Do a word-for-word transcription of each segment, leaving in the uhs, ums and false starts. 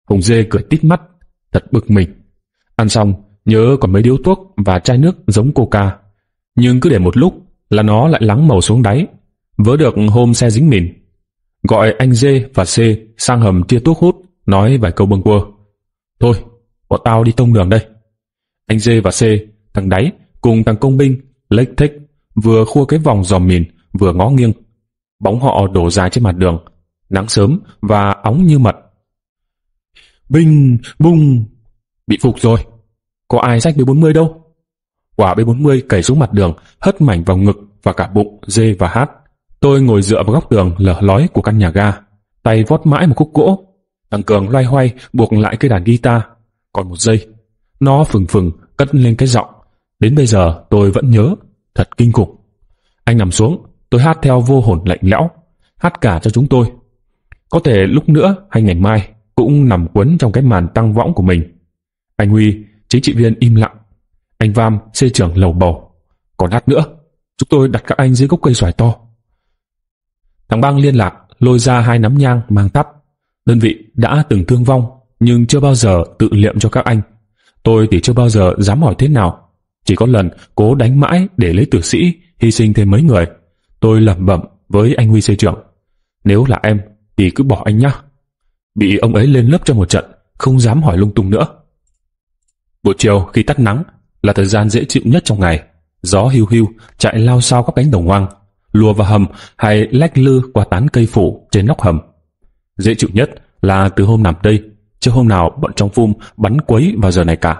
Hùng Dê cười tít mắt, thật bực mình. Ăn xong, nhớ còn mấy điếu thuốc và chai nước giống Coca. Nhưng cứ để một lúc là nó lại lắng màu xuống đáy. Vớ được hôm xe dính mìn. Gọi anh Dê và C sang hầm chia thuốc hút, nói vài câu bâng quơ. Thôi, bọn tao đi tông đường đây. Anh Dê và C, thằng Đáy cùng thằng công binh lếch thếch vừa khua cái vòng dòm mìn vừa ngó nghiêng. Bóng họ đổ dài trên mặt đường, nắng sớm và óng như mật. Binh, bung, bị phục rồi. Có ai xách B bốn mươi đâu. Quả B bốn mươi cày xuống mặt đường, hất mảnh vào ngực và cả bụng Dê và Hát. Tôi ngồi dựa vào góc tường lở lói của căn nhà ga, tay vót mãi một khúc gỗ. Thằng Cường loay hoay buộc lại cây đàn guitar. Còn một giây, nó phừng phừng cất lên cái giọng. Đến bây giờ tôi vẫn nhớ, thật kinh khủng. Anh nằm xuống, tôi hát theo vô hồn lạnh lẽo, hát cả cho chúng tôi. Có thể lúc nữa hay ngày mai cũng nằm quấn trong cái màn tăng võng của mình. Anh Huy, chính trị viên im lặng. Anh Vam, xê trưởng lầu bầu. Còn hát nữa, chúng tôi đặt các anh dưới gốc cây xoài to. Thằng Bang liên lạc, lôi ra hai nắm nhang mang thắp. Đơn vị đã từng thương vong, nhưng chưa bao giờ tự liệm cho các anh. Tôi thì chưa bao giờ dám hỏi thế nào. Chỉ có lần cố đánh mãi để lấy tử sĩ, hy sinh thêm mấy người. Tôi lẩm bẩm với anh Huy xê trưởng. Nếu là em, thì cứ bỏ anh nhá. Bị ông ấy lên lớp cho một trận, không dám hỏi lung tung nữa. Buổi chiều khi tắt nắng là thời gian dễ chịu nhất trong ngày. Gió hiu hiu chạy lao sao các cánh đồng hoang, lùa vào hầm hay lách lư qua tán cây phủ trên nóc hầm. Dễ chịu nhất là từ hôm nằm đây, chứ hôm nào bọn trong phum bắn quấy vào giờ này cả.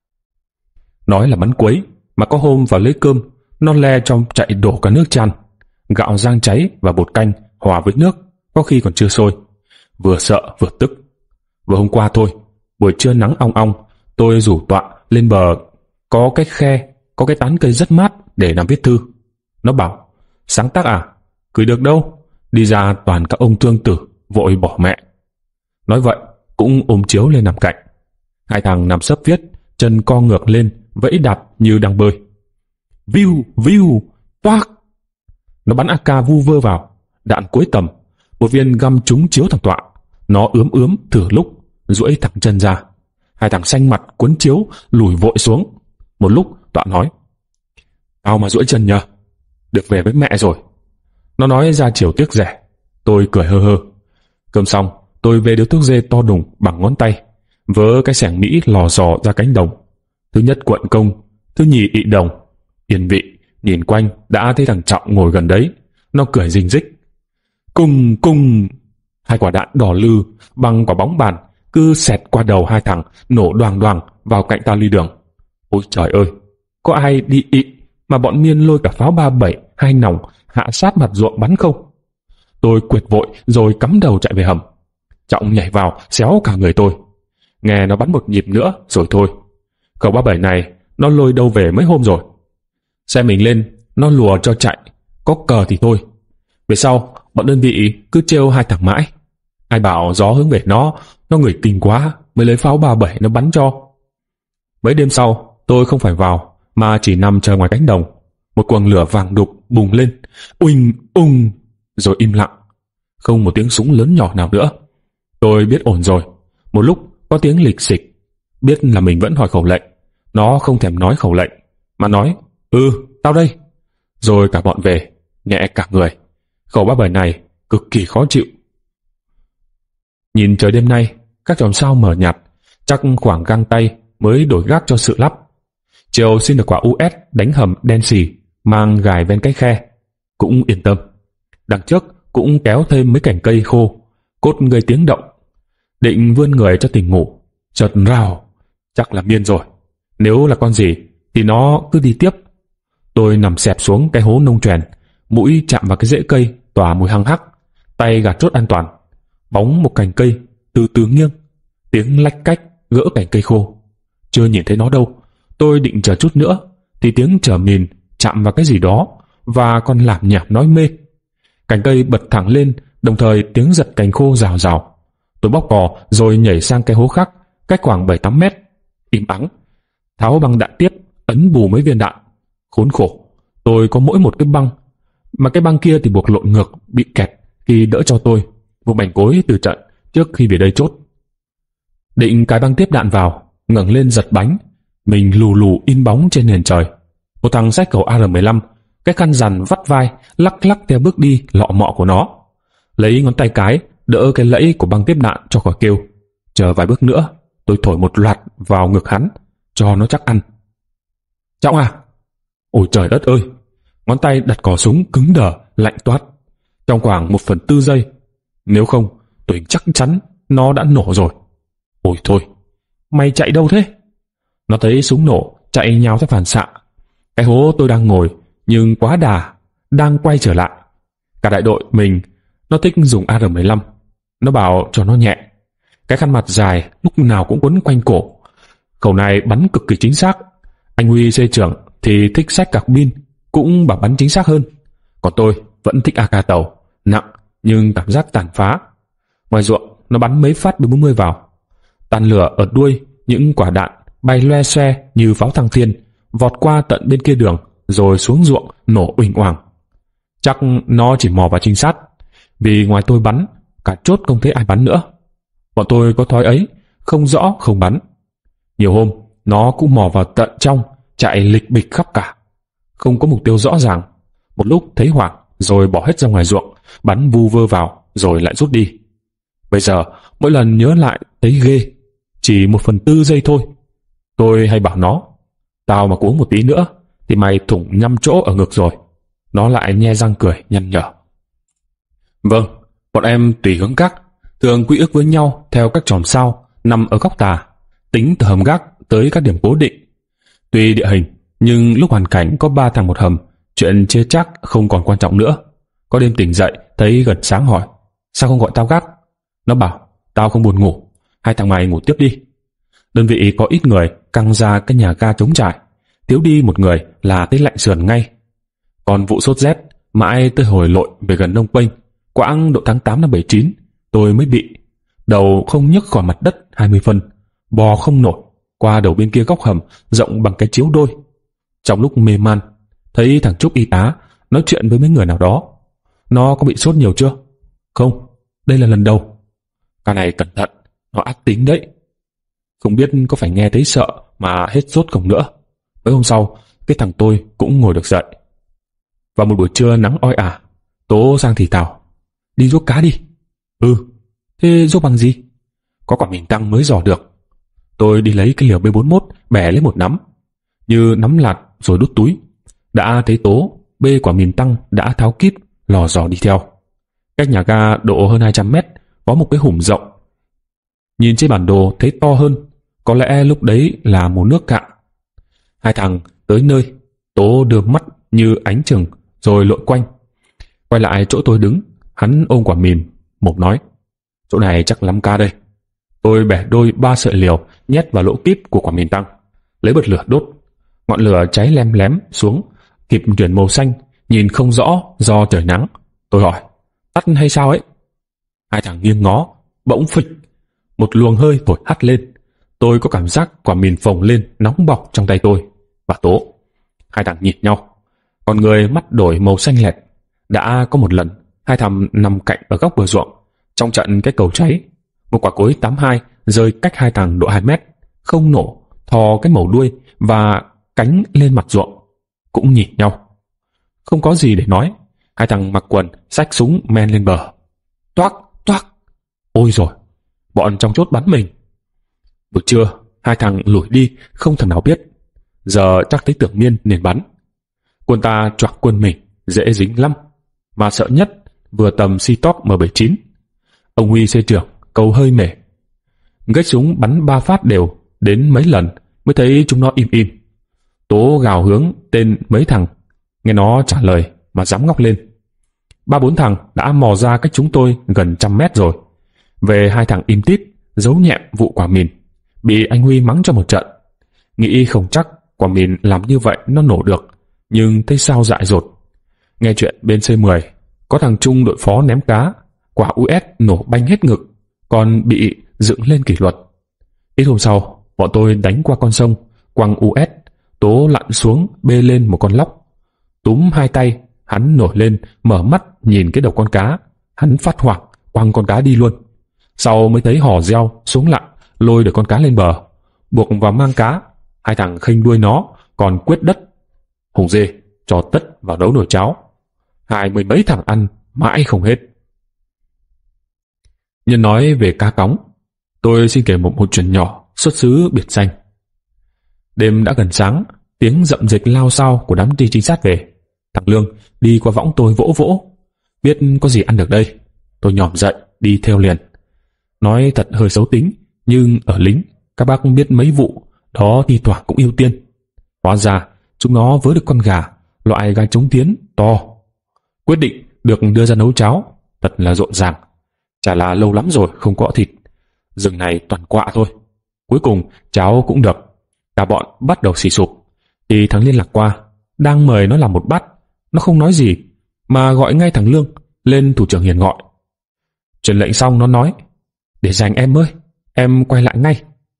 Nói là bắn quấy, mà có hôm vào lấy cơm, nó le trong chạy đổ cả nước chan. Gạo rang cháy và bột canh hòa với nước, có khi còn chưa sôi. Vừa sợ vừa tức. Vừa hôm qua thôi, buổi trưa nắng ong ong, tôi rủ Tọa lên bờ. Có cái khe, có cái tán cây rất mát để làm viết thư. Nó bảo, sáng tác à? Cười được đâu. Đi ra toàn các ông thương tử, vội bỏ mẹ. Nói vậy, cũng ôm chiếu lên nằm cạnh. Hai thằng nằm sấp viết, chân co ngược lên, vẫy đạp như đang bơi. Viu, viu, toác. Nó bắn a ca vu vơ vào. Đạn cuối tầm, một viên găm trúng chiếu thằng Tọa. Nó ướm ướm thử lúc, duỗi thẳng chân ra. Hai thằng xanh mặt cuốn chiếu, lùi vội xuống. Một lúc Tọa nói, tao mà duỗi chân nhờ, được về với mẹ rồi. Nó nói ra chiều tiếc rẻ. Tôi cười hơ hơ. Cơm xong, tôi về điếu thuốc dê to đùng bằng ngón tay, vớ cái xẻng Mỹ lò dò ra cánh đồng. Thứ nhất quận công, thứ nhì ị đồng. Yên vị, nhìn quanh đã thấy thằng Trọng ngồi gần đấy. Nó cười rinh rích. Cung cung. Hai quả đạn đỏ lư bằng quả bóng bàn cứ xẹt qua đầu hai thằng, nổ đoàng đoàng vào cạnh ta ly đường. Ôi trời ơi, có ai đi ị mà bọn Miên lôi cả pháo ba bảy hai nòng hạ sát mặt ruộng bắn không? Tôi quệt vội rồi cắm đầu chạy về hầm. Trọng nhảy vào xéo cả người tôi. Nghe nó bắn một nhịp nữa rồi thôi. Khẩu ba bảy này nó lôi đâu về mấy hôm rồi. Xe mình lên, nó lùa cho chạy. Có cờ thì thôi. Về sau, bọn đơn vị cứ trêu hai thằng mãi. Ai bảo gió hướng về nó, nó người kinh quá, mới lấy pháo ba bảy nó bắn cho. Mấy đêm sau, tôi không phải vào, mà chỉ nằm chờ ngoài cánh đồng. Một quầng lửa vàng đục bùng lên, uỳnh ung, rồi im lặng. Không một tiếng súng lớn nhỏ nào nữa. Tôi biết ổn rồi. Một lúc có tiếng lịch xịch. Biết là mình vẫn hỏi khẩu lệnh. Nó không thèm nói khẩu lệnh, mà nói, ừ, tao đây. Rồi cả bọn về, nhẹ cả người. Khẩu ba bảy này cực kỳ khó chịu. Nhìn trời đêm nay, các chòm sao mờ nhạt, chắc khoảng găng tay mới đổi gác cho sự lắp. Chiều xin được quả u ét đánh hầm đen xì, mang gài ven cái khe. Cũng yên tâm. Đằng trước cũng kéo thêm mấy cành cây khô, cốt gây tiếng động. Định vươn người cho tỉnh ngủ, chợt rào, chắc là Miên rồi. Nếu là con gì thì nó cứ đi tiếp. Tôi nằm xẹp xuống cái hố nông chèn, mũi chạm vào cái rễ cây tỏa mùi hăng hắc, tay gạt chốt an toàn. Bóng một cành cây từ từ nghiêng, tiếng lách cách gỡ cành cây khô. Chưa nhìn thấy nó đâu. Tôi định chờ chút nữa thì tiếng trở mìn chạm vào cái gì đó và còn lảm nhảm nói mê. Cành cây bật thẳng lên, đồng thời tiếng giật cành khô rào rào. Tôi bóc cò rồi nhảy sang cái hố khác, cách khoảng bảy tám mét. Im ắng. Tháo băng đạn tiếp, ấn bù mấy viên đạn. Khốn khổ, tôi có mỗi một cái băng, mà cái băng kia thì buộc lộn ngược, bị kẹt khi đỡ cho tôi. Vụ mảnh cối từ trận trước khi về đây chốt. Định cái băng tiếp đạn vào, ngẩng lên giật bánh, mình lù lù in bóng trên nền trời. Một thằng xách khẩu A R mười lăm, cái khăn rằn vắt vai, lắc lắc theo bước đi lọ mọ của nó. Lấy ngón tay cái đỡ cái lẫy của băng tiếp đạn cho khỏi kêu. Chờ vài bước nữa, tôi thổi một loạt vào ngực hắn, cho nó chắc ăn. Trọng à? Ôi trời đất ơi! Ngón tay đặt cò súng cứng đờ, lạnh toát. Trong khoảng một phần tư giây, nếu không, tôi chắc chắn nó đã nổ rồi. Ôi thôi, mày chạy đâu thế? Nó thấy súng nổ, chạy nhào theo phản xạ. Cái hố tôi đang ngồi, nhưng quá đà, đang quay trở lại. Cả đại đội mình, nó thích dùng A R mười lăm. Nó bảo cho nó nhẹ. Cái khăn mặt dài lúc nào cũng quấn quanh cổ. Khẩu này bắn cực kỳ chính xác. Anh Huy C trưởng thì thích xách cạc pin, cũng bảo bắn chính xác hơn. Còn tôi vẫn thích a ca tàu, nặng nhưng cảm giác tàn phá. Ngoài ruộng, nó bắn mấy phát B bốn mươi vào. Tàn lửa ở đuôi, những quả đạn bay loe xoe như pháo thăng thiên, vọt qua tận bên kia đường, rồi xuống ruộng nổ uỳnh oàng. Chắc nó chỉ mò vào trinh sát, vì ngoài tôi bắn, cả chốt không thấy ai bắn nữa. Bọn tôi có thói ấy, không rõ không bắn. Nhiều hôm, nó cũng mò vào tận trong, chạy lịch bịch khắp cả. Không có mục tiêu rõ ràng. Một lúc thấy hoảng, rồi bỏ hết ra ngoài ruộng, bắn vu vơ vào, rồi lại rút đi. Bây giờ, mỗi lần nhớ lại thấy ghê. Chỉ một phần tư giây thôi. Tôi hay bảo nó, tao mà uống một tí nữa, thì mày thủng nhăm chỗ ở ngực rồi. Nó lại nhe răng cười, nhăn nhở. Vâng, bọn em tùy hướng các, thường quy ước với nhau theo các chòm sao nằm ở góc tà, tính từ hầm gác tới các điểm cố định. Tùy địa hình, nhưng lúc hoàn cảnh có ba thằng một hầm, chuyện chia chắc không còn quan trọng nữa. Có đêm tỉnh dậy, thấy gần sáng hỏi, sao không gọi tao gác? Nó bảo, tao không buồn ngủ, hai thằng mày ngủ tiếp đi. Đơn vị có ít người, căng ra cái nhà ga trống trải, thiếu đi một người là thấy lạnh sườn ngay. Còn vụ sốt rét, mãi tới hồi lội về gần Nông Penh, quãng độ tháng tám năm bảy chín, tôi mới bị. Đầu không nhấc khỏi mặt đất hai mươi phân, bò không nổi, qua đầu bên kia góc hầm, rộng bằng cái chiếu đôi. Trong lúc mê man, thấy thằng Trúc y tá nói chuyện với mấy người nào đó. Nó có bị sốt nhiều chưa? Không, đây là lần đầu. Cái này cẩn thận, nó ác tính đấy. Không biết có phải nghe thấy sợ mà hết sốt không nữa. Mấy hôm sau, cái thằng tôi cũng ngồi được dậy. Vào một buổi trưa nắng oi ả, Tố sang thì thào, đi giốt cá đi. Ừ, thế giốt bằng gì? Có quả mìn tăng mới dò được. Tôi đi lấy cái liều B bốn mốt, bẻ lấy một nắm, như nắm lạt rồi đút túi. Đã thấy Tố bê quả mìn tăng đã tháo kíp, lò dò đi theo. Cách nhà ga độ hơn hai trăm mét, có một cái hùm rộng. Nhìn trên bản đồ thấy to hơn, có lẽ lúc đấy là mùa nước cạn. Hai thằng tới nơi, Tố đưa mắt như ánh chừng, rồi lội quanh. Quay lại chỗ tôi đứng, hắn ôm quả mìn, mộc nói, chỗ này chắc lắm ca đây. Tôi bẻ đôi ba sợi liều, nhét vào lỗ kíp của quả mìn tăng, lấy bật lửa đốt. Ngọn lửa cháy lem lém xuống, kịp chuyển màu xanh, nhìn không rõ do trời nắng. Tôi hỏi, tắt hay sao ấy? Hai thằng nghiêng ngó, bỗng phịch, một luồng hơi thổi hắt lên. Tôi có cảm giác quả mìn phồng lên, nóng bỏng trong tay tôi và Tố. Hai thằng nhìn nhau, còn người mắt đổi màu xanh lẹt. Đã có một lần, hai thằng nằm cạnh ở góc bờ ruộng, trong trận cái cầu cháy. Một quả cối tám hai rơi cách hai thằng độ hai mét, không nổ, thò cái mẩu đuôi và cánh lên mặt ruộng. Cũng nhìn nhau. Không có gì để nói. Hai thằng mặc quần, xách súng men lên bờ. Toác, toác. Ôi rồi, bọn trong chốt bắn mình. Buổi trưa, hai thằng lủi đi, không thằng nào biết. Giờ chắc thấy tưởng Miên nên bắn. Quân ta choạc quân mình, dễ dính lắm. Mà sợ nhất, vừa tầm Si-Top M bảy chín. Ông Huy C trưởng, cầu hơi mể. Gách súng bắn ba phát đều, đến mấy lần mới thấy chúng nó im im. Tố gào hướng tên mấy thằng, nghe nó trả lời mà dám ngóc lên. Ba bốn thằng đã mò ra cách chúng tôi gần trăm mét rồi. Về hai thằng im tít, giấu nhẹm vụ quả mìn, bị anh Huy mắng cho một trận. Nghĩ không chắc quả mìn làm như vậy nó nổ được, nhưng thấy sao dại dột. Nghe chuyện bên C mười, có thằng Trung đội phó ném cá, quả u ét nổ banh hết ngực, còn bị dựng lên kỷ luật. Ít hôm sau, bọn tôi đánh qua con sông, quăng u ét, Tố lặn xuống bê lên một con lóc. Túm hai tay, hắn nổi lên, mở mắt nhìn cái đầu con cá. Hắn phát hoảng, quăng con cá đi luôn. Sau mới thấy hò reo xuống lặn, lôi được con cá lên bờ, buộc vào mang cá. Hai thằng khênh đuôi nó, còn quyết đất. Hùng dê cho tất vào nấu nồi cháo. Hai mươi mấy thằng ăn mãi không hết. Nhân nói về cá cóng, tôi xin kể một, một chuyện nhỏ xuất xứ biệt danh. Đêm đã gần sáng, tiếng rậm rịch lao xao của đám đi trinh sát về. Thằng Lương đi qua võng tôi vỗ vỗ, biết có gì ăn được đây. Tôi nhòm dậy đi theo liền. Nói thật hơi xấu tính, nhưng ở lính các bác biết mấy vụ đó thi thoảng cũng ưu tiên. Hóa ra chúng nó vớ được con gà, loại gà trống tiến to. Quyết định được đưa ra nấu cháo, thật là rộn ràng. Chả là lâu lắm rồi không có thịt, rừng này toàn quạ thôi. Cuối cùng cháo cũng được. Cả bọn bắt đầu xì sụp, thì thằng Liên lạc qua, đang mời nó làm một bát. Nó không nói gì, mà gọi ngay thằng Lương lên thủ trưởng Hiền gọi. Truyền lệnh xong nó nói: để dành em ơi, em quay lại ngay.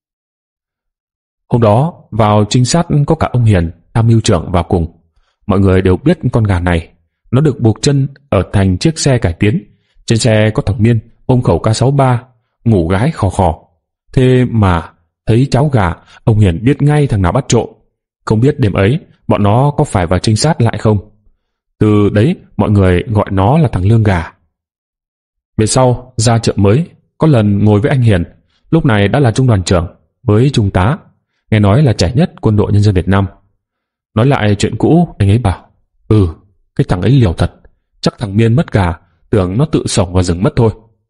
Hôm đó vào trinh sát có cả ông Hiền, tham mưu trưởng vào cùng. Mọi người đều biết con gà này. Nó được buộc chân ở thành chiếc xe cải tiến. Trên xe có thằng Miên ôm khẩu K sáu ba, ngủ gái khò khò. Thế mà thấy cháo gà, ông Hiền biết ngay thằng nào bắt trộm. Không biết đêm ấy bọn nó có phải vào trinh sát lại không. Từ đấy mọi người gọi nó là thằng Lương Gà. Về sau ra chợ mới, có lần ngồi với anh Hiền, lúc này đã là trung đoàn trưởng với trung tá, nghe nói là trẻ nhất quân đội nhân dân Việt Nam. Nói lại chuyện cũ, anh ấy bảo: Ừ, cái thằng ấy liều thật, chắc thằng Miên mất gà, tưởng nó tự xổng vào rừng mất thôi.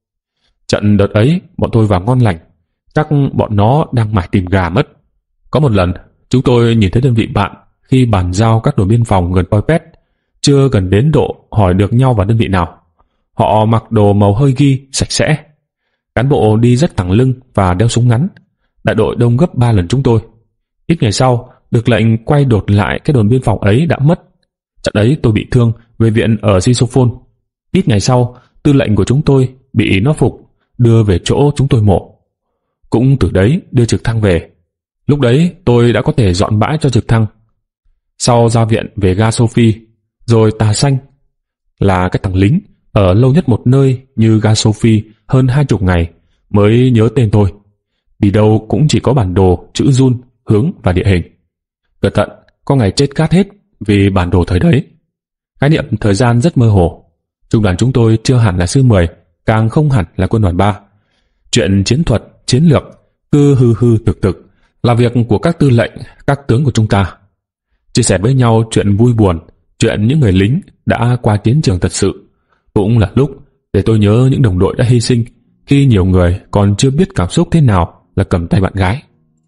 Trận đợt ấy bọn tôi vào ngon lành, chắc bọn nó đang mải tìm gà mất. Có một lần chúng tôi nhìn thấy đơn vị bạn khi bàn giao các đồn biên phòng gần Poi Pet, chưa gần đến độ hỏi được nhau vào đơn vị nào. Họ mặc đồ màu hơi ghi, sạch sẽ. Cán bộ đi rất thẳng lưng và đeo súng ngắn. Đại đội đông gấp ba lần chúng tôi. Ít ngày sau được lệnh quay đột lại cái đồn biên phòng ấy đã mất. Trận ấy tôi bị thương, về viện ở Sisophone. Ít ngày sau tư lệnh của chúng tôi bị nó phục, đưa về chỗ chúng tôi mổ. Cũng từ đấy đưa trực thăng về. Lúc đấy tôi đã có thể dọn bãi cho trực thăng. Sau ra viện về ga Sophie, rồi Tà Xanh, là cái thằng lính ở lâu nhất một nơi như ga Sophie hơn hai chục ngày mới nhớ tên tôi. Đi đâu cũng chỉ có bản đồ, chữ run, hướng và địa hình. Cẩn thận, có ngày chết cát hết vì bản đồ thời đấy. Khái niệm thời gian rất mơ hồ. Trung đoàn chúng tôi chưa hẳn là sư mười, càng không hẳn là quân đoàn ba. Chuyện chiến thuật, chiến lược, cứ hư hư thực thực là việc của các tư lệnh, các tướng của chúng ta. Chia sẻ với nhau chuyện vui buồn, chuyện những người lính đã qua chiến trường thật sự, cũng là lúc để tôi nhớ những đồng đội đã hy sinh khi nhiều người còn chưa biết cảm xúc thế nào là cầm tay bạn gái.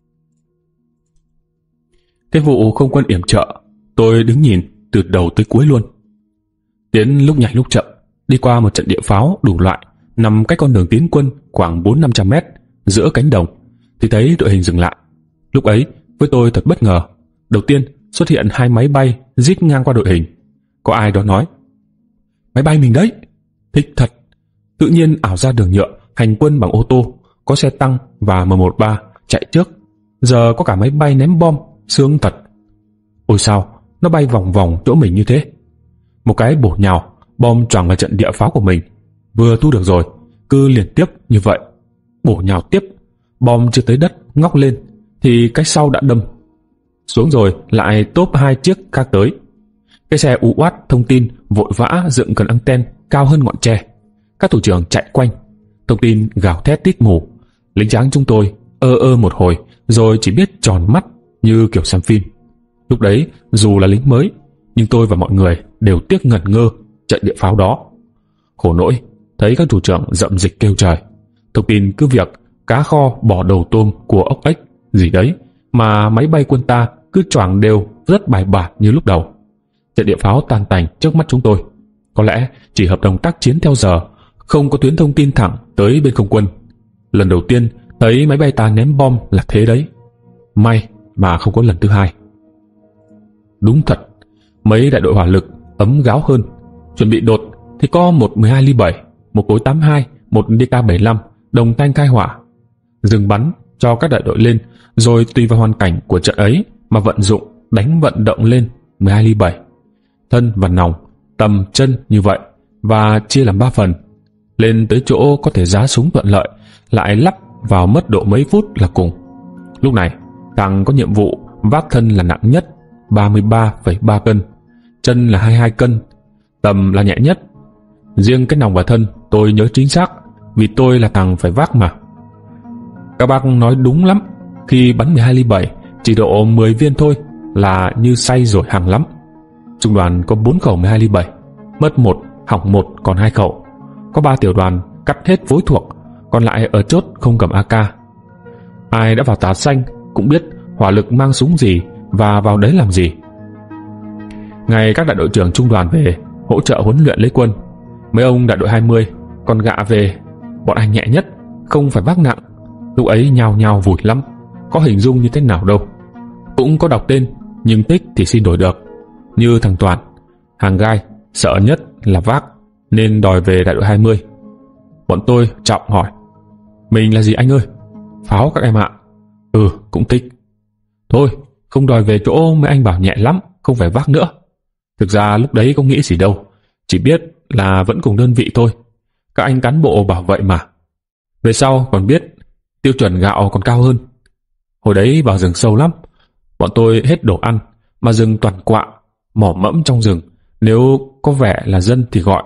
Cái vụ không quân yểm trợ, tôi đứng nhìn từ đầu tới cuối luôn. Tiến lúc nhanh lúc chậm, đi qua một trận địa pháo đủ loại nằm cách con đường tiến quân khoảng bốn năm trăm mét giữa cánh đồng, thì thấy đội hình dừng lại. Lúc ấy với tôi thật bất ngờ. Đầu tiên xuất hiện hai máy bay rít ngang qua đội hình. Có ai đó nói: máy bay mình đấy. Thích thật. Tự nhiên ảo ra đường nhựa hành quân bằng ô tô, có xe tăng và M một ba chạy trước. Giờ có cả máy bay ném bom, sướng thật. Ôi sao nó bay vòng vòng chỗ mình như thế. Một cái bổ nhào, bom choàng vào trận địa pháo của mình. Vừa thu được rồi, cứ liên tiếp như vậy. Bổ nhào tiếp, bom chưa tới đất ngóc lên thì cái sau đã đâm xuống, rồi lại tốp hai chiếc khác tới. Cái xe u oát thông tin vội vã dựng cần anten cao hơn ngọn tre. Các thủ trưởng chạy quanh, thông tin gào thét tít mù. Lính tráng chúng tôi ơ ơ một hồi rồi chỉ biết tròn mắt như kiểu xem phim. Lúc đấy dù là lính mới, nhưng tôi và mọi người đều tiếc ngẩn ngơ trận địa pháo đó. Khổ nỗi thấy các thủ trưởng rậm dịch kêu trời. Thông tin cứ việc cá kho bỏ đầu tôm của ốc ếch gì đấy, mà máy bay quân ta cứ choàng đều rất bài bản như lúc đầu. Trận địa pháo tan tành trước mắt chúng tôi. Có lẽ chỉ hợp đồng tác chiến theo giờ, không có tuyến thông tin thẳng tới bên không quân. Lần đầu tiên thấy máy bay ta ném bom là thế đấy. May mà không có lần thứ hai. Đúng thật, mấy đại đội hỏa lực ấm gáo hơn. Chuẩn bị đột thì có một mười hai ly bảy, một cối tám hai, một D K bảy mươi lăm đồng thanh khai hỏa. Dừng bắn cho các đại đội lên, rồi tùy vào hoàn cảnh của trận ấy mà vận dụng đánh vận động lên mười hai ly bảy. Thân và nòng, tầm chân như vậy, và chia làm ba phần. Lên tới chỗ có thể giá súng thuận lợi, lại lắp vào mất độ mấy phút là cùng. Lúc này thằng có nhiệm vụ vác thân là nặng nhất, ba mươi ba phẩy ba cân, chân là hai mươi hai cân, tầm là nhẹ nhất. Riêng cái nòng và thân tôi nhớ chính xác, vì tôi là thằng phải vác mà. Các bác nói đúng lắm, khi bắn mười hai ly bảy chỉ độ mười viên thôi là như say rồi hàng lắm. Trung đoàn có bốn khẩu mười hai ly bảy, mất một, hỏng một, còn hai khẩu. Có ba tiểu đoàn cắt hết phối thuộc, còn lại ở chốt không cầm a ca. Ai đã vào Tà Xanh cũng biết hỏa lực mang súng gì và vào đấy làm gì. Ngày các đại đội trưởng trung đoàn về hỗ trợ huấn luyện lấy quân, mấy ông đại đội hai mươi còn gạ về, bọn anh nhẹ nhất, không phải vác nặng. Lúc ấy nhào nhào vùi lắm, có hình dung như thế nào đâu. Cũng có đọc tên, nhưng tích thì xin đổi được. Như thằng Toàn, hàng gai, sợ nhất là vác, nên đòi về đại đội hai mươi. Bọn tôi trọng hỏi: mình là gì anh ơi? Pháo các em ạ. Ừ, cũng tích. Thôi, không đòi về chỗ mấy anh bảo nhẹ lắm, không phải vác nữa. Thực ra lúc đấy không nghĩ gì đâu, chỉ biết là vẫn cùng đơn vị thôi. Các anh cán bộ bảo vậy mà. Về sau còn biết tiêu chuẩn gạo còn cao hơn. Hồi đấy vào rừng sâu lắm, bọn tôi hết đồ ăn, mà rừng toàn quạ, mỏ mẫm trong rừng, nếu có vẻ là dân thì gọi.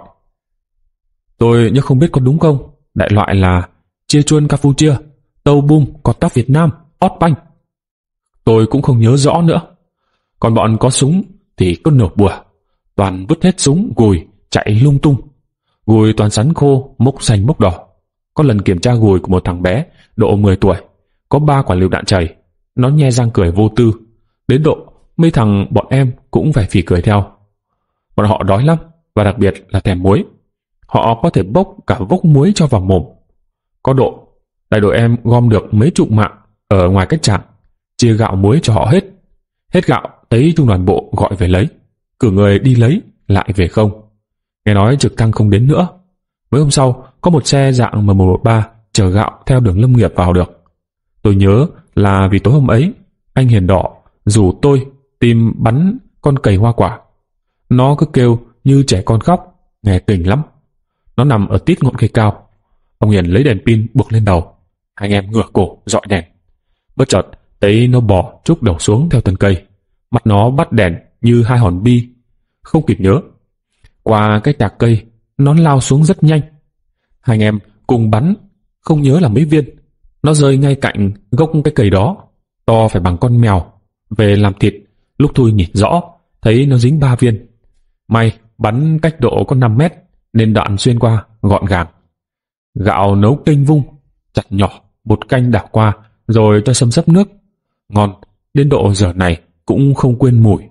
Tôi nhưng không biết có đúng không, đại loại là chia chuôn Campuchia, tâu bum, cọt tóc Việt Nam, ót banh. Tôi cũng không nhớ rõ nữa. Còn bọn có súng thì cứ nổ bùa, toàn vứt hết súng, gùi, chạy lung tung. Gùi toàn sắn khô, mốc xanh mốc đỏ. Có lần kiểm tra gùi của một thằng bé, độ mười tuổi, có ba quả lựu đạn chảy. Nó nhe răng cười vô tư, đến độ mấy thằng bọn em cũng phải phì cười theo. Bọn họ đói lắm, và đặc biệt là thèm muối. Họ có thể bốc cả vốc muối cho vào mồm. Có độ, đại đội em gom được mấy chục mạng ở ngoài cách trạm, chia gạo muối cho họ hết. Hết gạo, thấy trung đoàn bộ gọi về lấy, cử người đi lấy, lại về không. Nghe nói trực thăng không đến nữa. Mấy hôm sau, có một xe dạng M một một ba chở gạo theo đường Lâm Nghiệp vào được. Tôi nhớ là vì tối hôm ấy, anh Hiền Đỏ rủ tôi tìm bắn con cầy hoa quả. Nó cứ kêu như trẻ con khóc, nghe kinh lắm. Nó nằm ở tít ngọn cây cao. Ông Hiền lấy đèn pin buộc lên đầu. Hai anh em ngửa cổ dọi đèn. Bất chợt thấy nó bò trúc đầu xuống theo thân cây. Mặt nó bắt đèn như hai hòn bi. Không kịp nhớ. Qua cái tạc cây, nó lao xuống rất nhanh. Hai anh em cùng bắn, không nhớ là mấy viên. Nó rơi ngay cạnh gốc cái cây đó, to phải bằng con mèo. Về làm thịt, lúc Thui nhìn rõ, thấy nó dính ba viên. May bắn cách độ có năm mét, nên đạn xuyên qua gọn gàng. Gạo nấu canh vung, chặt nhỏ, bột canh đảo qua, rồi cho xâm xấp nước. Ngon, đến độ giờ này cũng không quên mùi.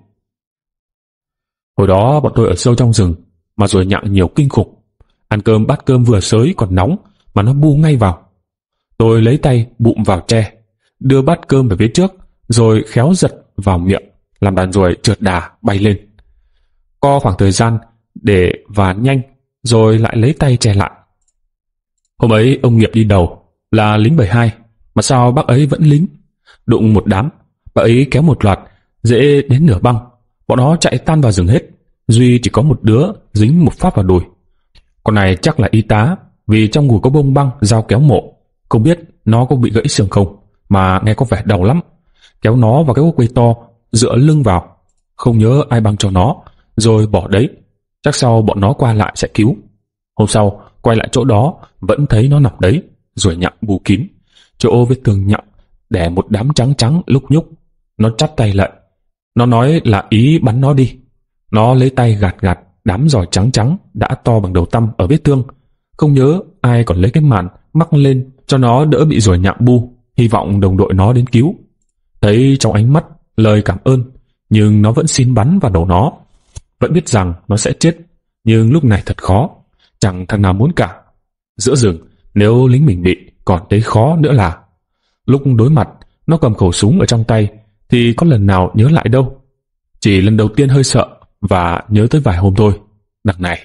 Hồi đó bọn tôi ở sâu trong rừng, mà rồi nhặng nhiều kinh khủng. Ăn cơm bát cơm vừa xới còn nóng, mà nó bu ngay vào. Tôi lấy tay bụm vào tre, đưa bát cơm về phía trước, rồi khéo giật vào miệng, làm đàn ruồi trượt đà bay lên. Co khoảng thời gian để và nhanh, rồi lại lấy tay che lại. Hôm ấy ông Nghiệp đi đầu, là lính bảy hai, mà sao bác ấy vẫn lính? Đụng một đám, bác ấy kéo một loạt, dễ đến nửa băng. Bọn nó chạy tan vào rừng hết, duy chỉ có một đứa dính một phát vào đùi. Con này chắc là y tá, vì trong gùi có bông băng, dao kéo mộ. Không biết nó có bị gãy xương không, mà nghe có vẻ đau lắm. Kéo nó vào cái gốc cây to, dựa lưng vào. Không nhớ ai băng cho nó, rồi bỏ đấy. Chắc sau bọn nó qua lại sẽ cứu. Hôm sau, quay lại chỗ đó, vẫn thấy nó nằm đấy, rồi nhặng bù kín. Chỗ vết thương nhặng, để một đám trắng trắng lúc nhúc. Nó chắp tay lại. Nó nói là ý bắn nó đi. Nó lấy tay gạt gạt đám giỏi trắng trắng đã to bằng đầu tăm ở vết thương. Không nhớ ai còn lấy cái màn mắc lên cho nó đỡ bị ruồi nhặng bu, hy vọng đồng đội nó đến cứu. Thấy trong ánh mắt lời cảm ơn, nhưng nó vẫn xin bắn vào đầu nó. Vẫn biết rằng nó sẽ chết, nhưng lúc này thật khó, chẳng thằng nào muốn cả. Giữa rừng, nếu lính mình bị, còn thấy khó nữa là. Lúc đối mặt, nó cầm khẩu súng ở trong tay, thì có lần nào nhớ lại đâu. Chỉ lần đầu tiên hơi sợ, và nhớ tới vài hôm thôi. Đằng này.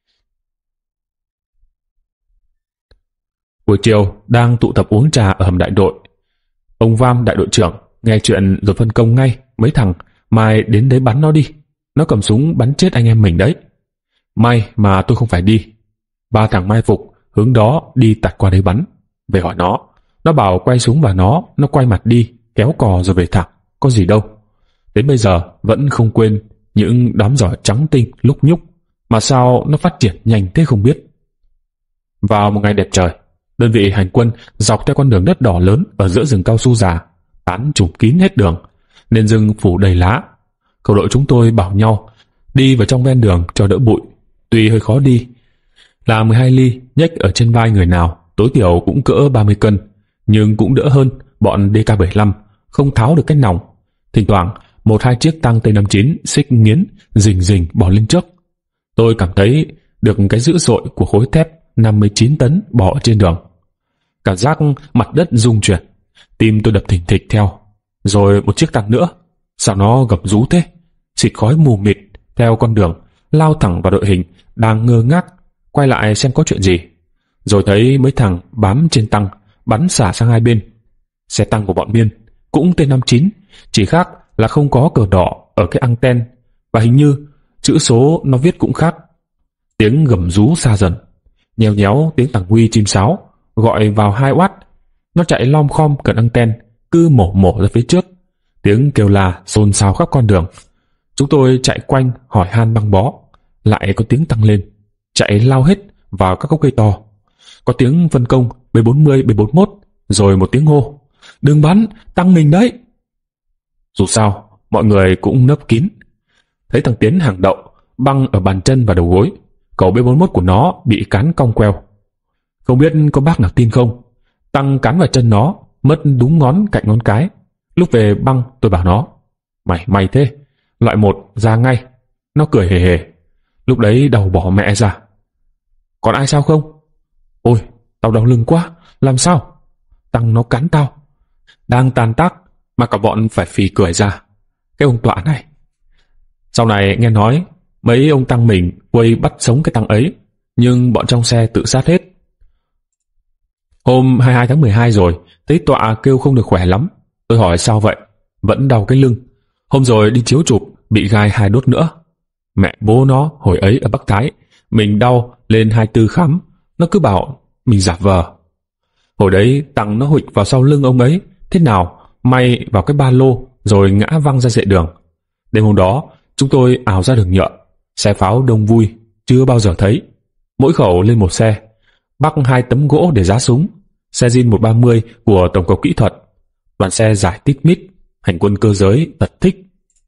Buổi chiều, đang tụ tập uống trà ở hầm đại đội. Ông Vam đại đội trưởng nghe chuyện rồi phân công ngay mấy thằng mai đến đấy bắn nó đi. Nó cầm súng bắn chết anh em mình đấy. May mà tôi không phải đi. Ba thằng mai phục hướng đó đi tạt qua đấy bắn. Về hỏi nó, Nó bảo quay súng vào nó, nó quay mặt đi, kéo cò rồi về thẳng, có gì đâu. Đến bây giờ vẫn không quên những đám giỏi trắng tinh lúc nhúc, mà sao nó phát triển nhanh thế không biết. Vào một ngày đẹp trời, đơn vị hành quân dọc theo con đường đất đỏ lớn ở giữa rừng cao su già, tán trùm kín hết đường, nên rừng phủ đầy lá. Cầu đội chúng tôi bảo nhau đi vào trong ven đường cho đỡ bụi. Tuy hơi khó đi, là mười hai ly nhếch ở trên vai người nào tối thiểu cũng cỡ ba mươi cân, nhưng cũng đỡ hơn bọn đê ca bảy lăm không tháo được cái nòng. Thỉnh thoảng một hai chiếc tăng T năm chín xích nghiến rình rình bỏ lên trước. Tôi cảm thấy được cái dữ dội của khối thép năm mươi chín tấn bỏ trên đường. Cảm giác mặt đất rung chuyển, tim tôi đập thình thịch theo. Rồi một chiếc tăng nữa, sao nó gầm rú thế, xịt khói mù mịt theo con đường, lao thẳng vào đội hình đang ngơ ngác quay lại xem có chuyện gì. Rồi thấy mấy thằng bám trên tăng bắn xả sang hai bên. Xe tăng của bọn Miên cũng T năm chín, chỉ khác là không có cờ đỏ ở cái anten, và hình như chữ số nó viết cũng khác. Tiếng gầm rú xa dần, nhéo nhéo tiếng tàng huy chim sáo gọi vào hai oát. Nó chạy lom khom cận anten, cứ mổ mổ ra phía trước. Tiếng kêu la xôn xao khắp con đường. Chúng tôi chạy quanh hỏi han băng bó, lại có tiếng tăng lên, chạy lao hết vào các gốc cây to. Có tiếng phân công B bốn mươi, B bốn mốt, rồi một tiếng hô: "Đừng bắn, tăng mình đấy!" Dù sao, mọi người cũng nấp kín. Thấy thằng Tiến hàng đậu, băng ở bàn chân và đầu gối. Cầu B bốn mốt của nó bị cán cong queo. Không biết có bác nào tin không, tăng cán vào chân nó, mất đúng ngón cạnh ngón cái. Lúc về băng tôi bảo nó: "Mày mày thế, loại một ra ngay." Nó cười hề hề. Lúc đấy đầu bỏ mẹ ra. "Còn ai sao không?" "Ôi, tao đau lưng quá." "Làm sao?" "Tăng nó cắn tao." Đang tan tác mà cả bọn phải phì cười ra. Cái ông tọa này. Sau này nghe nói mấy ông tăng mình quay bắt sống cái tăng ấy, nhưng bọn trong xe tự sát hết. Hôm hai mươi hai tháng mười hai rồi, thấy tọa kêu không được khỏe lắm. Tôi hỏi sao vậy, vẫn đau cái lưng. Hôm rồi đi chiếu chụp bị gai hai đốt nữa. Mẹ bố nó hồi ấy ở Bắc Thái, mình đau lên hai tư khám, nó cứ bảo mình giả vờ. Hồi đấy tăng nó huỵch vào sau lưng ông ấy, thế nào may vào cái ba lô rồi ngã văng ra dệ đường. Đêm hôm đó chúng tôi ào ra đường nhựa, xe pháo đông vui chưa bao giờ thấy. Mỗi khẩu lên một xe, bắc hai tấm gỗ để giá súng, xe Jin một ba mươi của tổng cục kỹ thuật. Đoàn xe giải tít mít, hành quân cơ giới thật thích.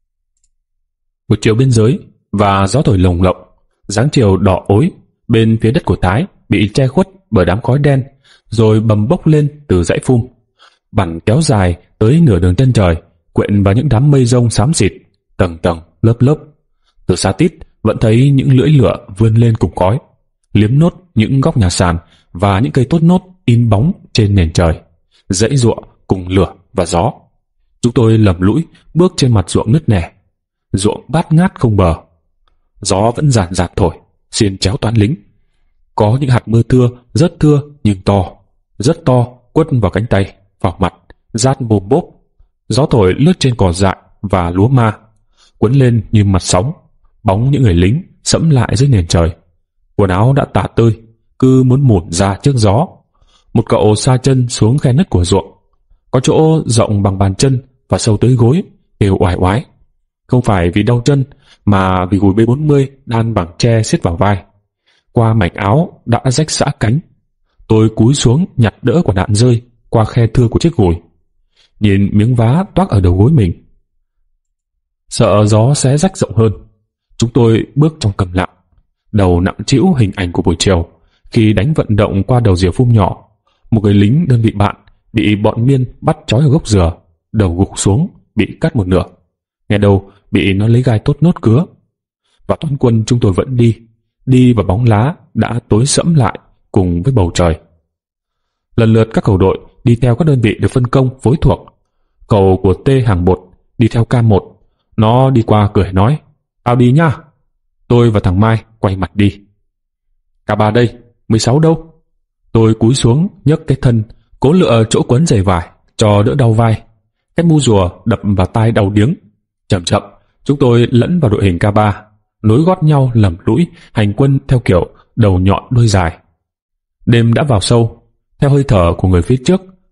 Một chiều biên giới và gió thổi lồng lộng, dáng chiều đỏ ối bên phía đất của Thái bị che khuất bởi đám khói đen, rồi bầm bốc lên từ dãy phum, vằn kéo dài tới nửa đường chân trời, quện vào những đám mây rông xám xịt, tầng tầng lớp lớp. Từ xa tít vẫn thấy những lưỡi lửa vươn lên cùng khói, liếm nốt những góc nhà sàn và những cây tốt nốt in bóng trên nền trời, dãy giụa cùng lửa và gió. Chúng tôi lầm lũi bước trên mặt ruộng nứt nẻ, ruộng bát ngát không bờ. Gió vẫn ràn rạt thổi, xiên chéo toán lính. Có những hạt mưa thưa, rất thưa nhưng to, rất to, quất vào cánh tay, vào mặt, rát bồm bốp. Gió thổi lướt trên cỏ dại và lúa ma, cuốn lên như mặt sóng. Bóng những người lính sẫm lại dưới nền trời. Quần áo đã tả tơi, cứ muốn mủn ra trước gió. Một cậu sa chân xuống khe nứt của ruộng, có chỗ rộng bằng bàn chân và sâu tới gối, kêu oải oái. Không phải vì đau chân, mà vì gùi B bốn mươi đan bằng tre siết vào vai. Qua mảnh áo đã rách rã cánh. Tôi cúi xuống nhặt đỡ quả đạn rơi qua khe thưa của chiếc gùi, nhìn miếng vá toác ở đầu gối mình. Sợ gió xé rách rộng hơn, chúng tôi bước trong câm lặng, đầu nặng trĩu hình ảnh của buổi chiều khi đánh vận động qua đầu rìa phum nhỏ. Một người lính đơn vị bạn bị bọn Miên bắt trói ở gốc dừa, đầu gục xuống, bị cắt một nửa. Nghe đâu bị nó lấy gai tốt nốt cứa. Và toán quân chúng tôi vẫn đi, đi vào bóng lá đã tối sẫm lại cùng với bầu trời. Lần lượt các cầu đội đi theo các đơn vị được phân công phối thuộc. Cầu của T hàng bột đi theo K một. Nó đi qua cười nói: "Tao đi nhá." Tôi và thằng Mai quay mặt đi. "K ba đây, mười sáu đâu?" Tôi cúi xuống nhấc cái thân, cố lựa chỗ quấn giày vải cho đỡ đau vai. Cái mu rùa đập vào tai đau điếng. Chậm chậm chúng tôi lẫn vào đội hình K ba, nối gót nhau lầm lũi hành quân theo kiểu đầu nhọn đuôi dài. Đêm đã vào sâu. Theo hơi thở của người phía trước,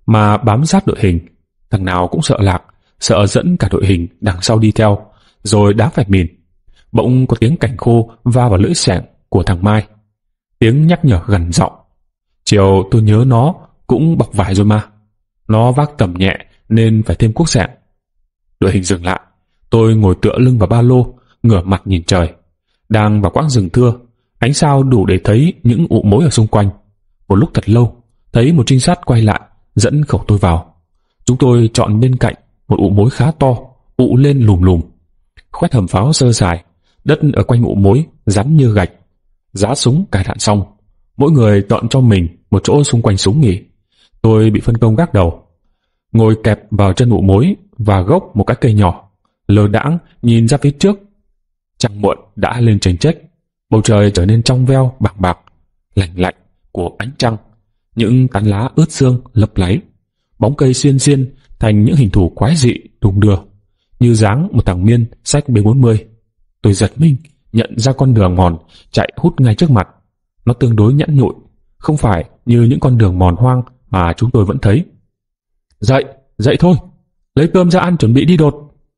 mà bám sát đội hình. Thằng nào cũng sợ lạc, sợ dẫn cả đội hình đằng sau đi theo, rồi đá phải mìn. Bỗng có tiếng cành khô va vào lưỡi xẻng của thằng Mai. Tiếng nhắc nhở gần giọng. Chiều tôi nhớ nó cũng bọc vải rồi mà. Nó vác tầm nhẹ nên phải thêm cuốc xẻng. Đội hình dừng lại. Tôi ngồi tựa lưng vào ba lô, ngửa mặt nhìn trời. Đang vào quãng rừng thưa, ánh sao đủ để thấy những ụ mối ở xung quanh. Một lúc thật lâu, thấy một trinh sát quay lại, dẫn khẩu tôi vào. Chúng tôi chọn bên cạnh một ụ mối khá to, ụ lên lùm lùm. Khoét hầm pháo sơ sài, đất ở quanh ụ mối rắn như gạch. Giá súng cài đạn xong, mỗi người chọn cho mình một chỗ xung quanh súng nghỉ. Tôi bị phân công gác đầu, ngồi kẹp vào chân ụ mối và gốc một cái cây nhỏ, lơ đãng nhìn ra phía trước. Trăng muộn đã lên chênh chếch, bầu trời trở nên trong veo bạc bạc, lạnh lạnh của ánh trăng. Những tán lá ướt sương lấp láy, bóng cây xiên xiên thành những hình thù quái dị đung đưa, như dáng một thằng Miên xách B bốn mươi. Tôi giật mình nhận ra con đường mòn chạy hút ngay trước mặt. Nó tương đối nhẵn nhụi, không phải như những con đường mòn hoang mà chúng tôi vẫn thấy. Dậy, dậy thôi, lấy cơm ra ăn chuẩn bị đi đột.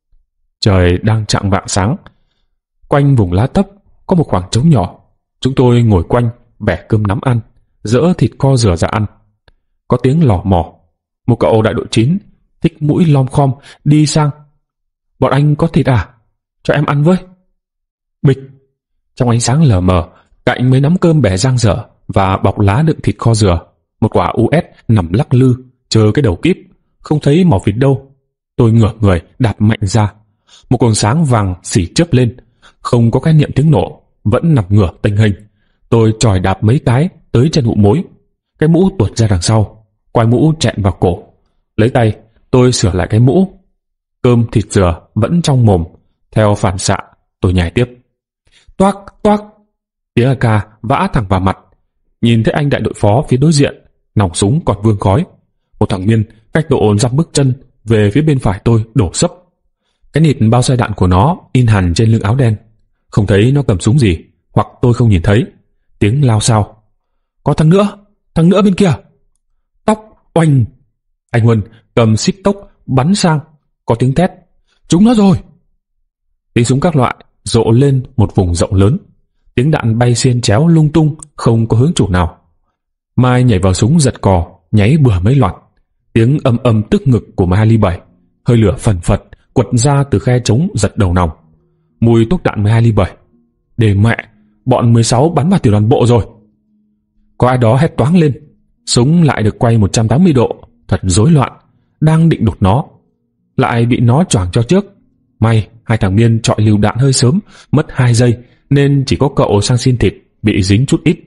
Trời đang chạng vạng sáng. Quanh vùng lá tấp có một khoảng trống nhỏ. Chúng tôi ngồi quanh bẻ cơm nắm ăn, dỡ thịt kho rửa ra ăn. Có tiếng lò mò. Một cậu đại đội chín thích mũi lom khom đi sang. Bọn anh có thịt à? Cho em ăn với. Bịch. Trong ánh sáng lờ mờ, cạnh mấy nắm cơm bẻ dang dở và bọc lá đựng thịt kho dừa, một quả u ét nằm lắc lư chờ cái đầu kíp, không thấy màu vịt đâu. Tôi ngửa người đạp mạnh ra. Một cột sáng vàng xỉ chớp lên, không có cái niệm tiếng nổ, vẫn nằm ngửa tênh hình. Tôi chòi đạp mấy cái tới chân ụ mối. Cái mũ tuột ra đằng sau, quai mũ chẹn vào cổ. Lấy tay tôi sửa lại cái mũ. Cơm thịt dừa vẫn trong mồm. Theo phản xạ tôi nhai tiếp. Toác toác, tiếng a ca vã thẳng vào mặt. Nhìn thấy anh đại đội phó phía đối diện, nòng súng còn vương khói. Một thằng Miên cách độ dăm bước chân về phía bên phải tôi đổ sấp. Cái nịt bao xoay đạn của nó in hẳn trên lưng áo đen. Không thấy nó cầm súng gì, hoặc tôi không nhìn thấy. Tiếng lao xao. Có thằng nữa, thằng nữa bên kia. Tóc oanh. Anh Huân cầm xích tốc bắn sang. Có tiếng thét. Chúng nó rồi. Tiếng súng các loại rộ lên một vùng rộng lớn. Tiếng đạn bay xiên chéo lung tung, không có hướng chủ nào. Mai nhảy vào súng giật cò, nháy bừa mấy loạt. Tiếng âm âm tức ngực của M hai không bảy. Hơi lửa phần phật quật ra từ khe trống giật đầu nòng. Mùi thuốc đạn M hai không bảy. Để mẹ, bọn mười sáu bắn vào tiểu đoàn bộ rồi. Có ai đó hét toáng lên. Súng lại được quay một trăm tám mươi độ, thật rối loạn. Đang định đột nó, lại bị nó choảng cho trước. May hai thằng Miên chọi lựu đạn hơi sớm, mất hai giây, nên chỉ có cậu sang xin thịt bị dính chút ít.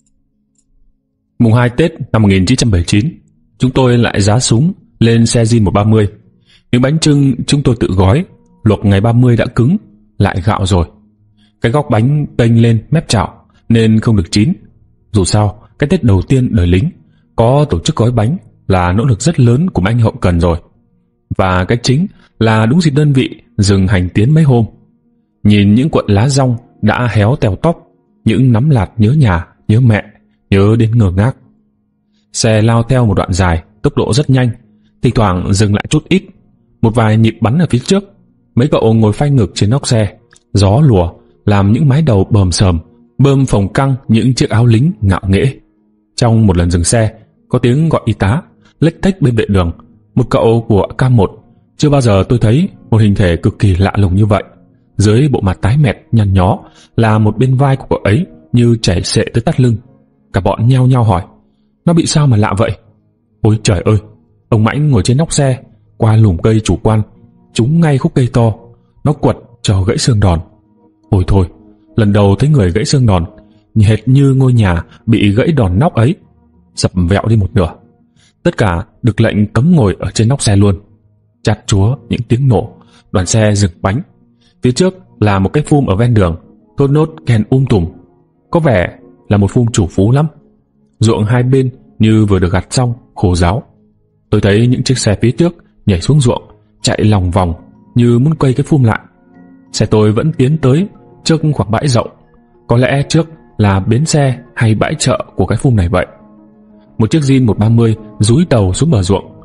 Mùng hai Tết năm một nghìn chín trăm bảy mươi chín, chúng tôi lại giá súng lên xe Zin một ba mươi. Những bánh chưng chúng tôi tự gói, luộc ngày ba mươi đã cứng, lại gạo rồi. Cái góc bánh tênh lên mép chảo nên không được chín. Dù sao, cái Tết đầu tiên đời lính, có tổ chức gói bánh là nỗ lực rất lớn của anh hậu cần rồi. Và cái chính là đúng dịp đơn vị dừng hành tiến mấy hôm. Nhìn những cuộn lá rong đã héo tèo tóc, những nắm lạt nhớ nhà, nhớ mẹ, nhớ đến ngơ ngác. Xe lao theo một đoạn dài, tốc độ rất nhanh, thỉnh thoảng dừng lại chút ít. Một vài nhịp bắn ở phía trước. Mấy cậu ngồi phanh ngực trên nóc xe. Gió lùa làm những mái đầu bờm sờm, bơm phồng căng những chiếc áo lính ngạo nghễ. Trong một lần dừng xe, có tiếng gọi y tá lếch thếch bên vệ đường. Một cậu của K một. Chưa bao giờ tôi thấy một hình thể cực kỳ lạ lùng như vậy. Dưới bộ mặt tái mét nhăn nhó là một bên vai của cậu ấy như chảy xệ tới tắt lưng. Cả bọn nhao nhao hỏi, nó bị sao mà lạ vậy? Ôi trời ơi, ông Mãnh ngồi trên nóc xe, qua lùm cây chủ quan, trúng ngay khúc cây to. Nó quật cho gãy xương đòn. Ôi thôi, lần đầu thấy người gãy xương đòn, hệt như ngôi nhà bị gãy đòn nóc ấy, dập vẹo đi một nửa. Tất cả được lệnh cấm ngồi ở trên nóc xe luôn. Chát chúa những tiếng nổ, đoàn xe dừng bánh. Phía trước là một cái phum ở ven đường, thốt nốt kèn um tùm. Có vẻ là một phum chủ phú lắm. Ruộng hai bên như vừa được gặt xong, khô ráo. Tôi thấy những chiếc xe phía trước nhảy xuống ruộng, chạy lòng vòng như muốn quay cái phum lại. Xe tôi vẫn tiến tới trước khoảng bãi rộng. Có lẽ trước là bến xe hay bãi chợ của cái phum này vậy. Một chiếc Zin một ba mươi dúi tàu xuống bờ ruộng,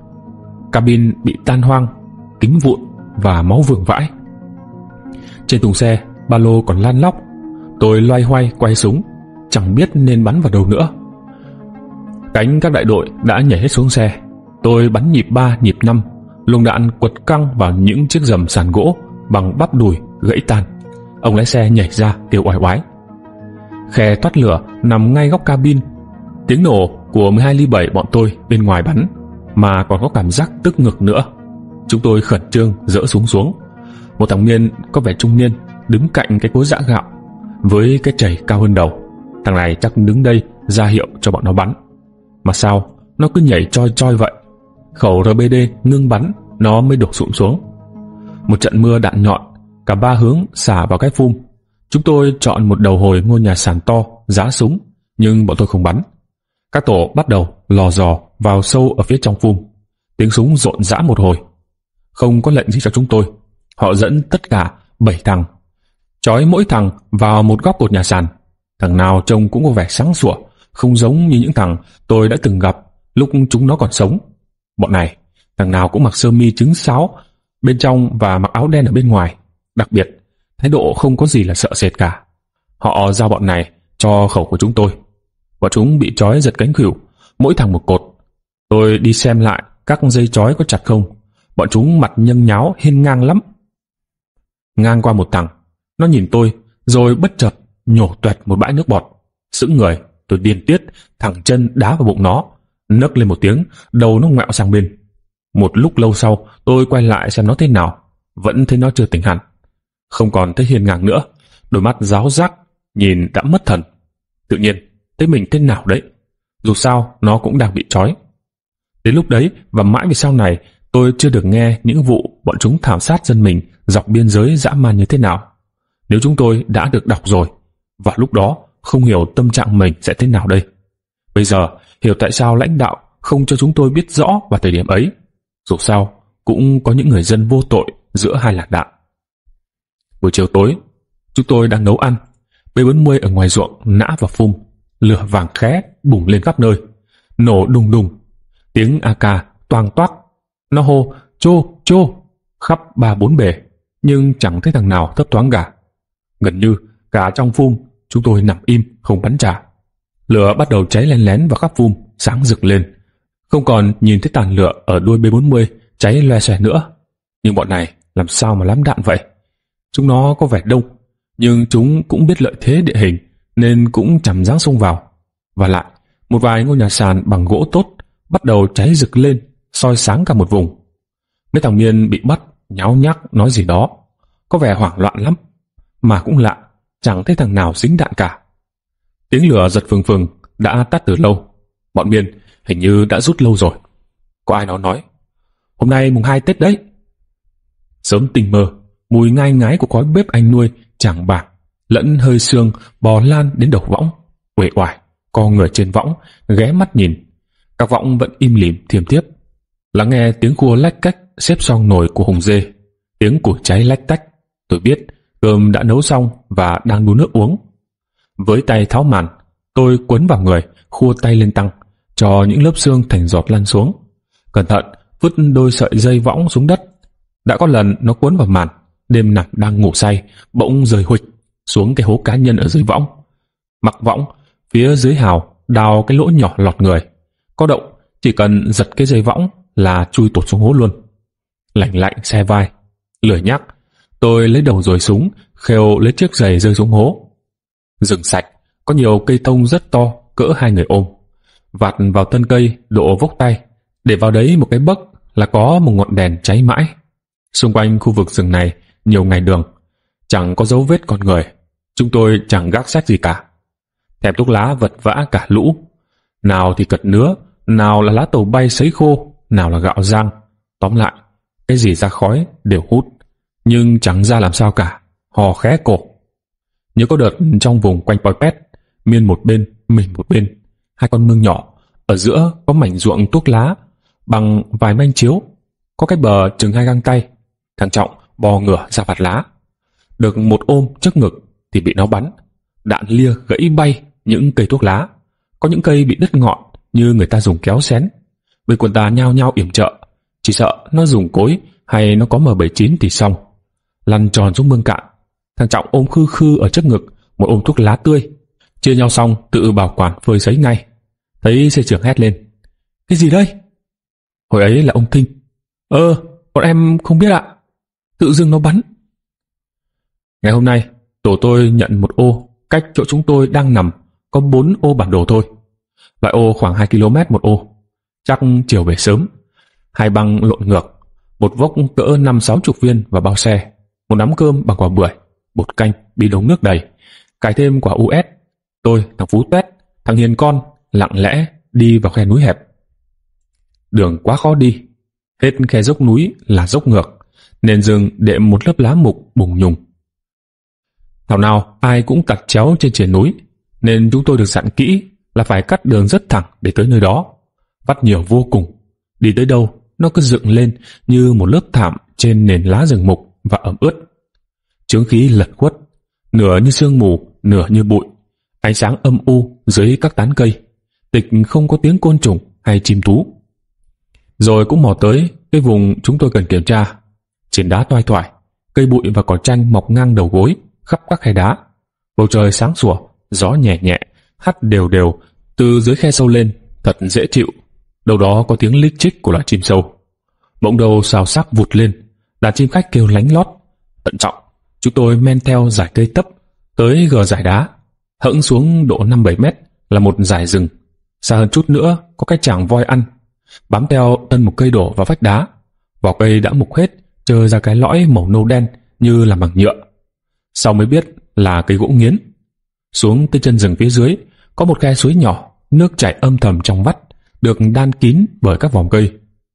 cabin bị tan hoang, kính vụn và máu vương vãi. Trên thùng xe, ba lô còn lăn lóc. Tôi loay hoay quay súng, chẳng biết nên bắn vào đâu nữa. Cánh các đại đội đã nhảy hết xuống xe. Tôi bắn nhịp ba, nhịp năm, luồng đạn quật căng vào những chiếc rầm sàn gỗ bằng bắp đùi gãy tan. Ông lái xe nhảy ra kêu oai oái. Khe thoát lửa nằm ngay góc cabin. Tiếng nổ của mười hai ly bảy bọn tôi bên ngoài bắn, mà còn có cảm giác tức ngực nữa. Chúng tôi khẩn trương dỡ súng xuống. Một thằng niên có vẻ trung niên đứng cạnh cái cối giã gạo với cái chày cao hơn đầu. Thằng này chắc đứng đây ra hiệu cho bọn nó bắn. Mà sao nó cứ nhảy choi choi vậy? Khẩu rờ bê đê ngưng bắn, nó mới đổ sụm xuống. Một trận mưa đạn nhọn cả ba hướng xả vào cái phum. Chúng tôi chọn một đầu hồi ngôi nhà sàn to, giã súng, nhưng bọn tôi không bắn. Các tổ bắt đầu lò dò vào sâu ở phía trong phum. Tiếng súng rộn rã một hồi. Không có lệnh gì cho chúng tôi. Họ dẫn tất cả bảy thằng, trói mỗi thằng vào một góc cột nhà sàn. Thằng nào trông cũng có vẻ sáng sủa, không giống như những thằng tôi đã từng gặp lúc chúng nó còn sống. Bọn này, thằng nào cũng mặc sơ mi trứng sáo bên trong và mặc áo đen ở bên ngoài. Đặc biệt, thái độ không có gì là sợ sệt cả. Họ giao bọn này cho khẩu của chúng tôi. Bọn chúng bị trói giật cánh khuỷu, mỗi thằng một cột. Tôi đi xem lại các dây trói có chặt không. Bọn chúng mặt nhâng nháo hiên ngang lắm. Ngang qua một thằng, nó nhìn tôi rồi bất chợt nhổ toẹt một bãi nước bọt. Sững người, tôi điên tiết thẳng chân đá vào bụng nó, nấc lên một tiếng, đầu nó ngoẹo sang bên. Một lúc lâu sau, tôi quay lại xem nó thế nào, vẫn thấy nó chưa tỉnh hẳn, không còn thấy hiên ngang nữa, đôi mắt ráo rác, nhìn đã mất thần. Tự nhiên thấy mình thế nào đấy, dù sao nó cũng đang bị trói. Đến lúc đấy và mãi về sau này, tôi chưa được nghe những vụ bọn chúng thảm sát dân mình dọc biên giới dã man như thế nào. Nếu chúng tôi đã được đọc rồi, và lúc đó không hiểu tâm trạng mình sẽ thế nào đây. Bây giờ hiểu tại sao lãnh đạo không cho chúng tôi biết rõ vào thời điểm ấy. Dù sao cũng có những người dân vô tội giữa hai làn đạn. Buổi chiều tối, chúng tôi đang nấu ăn. B bốn mươi ở ngoài ruộng nã vào phum, lửa vàng khé bùng lên khắp nơi, nổ đùng đùng, tiếng a ca toang toác. Nó hô chô chô khắp ba bốn bề, nhưng chẳng thấy thằng nào thấp thoáng cả. Gần như cả trong phum chúng tôi nằm im không bắn trả. Lửa bắt đầu cháy lén lén vào khắp phum, sáng rực lên. Không còn nhìn thấy tàn lửa ở đuôi B bốn mươi cháy loe xoe nữa. Nhưng bọn này làm sao mà lắm đạn vậy? Chúng nó có vẻ đông, nhưng chúng cũng biết lợi thế địa hình nên cũng chẳng dám xông vào. Và lại, một vài ngôi nhà sàn bằng gỗ tốt bắt đầu cháy rực lên, soi sáng cả một vùng. Mấy thằng Miên bị bắt nháo nhác nói gì đó, có vẻ hoảng loạn lắm. Mà cũng lạ, chẳng thấy thằng nào dính đạn cả. Tiếng lửa giật phừng phừng đã tắt từ lâu. Bọn Miên hình như đã rút lâu rồi. Có ai đó nói, hôm nay mùng hai Tết đấy. Sớm tình mơ, mùi ngai ngái của khói bếp anh nuôi chảng bạc lẫn hơi sương bò lan đến đầu võng. Uể oải, co người trên võng, ghé mắt nhìn. Các võng vẫn im lìm thiêm thiếp. Lắng nghe tiếng cua lách cách xếp xong nồi của Hùng Dê, tiếng củi cháy lách tách. Tôi biết cơm đã nấu xong và đang đun nước uống. Với tay tháo màn, tôi quấn vào người, khua tay lên tăng, cho những lớp xương thành giọt lăn xuống. Cẩn thận vứt đôi sợi dây võng xuống đất. Đã có lần nó quấn vào màn, đêm nằm đang ngủ say, bỗng rơi huịch xuống cái hố cá nhân ở dưới võng. Mặc võng, phía dưới hào đào cái lỗ nhỏ lọt người. Có động, chỉ cần giật cái dây võng là chui tụt xuống hố luôn. Lạnh lạnh xe vai, lười nhác, tôi lấy đầu rồi súng, khều lấy chiếc giày rơi xuống hố. Rừng sạch, có nhiều cây thông rất to, cỡ hai người ôm. Vạt vào thân cây độ vốc tay, để vào đấy một cái bấc là có một ngọn đèn cháy mãi. Xung quanh khu vực rừng này nhiều ngày đường, chẳng có dấu vết con người. Chúng tôi chẳng gác sách gì cả. Thèm thuốc lá vật vã cả lũ. Nào thì cật nứa, nào là lá tàu bay sấy khô, nào là gạo rang. Tóm lại, cái gì ra khói đều hút, nhưng chẳng ra làm sao cả, hò khé cổ. Nhớ có đợt trong vùng quanh Poi Pét, Miên một bên, mình một bên, hai con mương nhỏ, ở giữa có mảnh ruộng thuốc lá, bằng vài manh chiếu, có cái bờ chừng hai găng tay. Thằng Trọng bò ngửa ra vạt lá, được một ôm trước ngực thì bị nó bắn, đạn lia gãy bay những cây thuốc lá. Có những cây bị đứt ngọn như người ta dùng kéo xén. Bên quân ta nhao nhao yểm trợ, Chỉ sợ nó dùng cối hay nó có M bảy chín thì xong. Lăn tròn xuống mương cạn. Thằng Trọng ôm khư khư ở trước ngực một ôm thuốc lá tươi. Chia nhau xong tự bảo quản phơi sấy ngay. Thấy xe trưởng hét lên: Cái gì đây? Hồi ấy là ông Thinh. Ờ, bọn em không biết ạ. Tự dưng nó bắn. Ngày hôm nay, tổ tôi nhận một ô, cách chỗ chúng tôi đang nằm có bốn ô bản đồ thôi. Loại ô khoảng hai ki lô mét một ô. Chắc chiều về sớm. Hai băng lộn ngược, một vốc cỡ năm sáu chục viên vào bao xe, một nắm cơm bằng quả bưởi, bột canh, bi đống nước đầy, cài thêm quả u ét. Tôi, thằng Phú Tuét, thằng Hiền con lặng lẽ đi vào khe núi hẹp. Đường quá khó đi, hết khe dốc núi là dốc ngược, nền rừng đệm một lớp lá mục bùng nhùng. Thảo nào ai cũng tặt chéo trên triền núi, nên chúng tôi được dặn kỹ là phải cắt đường rất thẳng để tới nơi đó. Vắt nhiều vô cùng, đi tới đâu nó cứ dựng lên như một lớp thảm trên nền lá rừng mục và ẩm ướt. Chướng khí lật khuất, nửa như sương mù, nửa như bụi. Ánh sáng âm u dưới các tán cây, tịch không có tiếng côn trùng hay chim thú. Rồi cũng mò tới cái vùng chúng tôi cần kiểm tra. Trên đá toai thoải, cây bụi và cỏ tranh mọc ngang đầu gối khắp các khe đá. Bầu trời sáng sủa, gió nhẹ nhẹ hắt đều đều từ dưới khe sâu lên, thật dễ chịu. Đâu đó có tiếng lích chích của loài chim sâu. Bỗng đầu xào xạc vụt lên, đàn chim khách kêu lánh lót. Thận trọng, chúng tôi men theo dải cây tấp tới gờ dải đá. Hẫng xuống độ năm bảy mét là một dải rừng. Xa hơn chút nữa có cái chàng voi ăn. Bám theo thân một cây đổ vào vách đá. Vỏ cây đã mục hết, trơ ra cái lõi màu nâu đen như là bằng nhựa. Sau mới biết là cây gỗ nghiến. Xuống tới chân rừng phía dưới có một khe suối nhỏ, nước chảy âm thầm trong vắt, được đan kín bởi các vòm cây.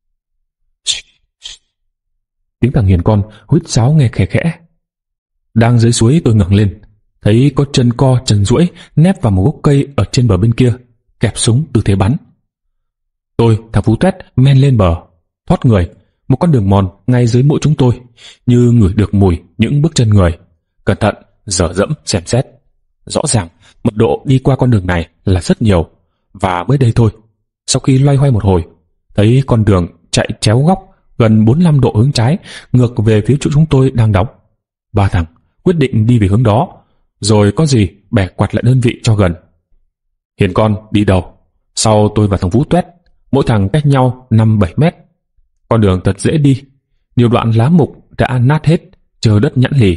Tiếng thằng Hiền con huýt sáo nghe khẽ khẽ. Đang dưới suối tôi ngẩng lên, thấy có chân co chân duỗi nép vào một gốc cây ở trên bờ bên kia, kẹp súng tư thế bắn. Tôi, thằng Phú Tuét men lên bờ, thoát người, một con đường mòn ngay dưới mũi chúng tôi, như ngửi được mùi những bước chân người. Cẩn thận, dở dẫm xem xét. Rõ ràng, mật độ đi qua con đường này là rất nhiều, và mới đây thôi, sau khi loay hoay một hồi, thấy con đường chạy chéo góc gần bốn mươi lăm độ hướng trái, ngược về phía chỗ chúng tôi đang đóng. Ba thằng quyết định đi về hướng đó, rồi có gì bẻ quạt lại đơn vị cho gần. Hiền con đi đầu, sau tôi và thằng Phú Tuét, mỗi thằng cách nhau năm bảy mét. Con đường thật dễ đi, nhiều đoạn lá mục đã nát hết, chờ đất nhẵn lì.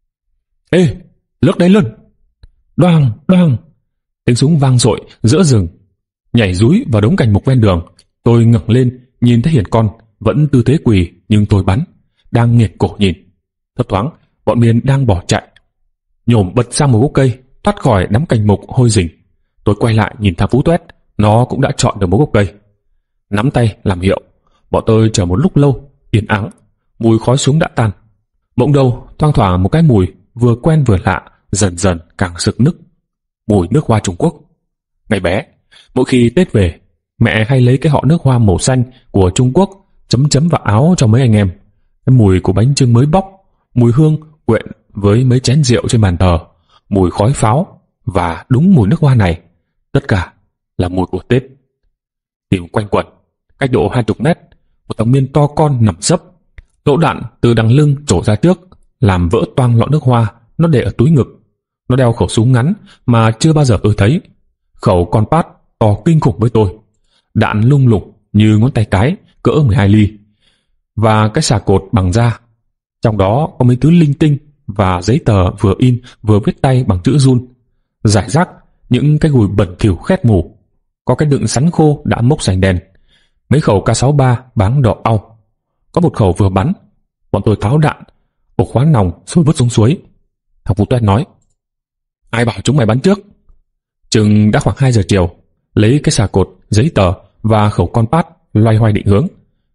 Ê, lướt đây luôn! Đoàng, đoàng! Tiếng súng vang dội giữa rừng. Nhảy dúi vào đống cành mục ven đường, tôi ngẩng lên nhìn thấy Hiền con vẫn tư thế quỳ, nhưng tôi bắn, đang nghiệt cổ nhìn. Thấp thoáng bọn Miên đang bỏ chạy, nhổm bật sang một gốc cây, thoát khỏi đám cành mục hôi rình. Tôi quay lại nhìn thằng Phú Tuét, nó cũng đã chọn được một gốc cây. Nắm tay làm hiệu, bọn tôi chờ một lúc lâu, yên ắng. Mùi khói súng đã tan. Bỗng đâu thoang thoảng một cái mùi vừa quen vừa lạ, dần dần càng sực nức. Mùi nước hoa Trung Quốc. Ngày bé, mỗi khi Tết về, mẹ hay lấy cái họ nước hoa màu xanh của Trung Quốc chấm chấm vào áo cho mấy anh em. Cái mùi của bánh chưng mới bóc, mùi hương quyện với mấy chén rượu trên bàn thờ, mùi khói pháo, và đúng mùi nước hoa này, tất cả là mùi của Tết. Tìm quanh quẩn, cách độ hai mươi mét, một thằng Miên to con nằm sấp. Lỗ đạn từ đằng lưng trổ ra trước, làm vỡ toang lọ nước hoa nó để ở túi ngực. Nó đeo khẩu súng ngắn mà chưa bao giờ tôi thấy. Khẩu con pát to kinh khủng với tôi. Đạn lung lủng như ngón tay cái, cỡ mười hai ly. Và cái xà cột bằng da. Trong đó có mấy thứ linh tinh và giấy tờ vừa in vừa viết tay bằng chữ run. Rải rác những cái gùi bẩn thỉu khét mù. Có cái đựng sắn khô đã mốc sành đen. Mấy khẩu K sáu mươi ba báng đỏ au. Có một khẩu vừa bắn. Bọn tôi tháo đạn, ổ khóa nòng rồi vứt xuống suối. Thằng Phú Tuét nói: Ai bảo chúng mày bắn trước? Chừng đã khoảng hai giờ chiều, lấy cái xà cột, giấy tờ và khẩu con pát loay hoay định hướng.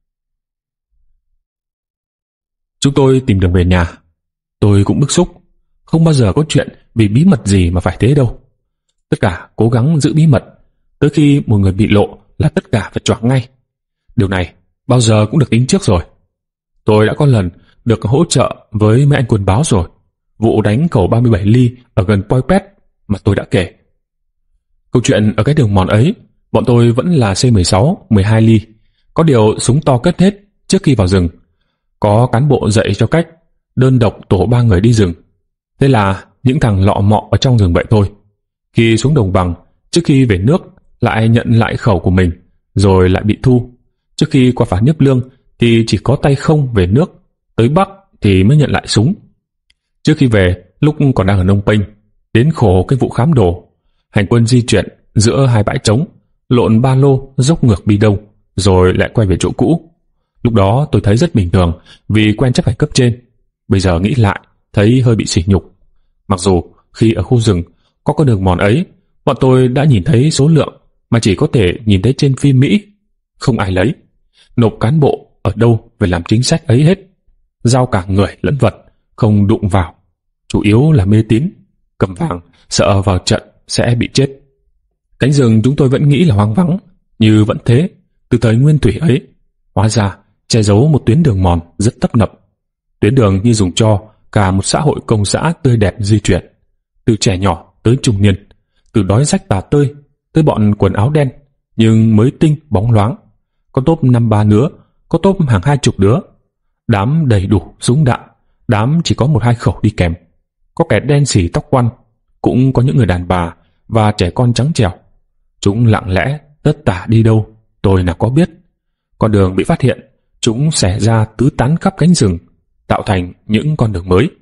Chúng tôi tìm đường về nhà. Tôi cũng bức xúc. Không bao giờ có chuyện vì bí mật gì mà phải thế đâu. Tất cả cố gắng giữ bí mật. Tới khi một người bị lộ là tất cả phải choáng ngay. Điều này bao giờ cũng được tính trước rồi. Tôi đã có lần được hỗ trợ với mấy anh quân báo rồi. Vụ đánh khẩu ba mươi bảy ly ở gần Poipet mà tôi đã kể. Câu chuyện ở cái đường mòn ấy, bọn tôi vẫn là C mười sáu, mười hai ly. Có điều súng to cất hết, trước khi vào rừng. Có cán bộ dạy cho cách đơn độc tổ ba người đi rừng. Thế là những thằng lọ mọ ở trong rừng vậy thôi. Khi xuống đồng bằng, trước khi về nước lại nhận lại khẩu của mình, rồi lại bị thu. Trước khi qua phá Nhiếp Lương thì chỉ có tay không về nước, tới Bắc thì mới nhận lại súng. Trước khi về, lúc còn đang ở Nông Penh, đến khổ cái vụ khám đồ, hành quân di chuyển giữa hai bãi trống, lộn ba lô dốc ngược đi đâu, rồi lại quay về chỗ cũ. Lúc đó tôi thấy rất bình thường vì quen chấp hành cấp trên. Bây giờ nghĩ lại thấy hơi bị sỉ nhục. Mặc dù khi ở khu rừng có con đường mòn ấy, bọn tôi đã nhìn thấy số lượng mà chỉ có thể nhìn thấy trên phim Mỹ. Không ai lấy, nộp cán bộ ở đâu về làm chính sách ấy hết. Giao cả người lẫn vật, không đụng vào. Chủ yếu là mê tín, cầm vàng, sợ vào trận sẽ bị chết. Cánh rừng chúng tôi vẫn nghĩ là hoang vắng, như vẫn thế từ thời nguyên thủy ấy. Hóa ra che giấu một tuyến đường mòn rất tấp nập. Tuyến đường như dùng cho cả một xã hội công xã tươi đẹp di chuyển, từ trẻ nhỏ tới trung niên, từ đói rách tả tơi tới bọn quần áo đen nhưng mới tinh bóng loáng. Có tốp năm ba đứa, có tốp hàng hai chục đứa. Đám đầy đủ súng đạn, đám chỉ có một hai khẩu đi kèm. Có kẻ đen xỉ tóc quăn, cũng có những người đàn bà và trẻ con trắng trẻo. Chúng lặng lẽ tất tả đi đâu tôi nào có biết. Con đường bị phát hiện, chúng xẻ ra tứ tán khắp cánh rừng, tạo thành những con đường mới.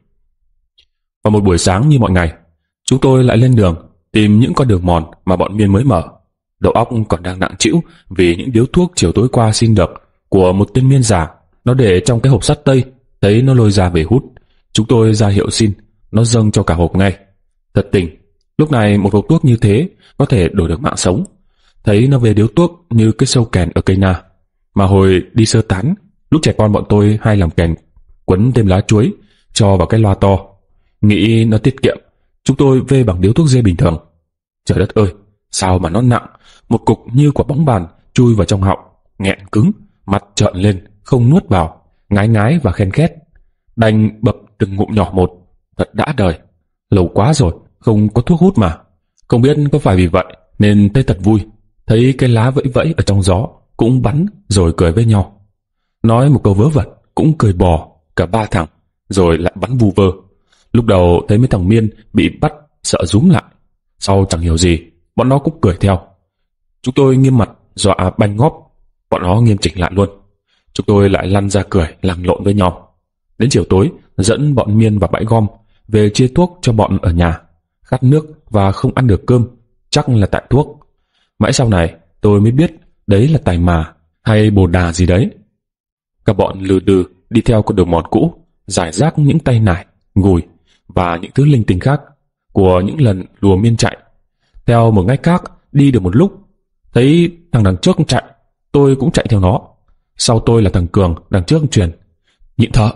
Vào một buổi sáng như mọi ngày, chúng tôi lại lên đường tìm những con đường mòn mà bọn Miên mới mở. Đầu óc còn đang nặng trĩu vì những điếu thuốc chiều tối qua xin được của một tên Miên già. Nó để trong cái hộp sắt tây, thấy nó lôi ra về hút. Chúng tôi ra hiệu xin, nó dâng cho cả hộp ngay. Thật tình, lúc này một hộp thuốc như thế có thể đổi được mạng sống. Thấy nó về điếu thuốc như cái sâu kèn ở cây na. Mà hồi đi sơ tán, lúc trẻ con bọn tôi hay làm kèn, quấn thêm lá chuối, cho vào cái loa to. Nghĩ nó tiết kiệm, chúng tôi vê bằng điếu thuốc dê bình thường. Trời đất ơi, sao mà nó nặng, một cục như quả bóng bàn chui vào trong họng, nghẹn cứng, mặt trợn lên, không nuốt vào, ngái ngái và khen khét. Đành bập từng ngụm nhỏ một, thật đã đời. Lâu quá rồi, không có thuốc hút mà. Không biết có phải vì vậy nên thấy thật vui. Thấy cái lá vẫy vẫy ở trong gió, cũng bắn rồi cười với nhau. Nói một câu vớ vẩn, cũng cười bò, cả ba thằng, rồi lại bắn vu vơ. Lúc đầu thấy mấy thằng Miên bị bắt sợ rúm lại. Sau chẳng hiểu gì, bọn nó cũng cười theo. Chúng tôi nghiêm mặt dọa banh ngóp, bọn nó nghiêm chỉnh lại luôn. Chúng tôi lại lăn ra cười làm lộn với nhau. Đến chiều tối, dẫn bọn Miên vào bãi gom, về chia thuốc cho bọn ở nhà. Khát nước và không ăn được cơm, chắc là tại thuốc. Mãi sau này tôi mới biết đấy là tài mà hay bồ đà gì đấy. Các bọn lừ đừ đi theo con đường mòn cũ, giải rác những tay nải, gùi và những thứ linh tinh khác của những lần lùa Miên chạy. Theo một ngách khác đi được một lúc, thấy thằng đằng trước chạy, tôi cũng chạy theo nó. Sau tôi là thằng Cường đằng trước truyền nhịn thở.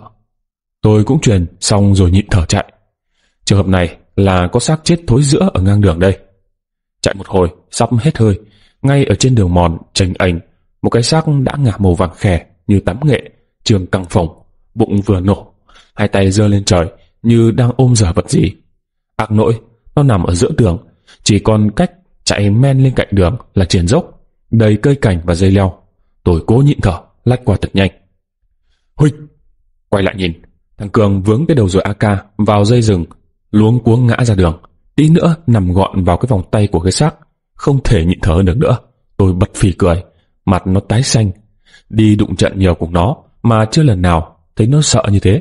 Tôi cũng truyền xong rồi nhịn thở chạy. Trường hợp này là có xác chết thối rữa ở ngang đường đây. Chạy một hồi sắp hết hơi, ngay ở trên đường mòn chành ảnh, một cái xác đã ngả màu vàng khè như tắm nghệ, trường căng phồng, bụng vừa nổ, hai tay giơ lên trời như đang ôm giở vật gì. Ác nỗi, nó nằm ở giữa đường, chỉ còn cách chạy men lên cạnh đường là triển dốc, đầy cây cành và dây leo. Tôi cố nhịn thở, lách qua thật nhanh. Huỵch! Quay lại nhìn, thằng Cường vướng cái đầu rồi a ca vào dây rừng, luống cuống ngã ra đường, tí nữa nằm gọn vào cái vòng tay của cái xác. Không thể nhịn thở được nữa, tôi bật phì cười, mặt nó tái xanh. Đi đụng trận nhiều cùng nó mà chưa lần nào thấy nó sợ như thế.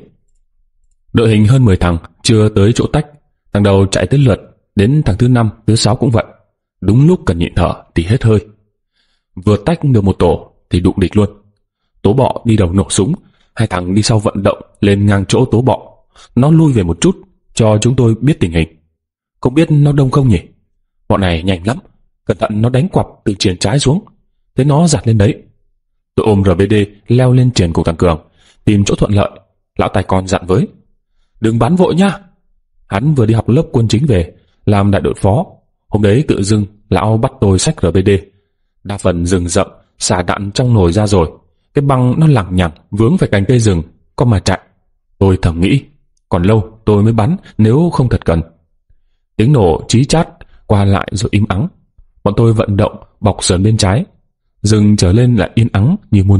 Đội hình hơn mười thằng chưa tới chỗ tách, thằng đầu chạy tới lượt, đến thằng thứ năm, thứ sáu cũng vậy. Đúng lúc cần nhịn thở thì hết hơi. Vừa tách được một tổ thì đụng địch luôn. Tố bọ đi đầu nổ súng, hai thằng đi sau vận động lên ngang chỗ tố bọ. Nó lui về một chút cho chúng tôi biết tình hình. Không biết nó đông không nhỉ? Bọn này nhanh lắm, cẩn thận nó đánh quặp từ triền trái xuống. Thế nó giặt lên đấy. Tôi ôm rờ bê đê leo lên triền cùng thằng Cường, tìm chỗ thuận lợi. Lão tài con dặn với: đừng bắn vội nhá. Hắn vừa đi học lớp quân chính về, làm đại đội phó. Hôm đấy tự dưng lão bắt tôi xách rờ bê đê. Đa phần rừng rậm, xả đạn trong nồi ra rồi, cái băng nó lằng nhằng vướng phải cành cây rừng, có mà chạy. Tôi thầm nghĩ, còn lâu tôi mới bắn nếu không thật cần. Tiếng nổ chí chát qua lại rồi im ắng. Bọn tôi vận động bọc sườn bên trái. Rừng trở lên lại yên ắng như muôn thuở.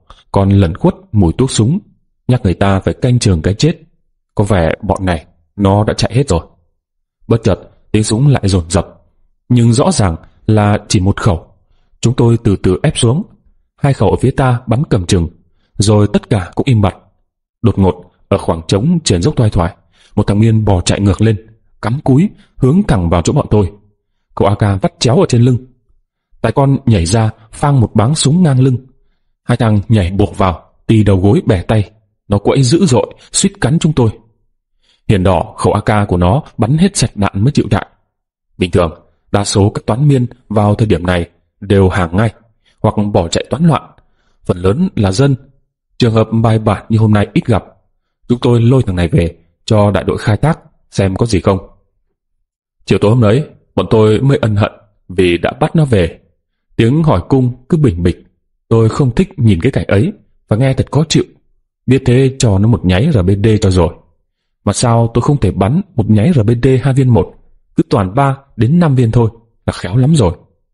còn lẩn khuất mùi thuốc súng, nhắc người ta phải canh chừng cái chết. Có vẻ bọn này nó đã chạy hết rồi. Bất chợt tiếng súng lại dồn dập, nhưng rõ ràng là chỉ một khẩu. Chúng tôi từ từ ép xuống. Hai khẩu ở phía ta bắn cầm chừng, rồi tất cả cũng im bặt. Đột ngột, ở khoảng trống trên dốc thoai thoải, một thằng Miên bò chạy ngược lên, cắm cúi hướng thẳng vào chỗ bọn tôi. Cậu a ca vắt chéo ở trên lưng. Tài con nhảy ra phang một báng súng ngang lưng. Hai thằng nhảy buộc vào, tì đầu gối bẻ tay. Nó quẫy dữ dội, suýt cắn chúng tôi. Hiền đỏ khẩu a ca của nó bắn hết sạch đạn mới chịu đại. Bình thường, đa số các toán Miên vào thời điểm này đều hàng ngay hoặc bỏ chạy toán loạn. Phần lớn là dân. Trường hợp bài bản như hôm nay ít gặp. Chúng tôi lôi thằng này về cho đại đội khai thác xem có gì không. Chiều tối hôm đấy, bọn tôi mới ân hận vì đã bắt nó về. Tiếng hỏi cung cứ bình bịch. Tôi không thích nhìn cái cảnh ấy và nghe thật khó chịu. Biết thế cho nó một nháy rờ bê đê cho rồi. Mà sao tôi không thể bắn một nháy rờ bê đê hai viên một, cứ toàn ba đến năm viên thôi là khéo lắm rồi.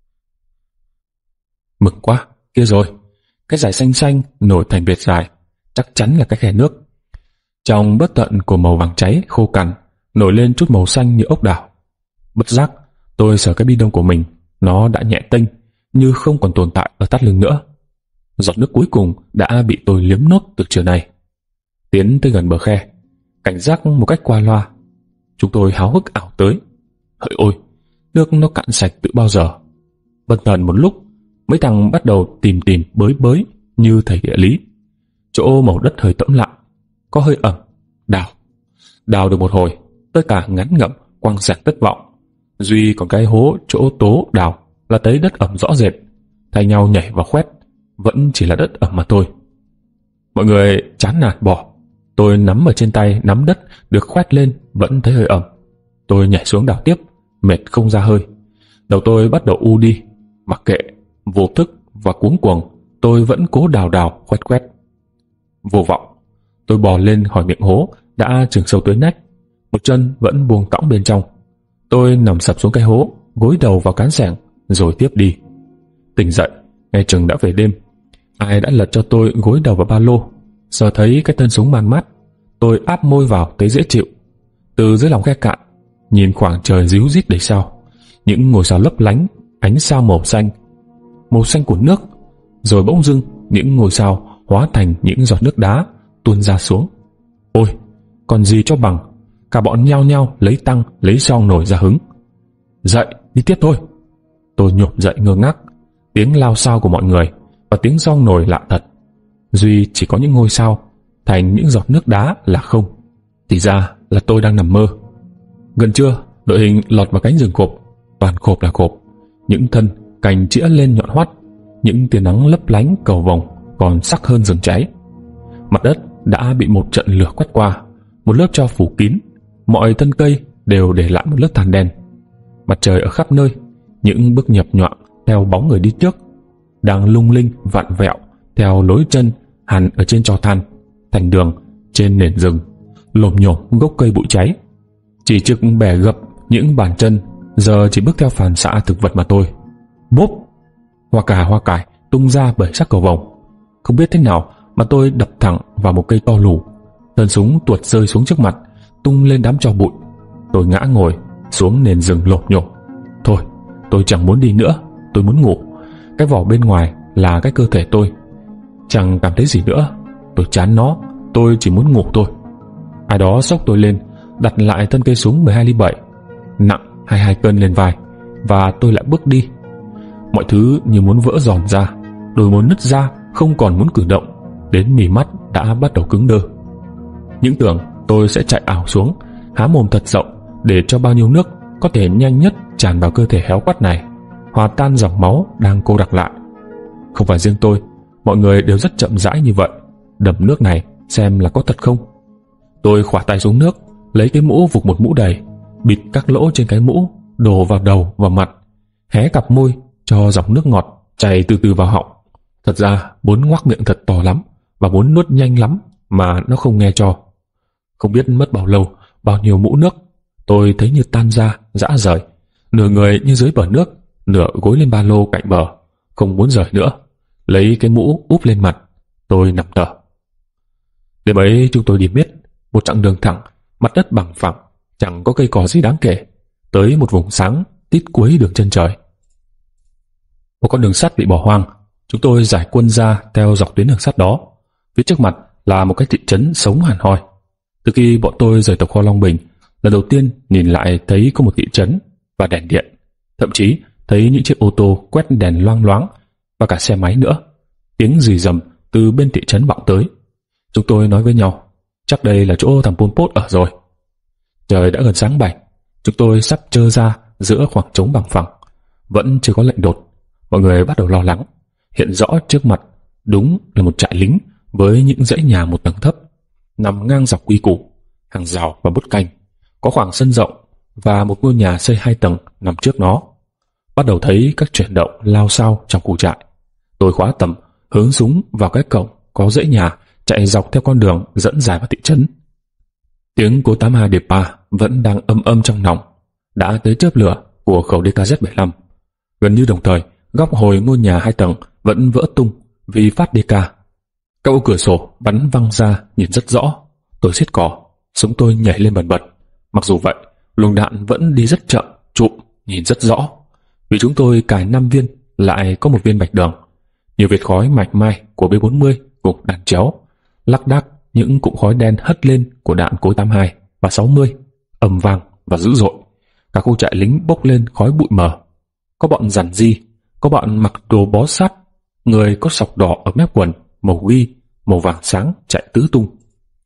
Mực quá, kia rồi. Cái dải xanh xanh nổi thành vệt dài, chắc chắn là cái khe nước. Trong bất tận của màu vàng cháy khô cằn nổi lên chút màu xanh như ốc đảo. Bất giác tôi sờ cái bi đông của mình, nó đã nhẹ tênh, như không còn tồn tại ở thắt lưng nữa. Giọt nước cuối cùng đã bị tôi liếm nốt từ chiều nay. Tiến tới gần bờ khe, cảnh giác một cách qua loa. Chúng tôi háo hức ảo tới. Hỡi ôi, nước nó cạn sạch từ bao giờ. Bần thần một lúc, mấy thằng bắt đầu tìm tìm bới bới như thầy địa lý. Chỗ màu đất hơi tẫm lặng, có hơi ẩm. Đào Đào được một hồi, tất cả ngắn ngẩm quăng sạc thất vọng. Duy còn cái hố chỗ tố đào là thấy đất ẩm rõ rệt. Thay nhau nhảy vào khoét, vẫn chỉ là đất ẩm mà thôi. Mọi người chán nản bỏ. Tôi nắm ở trên tay nắm đất được khoét lên vẫn thấy hơi ẩm. Tôi nhảy xuống đào tiếp, mệt không ra hơi. Đầu tôi bắt đầu u đi. Mặc kệ, vô thức và cuống cuồng, tôi vẫn cố đào đào khoét khoét. Vô vọng, tôi bò lên khỏi miệng hố đã chừng sâu tới nách. Một chân vẫn buông cõng bên trong. Tôi nằm sập xuống cái hố, gối đầu vào cán xẻng rồi tiếp đi. Tỉnh dậy, nghe chừng đã về đêm. Ai đã lật cho tôi gối đầu vào ba lô. Giờ thấy cái thân súng man mát, tôi áp môi vào thấy dễ chịu. Từ dưới lòng khe cạn, nhìn khoảng trời ríu rít đầy sao, những ngôi sao lấp lánh, ánh sao màu xanh, màu xanh của nước. Rồi bỗng dưng những ngôi sao hóa thành những giọt nước đá tuôn ra xuống. Ôi, còn gì cho bằng. Cả bọn nhao nhao lấy tăng lấy song nổi ra hứng. Dậy, đi tiếp thôi. Tôi nhổm dậy ngơ ngác. Tiếng lao xao của mọi người và tiếng song nổi lạ thật. Duy chỉ có những ngôi sao thành những giọt nước đá là không. Thì ra là tôi đang nằm mơ. Gần trưa, đội hình lọt vào cánh rừng khộp. Toàn khộp là khộp. Những thân cành chĩa lên nhọn hoắt, những tia nắng lấp lánh cầu vồng còn sắc hơn rừng cháy. Mặt đất đã bị một trận lửa quét qua, một lớp tro phủ kín. Mọi thân cây đều để lại một lớp than đen. Mặt trời ở khắp nơi, những bước nhập nhọa theo bóng người đi trước, đang lung linh vặn vẹo theo lối chân hằn ở trên tro than, thành đường trên nền rừng, lồm nhổm gốc cây bụi cháy. Chỉ trực bẻ gập những bàn chân, giờ chỉ bước theo phản xạ thực vật mà thôi. Bốp! Hoa cà hoa cải tung ra bởi sắc cầu vồng. Không biết thế nào mà tôi đập thẳng vào một cây to lù. Thân súng tuột rơi xuống trước mặt, tung lên đám tro bụi. Tôi ngã ngồi xuống nền rừng lộp nhộp. Thôi, tôi chẳng muốn đi nữa, tôi muốn ngủ. Cái vỏ bên ngoài là cái cơ thể tôi, chẳng cảm thấy gì nữa. Tôi chán nó, tôi chỉ muốn ngủ thôi. Ai đó xốc tôi lên, đặt lại thân cây súng mười hai ly bảy, nặng hai mươi hai cân lên vai, và tôi lại bước đi. Mọi thứ như muốn vỡ giòn ra, đôi môi nứt ra, không còn muốn cử động, đến mí mắt đã bắt đầu cứng đơ. Những tưởng tôi sẽ chạy ảo xuống, há mồm thật rộng để cho bao nhiêu nước có thể nhanh nhất tràn vào cơ thể héo quắt này, hòa tan dòng máu đang cô đặc lại. Không phải riêng tôi, mọi người đều rất chậm rãi như vậy, đầm nước này xem là có thật không. Tôi khỏa tay xuống nước, lấy cái mũ vục một mũ đầy, bịt các lỗ trên cái mũ, đổ vào đầu vào mặt, hé cặp môi cho dòng nước ngọt chảy từ từ vào họng. Thật ra muốn ngoác miệng thật to lắm và muốn nuốt nhanh lắm mà nó không nghe cho. Không biết mất bao lâu, bao nhiêu mũ nước, tôi thấy như tan ra, rã rời, nửa người như dưới bờ nước, nửa gối lên ba lô cạnh bờ, không muốn rời nữa. Lấy cái mũ úp lên mặt, Tôi nằm thở. Đêm ấy chúng tôi đi miết một chặng đường thẳng, mặt đất bằng phẳng, chẳng có cây cỏ gì đáng kể, tới một vùng sáng tít cuối đường chân trời. Một con đường sắt bị bỏ hoang, chúng tôi giải quân ra theo dọc tuyến đường sắt đó. Phía trước mặt là một cái thị trấn sống hẳn hoi. Từ khi bọn tôi rời tộc kho Long Bình, lần đầu tiên nhìn lại thấy có một thị trấn và đèn điện, thậm chí thấy những chiếc ô tô quét đèn loang loáng và cả xe máy nữa. Tiếng rì rầm từ bên thị trấn vọng tới. Chúng tôi nói với nhau, chắc đây là chỗ thằng Pol Pot ở rồi. Trời đã gần sáng bạch, chúng tôi sắp trơ ra giữa khoảng trống bằng phẳng, vẫn chưa có lệnh đột. Mọi người bắt đầu lo lắng. Hiện rõ trước mặt đúng là một trại lính với những dãy nhà một tầng thấp, nằm ngang dọc quy củ, hàng rào và bốt canh, có khoảng sân rộng và một ngôi nhà xây hai tầng nằm trước nó. Bắt đầu thấy các chuyển động lao xao trong khu trại. Tôi khóa tầm, hướng súng vào cái cổng có dãy nhà, chạy dọc theo con đường dẫn dài vào thị trấn. Tiếng cố tám hai Điệp ba vẫn đang âm âm trong lòng, đã tới chớp lửa của khẩu đê ca Z bảy lăm. Gần như đồng thời, góc hồi ngôi nhà hai tầng vẫn vỡ tung vì phát đê ca. Các ô cửa sổ bắn văng ra nhìn rất rõ. Tôi siết cò, súng tôi nhảy lên bần bật. Mặc dù vậy, luồng đạn vẫn đi rất chậm, chụm, nhìn rất rõ. Vì chúng tôi cài năm viên, lại có một viên bạch đường. Nhiều vệt khói mạch mai của B bốn mươi gục đạn chéo, lác đác những cụm khói đen hất lên của đạn cối tám hai và sáu mươi, ầm vang và dữ dội. Cả khu trại lính bốc lên khói bụi mờ. Có bọn giản di, có bọn mặc đồ bó sát, người có sọc đỏ ở mép quần, màu ghi, màu vàng sáng chạy tứ tung.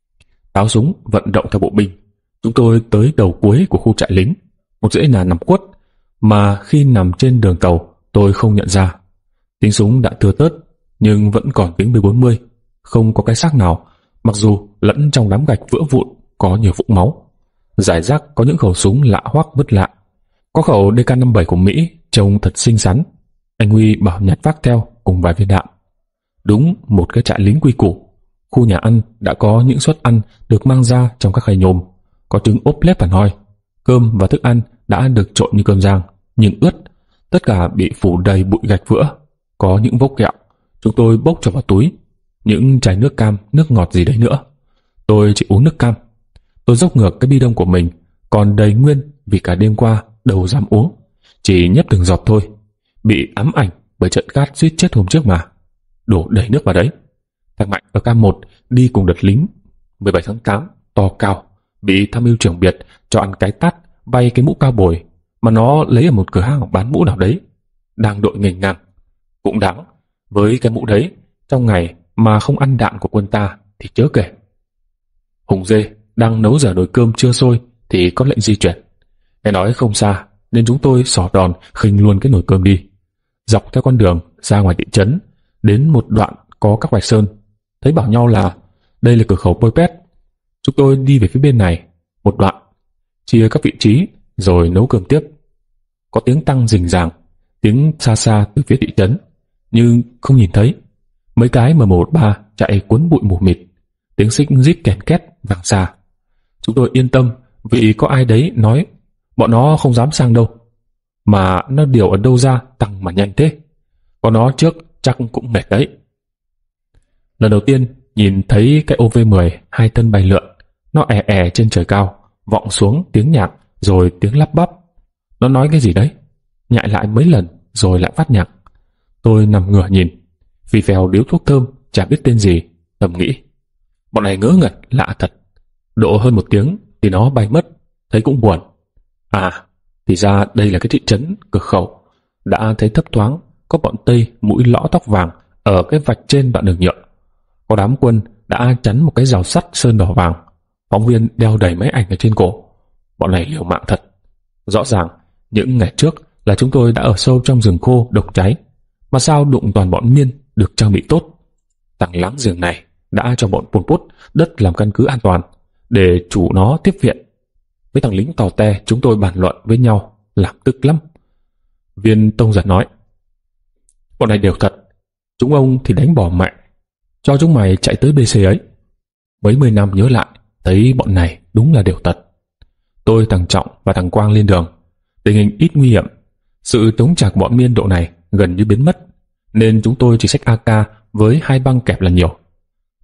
Táo súng vận động theo bộ binh. Chúng tôi tới đầu cuối của khu trại lính, một dãy nhà nằm quất mà khi nằm trên đường tàu tôi không nhận ra. Tiếng súng đã thưa tớt, nhưng vẫn còn tiếng B bốn mươi, không có cái xác nào, mặc dù lẫn trong đám gạch vỡ vụn có nhiều vũng máu. Rải rác có những khẩu súng lạ hoắc vứt lạ. Có khẩu đê ca năm bảy của Mỹ trông thật xinh xắn. Anh Huy bảo nhặt vác theo cùng vài viên đạn. Đúng một cái trại lính quy củ. Khu nhà ăn đã có những suất ăn được mang ra trong các khay nhôm, có trứng ốp lép hẳn hoi. Cơm và thức ăn đã được trộn như cơm rang, nhưng ướt, tất cả bị phủ đầy bụi gạch vữa. Có những vốc kẹo, chúng tôi bốc cho vào túi. Những chai nước cam, nước ngọt gì đấy nữa. Tôi chỉ uống nước cam. Tôi dốc ngược cái bi đông của mình, còn đầy nguyên vì cả đêm qua đâu dám uống, chỉ nhấp từng giọt thôi. Bị ám ảnh bởi trận khát suýt chết hôm trước mà. Đổ đầy nước vào đấy. Thằng Mạnh ở cam một đi cùng đợt lính mười bảy tháng tám to cao, bị tham mưu trưởng biệt cho ăn cái tát vay cái mũ cao bồi mà nó lấy ở một cửa hàng bán mũ nào đấy, đang đội nghềnh ngang. Cũng đáng, với cái mũ đấy trong ngày mà không ăn đạn của quân ta thì chớ kể. Hùng Dê đang nấu dở nồi cơm chưa sôi thì có lệnh di chuyển. Nghe nói không xa nên chúng tôi xỏ đòn khinh luôn cái nồi cơm đi. Dọc theo con đường ra ngoài thị trấn, đến một đoạn có các vạch sơn, thấy bảo nhau là đây là cửa khẩu Poipet. Chúng tôi đi về phía bên này một đoạn, chia các vị trí rồi nấu cơm tiếp. Có tiếng tăng rình ràng, tiếng xa xa từ phía thị trấn, nhưng không nhìn thấy. Mấy cái M một ba chạy cuốn bụi mù mịt, tiếng xích rít kèn két vang xa. Chúng tôi yên tâm vì có ai đấy nói bọn nó không dám sang đâu, mà nó điều ở đâu ra tăng mà nhanh thế. Còn nó trước chắc cũng mệt đấy. Lần đầu tiên nhìn thấy cái ô vê mười hai thân bay lượn, nó è è trên trời cao, vọng xuống tiếng nhạc rồi tiếng lắp bắp. Nó nói cái gì đấy, nhại lại mấy lần rồi lại phát nhạc. Tôi nằm ngửa nhìn, phì phèo điếu thuốc thơm chả biết tên gì, thầm nghĩ bọn này ngớ ngẩn lạ thật. Độ hơn một tiếng thì nó bay mất, thấy cũng buồn. À, thì ra đây là cái thị trấn cửa khẩu. Đã thấy thấp thoáng có bọn Tây mũi lõ tóc vàng ở cái vạch trên đoạn đường nhựa. Có đám quân đã chắn một cái rào sắt sơn đỏ vàng. Phóng viên đeo đầy máy ảnh ở trên cổ. Bọn này liều mạng thật. Rõ ràng những ngày trước là chúng tôi đã ở sâu trong rừng khô độc cháy, mà sao đụng toàn bọn Miên được trang bị tốt. Thằng láng giềng này đã cho bọn Pol Pot đất làm căn cứ an toàn để chủ nó tiếp viện. Với thằng lính tò te chúng tôi bàn luận với nhau làm tức lắm. Viên Tông Giật nói, bọn này đều thật, chúng ông thì đánh bỏ mẹ, cho chúng mày chạy tới bê xê ấy. Mấy mươi năm nhớ lại thấy bọn này đúng là đều tật. Tôi, thằng Trọng và thằng Quang lên đường. Tình hình ít nguy hiểm, sự tống chạc bọn Miên độ này gần như biến mất, nên chúng tôi chỉ xách a ca với hai băng kẹp là nhiều.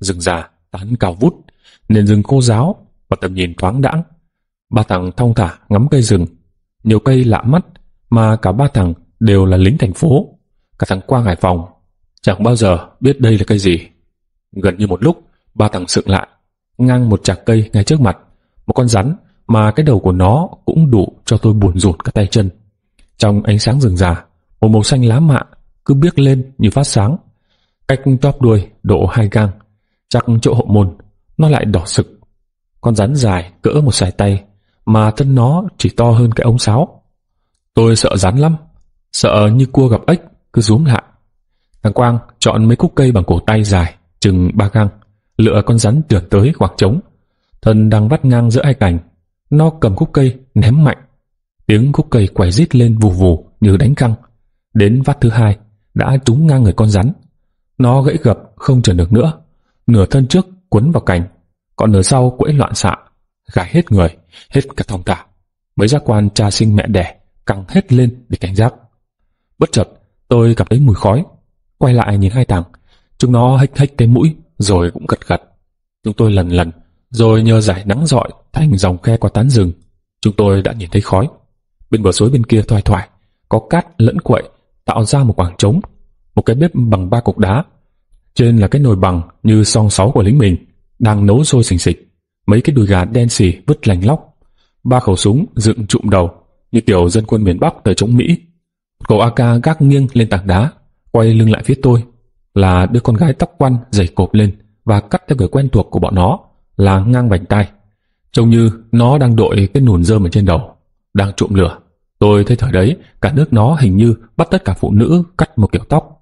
rừng già tán cao vút, nền rừng khô ráo và tầm nhìn thoáng đãng. Ba thằng thong thả ngắm cây rừng, nhiều cây lạ mắt mà cả ba thằng đều là lính thành phố. Cả thằng Quang Hải Phòng chẳng bao giờ biết đây là cây gì. Gần như một lúc, ba thằng sững lại. Ngang một chạc cây ngay trước mặt, một con rắn mà cái đầu của nó cũng đủ cho tôi buồn rụt cả tay chân. Trong ánh sáng rừng già, một màu xanh lá mạ cứ biếc lên như phát sáng. Cách tóp đuôi độ hai gang, chắc chỗ hậu môn, nó lại đỏ sực. Con rắn dài cỡ một sải tay, mà thân nó chỉ to hơn cái ống sáo. Tôi sợ rắn lắm, sợ như cua gặp ếch cứ rúm lại. Thằng Quang chọn mấy khúc cây bằng cổ tay dài chừng ba gang, lựa con rắn trườn tới khoảng trống. Thân đang vắt ngang giữa hai cành, nó cầm khúc cây ném mạnh. Tiếng khúc cây quẩy rít lên vù vù như đánh căng. Đến vắt thứ hai đã trúng ngang người con rắn. Nó gãy gập không trườn được nữa, nửa thân trước quấn vào cành, còn nửa sau quẫy loạn xạ, gãi hết người, hết cả thòng tả. Mấy giác quan cha sinh mẹ đẻ căng hết lên để cảnh giác. Bất chợt tôi cảm thấy mùi khói, quay lại nhìn hai thằng. Chúng nó hếch hếch cái mũi rồi cũng gật gật. Chúng tôi lần lần, rồi nhờ dải nắng rọi thành dòng khe qua tán rừng, chúng tôi đã nhìn thấy khói. Bên bờ suối bên kia thoai thoải có cát lẫn quậy tạo ra một khoảng trống, một cái bếp bằng ba cục đá. Trên là cái nồi bằng như song sáu của lính mình đang nấu sôi xình xịch. Mấy cái đùi gà đen xì vứt lành lóc, ba khẩu súng dựng trụm đầu như kiểu dân quân miền Bắc tới chống Mỹ. Cậu a ca gác nghiêng lên tảng đá, quay lưng lại phía tôi là đứa con gái tóc quăn dày cộp lên và cắt theo kiểu quen thuộc của bọn nó là ngang vành tai. Trông như nó đang đội cái nùn rơm ở trên đầu, đang trụm lửa. Tôi thấy thời đấy cả nước nó hình như bắt tất cả phụ nữ cắt một kiểu tóc.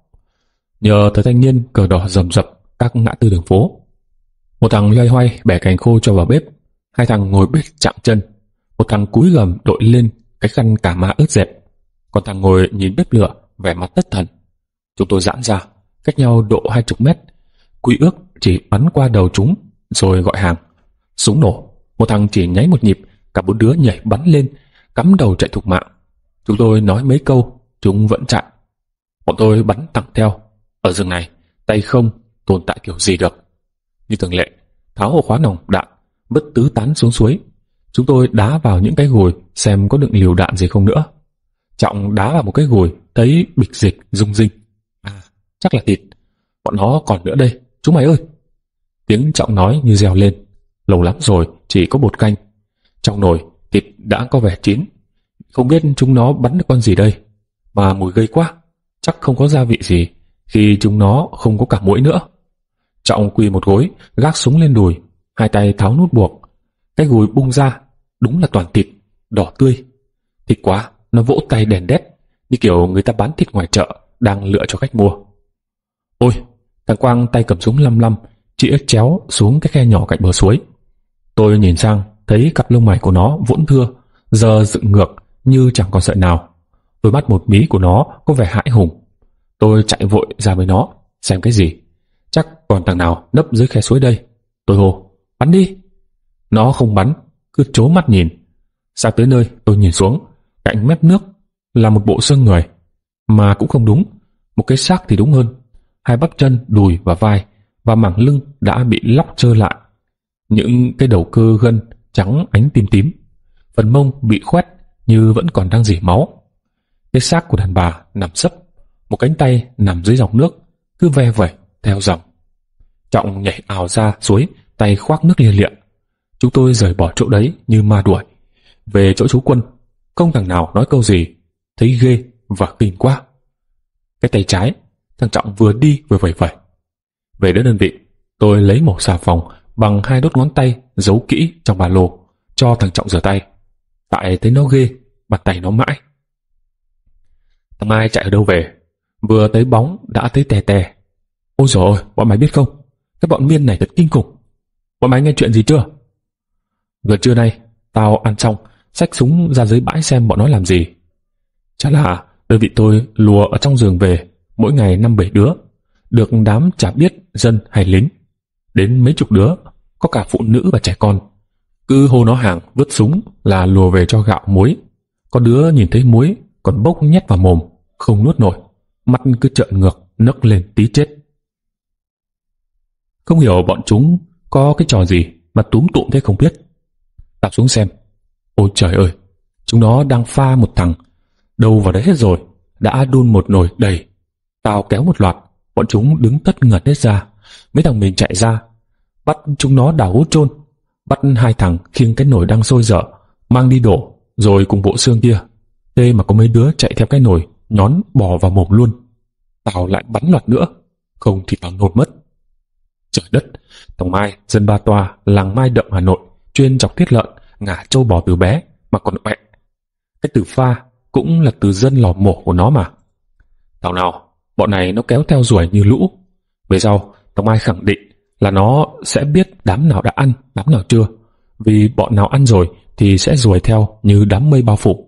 Nhờ thời thanh niên cờ đỏ rầm rập các ngã tư đường phố. Một thằng loay hoay bẻ cành khô cho vào bếp, hai thằng ngồi bếp chạm chân, một thằng cúi gầm đội lên cái khăn cả má ướt dẹt, còn thằng ngồi nhìn bếp lửa vẻ mặt thất thần. Chúng tôi giãn ra cách nhau độ hai chục mét, quy ước chỉ bắn qua đầu chúng rồi gọi hàng. Súng nổ, một thằng chỉ nháy một nhịp, cả bốn đứa nhảy bắn lên, cắm đầu chạy thục mạng. Chúng tôi nói mấy câu, chúng vẫn chạy. Bọn tôi bắn thẳng theo. Ở rừng này, tay không tồn tại kiểu gì được. Như thường lệ, tháo ổ khóa nòng đạn, vứt tứ tán xuống suối. Chúng tôi đá vào những cái gùi xem có đựng liều đạn gì không nữa. Trọng đá vào một cái gùi, thấy bịch dịch rung rinh. À, chắc là thịt. Bọn nó còn nữa đây, chúng mày ơi. Tiếng Trọng nói như reo lên. Lâu lắm rồi chỉ có bột canh. Trong nồi thịt đã có vẻ chín. Không biết chúng nó bắn được con gì đây, mà mùi gây quá. Chắc không có gia vị gì khi chúng nó không có cả muỗi nữa. Trọng quỳ một gối, gác súng lên đùi, hai tay tháo nút buộc. Cái gùi bung ra, đúng là toàn thịt, đỏ tươi. Thịt quá, nó vỗ tay đèn đét, như kiểu người ta bán thịt ngoài chợ, đang lựa cho khách mua. Ôi, thằng Quang tay cầm súng lăm lăm, chĩa chéo xuống cái khe nhỏ cạnh bờ suối. Tôi nhìn sang, thấy cặp lông mày của nó vũn thưa, giờ dựng ngược như chẳng còn sợi nào. Đôi mắt một mí của nó có vẻ hãi hùng. Tôi chạy vội ra với nó, xem cái gì. Chắc còn thằng nào nấp dưới khe suối đây. Tôi hô, bắn đi. Nó không bắn, cứ trố mắt nhìn. Sang tới nơi tôi nhìn xuống, cạnh mép nước là một bộ xương người. Mà cũng không đúng, một cái xác thì đúng hơn. Hai bắp chân, đùi và vai và mảng lưng đã bị lóc trơ lại. Những cái đầu cơ gân trắng ánh tím tím. Phần mông bị khoét như vẫn còn đang rỉ máu. Cái xác của đàn bà nằm sấp, một cánh tay nằm dưới dòng nước, cứ ve vẩy theo dòng. Trọng nhảy ào ra suối, tay khoác nước lia lịa. Chúng tôi rời bỏ chỗ đấy như ma đuổi. Về chỗ chú Quân, không thằng nào nói câu gì, thấy ghê và kinh quá. Cái tay trái, thằng Trọng vừa đi vừa vẩy vẩy. Về đến đơn vị, tôi lấy một xà phòng bằng hai đốt ngón tay giấu kỹ trong ba lô, cho thằng Trọng rửa tay. Tại thấy nó ghê, bàn tay nó mãi. Thằng Mai chạy ở đâu về, vừa tới bóng đã thấy tè tè. Ôi dồi ôi, bọn mày biết không, cái bọn Miên này thật kinh khủng. Bọn mày nghe chuyện gì chưa? Gần trưa nay, tao ăn xong, xách súng ra dưới bãi xem bọn nó làm gì. Chả là đơn vị tôi lùa ở trong giường về, mỗi ngày năm bảy đứa, được đám chả biết dân hay lính. Đến mấy chục đứa, có cả phụ nữ và trẻ con. Cứ hô nó hàng vứt súng là lùa về cho gạo muối. Có đứa nhìn thấy muối còn bốc nhét vào mồm, không nuốt nổi, mắt cứ trợn ngược, nấc lên tí chết. Không hiểu bọn chúng có cái trò gì mà túm tụm thế không biết. Tao xuống xem. Ôi trời ơi, chúng nó đang pha một thằng đâu vào đấy hết rồi, đã đun một nồi đầy. Tao kéo một loạt, bọn chúng đứng tất ngật hết ra. Mấy thằng mình chạy ra, bắt chúng nó đào hút chôn. Bắt hai thằng khiêng cái nồi đang sôi dở, mang đi đổ, rồi cùng bộ xương kia. Thế mà có mấy đứa chạy theo cái nồi, nhón bò vào mồm luôn. Tao lại bắn loạt nữa, không thì tao nôn mất. Trời đất, thằng Mai, dân Ba Toa, làng Mai Đậm Hà Nội, chuyên chọc tiết lợn, ngả trâu bò từ bé mà còn ọe. Cái từ pha cũng là từ dân lò mổ của nó mà. Thảo nào, bọn này nó kéo theo ruồi như lũ. Về sau, thằng Mai khẳng định là nó sẽ biết đám nào đã ăn, đám nào chưa. Vì bọn nào ăn rồi thì sẽ ruồi theo như đám mây bao phủ.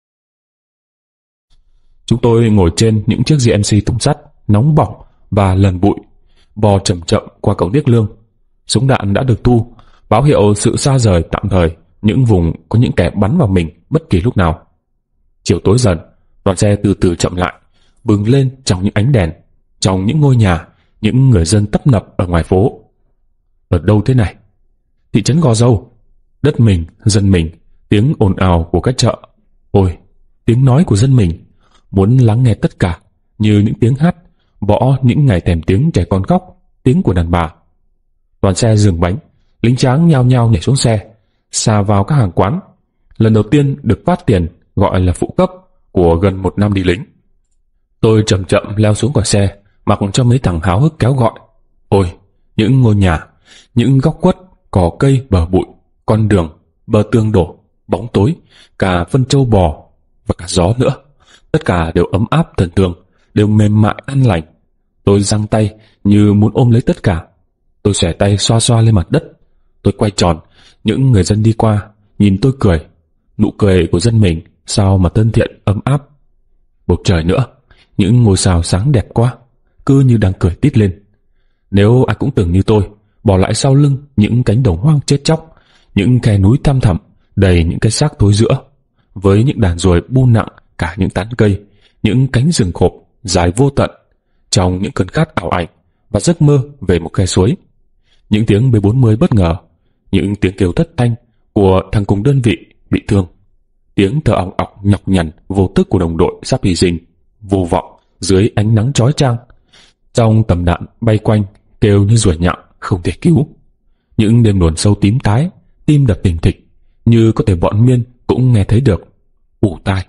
Chúng tôi ngồi trên những chiếc giê em xê thùng sắt nóng bỏng và lần bụi, bò chậm chậm qua cầu Điếc Lương. Súng đạn đã được thu, báo hiệu sự xa rời tạm thời những vùng có những kẻ bắn vào mình bất kỳ lúc nào. Chiều tối dần, đoàn xe từ từ chậm lại, bừng lên trong những ánh đèn, trong những ngôi nhà, những người dân tấp nập ở ngoài phố. Ở đâu thế này? Thị trấn Gò Dầu, đất mình, dân mình, tiếng ồn ào của các chợ. Ôi, tiếng nói của dân mình, muốn lắng nghe tất cả, như những tiếng hát, bỏ những ngày thèm tiếng trẻ con khóc, tiếng của đàn bà. Đoàn xe dừng bánh, lính tráng nhao nhao nhảy xuống xe, xà vào các hàng quán. Lần đầu tiên được phát tiền gọi là phụ cấp của gần một năm đi lính. Tôi chậm chậm leo xuống khỏi xe, mặc cho mấy thằng háo hức kéo gọi. Ôi, những ngôi nhà, những góc quất, cỏ cây bờ bụi, con đường, bờ tường đổ, bóng tối, cả phân trâu bò và cả gió nữa. Tất cả đều ấm áp thần thương, đều mềm mại an lành. Tôi giang tay như muốn ôm lấy tất cả. Tôi xòe tay xoa xoa lên mặt đất. Tôi quay tròn, những người dân đi qua nhìn tôi cười. Nụ cười của dân mình sao mà thân thiện ấm áp. Bầu trời nữa, những ngôi sao sáng đẹp quá, cứ như đang cười tít lên. Nếu ai cũng từng như tôi, bỏ lại sau lưng những cánh đồng hoang chết chóc, những khe núi thăm thẳm đầy những cái xác thối rữa, với những đàn ruồi bu nặng cả những tán cây, những cánh rừng khộp dài vô tận, trong những cơn khát ảo ảnh và giấc mơ về một khe suối. Những tiếng B bốn mươi bất ngờ, những tiếng kêu thất thanh của thằng cùng đơn vị bị thương, tiếng thở ỏng ọc nhọc nhằn vô thức của đồng đội sắp hy sinh, vô vọng dưới ánh nắng chói chang. Trong tầm đạn bay quanh kêu như ruồi nhặng không thể cứu. Những đêm luồn sâu tím tái, tim đập thình thịch, như có thể bọn Miên cũng nghe thấy được. Ù tai.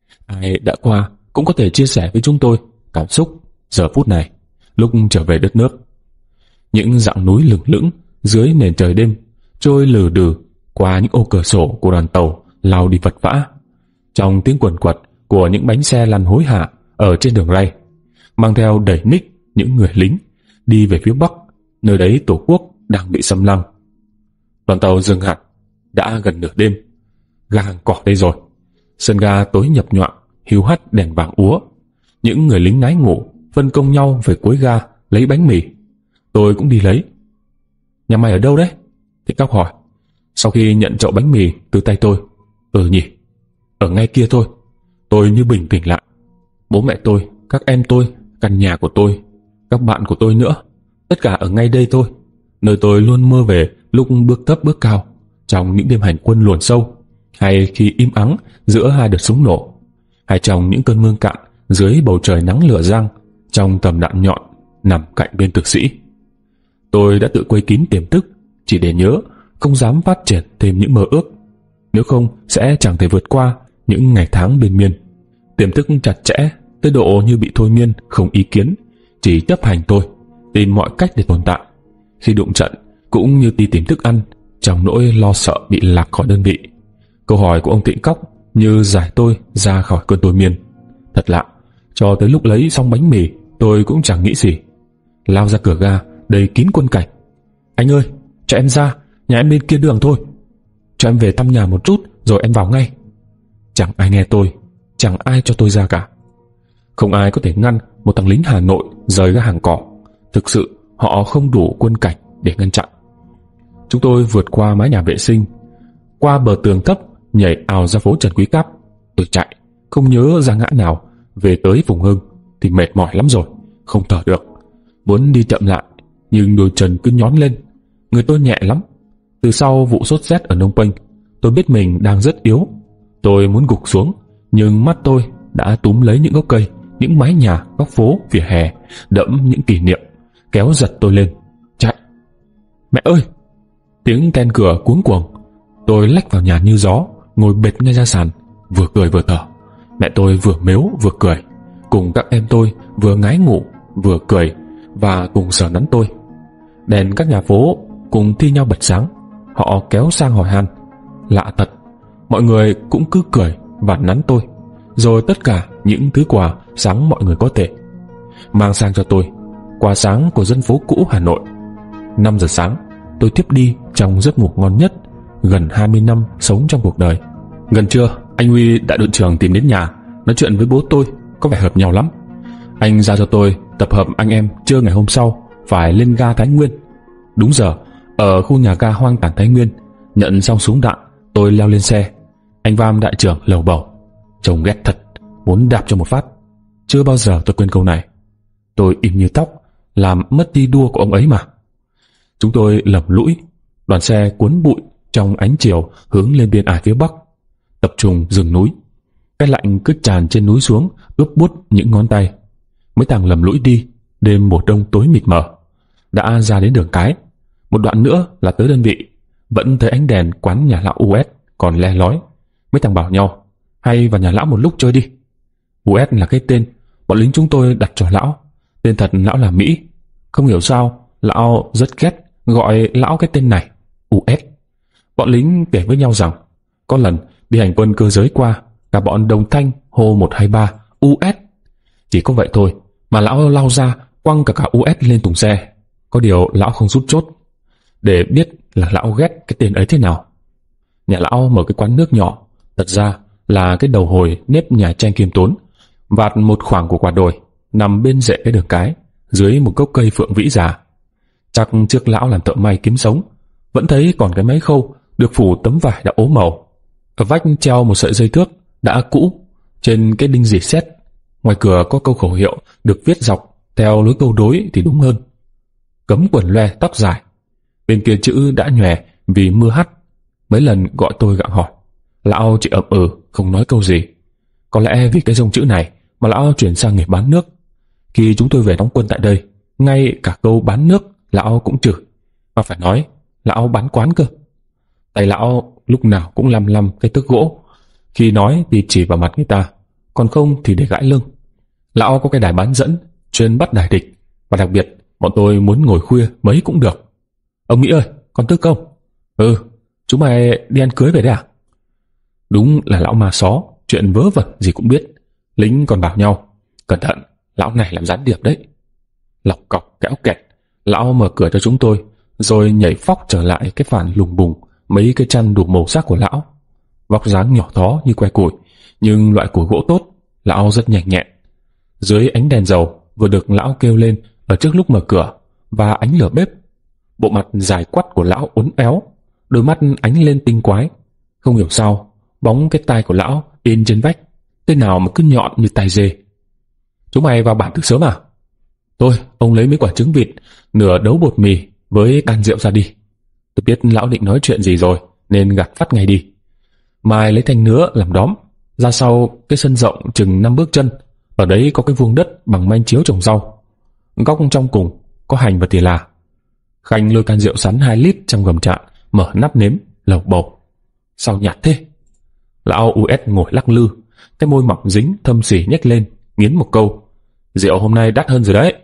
Ai đã qua cũng có thể chia sẻ với chúng tôi cảm xúc giờ phút này lúc trở về đất nước. Những dãy núi lừng lững dưới nền trời đêm trôi lừ đừ qua những ô cửa sổ của đoàn tàu lao đi vật vã, trong tiếng quần quật của những bánh xe lăn hối hả ở trên đường ray, mang theo đầy ních những người lính đi về phía Bắc, nơi đấy Tổ quốc đang bị xâm lăng. Đoàn tàu dừng hẳn, đã gần nửa đêm. Ga Hàng Cỏ đây rồi. Sân ga tối nhập nhoạng, hiu hắt đèn vàng úa. Những người lính ngái ngủ phân công nhau về cuối ga lấy bánh mì. Tôi cũng đi lấy. Nhà mày ở đâu đấy? Thị Cóc hỏi, sau khi nhận chậu bánh mì từ tay tôi. Ừ nhỉ, ở ngay kia thôi. Tôi như bình tĩnh lại. Bố mẹ tôi, các em tôi, căn nhà của tôi, các bạn của tôi nữa, tất cả ở ngay đây thôi, nơi tôi luôn mơ về lúc bước thấp bước cao, trong những đêm hành quân luồn sâu, hay khi im ắng giữa hai đợt súng nổ, hay trong những cơn mưa cạn dưới bầu trời nắng lửa giăng, trong tầm đạn nhọn nằm cạnh bên tử sĩ. Tôi đã tự quây kín tiềm thức chỉ để nhớ, không dám phát triển thêm những mơ ước, nếu không sẽ chẳng thể vượt qua những ngày tháng bên miên. Tiềm thức chặt chẽ tới độ như bị thôi miên không ý kiến, chỉ chấp hành thôi, tìm mọi cách để tồn tại. Khi đụng trận cũng như đi tìm thức ăn, trong nỗi lo sợ bị lạc khỏi đơn vị. Câu hỏi của ông Tịnh Cóc như giải tôi ra khỏi cơn thôi miên. Thật lạ, cho tới lúc lấy xong bánh mì tôi cũng chẳng nghĩ gì. Lao ra cửa ga đầy kín quân cảnh. Anh ơi, cho em ra, nhà em bên kia đường thôi. Cho em về thăm nhà một chút rồi em vào ngay. Chẳng ai nghe tôi, chẳng ai cho tôi ra cả. Không ai có thể ngăn một thằng lính Hà Nội rời ga Hàng Cỏ. Thực sự họ không đủ quân cảnh để ngăn chặn. Chúng tôi vượt qua mái nhà vệ sinh, qua bờ tường thấp, nhảy ào ra phố Trần Quý Cáp. Tôi chạy, không nhớ ra ngã nào. Về tới vùng Hưng thì mệt mỏi lắm rồi, không thở được. Muốn đi chậm lại nhưng đôi chân cứ nhón lên. Người tôi nhẹ lắm. Từ sau vụ sốt rét ở Phnom Penh, tôi biết mình đang rất yếu. Tôi muốn gục xuống, nhưng mắt tôi đã túm lấy những gốc cây, những mái nhà, góc phố, vỉa hè đẫm những kỷ niệm, kéo giật tôi lên. Chạy! Mẹ ơi! Tiếng then cửa cuống cuồng. Tôi lách vào nhà như gió, ngồi bệt ngay ra sàn, vừa cười vừa thở. Mẹ tôi vừa mếu vừa cười, cùng các em tôi vừa ngái ngủ vừa cười và cùng sờ nắn tôi. Đèn các nhà phố cùng thi nhau bật sáng. Họ kéo sang hỏi han. Lạ thật, mọi người cũng cứ cười và nắn tôi, rồi tất cả những thứ quà sáng mọi người có thể mang sang cho tôi. Quà sáng của dân phố cũ Hà Nội. Năm giờ sáng, tôi thiếp đi trong giấc ngủ ngon nhất gần hai mươi năm sống trong cuộc đời. Gần trưa, anh Huy đại đội trưởng tìm đến nhà, nói chuyện với bố tôi, có vẻ hợp nhau lắm. Anh giao cho tôi tập hợp anh em trưa ngày hôm sau phải lên ga Thái Nguyên. Đúng giờ, ở khu nhà ga hoang tàn Thái Nguyên, nhận xong súng đạn, tôi leo lên xe. Anh Vam đại trưởng lầu bầu. Trông ghét thật, muốn đạp cho một phát. Chưa bao giờ tôi quên câu này. Tôi im như tóc, làm mất đi đua của ông ấy mà. Chúng tôi lầm lũi, đoàn xe cuốn bụi trong ánh chiều hướng lên biên ải phía bắc, tập trung rừng núi. Cái lạnh cứ tràn trên núi xuống, ướp buốt những ngón tay. Mấy thằng lầm lũi đi, đêm mùa đông tối mịt mờ. Đã ra đến đường cái, một đoạn nữa là tới đơn vị. Vẫn thấy ánh đèn quán nhà lão u ét còn le lói. Mấy thằng bảo nhau, hay vào nhà lão một lúc chơi đi. u ét là cái tên bọn lính chúng tôi đặt cho lão. Tên thật lão là Mỹ. Không hiểu sao lão rất ghét gọi lão cái tên này, u ét. Bọn lính kể với nhau rằng có lần đi hành quân cơ giới qua, cả bọn đồng thanh hô một hai ba u ét. Chỉ có vậy thôi mà lão lao ra quăng cả cả u ét lên thùng xe. Có điều lão không rút chốt để biết là lão ghét cái tên ấy thế nào. Nhà lão mở cái quán nước nhỏ, thật ra là cái đầu hồi nếp nhà tranh khiêm tốn, vạt một khoảng của quả đồi, nằm bên rễ cái đường cái, dưới một gốc cây phượng vĩ già. Chắc trước lão làm thợ may kiếm sống, vẫn thấy còn cái máy khâu được phủ tấm vải đã ố màu. Ở vách treo một sợi dây thước đã cũ, trên cái đinh rỉ sét. Ngoài cửa có câu khẩu hiệu được viết dọc, theo lối câu đối thì đúng hơn: cấm quần loe tóc dài. Bên kia chữ đã nhòe vì mưa hắt. Mấy lần gọi tôi gặng hỏi, lão chỉ ậm ừ không nói câu gì. Có lẽ vì cái dông chữ này mà lão chuyển sang nghề bán nước. Khi chúng tôi về đóng quân tại đây, ngay cả câu bán nước lão cũng chửi, mà phải nói lão bán quán cơ. Tay lão lúc nào cũng lăm lăm cái tước gỗ, khi nói thì chỉ vào mặt người ta, còn không thì để gãi lưng. Lão có cái đài bán dẫn chuyên bắt đài địch, và đặc biệt bọn tôi muốn ngồi khuya mấy cũng được. Ông Mỹ ơi, con tước không? Ừ, chúng mày đi ăn cưới về đấy à? Đúng là lão ma xó, chuyện vớ vẩn gì cũng biết. Lính còn bảo nhau, cẩn thận, lão này làm gián điệp đấy. Lọc cọc kéo kẹt, lão mở cửa cho chúng tôi, rồi nhảy phóc trở lại cái phản lùng bùng mấy cái chăn đủ màu sắc của lão. Vóc dáng nhỏ thó như que củi, nhưng loại củi gỗ tốt. Lão rất nhanh nhẹn. Dưới ánh đèn dầu vừa được lão kêu lên ở trước lúc mở cửa, và ánh lửa bếp, bộ mặt dài quắt của lão uốn éo, đôi mắt ánh lên tinh quái. Không hiểu sao bóng cái tai của lão in trên vách, tên nào mà cứ nhọn như tai dê. Chúng mày vào bản từ sớm à? Thôi, ông lấy mấy quả trứng vịt, nửa đấu bột mì với can rượu ra đi. Tôi biết lão định nói chuyện gì rồi, nên gạt phát ngay đi. Mai lấy thanh nứa làm đóm, ra sau cái sân rộng chừng năm bước chân. Ở đấy có cái vuông đất bằng manh chiếu trồng rau. Góc trong cùng có hành và tỉa là. Khanh lôi can rượu sắn hai lít trong gầm trạng, mở nắp nếm, lầu bầu. Sao nhạt thế? Lão u ét ngồi lắc lư, cái môi mỏng dính thâm sỉ nhếch lên, nghiến một câu: rượu hôm nay đắt hơn rồi đấy.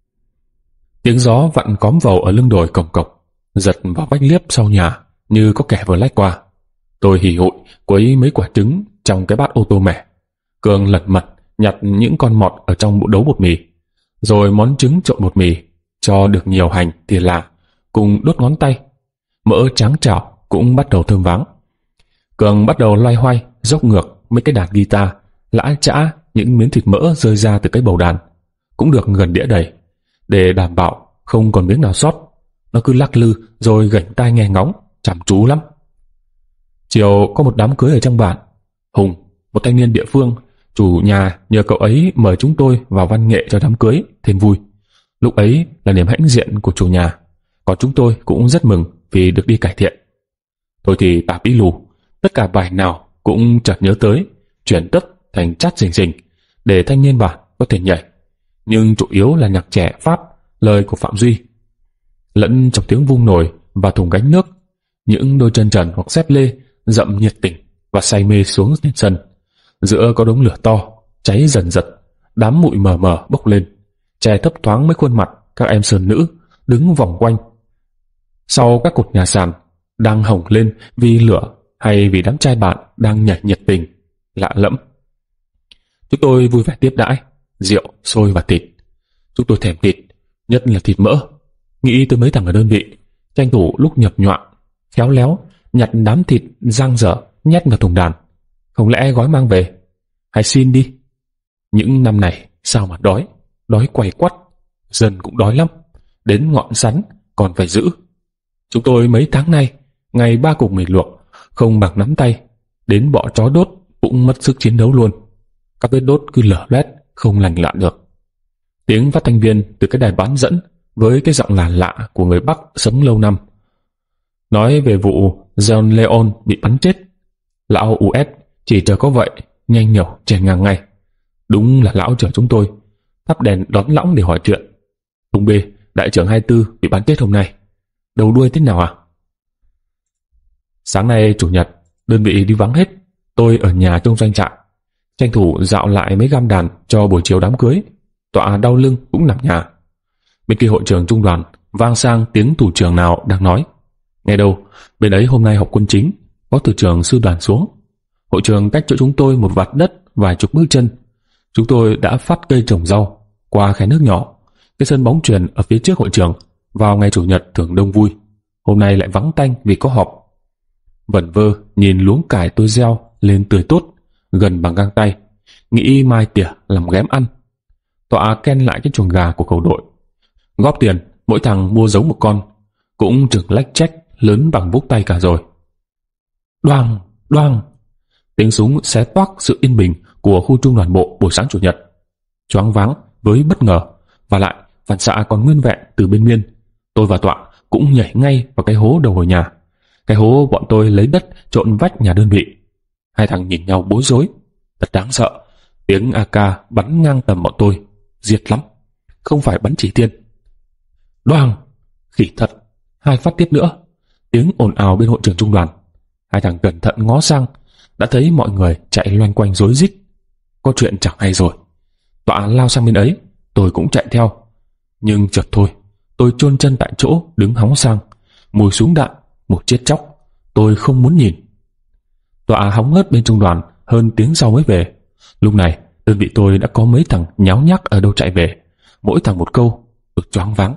Tiếng gió vặn cóm vầu ở lưng đồi cồng cộc, giật vào vách liếp sau nhà như có kẻ vừa lách qua. Tôi hì hụi quấy mấy quả trứng trong cái bát ô tô mẻ. Cường lật mật nhặt những con mọt ở trong bộ đấu bột mì, rồi món trứng trộn bột mì, cho được nhiều hành tỉa là cùng đốt ngón tay. Mỡ tráng chảo cũng bắt đầu thơm váng. Cường bắt đầu loay hoay dốc ngược mấy cái đàn guitar, lã chã những miếng thịt mỡ rơi ra từ cái bầu đàn, cũng được gần đĩa đầy, để đảm bảo không còn miếng nào sót. Nó cứ lắc lư rồi gảnh tai nghe ngóng, chăm chú lắm. Chiều có một đám cưới ở trong bản. Hùng, một thanh niên địa phương, chủ nhà nhờ cậu ấy mời chúng tôi vào văn nghệ cho đám cưới thêm vui. Lúc ấy là niềm hãnh diện của chủ nhà, còn chúng tôi cũng rất mừng vì được đi cải thiện. Thôi thì tạp bí lù, tất cả bài nào cũng chợt nhớ tới, chuyển tất thành chát rình rình để thanh niên bản có thể nhảy, nhưng chủ yếu là nhạc trẻ Pháp, lời của Phạm Duy. Lẫn trong tiếng vung nồi và thùng gánh nước, những đôi chân trần hoặc dép lê dậm nhiệt tình và say mê xuống nền sân. Giữa có đống lửa to, cháy dần dật, đám bụi mờ mờ bốc lên, che thấp thoáng mấy khuôn mặt các em sơn nữ đứng vòng quanh. Sau các cột nhà sàn đang hồng lên vì lửa hay vì đám trai bạn đang nhảy nhiệt tình, lạ lẫm. Chúng tôi vui vẻ tiếp đãi, rượu, xôi và thịt. Chúng tôi thèm thịt, nhất là thịt mỡ. Nghĩ tới mấy thằng ở đơn vị, tranh thủ lúc nhập nhoạng, khéo léo nhặt đám thịt dang dở nhét vào thùng đàn. Không lẽ gói mang về? Hay xin đi? Những năm này sao mà đói, đói quay quắt, dân cũng đói lắm, đến ngọn sắn còn phải giữ. Chúng tôi mấy tháng nay, ngày ba cục mì luộc, không bằng nắm tay, đến bọ chó đốt cũng mất sức chiến đấu luôn. Các vết đốt cứ lở loét, không lành lặn được. Tiếng phát thanh viên từ cái đài bán dẫn với cái giọng lạ lạ của người Bắc sống lâu năm nói về vụ John Leon bị bắn chết. Lão u ét chỉ chờ có vậy, nhanh nhẩu chèn ngang ngay. Đúng là lão chờ chúng tôi thắp đèn đón lõng để hỏi chuyện. Ông B, đại trưởng hai mươi tư bị bắn chết hôm nay, đầu đuôi thế nào à? Sáng nay chủ nhật, đơn vị đi vắng hết, tôi ở nhà trông doanh trại, tranh thủ dạo lại mấy gam đàn cho buổi chiều đám cưới. Tọa đau lưng cũng nằm nhà. Bên kia hội trường trung đoàn vang sang tiếng thủ trưởng nào đang nói. Nghe đâu, bên ấy hôm nay học quân chính, có thủ trưởng sư đoàn xuống. Hội trường cách chỗ chúng tôi một vạt đất vài chục bước chân. Chúng tôi đã phát cây trồng rau qua khe nước nhỏ. Cái sân bóng chuyền ở phía trước hội trường vào ngày chủ nhật thường đông vui, hôm nay lại vắng tanh vì có họp. Vẩn vơ nhìn luống cải tôi gieo lên tươi tốt, gần bằng găng tay, nghĩ mai tỉa làm ghém ăn. Tọa ken lại cái chuồng gà của cầu đội, góp tiền mỗi thằng mua giống một con, cũng chừng lách chách lớn bằng vút tay cả rồi. Đoàng, đoàng, tiếng súng xé toác sự yên bình của khu trung đoàn bộ buổi sáng chủ nhật. Choáng váng với bất ngờ, và lại phản xạ còn nguyên vẹn từ bên Miên. Tôi và Tọa cũng nhảy ngay vào cái hố đầu hồi nhà, cái hố bọn tôi lấy đất trộn vách nhà đơn vị. Hai thằng nhìn nhau bối rối, thật đáng sợ. Tiếng a ca bắn ngang tầm bọn tôi, diệt lắm, không phải bắn chỉ thiên. Đoàng, khỉ thật, hai phát tiếp nữa. Tiếng ồn ào bên hội trường trung đoàn. Hai thằng cẩn thận ngó sang, đã thấy mọi người chạy loanh quanh rối rít. Có chuyện chẳng hay rồi. Tọa lao sang bên ấy, tôi cũng chạy theo. Nhưng chợt thôi, tôi chôn chân tại chỗ đứng hóng sang. Mùi súng đạn, một chết chóc, tôi không muốn nhìn. Tọa hóng hớt bên trung đoàn hơn tiếng sau mới về. Lúc này đơn vị tôi đã có mấy thằng nháo nhác ở đâu chạy về, mỗi thằng một câu, tôi choáng váng.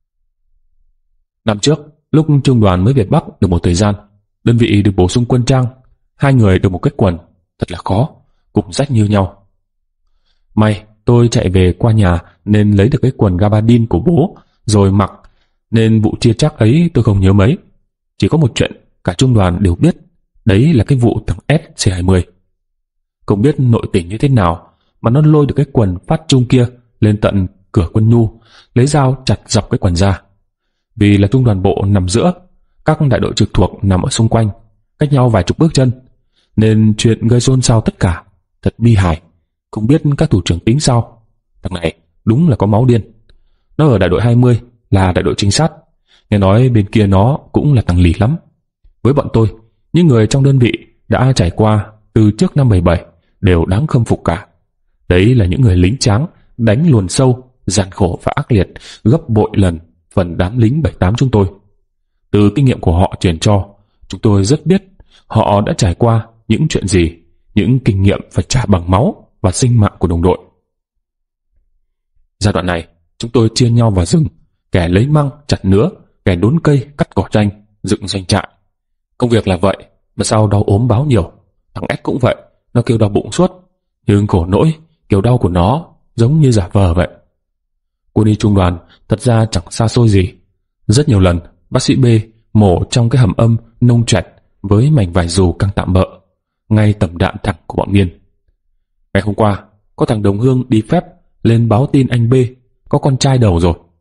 Năm trước, lúc trung đoàn mới về Bắc được một thời gian, đơn vị được bổ sung quân trang, hai người được một cái quần, thật là khó, cùng rách như nhau. May tôi chạy về qua nhà nên lấy được cái quần gabardine của bố rồi mặc, nên vụ chia chác ấy tôi không nhớ mấy. Chỉ có một chuyện cả trung đoàn đều biết, đấy là cái vụ thằng S C hai mươi. Không biết nội tình như thế nào mà nó lôi được cái quần phát trung kia lên tận cửa quân nhu, lấy dao chặt dọc cái quần ra. Vì là trung đoàn bộ nằm giữa, các đại đội trực thuộc nằm ở xung quanh, cách nhau vài chục bước chân, nên chuyện gây xôn xao tất cả, thật bi hài. Không biết các thủ trưởng tính sao. Thằng này đúng là có máu điên. Nó ở đại đội hai mươi, là đại đội trinh sát. Nghe nói bên kia nó cũng là thằng lì lắm. Với bọn tôi, những người trong đơn vị đã trải qua từ trước năm bảy bảy đều đáng khâm phục cả. Đấy là những người lính tráng, đánh luồn sâu, gian khổ và ác liệt gấp bội lần phần đám lính bảy tám chúng tôi. Từ kinh nghiệm của họ truyền cho, chúng tôi rất biết họ đã trải qua những chuyện gì, những kinh nghiệm phải trả bằng máu và sinh mạng của đồng đội. Giai đoạn này, chúng tôi chia nhau vào rừng, kẻ lấy măng chặt nứa, kẻ đốn cây cắt cỏ tranh, dựng doanh trại. Công việc là vậy, mà sao đau ốm báo nhiều. Thằng S cũng vậy, nó kêu đau bụng suốt, nhưng khổ nỗi kiểu đau của nó giống như giả vờ vậy. Quân y trung đoàn thật ra chẳng xa xôi gì. Rất nhiều lần bác sĩ B mổ trong cái hầm âm nông trẹt với mảnh vải dù căng tạm bợ, ngay tầm đạn thẳng của bọn Miên. Ngày hôm qua có thằng đồng hương đi phép lên báo tin anh B có con trai đầu rồi.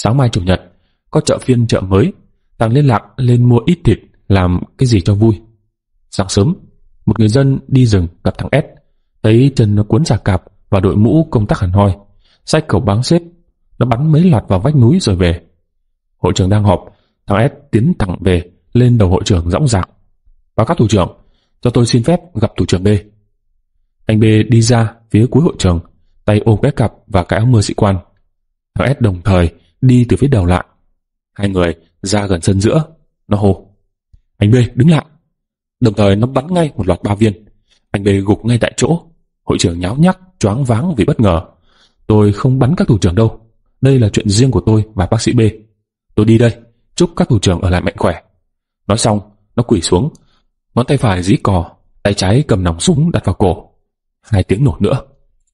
Sáng mai chủ nhật có chợ phiên chợ mới, Tàng liên lạc lên mua ít thịt làm cái gì cho vui. Sáng sớm, một người dân đi rừng gặp thằng S, thấy chân nó cuốn xà cạp và đội mũ công tác hẳn hoi, xách khẩu báng xếp, nó bắn mấy loạt vào vách núi rồi về. Hội trưởng đang họp, thằng S tiến thẳng về lên đầu hội trưởng dõng dạc: "Báo cáo thủ trưởng, cho tôi xin phép gặp thủ trưởng B." Anh B đi ra phía cuối hội trường, tay ôm cái cặp và cái áo mưa sĩ quan. Thằng S đồng thời đi từ phía đầu lại. Hai người ra gần sân giữa, nó hô: "Anh B, đứng lại!" Đồng thời nó bắn ngay một loạt ba viên. Anh B gục ngay tại chỗ. Hội trưởng nháo nhác, choáng váng vì bất ngờ. "Tôi không bắn các thủ trưởng đâu. Đây là chuyện riêng của tôi và bác sĩ B. Tôi đi đây, chúc các thủ trưởng ở lại mạnh khỏe." Nói xong, nó quỳ xuống, ngón tay phải dí cò, tay trái cầm nòng súng đặt vào cổ. Hai tiếng nổ nữa.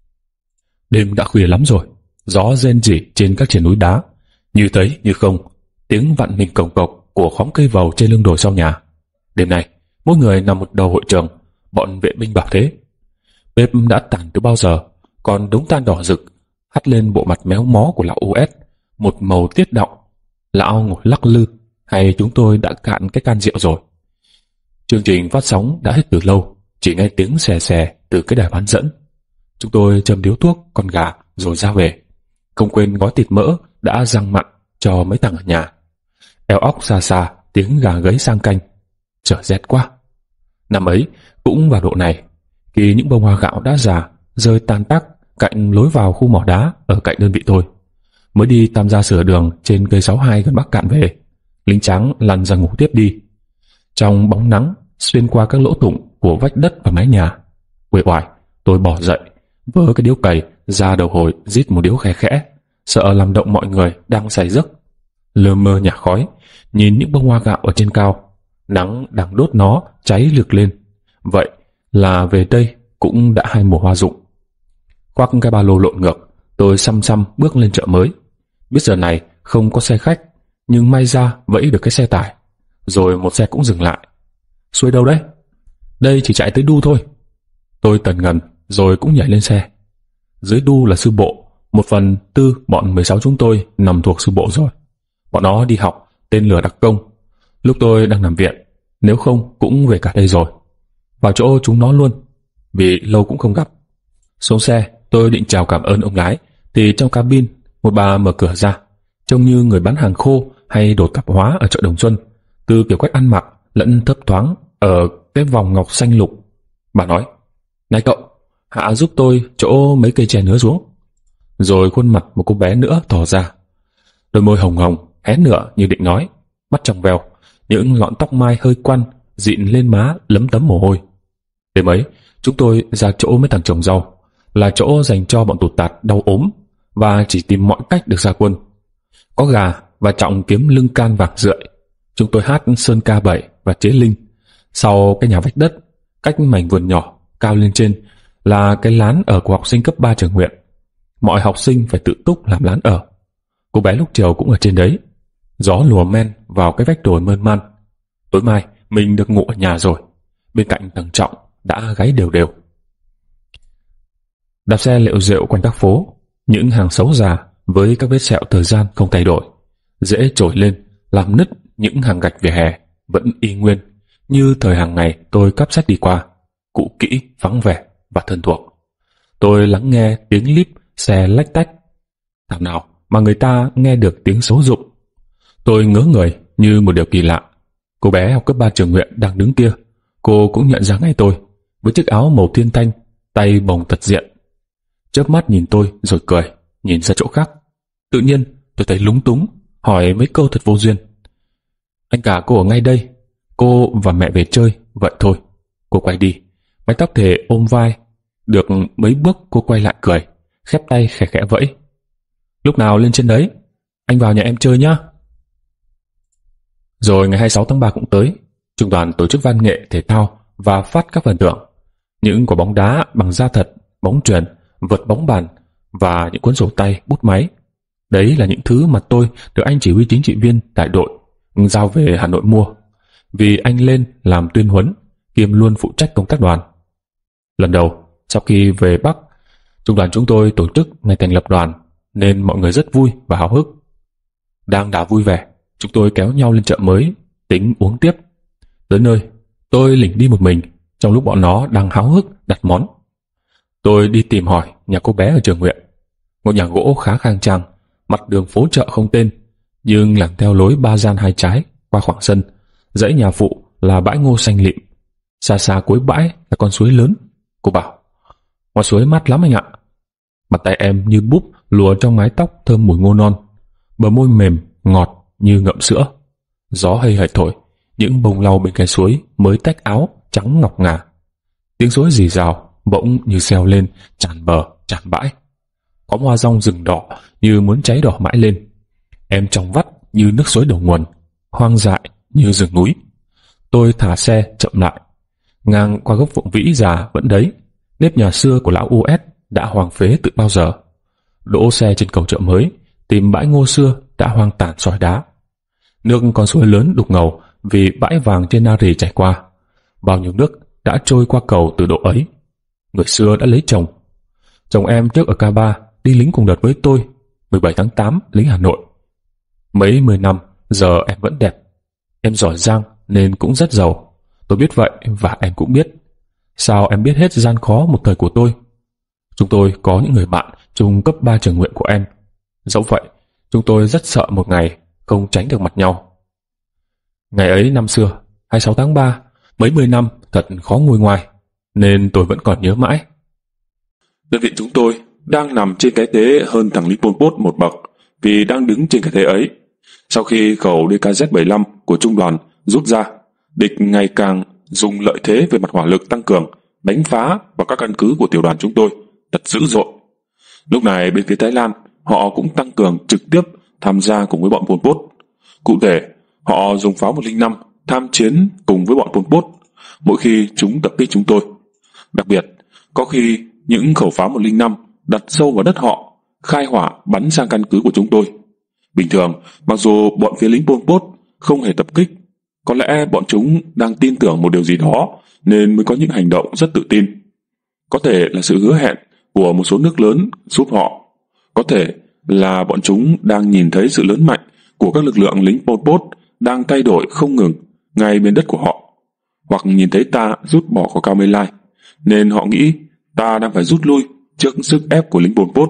Đêm đã khuya lắm rồi, gió rên rỉ trên các triển núi đá, như thấy như không, tiếng vặn mình cồng cộc của khóm cây vầu trên lưng đồi sau nhà. Đêm nay, mỗi người nằm một đầu hội trường, bọn vệ binh bảo thế. Bếp đã tàn từ bao giờ, còn đống than đỏ rực hắt lên bộ mặt méo mó của lão u ét, một màu tiết động. Lão ngồi lắc lư, hay chúng tôi đã cạn cái can rượu rồi. Chương trình phát sóng đã hết từ lâu, chỉ nghe tiếng xè xè từ cái đài bán dẫn. Chúng tôi châm điếu thuốc con gà rồi ra về, không quên gói thịt mỡ đã rang mặn cho mấy thằng ở nhà. Eo óc xa xa tiếng gà gáy sang canh. Trời rét quá. Năm ấy cũng vào độ này, khi những bông hoa gạo đã già rơi tan tác cạnh lối vào khu mỏ đá ở cạnh đơn vị tôi. Mới đi tam gia sửa đường trên cây sáu hai gần Bắc Cạn về, lính trắng lăn ra ngủ tiếp đi. Trong bóng nắng xuyên qua các lỗ thủng của vách đất và mái nhà, uể oải tôi bỏ dậy, vớ cái điếu cày ra đầu hồi rít một điếu khẽ khẽ, sợ làm động mọi người đang say giấc. Lơ mơ nhả khói, nhìn những bông hoa gạo ở trên cao, nắng đang đốt nó cháy lược lên. Vậy là về đây cũng đã hai mùa hoa rụng. Khoác cái ba lô lộn ngược, tôi xăm xăm bước lên chợ mới. Biết giờ này không có xe khách, nhưng may ra vẫy được cái xe tải. Rồi một xe cũng dừng lại. "Xuôi đâu đấy?" "Đây chỉ chạy tới đu thôi." Tôi tần ngần rồi cũng nhảy lên xe. Dưới đu là sư bộ, một phần tư bọn mười sáu chúng tôi nằm thuộc sư bộ rồi. Bọn nó đi học tên lửa đặc công lúc tôi đang nằm viện, nếu không cũng về cả đây rồi. Vào chỗ chúng nó luôn, vì lâu cũng không gặp. Xuống xe, tôi định chào cảm ơn ông lái, thì trong cabin một bà mở cửa ra, trông như người bán hàng khô hay đồ tạp hóa ở chợ Đồng Xuân, từ kiểu cách ăn mặc lẫn thấp thoáng ở cái vòng ngọc xanh lục. Bà nói: "Này cậu, hạ giúp tôi chỗ mấy cây chè nứa xuống." Rồi khuôn mặt một cô bé nữa tỏ ra, đôi môi hồng hồng hé nửa như định nói, mắt trong veo, những lọn tóc mai hơi quăn dịn lên má lấm tấm mồ hôi. Đêm ấy chúng tôi ra chỗ mấy thằng trồng rau, là chỗ dành cho bọn tụt tạt đau ốm và chỉ tìm mọi cách được ra quân. Có gà và Trọng kiếm lưng can vạc rượi. Chúng tôi hát sơn ca bảy và chế linh. Sau cái nhà vách đất, cách mảnh vườn nhỏ cao lên trên là cái lán ở của học sinh cấp ba trường huyện. Mọi học sinh phải tự túc làm lán ở. Cô bé lúc chiều cũng ở trên đấy. Gió lùa men vào cái vách đồi mơn man. Tối mai mình được ngủ ở nhà rồi. Bên cạnh thằng Trọng đã gáy đều đều. Đạp xe lệu rệu quanh các phố, những hàng xấu già với các vết sẹo thời gian không thay đổi, dễ trồi lên làm nứt những hàng gạch vỉa hè vẫn y nguyên như thời hàng ngày tôi cắp sách đi qua, cũ kỹ, vắng vẻ và thân thuộc. Tôi lắng nghe tiếng líp xe lách tách. Thảo nào mà người ta nghe được tiếng xấu dụng. Tôi ngớ người như một điều kỳ lạ. Cô bé học cấp ba trường huyện đang đứng kia, cô cũng nhận ra ngay tôi, với chiếc áo màu thiên thanh, tay bồng tật diện. Chớp mắt nhìn tôi rồi cười, nhìn ra chỗ khác. Tự nhiên tôi thấy lúng túng, hỏi mấy câu thật vô duyên. "Anh cả cô ở ngay đây, cô và mẹ về chơi, vậy thôi." Cô quay đi, mái tóc thề ôm vai. Được mấy bước cô quay lại cười, khép tay khẽ khẽ vẫy. "Lúc nào lên trên đấy, anh vào nhà em chơi nhá." Rồi ngày hai mươi sáu tháng ba cũng tới. Trung đoàn tổ chức văn nghệ thể thao và phát các phần thưởng. Những quả bóng đá bằng da thật, bóng chuyền, vợt bóng bàn và những cuốn sổ tay, bút máy. Đấy là những thứ mà tôi được anh chỉ huy chính trị viên đại đội giao về Hà Nội mua, vì anh lên làm tuyên huấn kiêm luôn phụ trách công tác đoàn. Lần đầu sau khi về Bắc, trung đoàn chúng tôi tổ chức ngày thành lập đoàn, nên mọi người rất vui và háo hức. Đang đá vui vẻ, chúng tôi kéo nhau lên chợ mới, tính uống tiếp. Tới nơi, tôi lỉnh đi một mình, trong lúc bọn nó đang háo hức đặt món. Tôi đi tìm hỏi nhà cô bé ở Trường Nguyện. Một nhà gỗ khá khang trang, mặt đường phố chợ không tên, nhưng làng theo lối ba gian hai trái qua khoảng sân. Dãy nhà phụ là bãi ngô xanh lịm, xa xa cuối bãi là con suối lớn. Cô bảo, ngoài suối mát lắm anh ạ. Bàn tay em như búp lùa trong mái tóc thơm mùi ngô non, bờ môi mềm ngọt như ngậm sữa. Gió hây hây thổi, những bông lau bên cái suối mới tách áo trắng ngọc ngà. Tiếng suối rì rào bỗng như reo lên, tràn bờ tràn bãi. Có hoa rong rừng đỏ như muốn cháy đỏ mãi lên. Em trong vắt như nước suối đầu nguồn, hoang dại như rừng núi. Tôi thả xe chậm lại. Ngang qua gốc phượng vĩ già vẫn đấy, nếp nhà xưa của lão u ét đã hoang phế từ bao giờ. Đỗ xe trên cầu chợ mới, tìm bãi ngô xưa đã hoang tàn sỏi đá. Nước con suối lớn đục ngầu vì bãi vàng trên Na Rì chảy qua. Bao nhiêu nước đã trôi qua cầu từ độ ấy. Người xưa đã lấy chồng. Chồng em trước ở Ca Ba, đi lính cùng đợt với tôi, mười bảy tháng tám lính Hà Nội. Mấy mươi năm, giờ em vẫn đẹp. Em giỏi giang nên cũng rất giàu. Tôi biết vậy và em cũng biết. Sao em biết hết gian khó một thời của tôi? Chúng tôi có những người bạn chung cấp ba Trường Nguyện của em. Dẫu vậy, chúng tôi rất sợ một ngày không tránh được mặt nhau. Ngày ấy năm xưa, hai mươi sáu tháng ba, mấy mươi năm thật khó nguôi ngoai, nên tôi vẫn còn nhớ mãi. Đơn vị chúng tôi đang nằm trên cái thế hơn thằng lính Pol Pot một bậc vì đang đứng trên cái thế ấy. Sau khi khẩu đê ca dét bảy mươi lăm của trung đoàn rút ra, địch ngày càng dùng lợi thế về mặt hỏa lực tăng cường, đánh phá vào các căn cứ của tiểu đoàn chúng tôi thật dữ dội. Lúc này bên phía Thái Lan, họ cũng tăng cường trực tiếp tham gia cùng với bọn Pol Pot. Cụ thể, họ dùng pháo một không năm tham chiến cùng với bọn Pol Pot mỗi khi chúng tập kích chúng tôi. Đặc biệt, có khi những khẩu pháo một không năm đặt sâu vào đất họ, khai hỏa bắn sang căn cứ của chúng tôi. Bình thường, mặc dù bọn phía lính Pol Pot không hề tập kích, có lẽ bọn chúng đang tin tưởng một điều gì đó nên mới có những hành động rất tự tin. Có thể là sự hứa hẹn của một số nước lớn giúp họ. Có thể là bọn chúng đang nhìn thấy sự lớn mạnh của các lực lượng lính Pol Pot đang thay đổi không ngừng ngay bên đất của họ. Hoặc nhìn thấy ta rút bỏ khỏi Cao Mê Lai, nên họ nghĩ ta đang phải rút lui trước sức ép của lính Pol Pot.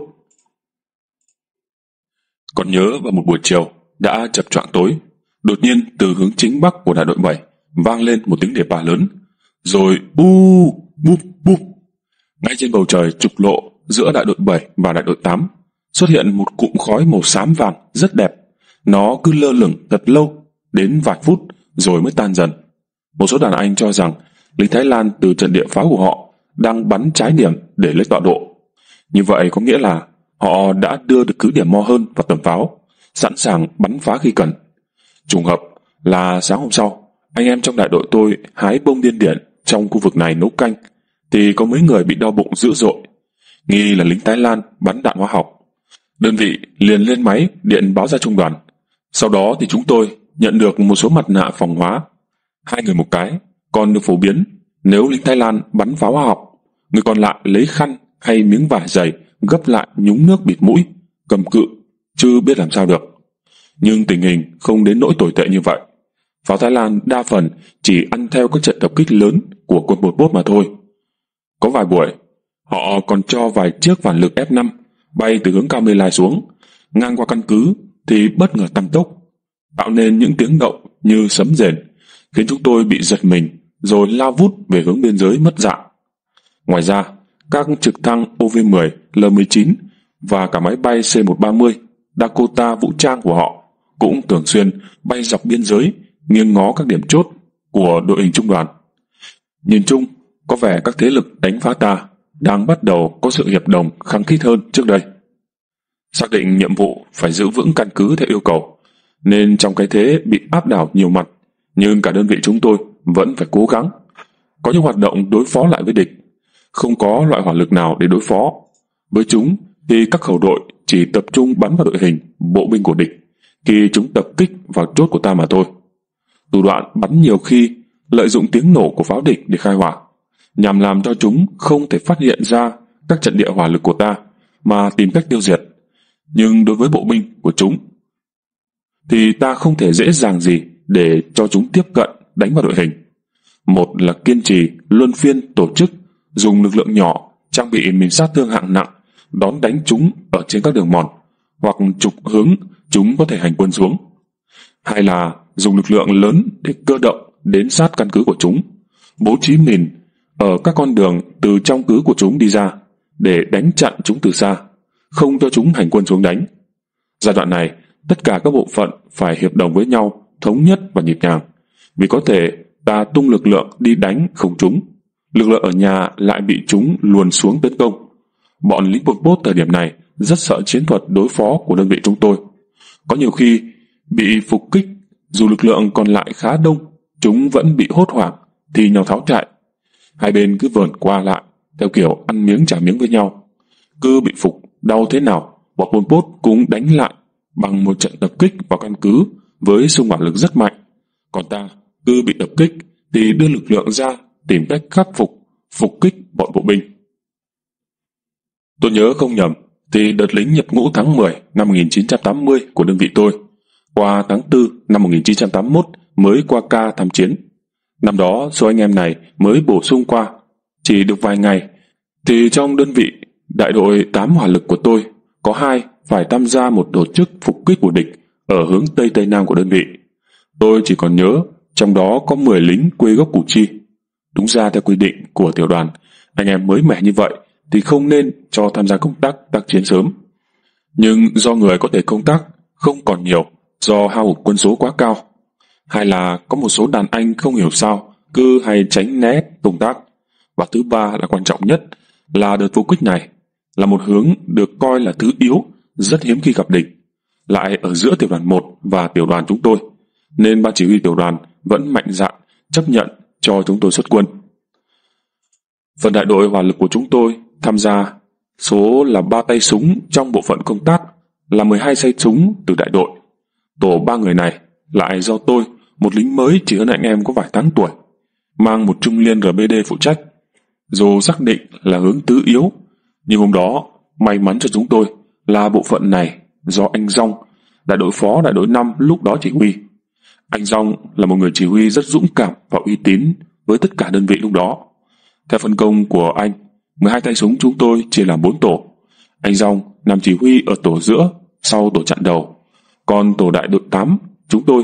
Còn nhớ vào một buổi chiều đã chập choạng tối, đột nhiên từ hướng chính bắc của đại đội bảy vang lên một tiếng đề pa lớn, rồi bu búp búp. Ngay trên bầu trời trục lộ giữa đại đội bảy và đại đội tám xuất hiện một cụm khói màu xám vàng rất đẹp. Nó cứ lơ lửng thật lâu, đến vài phút rồi mới tan dần. Một số đàn anh cho rằng lính Thái Lan từ trận địa pháo của họ đang bắn trái điểm để lấy tọa độ. Như vậy có nghĩa là họ đã đưa được cứ điểm mo hơn vào tầm pháo, sẵn sàng bắn phá khi cần. Trùng hợp là sáng hôm sau, anh em trong đại đội tôi hái bông điên điển trong khu vực này nấu canh, thì có mấy người bị đau bụng dữ dội, nghi là lính Thái Lan bắn đạn hóa học. Đơn vị liền lên máy điện báo ra trung đoàn. Sau đó thì chúng tôi nhận được một số mặt nạ phòng hóa, hai người một cái, còn được phổ biến nếu lính Thái Lan bắn pháo hóa học, người còn lại lấy khăn hay miếng vải dày gấp lại nhúng nước bịt mũi, cầm cự, chứ biết làm sao được. Nhưng tình hình không đến nỗi tồi tệ như vậy. Pháo Thái Lan đa phần chỉ ăn theo các trận tập kích lớn của quân Pol Pot mà thôi. Có vài buổi, họ còn cho vài chiếc phản lực ép năm bay từ hướng Cao Mê Lai xuống, ngang qua căn cứ thì bất ngờ tăng tốc, tạo nên những tiếng động như sấm rền, khiến chúng tôi bị giật mình rồi lao vút về hướng biên giới mất dạng. Ngoài ra, các trực thăng O V mười, L mười chín và cả máy bay C một ba mươi Dakota vũ trang của họ cũng thường xuyên bay dọc biên giới, nghiêng ngó các điểm chốt của đội hình trung đoàn. Nhìn chung, có vẻ các thế lực đánh phá ta đang bắt đầu có sự hiệp đồng khăng khít hơn trước đây. Xác định nhiệm vụ phải giữ vững căn cứ theo yêu cầu, nên trong cái thế bị áp đảo nhiều mặt, nhưng cả đơn vị chúng tôi vẫn phải cố gắng. Có những hoạt động đối phó lại với địch, không có loại hỏa lực nào để đối phó. Với chúng thì các khẩu đội chỉ tập trung bắn vào đội hình, bộ binh của địch khi chúng tập kích vào chốt của ta mà thôi. Thủ đoạn bắn nhiều khi lợi dụng tiếng nổ của pháo địch để khai hỏa, nhằm làm cho chúng không thể phát hiện ra các trận địa hỏa lực của ta mà tìm cách tiêu diệt. Nhưng đối với bộ binh của chúng, thì ta không thể dễ dàng gì để cho chúng tiếp cận đánh vào đội hình. Một là kiên trì luân phiên tổ chức dùng lực lượng nhỏ trang bị mìn sát thương hạng nặng đón đánh chúng ở trên các đường mòn hoặc trục hướng chúng có thể hành quân xuống. Hai là dùng lực lượng lớn để cơ động đến sát căn cứ của chúng, bố trí mìn ở các con đường từ trong cứ của chúng đi ra để đánh chặn chúng từ xa, không cho chúng hành quân xuống đánh. Giai đoạn này, tất cả các bộ phận phải hiệp đồng với nhau, thống nhất và nhịp nhàng, vì có thể ta tung lực lượng đi đánh không trúng, lực lượng ở nhà lại bị chúng luồn xuống tấn công. Bọn lính Pol Pot thời điểm này rất sợ chiến thuật đối phó của đơn vị chúng tôi. Có nhiều khi bị phục kích, dù lực lượng còn lại khá đông, chúng vẫn bị hốt hoảng thì nhau tháo chạy. Hai bên cứ vờn qua lại theo kiểu ăn miếng trả miếng với nhau. Cứ bị phục đau thế nào, bọn Pol Pot cũng đánh lại bằng một trận tập kích vào căn cứ với xung hỏa lực rất mạnh. Còn ta cứ bị tập kích thì đưa lực lượng ra tìm cách khắc phục, phục kích bọn bộ binh. Tôi nhớ không nhầm thì đợt lính nhập ngũ tháng mười năm một nghìn chín trăm tám mươi của đơn vị tôi qua tháng tư năm một nghìn chín trăm tám mươi mốt mới qua ca tham chiến. Năm đó số anh em này mới bổ sung qua, chỉ được vài ngày thì trong đơn vị đại đội tám hỏa lực của tôi có hai phải tham gia một tổ chức phục kích của địch ở hướng tây tây nam của đơn vị. Tôi chỉ còn nhớ trong đó có mười lính quê gốc Củ Chi. Đúng ra theo quy định của tiểu đoàn, anh em mới mẻ như vậy thì không nên cho tham gia công tác tác chiến sớm. Nhưng do người có thể công tác không còn nhiều do hao hụt quân số quá cao, hay là có một số đàn anh không hiểu sao cứ hay tránh né công tác. Và thứ ba là quan trọng nhất là đợt phục kích này là một hướng được coi là thứ yếu, rất hiếm khi gặp địch, lại ở giữa tiểu đoàn một và tiểu đoàn chúng tôi, nên ban chỉ huy tiểu đoàn vẫn mạnh dạn chấp nhận cho chúng tôi xuất quân. Phần đại đội hỏa lực của chúng tôi tham gia số là ba tay súng trong bộ phận công tác, là mười hai tay súng từ đại đội. Tổ ba người này lại do tôi, một lính mới chỉ hơn anh em có vài tháng tuổi, mang một trung liên R B D phụ trách. Dù xác định là hướng tứ yếu, nhưng hôm đó may mắn cho chúng tôi là bộ phận này do anh Dong, đại đội phó đại đội năm lúc đó chỉ huy. Anh Dong là một người chỉ huy rất dũng cảm và uy tín với tất cả đơn vị lúc đó. Theo phân công của anh, mười hai tay súng chúng tôi chia làm bốn tổ. Anh Dong nằm chỉ huy ở tổ giữa, sau tổ chặn đầu. Còn tổ đại đội tám chúng tôi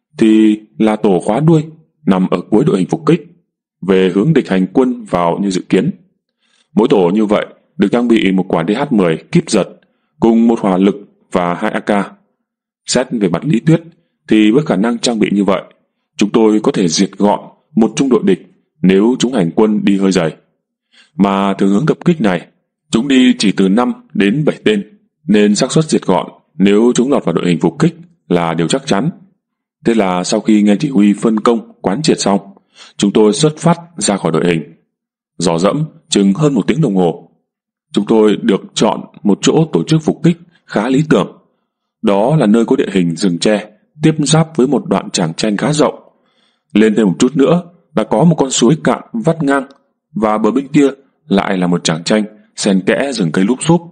thì là tổ khóa đuôi, nằm ở cuối đội hình phục kích, về hướng địch hành quân vào như dự kiến. Mỗi tổ như vậy được trang bị một quả D H mười kíp giật cùng một hỏa lực và hai A K. Xét về mặt lý thuyết thì với khả năng trang bị như vậy, chúng tôi có thể diệt gọn một trung đội địch nếu chúng hành quân đi hơi dày. Mà từ hướng tập kích này, chúng đi chỉ từ năm đến bảy tên, nên xác suất diệt gọn nếu chúng lọt vào đội hình phục kích là điều chắc chắn. Thế là sau khi nghe chỉ huy phân công quán triệt xong, chúng tôi xuất phát ra khỏi đội hình. Dò dẫm chừng hơn một tiếng đồng hồ, chúng tôi được chọn một chỗ tổ chức phục kích khá lý tưởng. Đó là nơi có địa hình rừng tre tiếp giáp với một đoạn tràng tranh khá rộng. Lên thêm một chút nữa là có một con suối cạn vắt ngang, và bờ bên kia lại là một tràng tranh xen kẽ rừng cây lúp xúp.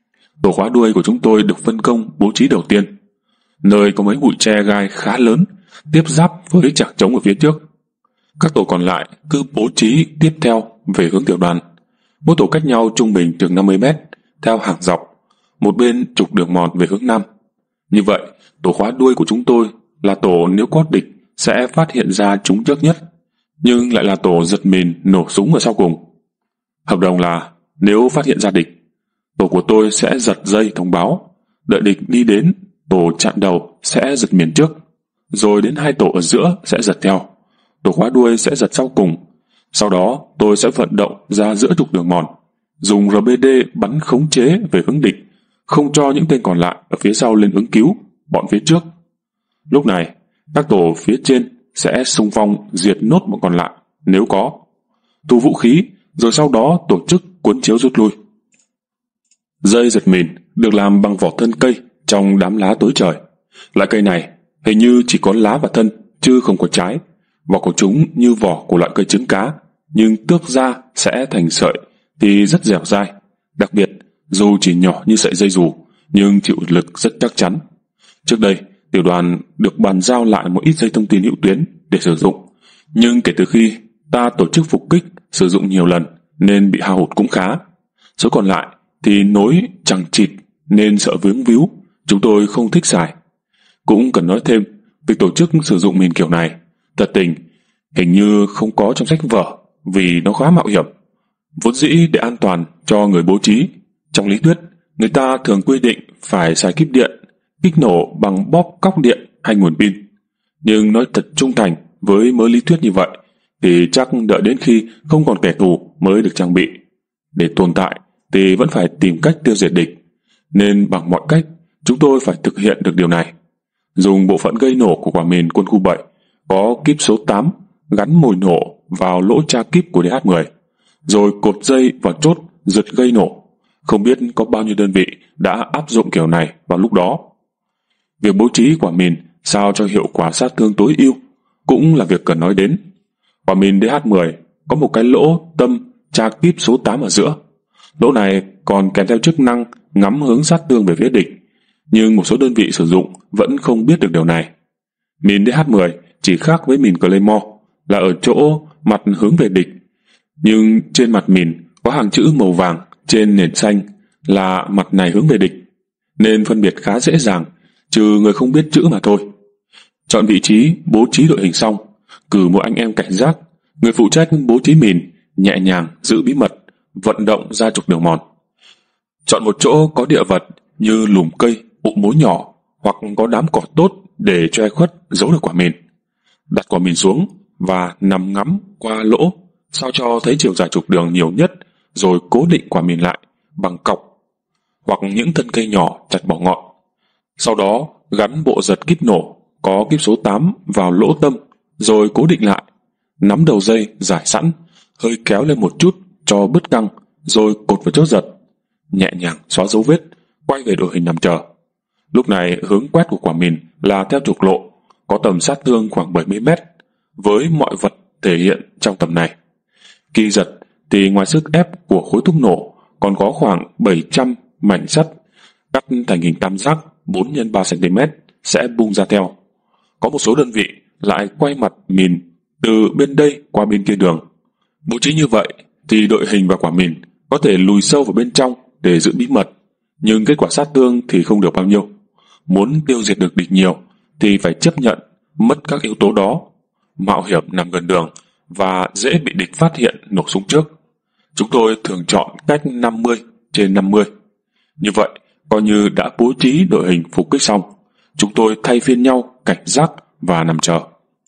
Tổ khóa đuôi của chúng tôi được phân công bố trí đầu tiên, nơi có mấy bụi tre gai khá lớn tiếp giáp với trạc trống ở phía trước. Các tổ còn lại cứ bố trí tiếp theo về hướng tiểu đoàn, mỗi tổ cách nhau trung bình chừng năm mươi mét theo hàng dọc, một bên trục đường mòn về hướng nam. Như vậy, tổ khóa đuôi của chúng tôi là tổ nếu có địch sẽ phát hiện ra chúng trước nhất, nhưng lại là tổ giật mìn nổ súng ở sau cùng. Hợp đồng là nếu phát hiện ra địch, tổ của tôi sẽ giật dây thông báo, đợi địch đi đến, tổ chặn đầu sẽ giật mìn trước, rồi đến hai tổ ở giữa sẽ giật theo, tổ khóa đuôi sẽ giật sau cùng. Sau đó tôi sẽ vận động ra giữa trục đường mòn, dùng R B D bắn khống chế về hướng địch, không cho những tên còn lại ở phía sau lên ứng cứu bọn phía trước. Lúc này, các tổ phía trên sẽ xung phong diệt nốt bọn còn lại nếu có, thu vũ khí, rồi sau đó tổ chức cuốn chiếu rút lui. Dây giật mìn được làm bằng vỏ thân cây trong đám lá tối trời. Loại cây này hình như chỉ có lá và thân chứ không có trái. Vỏ của chúng như vỏ của loại cây trứng cá, nhưng tước ra sẽ thành sợi thì rất dẻo dai. Đặc biệt, dù chỉ nhỏ như sợi dây dù, nhưng chịu lực rất chắc chắn. Trước đây, tiểu đoàn được bàn giao lại một ít dây thông tin hữu tuyến để sử dụng, nhưng kể từ khi ta tổ chức phục kích sử dụng nhiều lần nên bị hao hụt cũng khá. Số còn lại thì nối chằng chịt nên sợ vướng víu, chúng tôi không thích xài. Cũng cần nói thêm, việc tổ chức sử dụng mìn kiểu này thật tình hình như không có trong sách vở vì nó khá mạo hiểm. Vốn dĩ để an toàn cho người bố trí, trong lý thuyết người ta thường quy định phải xài kíp điện, kích nổ bằng bóp cóc điện hay nguồn pin. Nhưng nói thật trung thành với mớ lý thuyết như vậy thì chắc đợi đến khi không còn kẻ thù mới được trang bị. Để tồn tại thì vẫn phải tìm cách tiêu diệt địch, nên bằng mọi cách chúng tôi phải thực hiện được điều này. Dùng bộ phận gây nổ của quả mìn quân khu bảy có kíp số tám gắn mồi nổ vào lỗ tra kíp của đê hát mười, rồi cột dây vào chốt giật gây nổ. Không biết có bao nhiêu đơn vị đã áp dụng kiểu này vào lúc đó. Việc bố trí quả mìn sao cho hiệu quả sát thương tối ưu cũng là việc cần nói đến. Quả mìn đê hát mười có một cái lỗ tâm tra kíp số tám ở giữa. Lỗ này còn kèm theo chức năng ngắm hướng sát thương về phía địch, nhưng một số đơn vị sử dụng vẫn không biết được điều này. Mìn đê hát mười chỉ khác với mìn Claymore là ở chỗ mặt hướng về địch, nhưng trên mặt mìn có hàng chữ màu vàng trên nền xanh là mặt này hướng về địch, nên phân biệt khá dễ dàng, trừ người không biết chữ mà thôi. Chọn vị trí bố trí đội hình xong, cử một anh em cảnh giác, người phụ trách bố trí mìn nhẹ nhàng giữ bí mật, vận động ra trục đường mòn. Chọn một chỗ có địa vật như lùm cây, ụ mối nhỏ hoặc có đám cỏ tốt để che khuất giấu được quả mìn. Đặt quả mìn xuống và nằm ngắm qua lỗ sao cho thấy chiều dài trục đường nhiều nhất, rồi cố định quả mìn lại bằng cọc hoặc những thân cây nhỏ chặt bỏ ngọn. Sau đó gắn bộ giật kíp nổ có kíp số tám vào lỗ tâm rồi cố định lại, nắm đầu dây giải sẵn, hơi kéo lên một chút cho bứt căng rồi cột vào chốt giật, nhẹ nhàng xóa dấu vết, quay về đội hình nằm chờ. Lúc này hướng quét của quả mìn là theo trục lộ, có tầm sát thương khoảng bảy mươi mét với mọi vật thể hiện trong tầm này. Khi giật thì ngoài sức ép của khối thuốc nổ còn có khoảng bảy trăm mảnh sắt cắt thành hình tam giác bốn nhân ba xăng ti mét sẽ bung ra theo. Có một số đơn vị lại quay mặt mìn từ bên đây qua bên kia đường. Bố trí như vậy thì đội hình và quả mìn có thể lùi sâu vào bên trong để giữ bí mật, nhưng kết quả sát thương thì không được bao nhiêu. Muốn tiêu diệt được địch nhiều thì phải chấp nhận mất các yếu tố đó, mạo hiểm nằm gần đường và dễ bị địch phát hiện nổ súng trước. Chúng tôi thường chọn cách năm mươi trên năm mươi. Như vậy, coi như đã bố trí đội hình phục kích xong, chúng tôi thay phiên nhau cảnh giác và nằm chờ.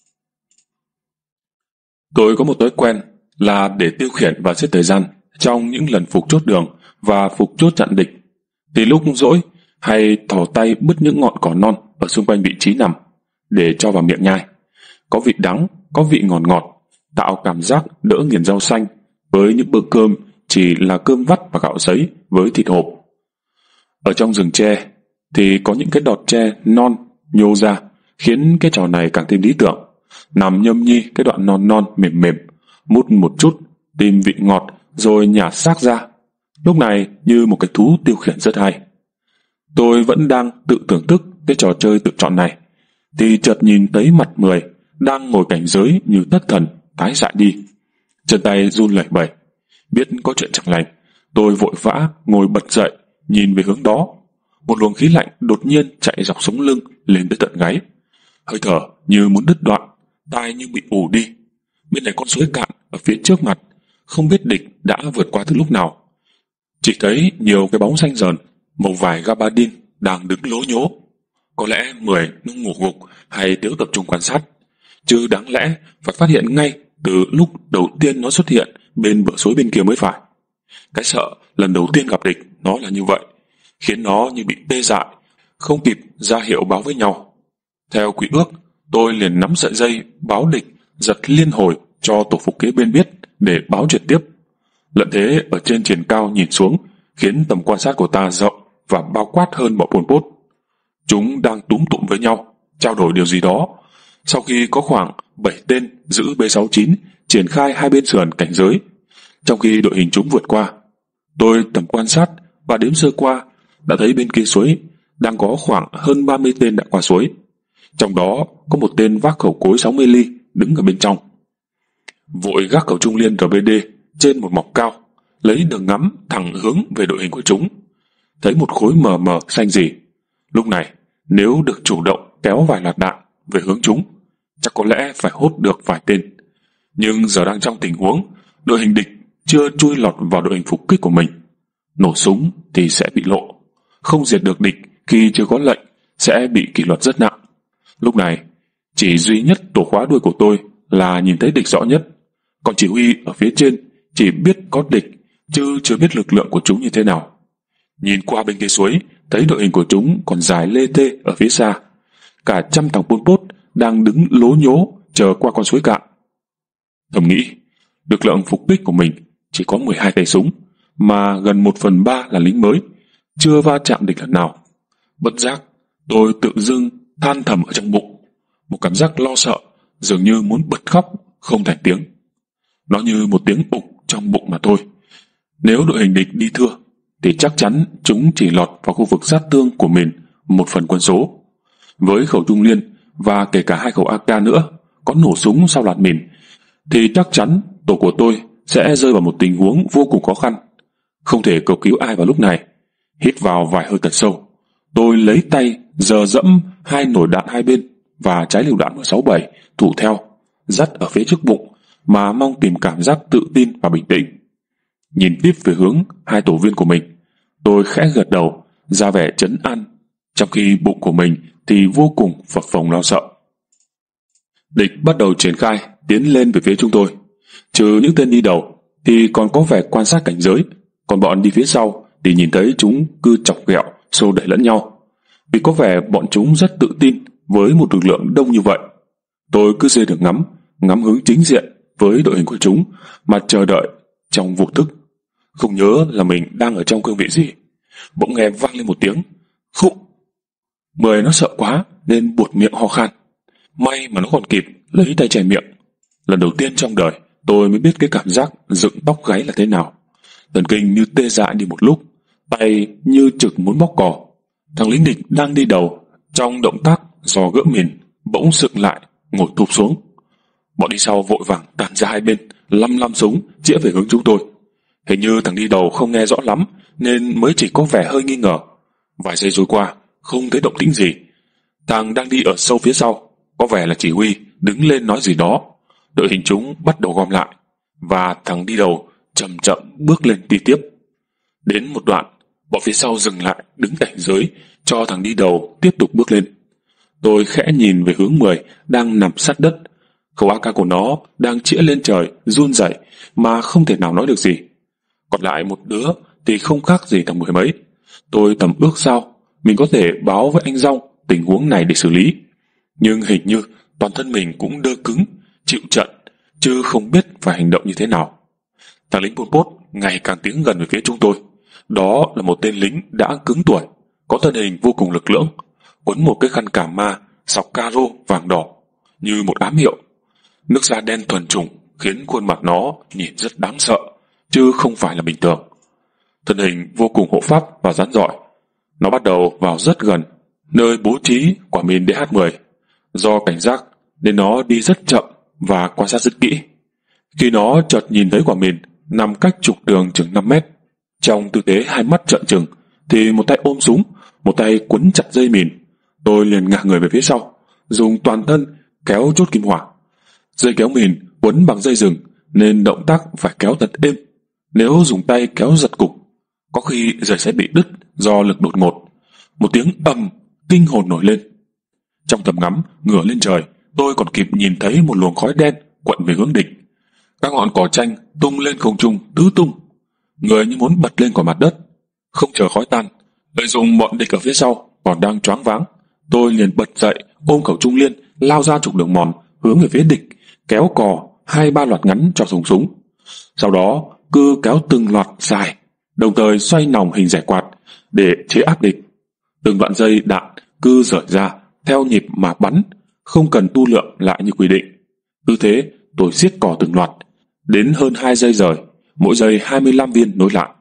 Tôi có một thói quen là để tiêu khiển và giết thời gian trong những lần phục chốt đường và phục chốt chặn địch, thì lúc rỗi hay thò tay bứt những ngọn cỏ non ở xung quanh vị trí nằm để cho vào miệng nhai. Có vị đắng, có vị ngọt ngọt, tạo cảm giác đỡ nghiền rau xanh với những bữa cơm chỉ là cơm vắt và gạo giấy với thịt hộp. Ở trong rừng tre thì có những cái đọt tre non nhô ra, khiến cái trò này càng thêm lý tưởng. Nằm nhâm nhi cái đoạn non non mềm mềm, mút một chút, tìm vị ngọt rồi nhả xác ra. Lúc này như một cái thú tiêu khiển rất hay. Tôi vẫn đang tự thưởng thức cái trò chơi tự chọn này, thì chợt nhìn thấy mặt Mười đang ngồi cảnh giới như thất thần, tái dại đi. Chân tay run lẩy bẩy. Biết có chuyện chẳng lành, tôi vội vã ngồi bật dậy, nhìn về hướng đó. Một luồng khí lạnh đột nhiên chạy dọc sống lưng lên tới tận gáy. Hơi thở như muốn đứt đoạn, tai như bị ù đi. Bên này con suối cạn ở phía trước mặt, không biết địch đã vượt qua từ lúc nào. Chỉ thấy nhiều cái bóng xanh dờn, màu vải gabardine đang đứng lố nhố. Có lẽ Mười nó ngủ gục hay thiếu tập trung quan sát, chứ đáng lẽ phải phát hiện ngay từ lúc đầu tiên nó xuất hiện bên bờ suối bên kia mới phải. Cái sợ lần đầu tiên gặp địch nó là như vậy, khiến nó như bị tê dại, không kịp ra hiệu báo với nhau. Theo quy ước, tôi liền nắm sợi dây báo địch, giật liên hồi cho tổ phục kế bên biết để báo chuyện tiếp. Lận thế ở trên triển cao nhìn xuống, khiến tầm quan sát của ta rộng và bao quát hơn bọn Pol Pot. Chúng đang túm tụm với nhau, trao đổi điều gì đó. Sau khi có khoảng bảy tên giữ B sáu chín triển khai hai bên sườn cảnh giới, trong khi đội hình chúng vượt qua, tôi tầm quan sát và đếm sơ qua đã thấy bên kia suối đang có khoảng hơn ba mươi tên đã qua suối. trong đó có một tên vác khẩu cối sáu mươi ly đứng ở bên trong. Vội gác khẩu trung liên rờ bê đê trên một mọc cao, lấy đường ngắm thẳng hướng về đội hình của chúng. Thấy một khối mờ mờ xanh gì. Lúc này, nếu được chủ động kéo vài loạt đạn về hướng chúng, chắc có lẽ phải hốt được vài tên. Nhưng giờ đang trong tình huống đội hình địch chưa chui lọt vào đội hình phục kích của mình. Nổ súng thì sẽ bị lộ. Không diệt được địch khi chưa có lệnh sẽ bị kỷ luật rất nặng. Lúc này, chỉ duy nhất tổ khóa đuôi của tôi là nhìn thấy địch rõ nhất. Còn chỉ huy ở phía trên chỉ biết có địch, chứ chưa biết lực lượng của chúng như thế nào. Nhìn qua bên kia suối, thấy đội hình của chúng còn dài lê thê ở phía xa. Cả trăm thằng Pol Pot đang đứng lố nhố chờ qua con suối cạn. Thầm nghĩ, lực lượng phục kích của mình chỉ có mười hai tay súng, mà gần một phần ba là lính mới, chưa va chạm địch lần nào. Bất giác, tôi tự dưng than thầm ở trong bụng, một cảm giác lo sợ, dường như muốn bật khóc không thành tiếng. Nó như một tiếng ục trong bụng mà thôi. Nếu đội hình địch đi thưa, thì chắc chắn chúng chỉ lọt vào khu vực sát thương của mình một phần quân số. Với khẩu trung liên và kể cả hai khẩu a ca nữa, có nổ súng sau loạt mìn, thì chắc chắn tổ của tôi sẽ rơi vào một tình huống vô cùng khó khăn. Không thể cầu cứu ai vào lúc này. Hít vào vài hơi thật sâu, tôi lấy tay giơ dẫm hai nồi đạn hai bên và trái lựu đạn M sáu bảy thủ theo, dắt ở phía trước bụng mà mong tìm cảm giác tự tin và bình tĩnh. Nhìn tiếp về hướng hai tổ viên của mình, tôi khẽ gật đầu, ra vẻ trấn an, trong khi bụng của mình thì vô cùng phập phồng lo sợ. Địch bắt đầu triển khai tiến lên về phía chúng tôi. Trừ những tên đi đầu thì còn có vẻ quan sát cảnh giới, còn bọn đi phía sau thì nhìn thấy chúng cứ chọc ghẹo, xô đẩy lẫn nhau. Vì có vẻ bọn chúng rất tự tin với một lực lượng đông như vậy. Tôi cứ dê được ngắm, ngắm hướng chính diện với đội hình của chúng mà chờ đợi trong vô thức. Không nhớ là mình đang ở trong cương vị gì. Bỗng nghe vang lên một tiếng khụ. Mười nó sợ quá nên buột miệng ho khan. May mà nó còn kịp lấy tay che miệng. Lần đầu tiên trong đời tôi mới biết cái cảm giác dựng tóc gáy là thế nào. Thần kinh như tê dại đi một lúc, tay như trực muốn bóc cỏ. Thằng lính địch đang đi đầu, trong động tác dò gỡ mìn, bỗng sững lại, ngồi thụp xuống. Bọn đi sau vội vàng tản ra hai bên, lăm lăm súng chĩa về hướng chúng tôi. Hình như thằng đi đầu không nghe rõ lắm nên mới chỉ có vẻ hơi nghi ngờ. Vài giây trôi qua, không thấy động tĩnh gì. Thằng đang đi ở sâu phía sau, có vẻ là chỉ huy, đứng lên nói gì đó. Đội hình chúng bắt đầu gom lại, và thằng đi đầu chậm chậm bước lên đi tiếp. Đến một đoạn, bọn phía sau dừng lại đứng cảnh giới cho thằng đi đầu tiếp tục bước lên. Tôi khẽ nhìn về hướng mười đang nằm sát đất. Khẩu a ca của nó đang chĩa lên trời, run rẩy mà không thể nào nói được gì. Còn lại một đứa thì không khác gì thằng mười mấy. Tôi tầm ước sao mình có thể báo với anh Rong tình huống này để xử lý. Nhưng hình như toàn thân mình cũng đơ cứng, chịu trận, chứ không biết phải hành động như thế nào. Thằng lính Pol Pot ngày càng tiến gần về phía chúng tôi. Đó là một tên lính đã cứng tuổi, có thân hình vô cùng lực lưỡng, quấn một cái khăn cà ma sọc caro vàng đỏ như một ám hiệu. Nước da đen thuần chủng khiến khuôn mặt nó nhìn rất đáng sợ, chứ không phải là bình thường. Thân hình vô cùng hộ pháp và rắn rỏi. Nó bắt đầu vào rất gần nơi bố trí quả mìn D H mười. Do cảnh giác nên nó đi rất chậm và quan sát rất kỹ. Khi nó chợt nhìn thấy quả mìn nằm cách trục đường chừng năm mét, trong tư thế hai mắt trợn trừng, thì một tay ôm súng, một tay quấn chặt dây mìn. Tôi liền ngả người về phía sau, dùng toàn thân kéo chốt kim hỏa. Dây kéo mìn quấn bằng dây rừng nên động tác phải kéo thật êm. Nếu dùng tay kéo giật cục, có khi dây sẽ bị đứt do lực đột ngột. Một tiếng ầm kinh hồn nổi lên. Trong tầm ngắm ngửa lên trời, tôi còn kịp nhìn thấy một luồng khói đen quận về hướng địch. Các ngọn cỏ chanh tung lên không trung tứ tung, người như muốn bật lên khỏi mặt đất. Không chờ khói tan, lợi dụng bọn địch ở phía sau còn đang choáng váng, tôi liền bật dậy, ôm khẩu trung liên lao ra trục đường mòn hướng về phía địch, kéo cò hai ba loạt ngắn cho thùng súng. Sau đó cứ kéo từng loạt dài, đồng thời xoay nòng hình rẻ quạt để chế áp địch. Từng đoạn dây đạn cứ rời ra theo nhịp mà bắn, không cần tu lượng lại như quy định. Cứ thế tôi siết cò từng loạt, đến hơn hai giây rời, mỗi giây hai mươi lăm viên nối lại.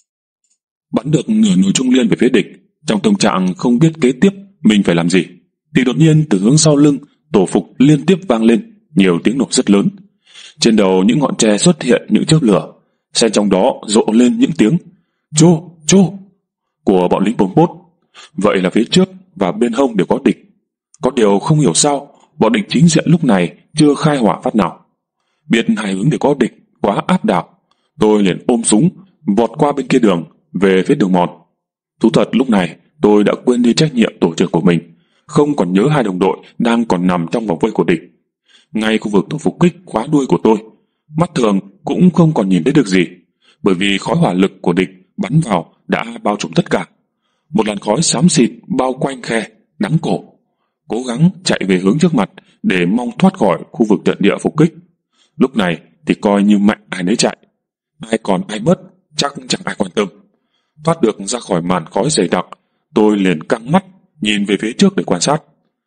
Bắn được nửa nồi trung liên về phía địch, trong tâm trạng không biết kế tiếp mình phải làm gì. thì đột nhiên từ hướng sau lưng, tổ phục liên tiếp vang lên nhiều tiếng nổ rất lớn. Trên đầu những ngọn tre xuất hiện những chớp lửa, xen trong đó rộ lên những tiếng chô chô của bọn lính Pol Pot. Vậy là phía trước và bên hông đều có địch. Có điều không hiểu sao bọn địch chính diện lúc này chưa khai hỏa phát nào. Biết hai hướng đều có địch quá áp đảo, tôi liền ôm súng vọt qua bên kia đường về phía đường mòn. Thú thật lúc này tôi đã quên đi trách nhiệm tổ trưởng của mình, không còn nhớ hai đồng đội đang còn nằm trong vòng vây của địch. Ngay khu vực tổ phục kích khóa đuôi của tôi, mắt thường cũng không còn nhìn thấy được gì, bởi vì khói hỏa lực của địch bắn vào đã bao trùm tất cả. Một làn khói xám xịt bao quanh khe, đắng cổ. Cố gắng chạy về hướng trước mặt để mong thoát khỏi khu vực trận địa phục kích. Lúc này thì coi như mạnh ai nấy chạy, ai còn ai mất chắc chẳng ai quan tâm. Thoát được ra khỏi màn khói dày đặc, tôi liền căng mắt nhìn về phía trước để quan sát.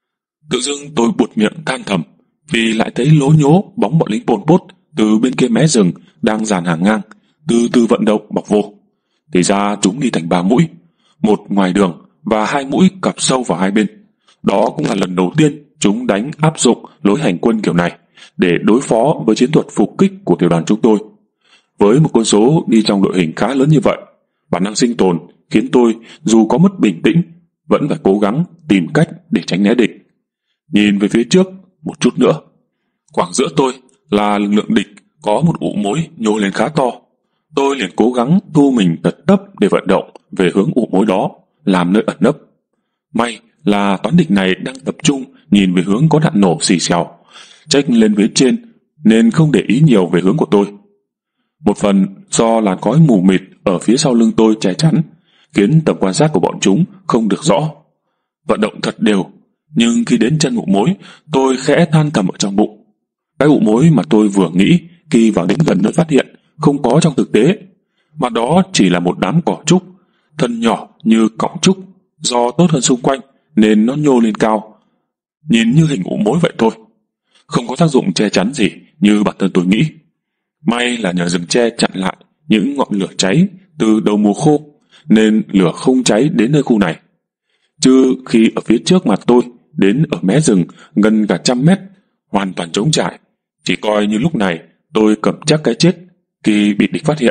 Tự dưng tôi buột miệng than thầm vì lại thấy lố nhố bóng bọn lính Pol Pot từ bên kia mé rừng đang dàn hàng ngang, từ từ vận động bọc vô. Thì ra chúng đi thành ba mũi, một ngoài đường và hai mũi cặp sâu vào hai bên. Đó cũng là lần đầu tiên chúng đánh áp dụng lối hành quân kiểu này để đối phó với chiến thuật phục kích của tiểu đoàn chúng tôi. Với một con số đi trong đội hình khá lớn như vậy, bản năng sinh tồn khiến tôi dù có mất bình tĩnh vẫn phải cố gắng tìm cách để tránh né địch. Nhìn về phía trước một chút nữa, khoảng giữa tôi là lực lượng địch có một ụ mối nhô lên khá to. Tôi liền cố gắng thu mình tật tấp để vận động về hướng ụ mối đó, làm nơi ẩn nấp. May là toán địch này đang tập trung nhìn về hướng có đạn nổ xì xèo, trách lên phía trên nên không để ý nhiều về hướng của tôi. Một phần do làn khói mù mịt ở phía sau lưng tôi che chắn, khiến tầm quan sát của bọn chúng không được rõ. Vận động thật đều, nhưng khi đến chân ụ mối, tôi khẽ than thầm ở trong bụng. Cái ụ mối mà tôi vừa nghĩ khi vào đến gần mới phát hiện không có trong thực tế, mà đó chỉ là một đám cỏ trúc, thân nhỏ như cọng trúc, do tốt hơn xung quanh nên nó nhô lên cao, nhìn như hình ụ mối vậy thôi, không có tác dụng che chắn gì như bản thân tôi nghĩ. May là nhờ rừng tre chặn lại những ngọn lửa cháy từ đầu mùa khô nên lửa không cháy đến nơi khu này. Chứ khi ở phía trước mặt tôi đến ở mé rừng gần cả trăm mét, hoàn toàn trống trải, chỉ coi như lúc này tôi cầm chắc cái chết khi bị địch phát hiện.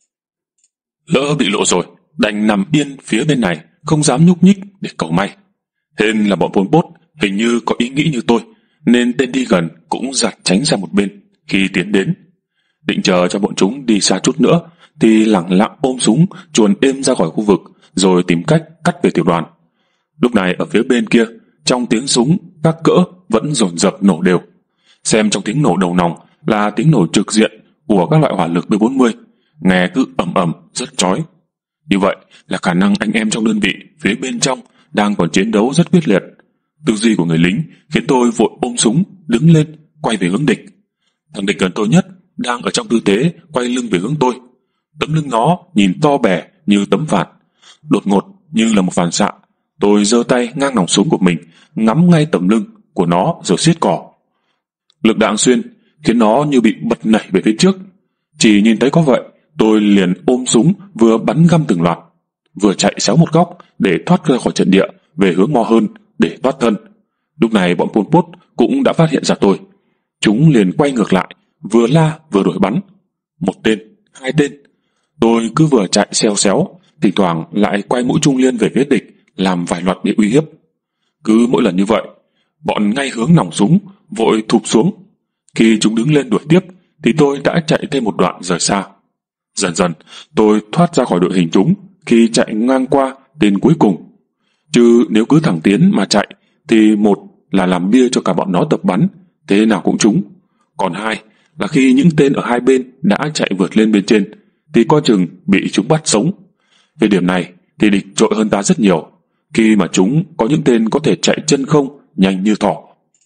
Lỡ bị lộ rồi, đành nằm yên phía bên này, không dám nhúc nhích để cầu may. Hên là bọn Pol Pot hình như có ý nghĩ như tôi, nên tên đi gần cũng giạt tránh ra một bên khi tiến đến. Định chờ cho bọn chúng đi xa chút nữa thì lẳng lặng ôm súng chuồn êm ra khỏi khu vực, rồi tìm cách cắt về tiểu đoàn. Lúc này ở phía bên kia, trong tiếng súng các cỡ vẫn dồn dập nổ đều. Xem trong tiếng nổ đầu nòng là tiếng nổ trực diện của các loại hỏa lực B bốn mươi, nghe cứ ầm ầm rất chói. Như vậy là khả năng anh em trong đơn vị phía bên trong đang còn chiến đấu rất quyết liệt. Tư duy của người lính khiến tôi vội ôm súng đứng lên quay về hướng địch. Thằng địch gần tôi nhất đang ở trong tư thế quay lưng về hướng tôi. Tấm lưng nó nhìn to bè như tấm phản. Đột ngột như là một phản xạ, tôi giơ tay ngang nòng súng của mình, ngắm ngay tấm lưng của nó rồi siết cò. Lực đạn xuyên khiến nó như bị bật nảy về phía trước. Chỉ nhìn thấy có vậy, tôi liền ôm súng vừa bắn găm từng loạt, vừa chạy xéo một góc để thoát ra khỏi trận địa về hướng Mo hơn để thoát thân. Lúc này bọn Pol Pot cũng đã phát hiện ra tôi. Chúng liền quay ngược lại, vừa la vừa đuổi bắn. Một tên, hai tên. Tôi cứ vừa chạy xéo xéo, thỉnh thoảng lại quay mũi trung liên về phía địch, làm vài loạt bị uy hiếp. Cứ mỗi lần như vậy, bọn ngay hướng nòng súng vội thụp xuống. Khi chúng đứng lên đuổi tiếp thì tôi đã chạy thêm một đoạn rời xa. Dần dần tôi thoát ra khỏi đội hình chúng khi chạy ngang qua tên cuối cùng. Chứ nếu cứ thẳng tiến mà chạy thì một là làm bia cho cả bọn nó tập bắn, thế nào cũng trúng. Còn hai là khi những tên ở hai bên đã chạy vượt lên bên trên thì coi chừng bị chúng bắt sống. Về điểm này thì địch trội hơn ta rất nhiều, khi mà chúng có những tên có thể chạy chân không nhanh như thỏ.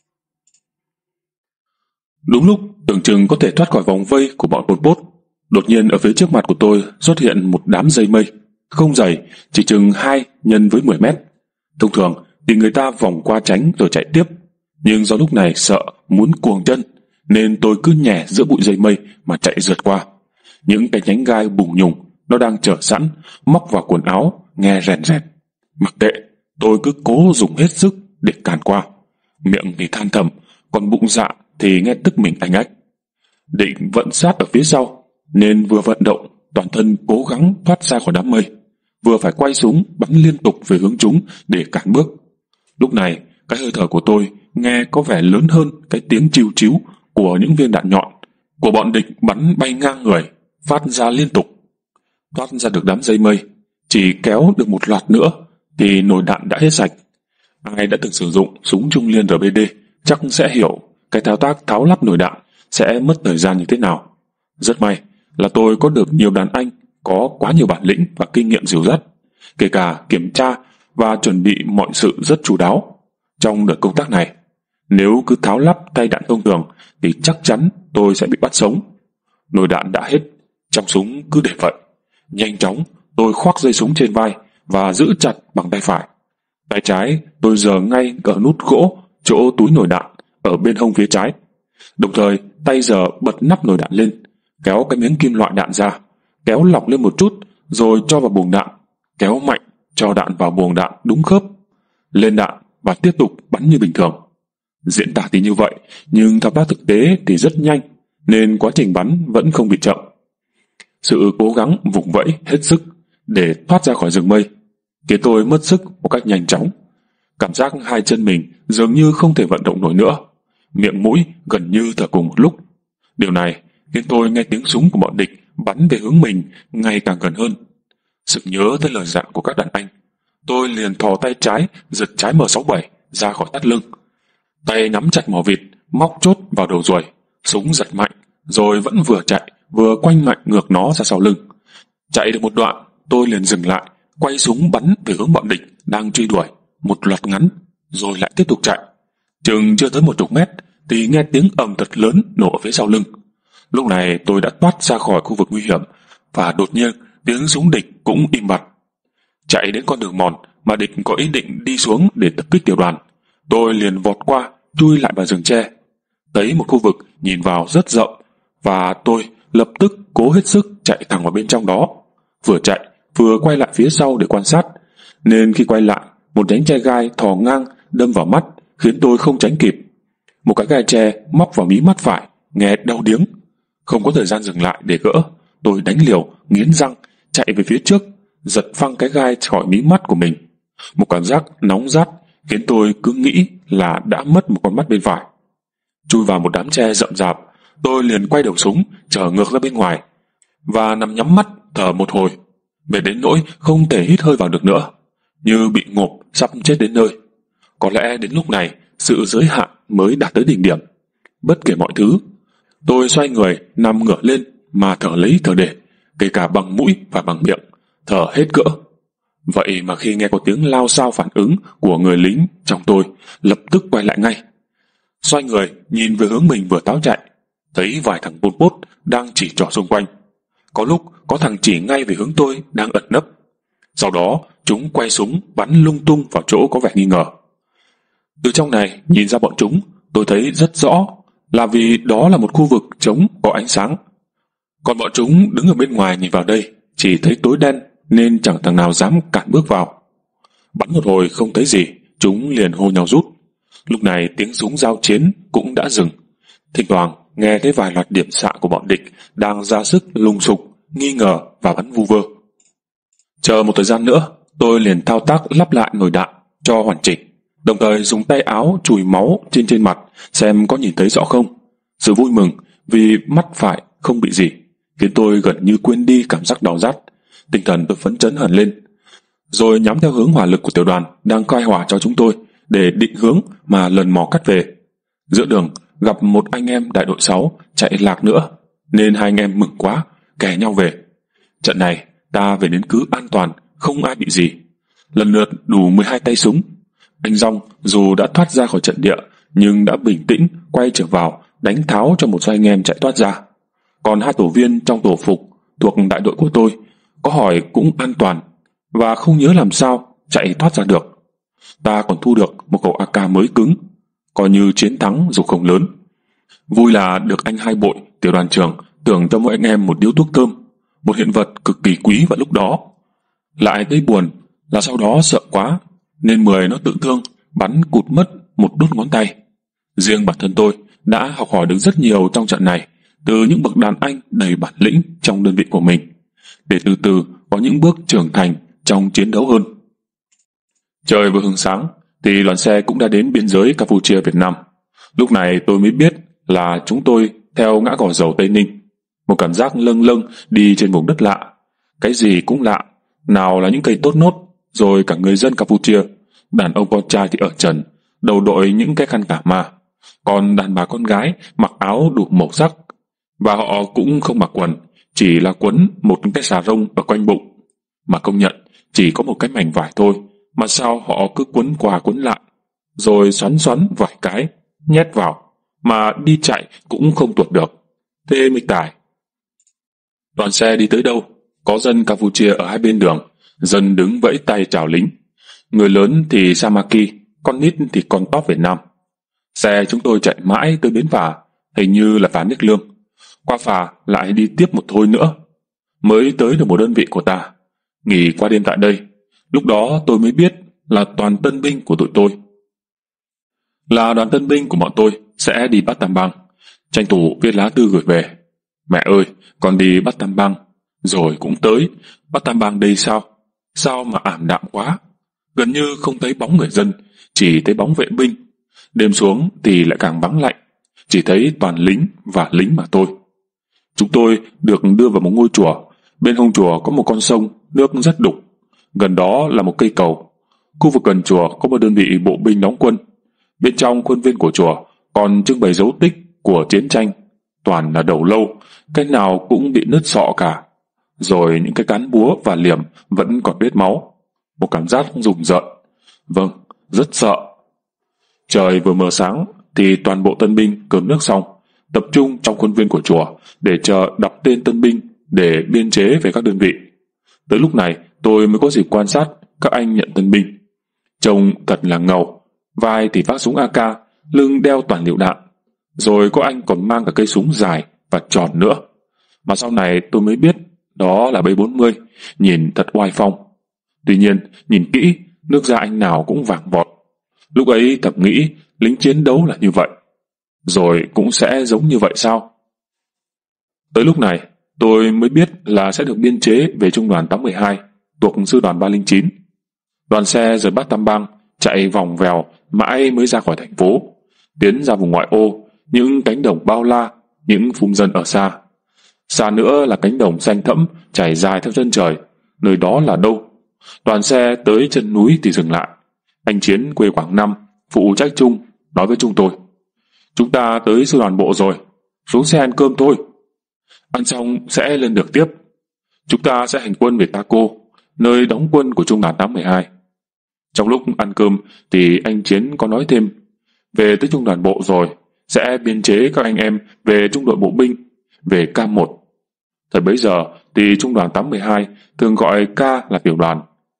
Đúng lúc tưởng chừng có thể thoát khỏi vòng vây của bọn Pol Pot, đột nhiên ở phía trước mặt của tôi xuất hiện một đám dây mây, không dày, chỉ chừng hai nhân với mười mét. Thông thường thì người ta vòng qua tránh rồi chạy tiếp, nhưng do lúc này sợ muốn cuồng chân nên tôi cứ nhè giữa bụi dây mây mà chạy rượt qua. Những cái nhánh gai bùng nhùng nó đang chờ sẵn, móc vào quần áo nghe rèn rèn. Mặc kệ, tôi cứ cố dùng hết sức để càn qua. Miệng thì than thầm, còn bụng dạ thì nghe tức mình anh ách. Định vẫn sát ở phía sau, nên vừa vận động toàn thân cố gắng thoát ra khỏi đám mây, vừa phải quay súng bắn liên tục về hướng chúng để cản bước. Lúc này cái hơi thở của tôi nghe có vẻ lớn hơn cái tiếng chiu chíu của những viên đạn nhọn của bọn địch bắn bay ngang người, phát ra liên tục. Thoát ra được đám dây mây, chỉ kéo được một loạt nữa thì nồi đạn đã hết sạch. Ai đã từng sử dụng súng Trung Liên R B D chắc sẽ hiểu cái thao tác tháo lắp nồi đạn sẽ mất thời gian như thế nào. Rất may là tôi có được nhiều đàn anh có quá nhiều bản lĩnh và kinh nghiệm dìu dắt, kể cả kiểm tra và chuẩn bị mọi sự rất chu đáo. Trong đợt công tác này, nếu cứ tháo lắp tay đạn thông thường thì chắc chắn tôi sẽ bị bắt sống. Nồi đạn đã hết, trong súng cứ để vậy. Nhanh chóng tôi khoác dây súng trên vai và giữ chặt bằng tay phải. Tay trái tôi giơ ngay ở nút gỗ chỗ túi nồi đạn ở bên hông phía trái. Đồng thời tay giơ bật nắp nồi đạn lên, kéo cái miếng kim loại đạn ra, kéo lọc lên một chút rồi cho vào buồng đạn, kéo mạnh cho đạn vào buồng đạn đúng khớp, lên đạn và tiếp tục bắn như bình thường. Diễn tả thì như vậy, nhưng thao tác thực tế thì rất nhanh, nên quá trình bắn vẫn không bị chậm. Sự cố gắng vùng vẫy hết sức để thoát ra khỏi rừng mây khiến tôi mất sức một cách nhanh chóng. Cảm giác hai chân mình dường như không thể vận động nổi nữa, miệng mũi gần như thở cùng một lúc. Điều này khiến tôi nghe tiếng súng của bọn địch bắn về hướng mình ngày càng gần hơn. Sực nhớ tới lời dặn của các đàn anh, tôi liền thò tay trái giật trái M sáu bảy ra khỏi thắt lưng, tay nắm chặt mỏ vịt, móc chốt vào đầu ruồi, súng giật mạnh, rồi vẫn vừa chạy vừa quanh mạnh ngược nó ra sau lưng. Chạy được một đoạn, tôi liền dừng lại, quay súng bắn về hướng bọn địch đang truy đuổi một loạt ngắn, rồi lại tiếp tục chạy. Chừng chưa tới một chục mét thì nghe tiếng ầm thật lớn nổ ở phía sau lưng. Lúc này tôi đã thoát ra khỏi khu vực nguy hiểm, và đột nhiên tiếng súng địch cũng im bặt. Chạy đến con đường mòn mà địch có ý định đi xuống để tập kích tiểu đoàn, tôi liền vọt qua, chui lại vào rừng tre. Thấy một khu vực nhìn vào rất rộng, và tôi lập tức cố hết sức chạy thẳng vào bên trong đó. Vừa chạy vừa quay lại phía sau để quan sát, nên khi quay lại, một nhánh tre gai thò ngang đâm vào mắt khiến tôi không tránh kịp. Một cái gai tre móc vào mí mắt phải, nghe đau điếng. Không có thời gian dừng lại để gỡ, tôi đánh liều, nghiến răng, chạy về phía trước, giật phăng cái gai khỏi mí mắt của mình. Một cảm giác nóng rát khiến tôi cứ nghĩ là đã mất một con mắt bên phải. Chui vào một đám tre rậm rạp, tôi liền quay đầu súng, trở ngược ra bên ngoài, và nằm nhắm mắt thở một hồi, về đến nỗi không thể hít hơi vào được nữa, như bị ngộp sắp chết đến nơi. Có lẽ đến lúc này, sự giới hạn mới đạt tới đỉnh điểm. Bất kể mọi thứ, tôi xoay người nằm ngửa lên mà thở lấy thở để, kể cả bằng mũi và bằng miệng, thở hết cỡ. Vậy mà khi nghe có tiếng lao xao phản ứng của người lính trong tôi, lập tức quay lại ngay. Xoay người nhìn về hướng mình vừa tháo chạy, thấy vài thằng Pol Pot đang chỉ trỏ xung quanh. Có lúc có thằng chỉ ngay về hướng tôi đang ẩn nấp. Sau đó chúng quay súng bắn lung tung vào chỗ có vẻ nghi ngờ. Từ trong này nhìn ra bọn chúng, tôi thấy rất rõ là vì đó là một khu vực trống có ánh sáng. Còn bọn chúng đứng ở bên ngoài nhìn vào đây chỉ thấy tối đen, nên chẳng thằng nào dám cản bước vào. Bắn một hồi không thấy gì, chúng liền hô nhau rút. Lúc này tiếng súng giao chiến cũng đã dừng. Thỉnh thoảng nghe thấy vài loạt điểm xạ của bọn địch đang ra sức lùng sục, nghi ngờ và bắn vu vơ. Chờ một thời gian nữa, tôi liền thao tác lắp lại nồi đạn cho hoàn chỉnh, đồng thời dùng tay áo chùi máu trên trên mặt xem có nhìn thấy rõ không. Sự vui mừng vì mắt phải không bị gì khiến tôi gần như quên đi cảm giác đau rát. Tinh thần tôi phấn chấn hẳn lên, rồi nhắm theo hướng hỏa lực của tiểu đoàn đang khai hỏa cho chúng tôi để định hướng mà lần mò cắt về. Giữa đường gặp một anh em đại đội sáu chạy lạc nữa, nên hai anh em mừng quá, kè nhau về. Trận này ta về đến cứ an toàn, không ai bị gì. Lần lượt đủ mười hai tay súng. Anh Dong dù đã thoát ra khỏi trận địa, nhưng đã bình tĩnh quay trở vào đánh tháo cho một số anh em chạy thoát ra. Còn hai tổ viên trong tổ phục thuộc đại đội của tôi có hỏi cũng an toàn, và không nhớ làm sao chạy thoát ra được. Ta còn thu được một khẩu a ca mới cứng, coi như chiến thắng dù không lớn. Vui là được anh hai bội, tiểu đoàn trưởng tưởng cho mỗi anh em một điếu thuốc thơm, một hiện vật cực kỳ quý vào lúc đó. Lại thấy buồn là sau đó sợ quá, nên Mười nó tự thương bắn cụt mất một đốt ngón tay. Riêng bản thân tôi đã học hỏi được rất nhiều trong trận này từ những bậc đàn anh đầy bản lĩnh trong đơn vị của mình, để từ từ có những bước trưởng thành trong chiến đấu hơn. Trời vừa hừng sáng thì đoàn xe cũng đã đến biên giới Campuchia Việt Nam. Lúc này tôi mới biết là chúng tôi theo ngã gò dầu Tây Ninh. Một cảm giác lâng lâng đi trên vùng đất lạ. Cái gì cũng lạ, nào là những cây tốt nốt, rồi cả người dân Campuchia, đàn ông con trai thì ở trần, đầu đội những cái khăn cả ma, còn đàn bà con gái mặc áo đủ màu sắc, và họ cũng không mặc quần, chỉ là quấn một cái xà rông ở quanh bụng. Mà công nhận, chỉ có một cái mảnh vải thôi, mà sao họ cứ quấn qua quấn lại, rồi xoắn xoắn vài cái, nhét vào, mà đi chạy cũng không tuột được. Thế mới tài. Đoàn xe đi tới đâu, có dân Campuchia ở hai bên đường, dân đứng vẫy tay chào lính. Người lớn thì Samaki, con nít thì con tóp Việt Nam. Xe chúng tôi chạy mãi tới bến phà, hình như là phà Nước Lương. Qua phà lại đi tiếp một thôi nữa, mới tới được một đơn vị của ta. Nghỉ qua đêm tại đây, lúc đó tôi mới biết là toàn tân binh của tụi tôi. Là đoàn tân binh của bọn tôi sẽ đi bắt Tam Bang, tranh thủ viết lá thư gửi về. Mẹ ơi, con đi bắt Tam Bang, rồi cũng tới. Bắt Tam Bang đây sao? Sao mà ảm đạm quá? Gần như không thấy bóng người dân, chỉ thấy bóng vệ binh. Đêm xuống thì lại càng vắng lạnh, chỉ thấy toàn lính và lính mà thôi. Chúng tôi được đưa vào một ngôi chùa. Bên hông chùa có một con sông, nước rất đục. Gần đó là một cây cầu. Khu vực gần chùa có một đơn vị bộ binh đóng quân. Bên trong khuôn viên của chùa còn trưng bày dấu tích của chiến tranh, toàn là đầu lâu, cái nào cũng bị nứt sọ cả. Rồi những cái cán búa và liềm vẫn còn vết máu. Một cảm giác rùng rợn. Vâng, rất sợ. Trời vừa mờ sáng thì toàn bộ tân binh cơm nước xong, tập trung trong khuôn viên của chùa để chờ đọc tên tân binh để biên chế về các đơn vị. Tới lúc này tôi mới có dịp quan sát các anh nhận tân binh. Trông thật là ngầu, vai thì vác súng a ca, lưng đeo toàn lựu đạn, rồi có anh còn mang cả cây súng dài và tròn nữa. Mà sau này tôi mới biết đó là B bốn mươi, nhìn thật oai phong. Tuy nhiên, nhìn kỹ, nước da anh nào cũng vàng vọt. Lúc ấy thầm nghĩ lính chiến đấu là như vậy, rồi cũng sẽ giống như vậy sao? Tới lúc này, tôi mới biết là sẽ được biên chế về trung đoàn tám một hai, thuộc sư đoàn ba không chín. Đoàn xe rời bắt Tam Bang, chạy vòng vèo mãi mới ra khỏi thành phố, tiến ra vùng ngoại ô, những cánh đồng bao la, những phum dân ở xa. Xa nữa là cánh đồng xanh thẫm trải dài theo chân trời, nơi đó là đâu? Đoàn xe tới chân núi thì dừng lại. Anh Chiến quê Quảng Nam, phụ trách chung, nói với chúng tôi: chúng ta tới sư đoàn bộ rồi, xuống xe ăn cơm thôi. Ăn xong sẽ lên được tiếp. Chúng ta sẽ hành quân về Taco, nơi đóng quân của trung đoàn tám một hai. Trong lúc ăn cơm thì anh Chiến có nói thêm: về tới trung đoàn bộ rồi, sẽ biên chế các anh em về trung đội bộ binh, về K một. Thời bấy giờ thì trung đoàn tám một hai thường gọi K là tiểu đoàn,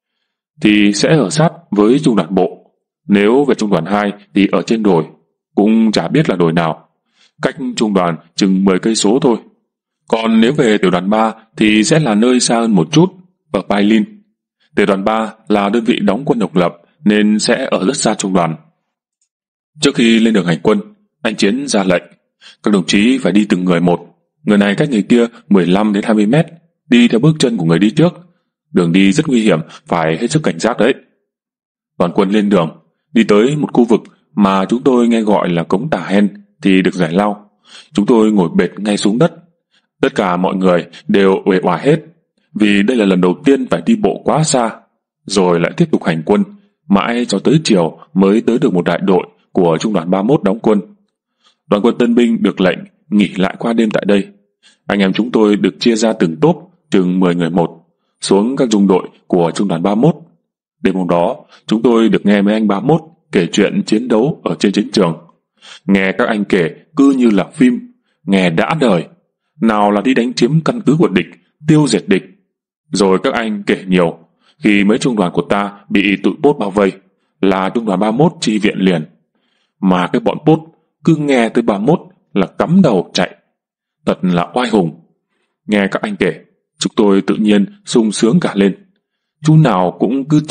thì sẽ ở sát với trung đoàn bộ. Nếu về trung đoàn hai thì ở trên đồi, cũng chả biết là đồi nào, cách trung đoàn chừng mười cây số thôi. Còn nếu về tiểu đoàn ba thì sẽ là nơi xa hơn một chút, ở Pailin. Tiểu đoàn ba là đơn vị đóng quân độc lập nên sẽ ở rất xa trung đoàn. Trước khi lên đường hành quân, anh Chiến ra lệnh các đồng chí phải đi từng người một, người này cách người kia mười lăm đến hai mươi mét, đi theo bước chân của người đi trước. Đường đi rất nguy hiểm, phải hết sức cảnh giác đấy. Đoàn quân lên đường, đi tới một khu vực mà chúng tôi nghe gọi là cống Tả Hen thì được giải lao. Chúng tôi ngồi bệt ngay xuống đất. Tất cả mọi người đều uể oải hết, vì đây là lần đầu tiên phải đi bộ quá xa, rồi lại tiếp tục hành quân, mãi cho tới chiều mới tới được một đại đội của trung đoàn ba mươi mốt đóng quân. Đoàn quân tân binh được lệnh nghỉ lại qua đêm tại đây. Anh em chúng tôi được chia ra từng tốp chừng mười người một, xuống các trung đội của trung đoàn ba mươi mốt. Đêm hôm đó, chúng tôi được nghe mấy anh ba mươi mốt kể chuyện chiến đấu ở trên chiến trường. Nghe các anh kể cứ như là phim, nghe đã đời. Nào là đi đánh chiếm căn cứ của địch, tiêu diệt địch. Rồi các anh kể nhiều, khi mấy trung đoàn của ta bị tụi Pốt bao vây, là trung đoàn ba mươi mốt chi viện liền. Mà cái bọn Pốt cứ nghe tới ba mươi mốt là cắm đầu chạy. Thật là oai hùng. Nghe các anh kể, chúng tôi tự nhiên sung sướng cả lên. Chú nào cũng cứ trông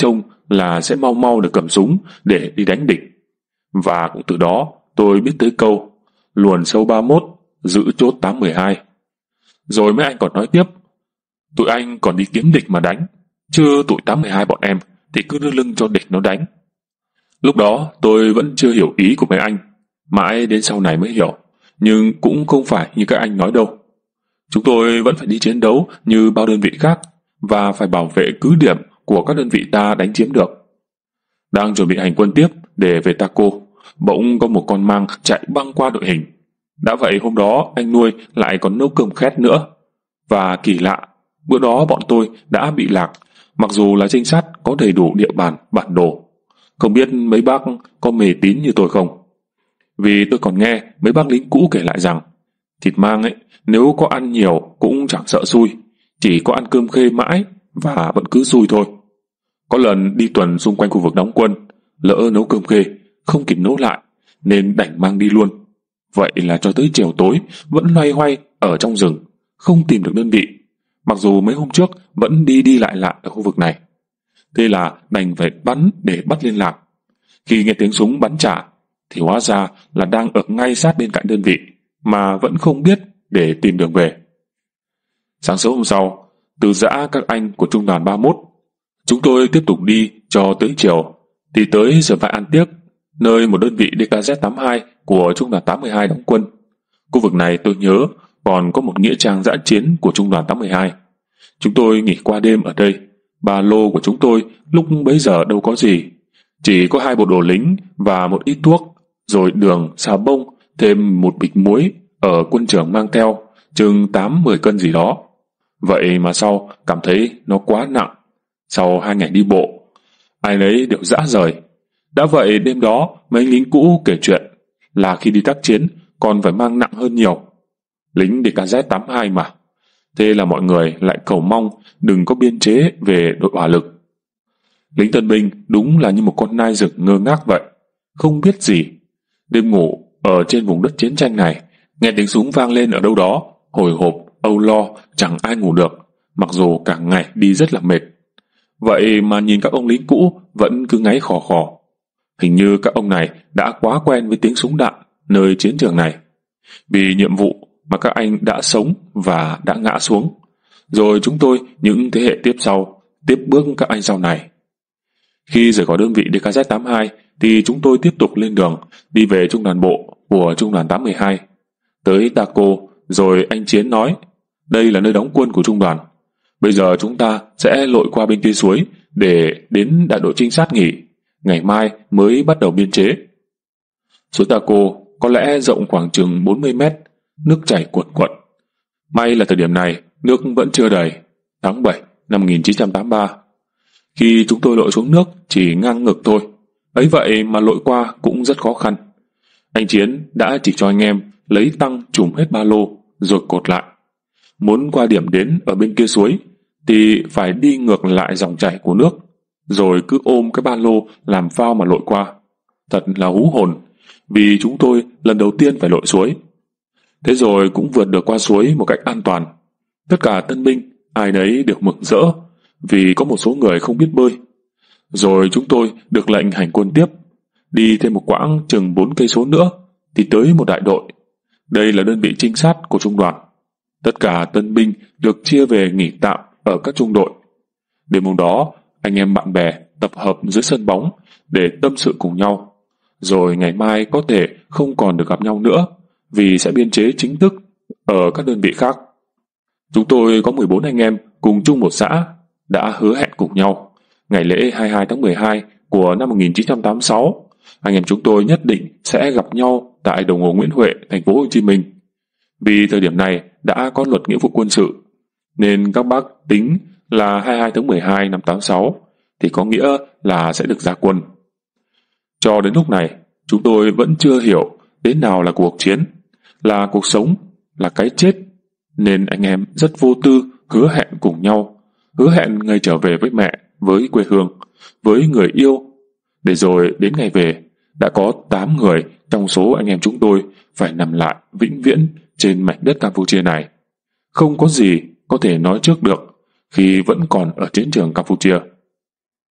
là sẽ mau mau được cầm súng để đi đánh địch. Và cũng từ đó tôi biết tới câu luồn sâu ba mốt, giữ chốt tám mười hai. Rồi mấy anh còn nói tiếp, tụi anh còn đi kiếm địch mà đánh, chứ tụi tám mười hai bọn em thì cứ đưa lưng cho địch nó đánh. Lúc đó tôi vẫn chưa hiểu ý của mấy anh, mãi đến sau này mới hiểu, nhưng cũng không phải như các anh nói đâu. Chúng tôi vẫn phải đi chiến đấu như bao đơn vị khác và phải bảo vệ cứ điểm của các đơn vị ta đánh chiếm được. Đang chuẩn bị hành quân tiếp để về Taco, bỗng có một con mang chạy băng qua đội hình. Đã vậy hôm đó anh nuôi lại còn nấu cơm khét nữa. Và kỳ lạ, bữa đó bọn tôi đã bị lạc, mặc dù là trinh sát có đầy đủ địa bàn, bản đồ. Không biết mấy bác có mê tín như tôi không? Vì tôi còn nghe mấy bác lính cũ kể lại rằng thịt mang ấy, nếu có ăn nhiều cũng chẳng sợ xui, chỉ có ăn cơm khê mãi và vẫn cứ xui thôi. Có lần đi tuần xung quanh khu vực đóng quân, lỡ nấu cơm khê, không kịp nấu lại, nên đành mang đi luôn. Vậy là cho tới chiều tối vẫn loay hoay ở trong rừng, không tìm được đơn vị, mặc dù mấy hôm trước vẫn đi đi lại lại ở khu vực này. Thế là đành phải bắn để bắt liên lạc. Khi nghe tiếng súng bắn trả, thì hóa ra là đang ở ngay sát bên cạnh đơn vị, mà vẫn không biết để tìm đường về. Sáng sớm hôm sau, từ giã các anh của trung đoàn ba mốt, chúng tôi tiếp tục đi cho tới chiều, thì tới Sở Vại An Tiếc, nơi một đơn vị đê ca dét tám mươi hai của trung đoàn tám mươi hai đóng quân. Khu vực này tôi nhớ còn có một nghĩa trang dã chiến của trung đoàn tám mươi hai. Chúng tôi nghỉ qua đêm ở đây. Ba lô của chúng tôi lúc bấy giờ đâu có gì, chỉ có hai bộ đồ lính và một ít thuốc, rồi đường, xà bông, thêm một bịch muối ở quân trưởng mang theo, chừng tám mười cân gì đó. Vậy mà sau cảm thấy nó quá nặng. Sau hai ngày đi bộ, ai nấy đều rã rời. Đã vậy đêm đó mấy lính cũ kể chuyện là khi đi tác chiến còn phải mang nặng hơn nhiều. Lính đê ca dét tám mươi hai mà. Thế là mọi người lại cầu mong đừng có biên chế về đội hỏa lực. Lính tân binh đúng là như một con nai rừng ngơ ngác vậy, không biết gì. Đêm ngủ ở trên vùng đất chiến tranh này, nghe tiếng súng vang lên ở đâu đó, hồi hộp, âu lo, chẳng ai ngủ được, mặc dù cả ngày đi rất là mệt. Vậy mà nhìn các ông lính cũ vẫn cứ ngáy khò khò. Hình như các ông này đã quá quen với tiếng súng đạn nơi chiến trường này, vì nhiệm vụ mà các anh đã sống và đã ngã xuống. Rồi chúng tôi, những thế hệ tiếp sau, tiếp bước các anh sau này. Khi rời khỏi đơn vị đê ca dét tám mươi hai thì chúng tôi tiếp tục lên đường đi về trung đoàn bộ của trung đoàn tám mươi hai. Tới Taco, rồi anh Chiến nói, đây là nơi đóng quân của trung đoàn. Bây giờ chúng ta sẽ lội qua bên kia suối để đến đại đội trinh sát nghỉ. Ngày mai mới bắt đầu biên chế. Suối Taco có lẽ rộng khoảng chừng bốn mươi mét, nước chảy cuộn cuộn. May là thời điểm này nước vẫn chưa đầy. Tháng bảy năm một nghìn chín trăm tám mươi ba. Khi chúng tôi lội xuống nước chỉ ngang ngực thôi, ấy vậy mà lội qua cũng rất khó khăn. Anh Chiến đã chỉ cho anh em lấy tăng trùm hết ba lô rồi cột lại. Muốn qua điểm đến ở bên kia suối thì phải đi ngược lại dòng chảy của nước, rồi cứ ôm cái ba lô làm phao mà lội qua. Thật là hú hồn, vì chúng tôi lần đầu tiên phải lội suối. Thế rồi cũng vượt được qua suối một cách an toàn. Tất cả tân binh ai nấy đều mừng rỡ, vì có một số người không biết bơi. Rồi chúng tôi được lệnh hành quân tiếp, đi thêm một quãng chừng bốn cây số nữa thì tới một đại đội. Đây là đơn vị trinh sát của trung đoàn. Tất cả tân binh được chia về nghỉ tạm ở các trung đội. Đêm hôm đó, anh em bạn bè tập hợp dưới sân bóng để tâm sự cùng nhau. Rồi ngày mai có thể không còn được gặp nhau nữa, vì sẽ biên chế chính thức ở các đơn vị khác. Chúng tôi có mười bốn anh em cùng chung một xã, đã hứa hẹn cùng nhau. Ngày lễ hai mươi hai tháng mười hai của năm một nghìn chín trăm tám mươi sáu, anh em chúng tôi nhất định sẽ gặp nhau tại đồng hồ Nguyễn Huệ, thành phố Hồ Chí Minh. Vì thời điểm này đã có luật nghĩa vụ quân sự, nên các bác tính là hai mươi hai tháng mười hai năm tám mươi sáu thì có nghĩa là sẽ được ra quân. Cho đến lúc này, chúng tôi vẫn chưa hiểu thế nào là cuộc chiến, là cuộc sống, là cái chết, nên anh em rất vô tư hứa hẹn cùng nhau, hứa hẹn ngày trở về với mẹ, với quê hương, với người yêu. Để rồi đến ngày về, đã có tám người trong số anh em chúng tôi phải nằm lại vĩnh viễn trên mảnh đất Campuchia này. Không có gì có thể nói trước được khi vẫn còn ở chiến trường Campuchia.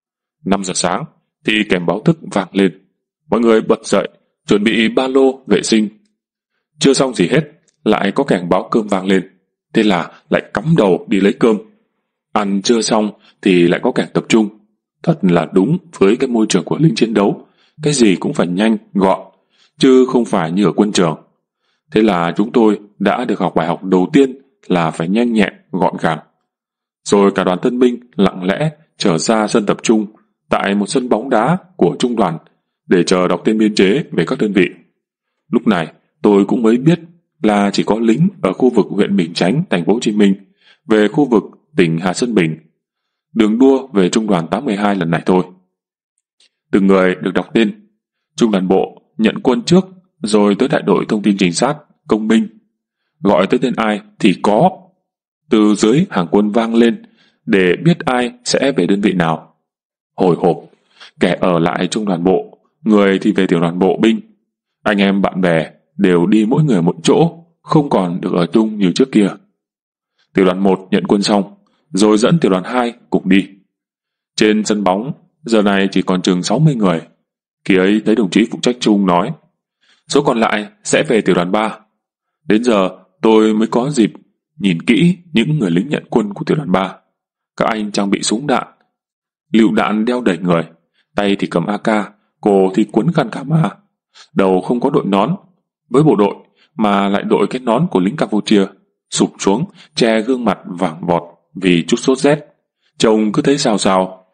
Năm giờ sáng thì kèn báo thức vang lên. Mọi người bật dậy, chuẩn bị ba lô vệ sinh. Chưa xong gì hết, lại có kèn báo cơm vang lên. Thế là lại cắm đầu đi lấy cơm. Ăn chưa xong thì lại có kèn tập trung. Thật là đúng với cái môi trường của lính chiến đấu. Cái gì cũng phải nhanh, gọn, chứ không phải như ở quân trường. Thế là chúng tôi đã được học bài học đầu tiên là phải nhanh nhẹn, gọn gàng. Rồi cả đoàn tân binh lặng lẽ trở ra sân tập trung tại một sân bóng đá của trung đoàn để chờ đọc tên biên chế về các đơn vị. Lúc này tôi cũng mới biết là chỉ có lính ở khu vực huyện Bình Chánh, thành phố Hồ Chí Minh về khu vực tỉnh Hà Sơn Bình, đường đua về trung đoàn tám một hai lần này thôi. Từng người được đọc tên. Trung đoàn bộ nhận quân trước, rồi tới đại đội thông tin trinh sát, công binh. Gọi tới tên ai thì có. Từ dưới hàng quân vang lên để biết ai sẽ về đơn vị nào. Hồi hộp, kẻ ở lại trung đoàn bộ, người thì về tiểu đoàn bộ binh. Anh em bạn bè đều đi mỗi người một chỗ, không còn được ở chung như trước kia. Tiểu đoàn một nhận quân xong, rồi dẫn tiểu đoàn hai cùng đi. Trên sân bóng, giờ này chỉ còn chừng sáu mươi người. Khi ấy thấy đồng chí phụ trách chung nói, số còn lại sẽ về tiểu đoàn ba. Đến giờ tôi mới có dịp nhìn kỹ những người lính nhận quân của tiểu đoàn ba. Các anh trang bị súng đạn, lựu đạn đeo đầy người, tay thì cầm a ca, cổ thì quấn khăn cả ma, đầu không có đội nón. Với bộ đội mà lại đội cái nón của lính Campuchia, sụp xuống che gương mặt vàng vọt vì chút sốt rét, trông cứ thấy sao sao.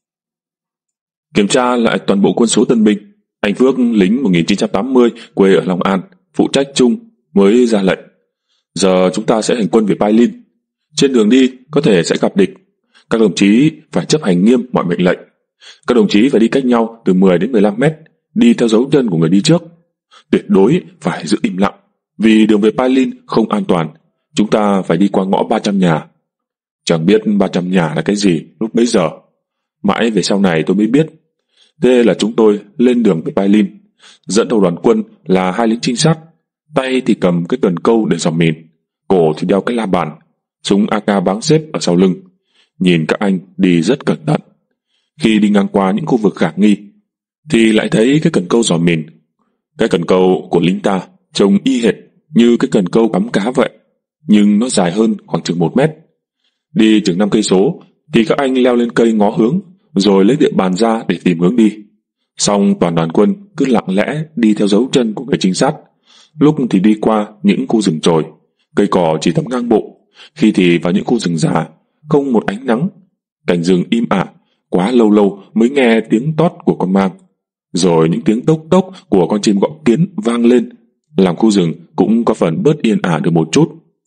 Kiểm tra lại toàn bộ quân số tân binh, anh Phước, lính một nghìn chín trăm tám mươi, quê ở Long An, phụ trách chung, mới ra lệnh. Giờ chúng ta sẽ hành quân về Pai Lin. Trên đường đi có thể sẽ gặp địch. Các đồng chí phải chấp hành nghiêm mọi mệnh lệnh. Các đồng chí phải đi cách nhau từ mười đến mười lăm mét, đi theo dấu chân của người đi trước. Tuyệt đối phải giữ im lặng, vì đường về Pai Lin không an toàn. Chúng ta phải đi qua ngõ ba trăm nhà. Chẳng biết ba trăm nhà là cái gì lúc bấy giờ. Mãi về sau này tôi mới biết. Thế là chúng tôi lên đường về Pai Lin. Dẫn đầu đoàn quân là hai lính trinh sát, tay thì cầm cái cần câu để dò mìn, cổ thì đeo cái la bàn, súng a ca báng xếp ở sau lưng. Nhìn các anh đi rất cẩn thận. Khi đi ngang qua những khu vực khả nghi thì lại thấy cái cần câu dò mìn. Cái cần câu của lính ta trông y hệt như cái cần câu cắm cá vậy, nhưng nó dài hơn khoảng chừng một mét. Đi chừng năm cây số thì các anh leo lên cây ngó hướng, rồi lấy địa bàn ra để tìm hướng đi. Xong toàn đoàn quân cứ lặng lẽ đi theo dấu chân của người trinh sát. Lúc thì đi qua những khu rừng chồi, cây cỏ chỉ tầm ngang bộ, khi thì vào những khu rừng già, không một ánh nắng, cảnh rừng im ả, quá lâu lâu mới nghe tiếng tót của con mang, rồi những tiếng tốc tốc của con chim gõ kiến vang lên, làm khu rừng cũng có phần bớt yên ả được một chút.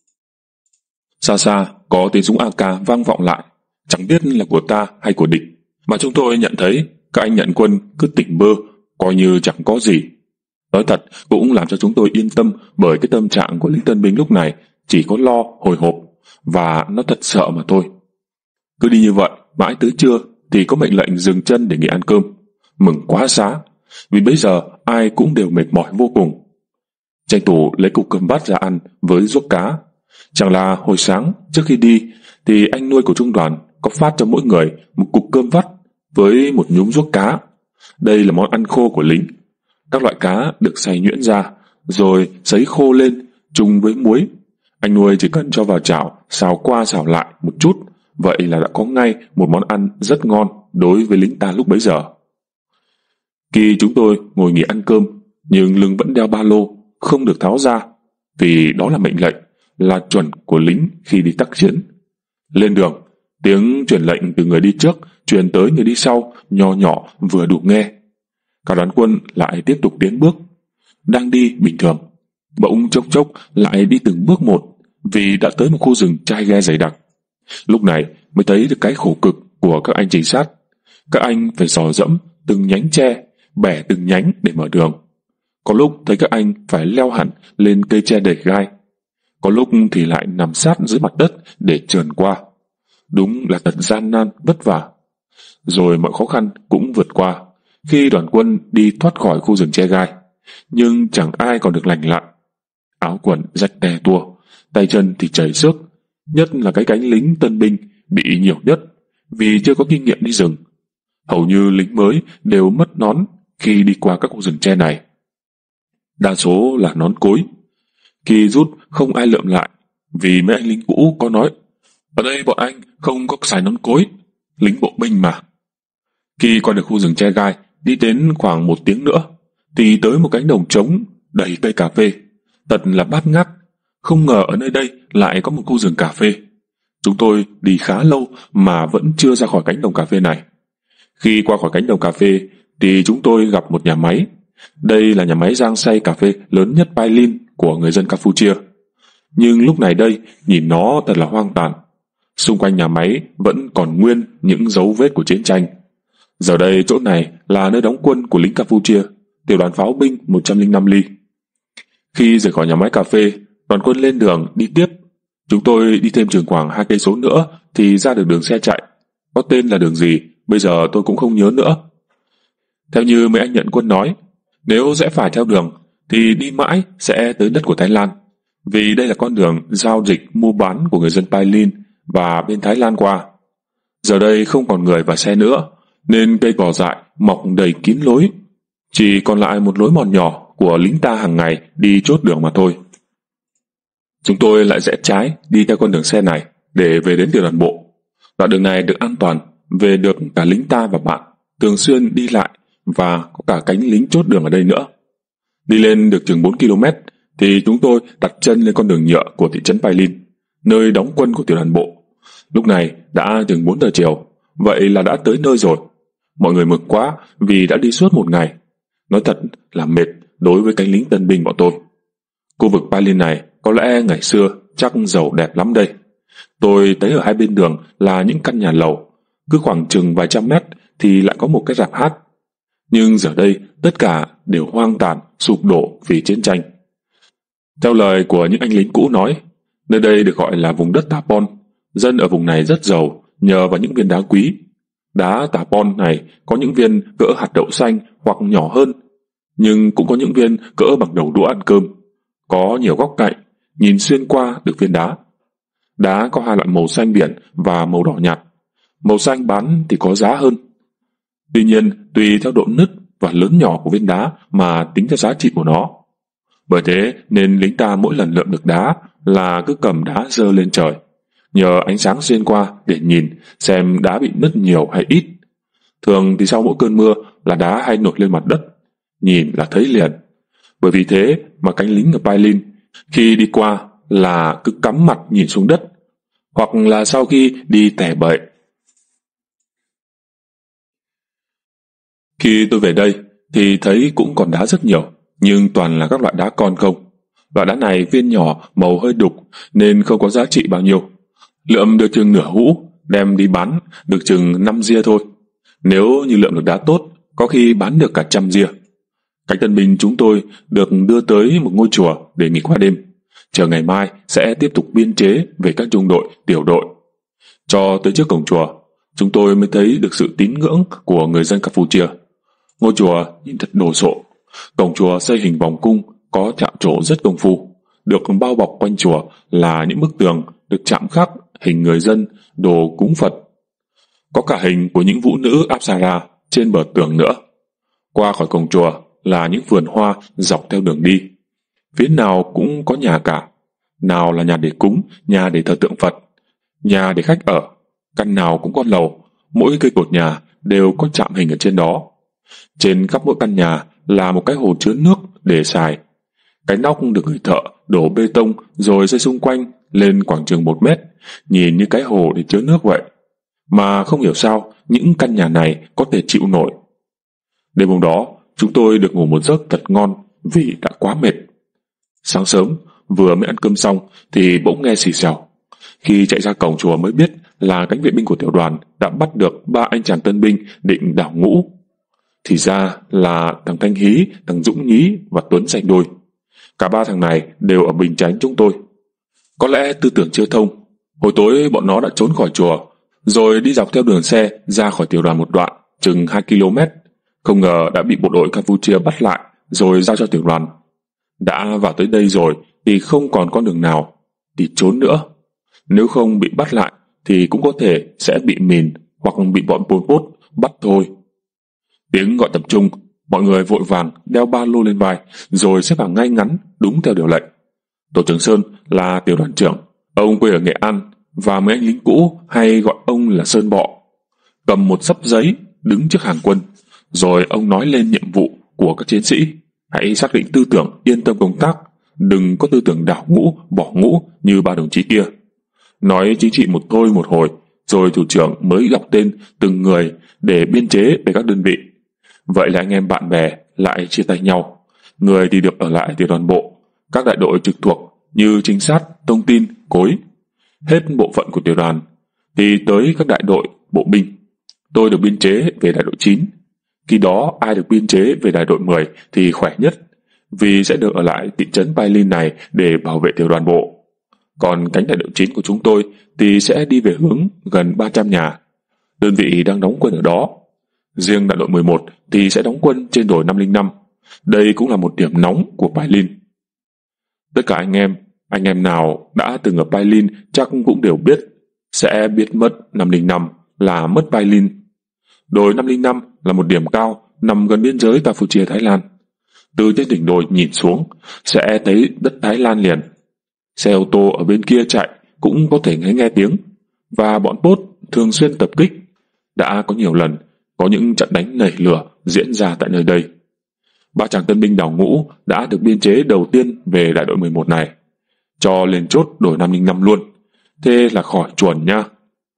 Xa xa có tiếng súng a ca vang vọng lại, chẳng biết là của ta hay của địch, mà chúng tôi nhận thấy các anh nhận quân cứ tỉnh bơ, coi như chẳng có gì. Nói thật cũng làm cho chúng tôi yên tâm, bởi cái tâm trạng của lính tân binh lúc này chỉ có lo, hồi hộp, và nó thật sợ mà thôi. Cứ đi như vậy, mãi tới trưa thì có mệnh lệnh dừng chân để nghỉ ăn cơm. Mừng quá xá, vì bây giờ ai cũng đều mệt mỏi vô cùng. Tranh thủ lấy cục cơm vắt ra ăn với ruốc cá. Chẳng là hồi sáng trước khi đi thì anh nuôi của trung đoàn có phát cho mỗi người một cục cơm vắt với một nhúm ruốc cá. Đây là món ăn khô của lính. Các loại cá được xay nhuyễn ra, rồi sấy khô lên chung với muối. Anh nuôi chỉ cần cho vào chảo, xào qua xào lại một chút, vậy là đã có ngay một món ăn rất ngon đối với lính ta lúc bấy giờ. Khi chúng tôi ngồi nghỉ ăn cơm, nhưng lưng vẫn đeo ba lô, không được tháo ra, vì đó là mệnh lệnh, là chuẩn của lính khi đi tác chiến. Lên đường, tiếng truyền lệnh từ người đi trước truyền tới người đi sau, nhỏ nhỏ vừa đủ nghe. Cả đoàn quân lại tiếp tục tiến bước. Đang đi bình thường, bỗng chốc chốc lại đi từng bước một, vì đã tới một khu rừng chai ghe dày đặc. Lúc này mới thấy được cái khổ cực của các anh trinh sát. Các anh phải dò dẫm từng nhánh tre, bẻ từng nhánh để mở đường. Có lúc thấy các anh phải leo hẳn lên cây tre đầy gai, có lúc thì lại nằm sát dưới mặt đất để trườn qua. Đúng là thật gian nan vất vả. Rồi mọi khó khăn cũng vượt qua khi đoàn quân đi thoát khỏi khu rừng che gai. Nhưng chẳng ai còn được lành lặn. Áo quần rách tè tua, tay chân thì chảy xước, nhất là cái cánh lính tân binh bị nhiều nhất vì chưa có kinh nghiệm đi rừng. Hầu như lính mới đều mất nón khi đi qua các khu rừng tre này. Đa số là nón cối. Khi rút không ai lượm lại, vì mấy anh lính cũ có nói, ở đây bọn anh không có xài nón cối, lính bộ binh mà. Khi qua được khu rừng tre gai, đi đến khoảng một tiếng nữa, thì tới một cánh đồng trống đầy cây cà phê. Thật là bát ngát, không ngờ ở nơi đây lại có một khu rừng cà phê. Chúng tôi đi khá lâu mà vẫn chưa ra khỏi cánh đồng cà phê này. Khi qua khỏi cánh đồng cà phê thì chúng tôi gặp một nhà máy. Đây là nhà máy rang xay cà phê lớn nhất Pailin của người dân Campuchia. Nhưng lúc này đây, nhìn nó thật là hoang tàn. Xung quanh nhà máy vẫn còn nguyên những dấu vết của chiến tranh. Giờ đây chỗ này là nơi đóng quân của lính Campuchia, tiểu đoàn pháo binh một trăm lẻ năm ly. Khi rời khỏi nhà máy cà phê, đoàn quân lên đường đi tiếp. Chúng tôi đi thêm chừng khoảng hai cây số nữa thì ra được đường xe chạy. Có tên là đường gì, bây giờ tôi cũng không nhớ nữa. Theo như mấy anh nhận quân nói, nếu rẽ phải theo đường thì đi mãi sẽ tới đất của Thái Lan, vì đây là con đường giao dịch mua bán của người dân Pailin và bên Thái Lan qua. Giờ đây không còn người và xe nữa, nên cây cỏ dại mọc đầy kín lối. Chỉ còn lại một lối mòn nhỏ của lính ta hàng ngày đi chốt đường mà thôi. Chúng tôi lại rẽ trái đi theo con đường xe này để về đến tiểu đoàn bộ. Đoạn đường này được an toàn, về được cả lính ta và bạn, thường xuyên đi lại và có cả cánh lính chốt đường ở đây nữa. Đi lên được chừng bốn ki lô mét thì chúng tôi đặt chân lên con đường nhựa của thị trấn Pailin, nơi đóng quân của tiểu đoàn bộ. Lúc này đã chừng bốn giờ chiều, vậy là đã tới nơi rồi. Mọi người mừng quá vì đã đi suốt một ngày. Nói thật là mệt đối với cánh lính tân binh bọn tôi. Khu vực Pailin này có lẽ ngày xưa chắc giàu đẹp lắm đây. Tôi thấy ở hai bên đường là những căn nhà lầu, cứ khoảng chừng vài trăm mét thì lại có một cái rạp hát. Nhưng giờ đây tất cả đều hoang tàn, sụp đổ vì chiến tranh. Theo lời của những anh lính cũ nói, nơi đây được gọi là vùng đất Tà Pon. Dân ở vùng này rất giàu nhờ vào những viên đá quý. Đá Tà Pon này có những viên cỡ hạt đậu xanh hoặc nhỏ hơn, nhưng cũng có những viên cỡ bằng đầu đũa ăn cơm. Có nhiều góc cạnh, nhìn xuyên qua được viên đá. Đá có hai loại màu xanh biển và màu đỏ nhạt. Màu xanh bán thì có giá hơn. Tuy nhiên, tùy theo độ nứt và lớn nhỏ của viên đá mà tính theo giá trị của nó. Bởi thế nên lính ta mỗi lần lượm được đá là cứ cầm đá giơ lên trời, nhờ ánh sáng xuyên qua để nhìn xem đá bị nứt nhiều hay ít. Thường thì sau mỗi cơn mưa là đá hay nổi lên mặt đất, nhìn là thấy liền. Bởi vì thế mà cánh lính ở Pailin khi đi qua là cứ cắm mặt nhìn xuống đất, hoặc là sau khi đi tẻ bậy. Khi tôi về đây thì thấy cũng còn đá rất nhiều, nhưng toàn là các loại đá con không. Loại đá này viên nhỏ, màu hơi đục nên không có giá trị bao nhiêu. Lượm được chừng nửa hũ, đem đi bán được chừng năm ria thôi. Nếu như lượm được đá tốt, có khi bán được cả trăm ria. Cánh tân binh chúng tôi được đưa tới một ngôi chùa để nghỉ qua đêm, chờ ngày mai sẽ tiếp tục biên chế về các trung đội, tiểu đội. Cho tới trước cổng chùa, chúng tôi mới thấy được sự tín ngưỡng của người dân Campuchia. Ngôi chùa nhìn thật đồ sộ. Cổng chùa xây hình vòng cung, có chạm trổ rất công phu. Được bao bọc quanh chùa là những bức tường được chạm khắc hình người dân, đồ cúng Phật. Có cả hình của những vũ nữ Apsara trên bờ tường nữa. Qua khỏi cổng chùa là những vườn hoa dọc theo đường đi. Phía nào cũng có nhà cả. Nào là nhà để cúng, nhà để thờ tượng Phật, nhà để khách ở. Căn nào cũng có lầu, mỗi cây cột nhà đều có chạm hình ở trên đó. Trên khắp mỗi căn nhà là một cái hồ chứa nước để xài. Cái nóc được người thợ đổ bê tông rồi xây xung quanh lên khoảng chừng một mét, nhìn như cái hồ để chứa nước vậy. Mà không hiểu sao những căn nhà này có thể chịu nổi. Đêm hôm đó chúng tôi được ngủ một giấc thật ngon vì đã quá mệt. Sáng sớm vừa mới ăn cơm xong thì bỗng nghe xì xèo. Khi chạy ra cổng chùa mới biết là cánh vệ binh của tiểu đoàn đã bắt được ba anh chàng tân binh định đào ngũ. Thì ra là thằng Thanh Hí, thằng Dũng Nhí và Tuấn Sanh Đôi. Cả ba thằng này đều ở Bình Chánh chúng tôi. Có lẽ tư tưởng chưa thông, hồi tối bọn nó đã trốn khỏi chùa, rồi đi dọc theo đường xe ra khỏi tiểu đoàn một đoạn, chừng hai ki lô mét. Không ngờ đã bị bộ đội Campuchia bắt lại, rồi giao cho tiểu đoàn. Đã vào tới đây rồi thì không còn con đường nào đi trốn nữa. Nếu không bị bắt lại thì cũng có thể sẽ bị mìn hoặc bị bọn Pol Pot bắt thôi. Tiếng gọi tập trung, mọi người vội vàng đeo ba lô lên vai, rồi xếp hàng ngay ngắn đúng theo điều lệnh. Tổ trưởng Sơn là tiểu đoàn trưởng, ông quê ở Nghệ An, và mấy anh lính cũ hay gọi ông là Sơn Bọ, cầm một xấp giấy đứng trước hàng quân, rồi ông nói lên nhiệm vụ của các chiến sĩ: hãy xác định tư tưởng, yên tâm công tác, đừng có tư tưởng đảo ngũ, bỏ ngũ như ba đồng chí kia. Nói chính trị một thôi một hồi, rồi thủ trưởng mới đọc tên từng người để biên chế về các đơn vị. Vậy là anh em bạn bè lại chia tay nhau, người thì được ở lại tiểu đoàn bộ, các đại đội trực thuộc như trinh sát, thông tin, cối. Hết bộ phận của tiểu đoàn thì tới các đại đội bộ binh. Tôi được biên chế về đại đội chín. Khi đó ai được biên chế về đại đội mười thì khỏe nhất, vì sẽ được ở lại thị trấn Pailin này để bảo vệ tiểu đoàn bộ. Còn cánh đại đội chín của chúng tôi thì sẽ đi về hướng gần ba trăm nhà. Đơn vị đang đóng quân ở đó. Riêng đại đội mười một thì sẽ đóng quân trên đồi năm không năm. Đây cũng là một điểm nóng của Pailin. Tất cả anh em, anh em nào đã từng ở Pailin chắc cũng đều biết, sẽ biết mất năm không năm là mất Pailin. Đồi năm không năm là một điểm cao nằm gần biên giới Campuchia Thái Lan. Từ trên đỉnh đồi nhìn xuống sẽ thấy đất Thái Lan liền. Xe ô tô ở bên kia chạy cũng có thể nghe nghe tiếng, và bọn Pốt thường xuyên tập kích. Đã có nhiều lần có những trận đánh nảy lửa diễn ra tại nơi đây. Ba chàng tân binh đào ngũ đã được biên chế đầu tiên về đại đội mười một này, cho lên chốt đồi năm không năm luôn. Thế là khỏi chuẩn nha.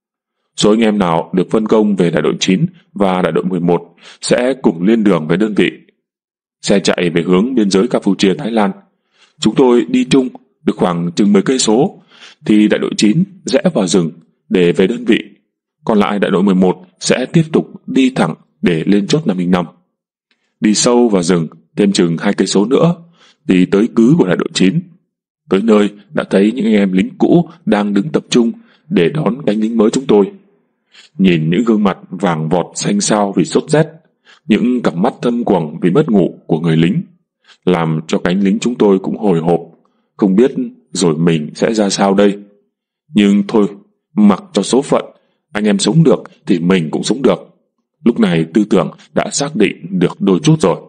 Số anh em nào được phân công về đại đội chín và đại đội mười một sẽ cùng lên đường với đơn vị. Xe chạy về hướng biên giới Campuchia Thái Lan. Chúng tôi đi chung được khoảng chừng mười cây số thì đại đội chín rẽ vào rừng để về đơn vị. Còn lại đại đội mười một sẽ tiếp tục đi thẳng để lên chốt năm không năm. Đi sâu vào rừng thêm chừng hai cây số nữa thì tới cứ của đại đội chín. Tới nơi đã thấy những anh em lính cũ đang đứng tập trung để đón cánh lính mới chúng tôi. Nhìn những gương mặt vàng vọt xanh xao vì sốt rét, những cặp mắt thâm quầng vì mất ngủ của người lính, làm cho cánh lính chúng tôi cũng hồi hộp, không biết rồi mình sẽ ra sao đây. Nhưng thôi, mặc cho số phận, anh em sống được thì mình cũng sống được. Lúc này tư tưởng đã xác định được đôi chút rồi.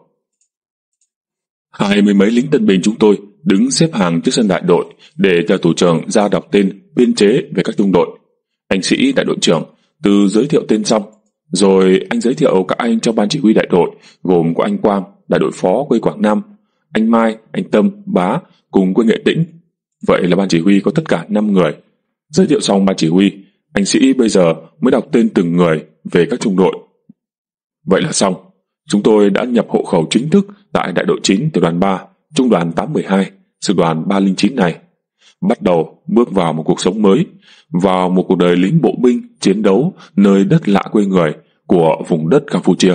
Hai mươi mấy lính tân binh chúng tôi đứng xếp hàng trước sân đại đội để chờ thủ trưởng ra đọc tên biên chế về các trung đội. Anh sĩ đại đội trưởng từ giới thiệu tên xong, rồi anh giới thiệu các anh cho ban chỉ huy đại đội, gồm có anh Quang, đại đội phó quê Quảng Nam, anh Mai, anh Tâm, Bá cùng quê Nghệ Tĩnh. Vậy là ban chỉ huy có tất cả năm người. Giới thiệu xong ban chỉ huy, anh sĩ bây giờ mới đọc tên từng người về các trung đội. Vậy là xong. Chúng tôi đã nhập hộ khẩu chính thức tại đại đội chín tiểu đoàn ba, trung đoàn tám một hai, sư đoàn ba không chín này. Bắt đầu bước vào một cuộc sống mới, vào một cuộc đời lính bộ binh chiến đấu nơi đất lạ quê người của vùng đất Campuchia.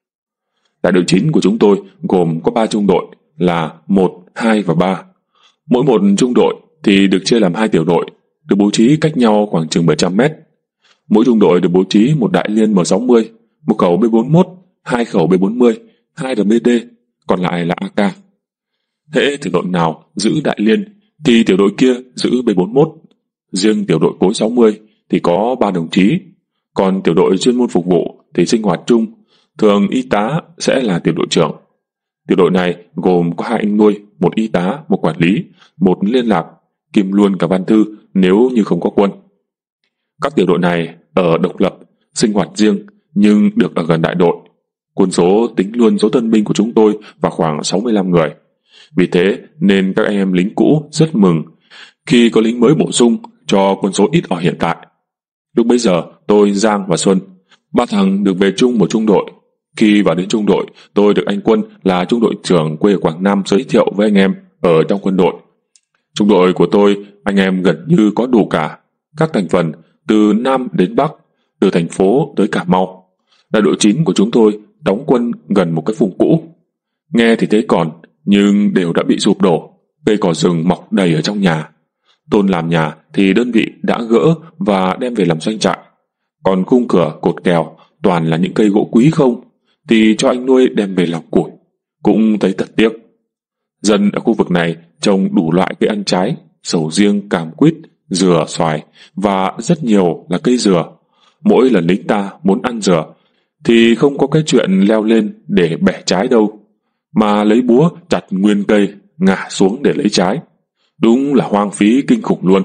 Đại đội chín của chúng tôi gồm có ba trung đội là một, hai và ba. Mỗi một trung đội thì được chia làm hai tiểu đội, được bố trí cách nhau khoảng chừng bảy trăm mét. Mỗi trung đội được bố trí một đại liên M sáu mươi, một khẩu B bốn mươi mốt, hai khẩu B bốn mươi, hai R B D, còn lại là A K. Hễ tiểu đội nào giữ đại liên thì tiểu đội kia giữ B bốn mươi mốt. Riêng tiểu đội cối sáu mươi thì có ba đồng chí, còn tiểu đội chuyên môn phục vụ thì sinh hoạt chung, thường y tá sẽ là tiểu đội trưởng. Tiểu đội này gồm có hai anh nuôi, một y tá, một quản lý, một liên lạc, kiêm luôn cả văn thư nếu như không có quân. Các tiểu đội này ở độc lập, sinh hoạt riêng nhưng được ở gần đại đội. Quân số tính luôn số tân binh của chúng tôi vào khoảng sáu mươi lăm người. Vì thế nên các anh em lính cũ rất mừng khi có lính mới bổ sung cho quân số ít ở hiện tại. Lúc bấy giờ tôi, Giang và Xuân, ba thằng được về chung một trung đội. Khi vào đến trung đội, tôi được anh Quân là trung đội trưởng quê Quảng Nam giới thiệu với anh em ở trong quân đội. Trung đội của tôi, anh em gần như có đủ cả các thành phần từ Nam đến Bắc, từ thành phố tới Cà Mau. Đại đội chín của chúng tôi đóng quân gần một cái vùng cũ. Nghe thì thấy còn, nhưng đều đã bị sụp đổ, cây cỏ rừng mọc đầy ở trong nhà. Tôn làm nhà thì đơn vị đã gỡ và đem về làm doanh trại. Còn khung cửa, cột kèo toàn là những cây gỗ quý không, thì cho anh nuôi đem về làm củi. Cũng thấy thật tiếc. Dân ở khu vực này trồng đủ loại cây ăn trái, sầu riêng, cam quýt, dừa, xoài và rất nhiều là cây dừa. Mỗi lần lính ta muốn ăn dừa thì không có cái chuyện leo lên để bẻ trái đâu, mà lấy búa chặt nguyên cây ngả xuống để lấy trái. Đúng là hoang phí kinh khủng luôn.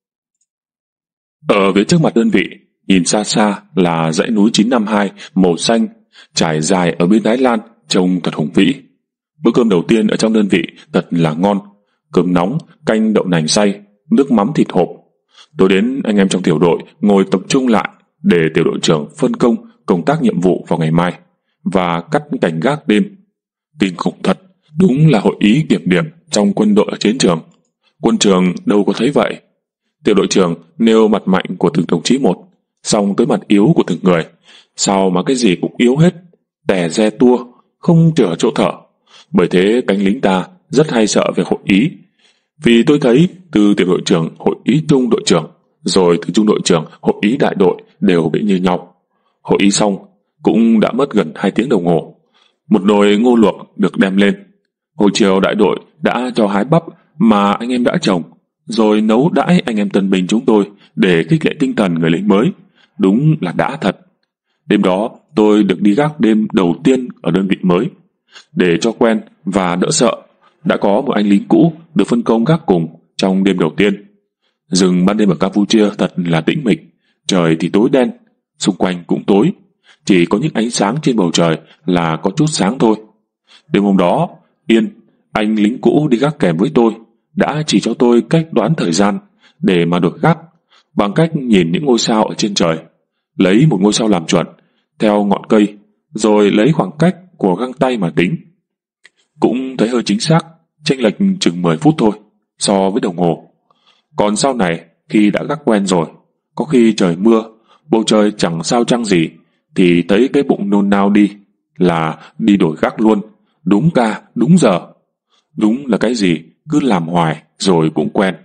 Ở phía trước mặt đơn vị, nhìn xa xa là dãy núi chín năm hai màu xanh trải dài ở bên Thái Lan, trông thật hùng vĩ. Bữa cơm đầu tiên ở trong đơn vị thật là ngon, cơm nóng, canh đậu nành xay, nước mắm thịt hộp. Tối đến anh em trong tiểu đội ngồi tập trung lại để tiểu đội trưởng phân công công tác nhiệm vụ vào ngày mai và cắt cảnh gác đêm. Kinh khủng thật, đúng là hội ý kiểm điểm trong quân đội ở chiến trường. Quân trường đâu có thấy vậy. Tiểu đội trưởng nêu mặt mạnh của từng đồng chí một, xong tới mặt yếu của từng người. Sao mà cái gì cũng yếu hết, tè re tua, không chừa chỗ thở. Bởi thế cánh lính ta rất hay sợ về hội ý. Vì tôi thấy từ tiểu đội trưởng hội ý trung đội trưởng, rồi từ trung đội trưởng hội ý đại đội đều bị như nhau. Hội ý xong cũng đã mất gần hai tiếng đồng hồ. Một nồi ngô luộc được đem lên. Hồi chiều đại đội đã cho hái bắp mà anh em đã trồng, rồi nấu đãi anh em tân binh chúng tôi để khích lệ tinh thần người lính mới. Đúng là đã thật. Đêm đó tôi được đi gác đêm đầu tiên ở đơn vị mới. Để cho quen và đỡ sợ, đã có một anh lính cũ được phân công gác cùng trong đêm đầu tiên. Rừng ban đêm ở Campuchia thật là tĩnh mịch, trời thì tối đen, xung quanh cũng tối, chỉ có những ánh sáng trên bầu trời là có chút sáng thôi. Đêm hôm đó, Yên, anh lính cũ đi gác kèm với tôi, đã chỉ cho tôi cách đoán thời gian để mà được gác bằng cách nhìn những ngôi sao ở trên trời, lấy một ngôi sao làm chuẩn theo ngọn cây, rồi lấy khoảng cách của găng tay mà tính. Cũng thấy hơi chính xác, chênh lệch chừng mười phút thôi so với đồng hồ. Còn sau này, khi đã gác quen rồi, có khi trời mưa, bầu trời chẳng sao chăng gì, thì thấy cái bụng nôn nao đi là đi đổi gác luôn, đúng ca, đúng giờ. Đúng là cái gì cứ làm hoài rồi cũng quen.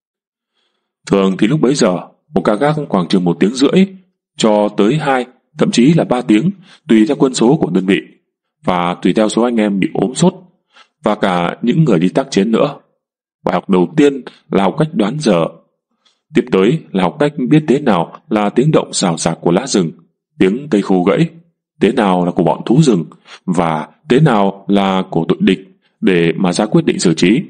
Thường thì lúc bấy giờ, một ca gác khoảng chừng một tiếng rưỡi cho tới hai, thậm chí là ba tiếng, tùy theo quân số của đơn vị và tùy theo số anh em bị ốm sốt và cả những người đi tác chiến nữa. Bài học đầu tiên là học cách đoán giờ. Tiếp tới là học cách biết thế nào là tiếng động xào xạc của lá rừng, tiếng cây khô gãy, thế nào là của bọn thú rừng và thế nào là của đội địch để mà ra quyết định xử trí.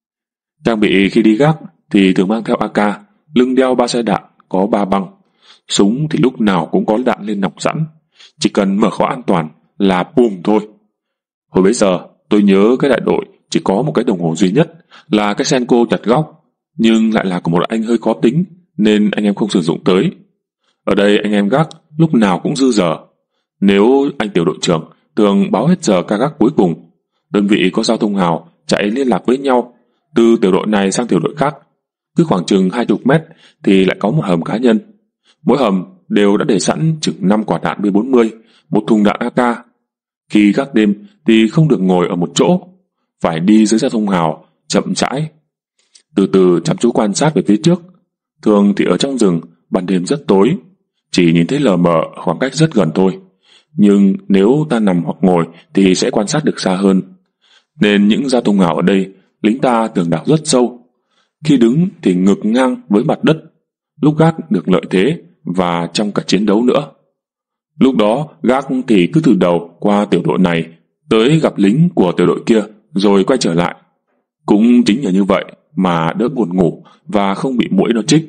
Trang bị khi đi gác thì thường mang theo a ca, lưng đeo ba xe đạn có ba băng. Súng thì lúc nào cũng có đạn lên nòng sẵn, chỉ cần mở khóa an toàn là bùm thôi. Hồi bấy giờ tôi nhớ cái đại đội chỉ có một cái đồng hồ duy nhất là cái Senko chặt góc, nhưng lại là của một anh hơi khó tính nên anh em không sử dụng tới. Ở đây anh em gác lúc nào cũng dư giờ. Nếu anh tiểu đội trưởng thường báo hết giờ ca gác cuối cùng, đơn vị có giao thông hào chạy liên lạc với nhau từ tiểu đội này sang tiểu đội khác. Cứ khoảng chừng hai chục mét thì lại có một hầm cá nhân. Mỗi hầm đều đã để sẵn chừng năm quả đạn B bốn mươi, một thùng đạn a ca. Khi gác đêm thì không được ngồi ở một chỗ, phải đi dưới giao thông hào, chậm rãi, từ từ chăm chú quan sát về phía trước. Thường thì ở trong rừng, ban đêm rất tối, chỉ nhìn thấy lờ mờ khoảng cách rất gần thôi. Nhưng nếu ta nằm hoặc ngồi thì sẽ quan sát được xa hơn. Nên những giao thông hào ở đây, lính ta tường đào rất sâu. Khi đứng thì ngực ngang với mặt đất, lúc gác được lợi thế và trong cả chiến đấu nữa. Lúc đó gác thì cứ từ đầu qua tiểu đội này tới gặp lính của tiểu đội kia rồi quay trở lại. Cũng chính nhờ như vậy mà đỡ buồn ngủ và không bị muỗi nó chích.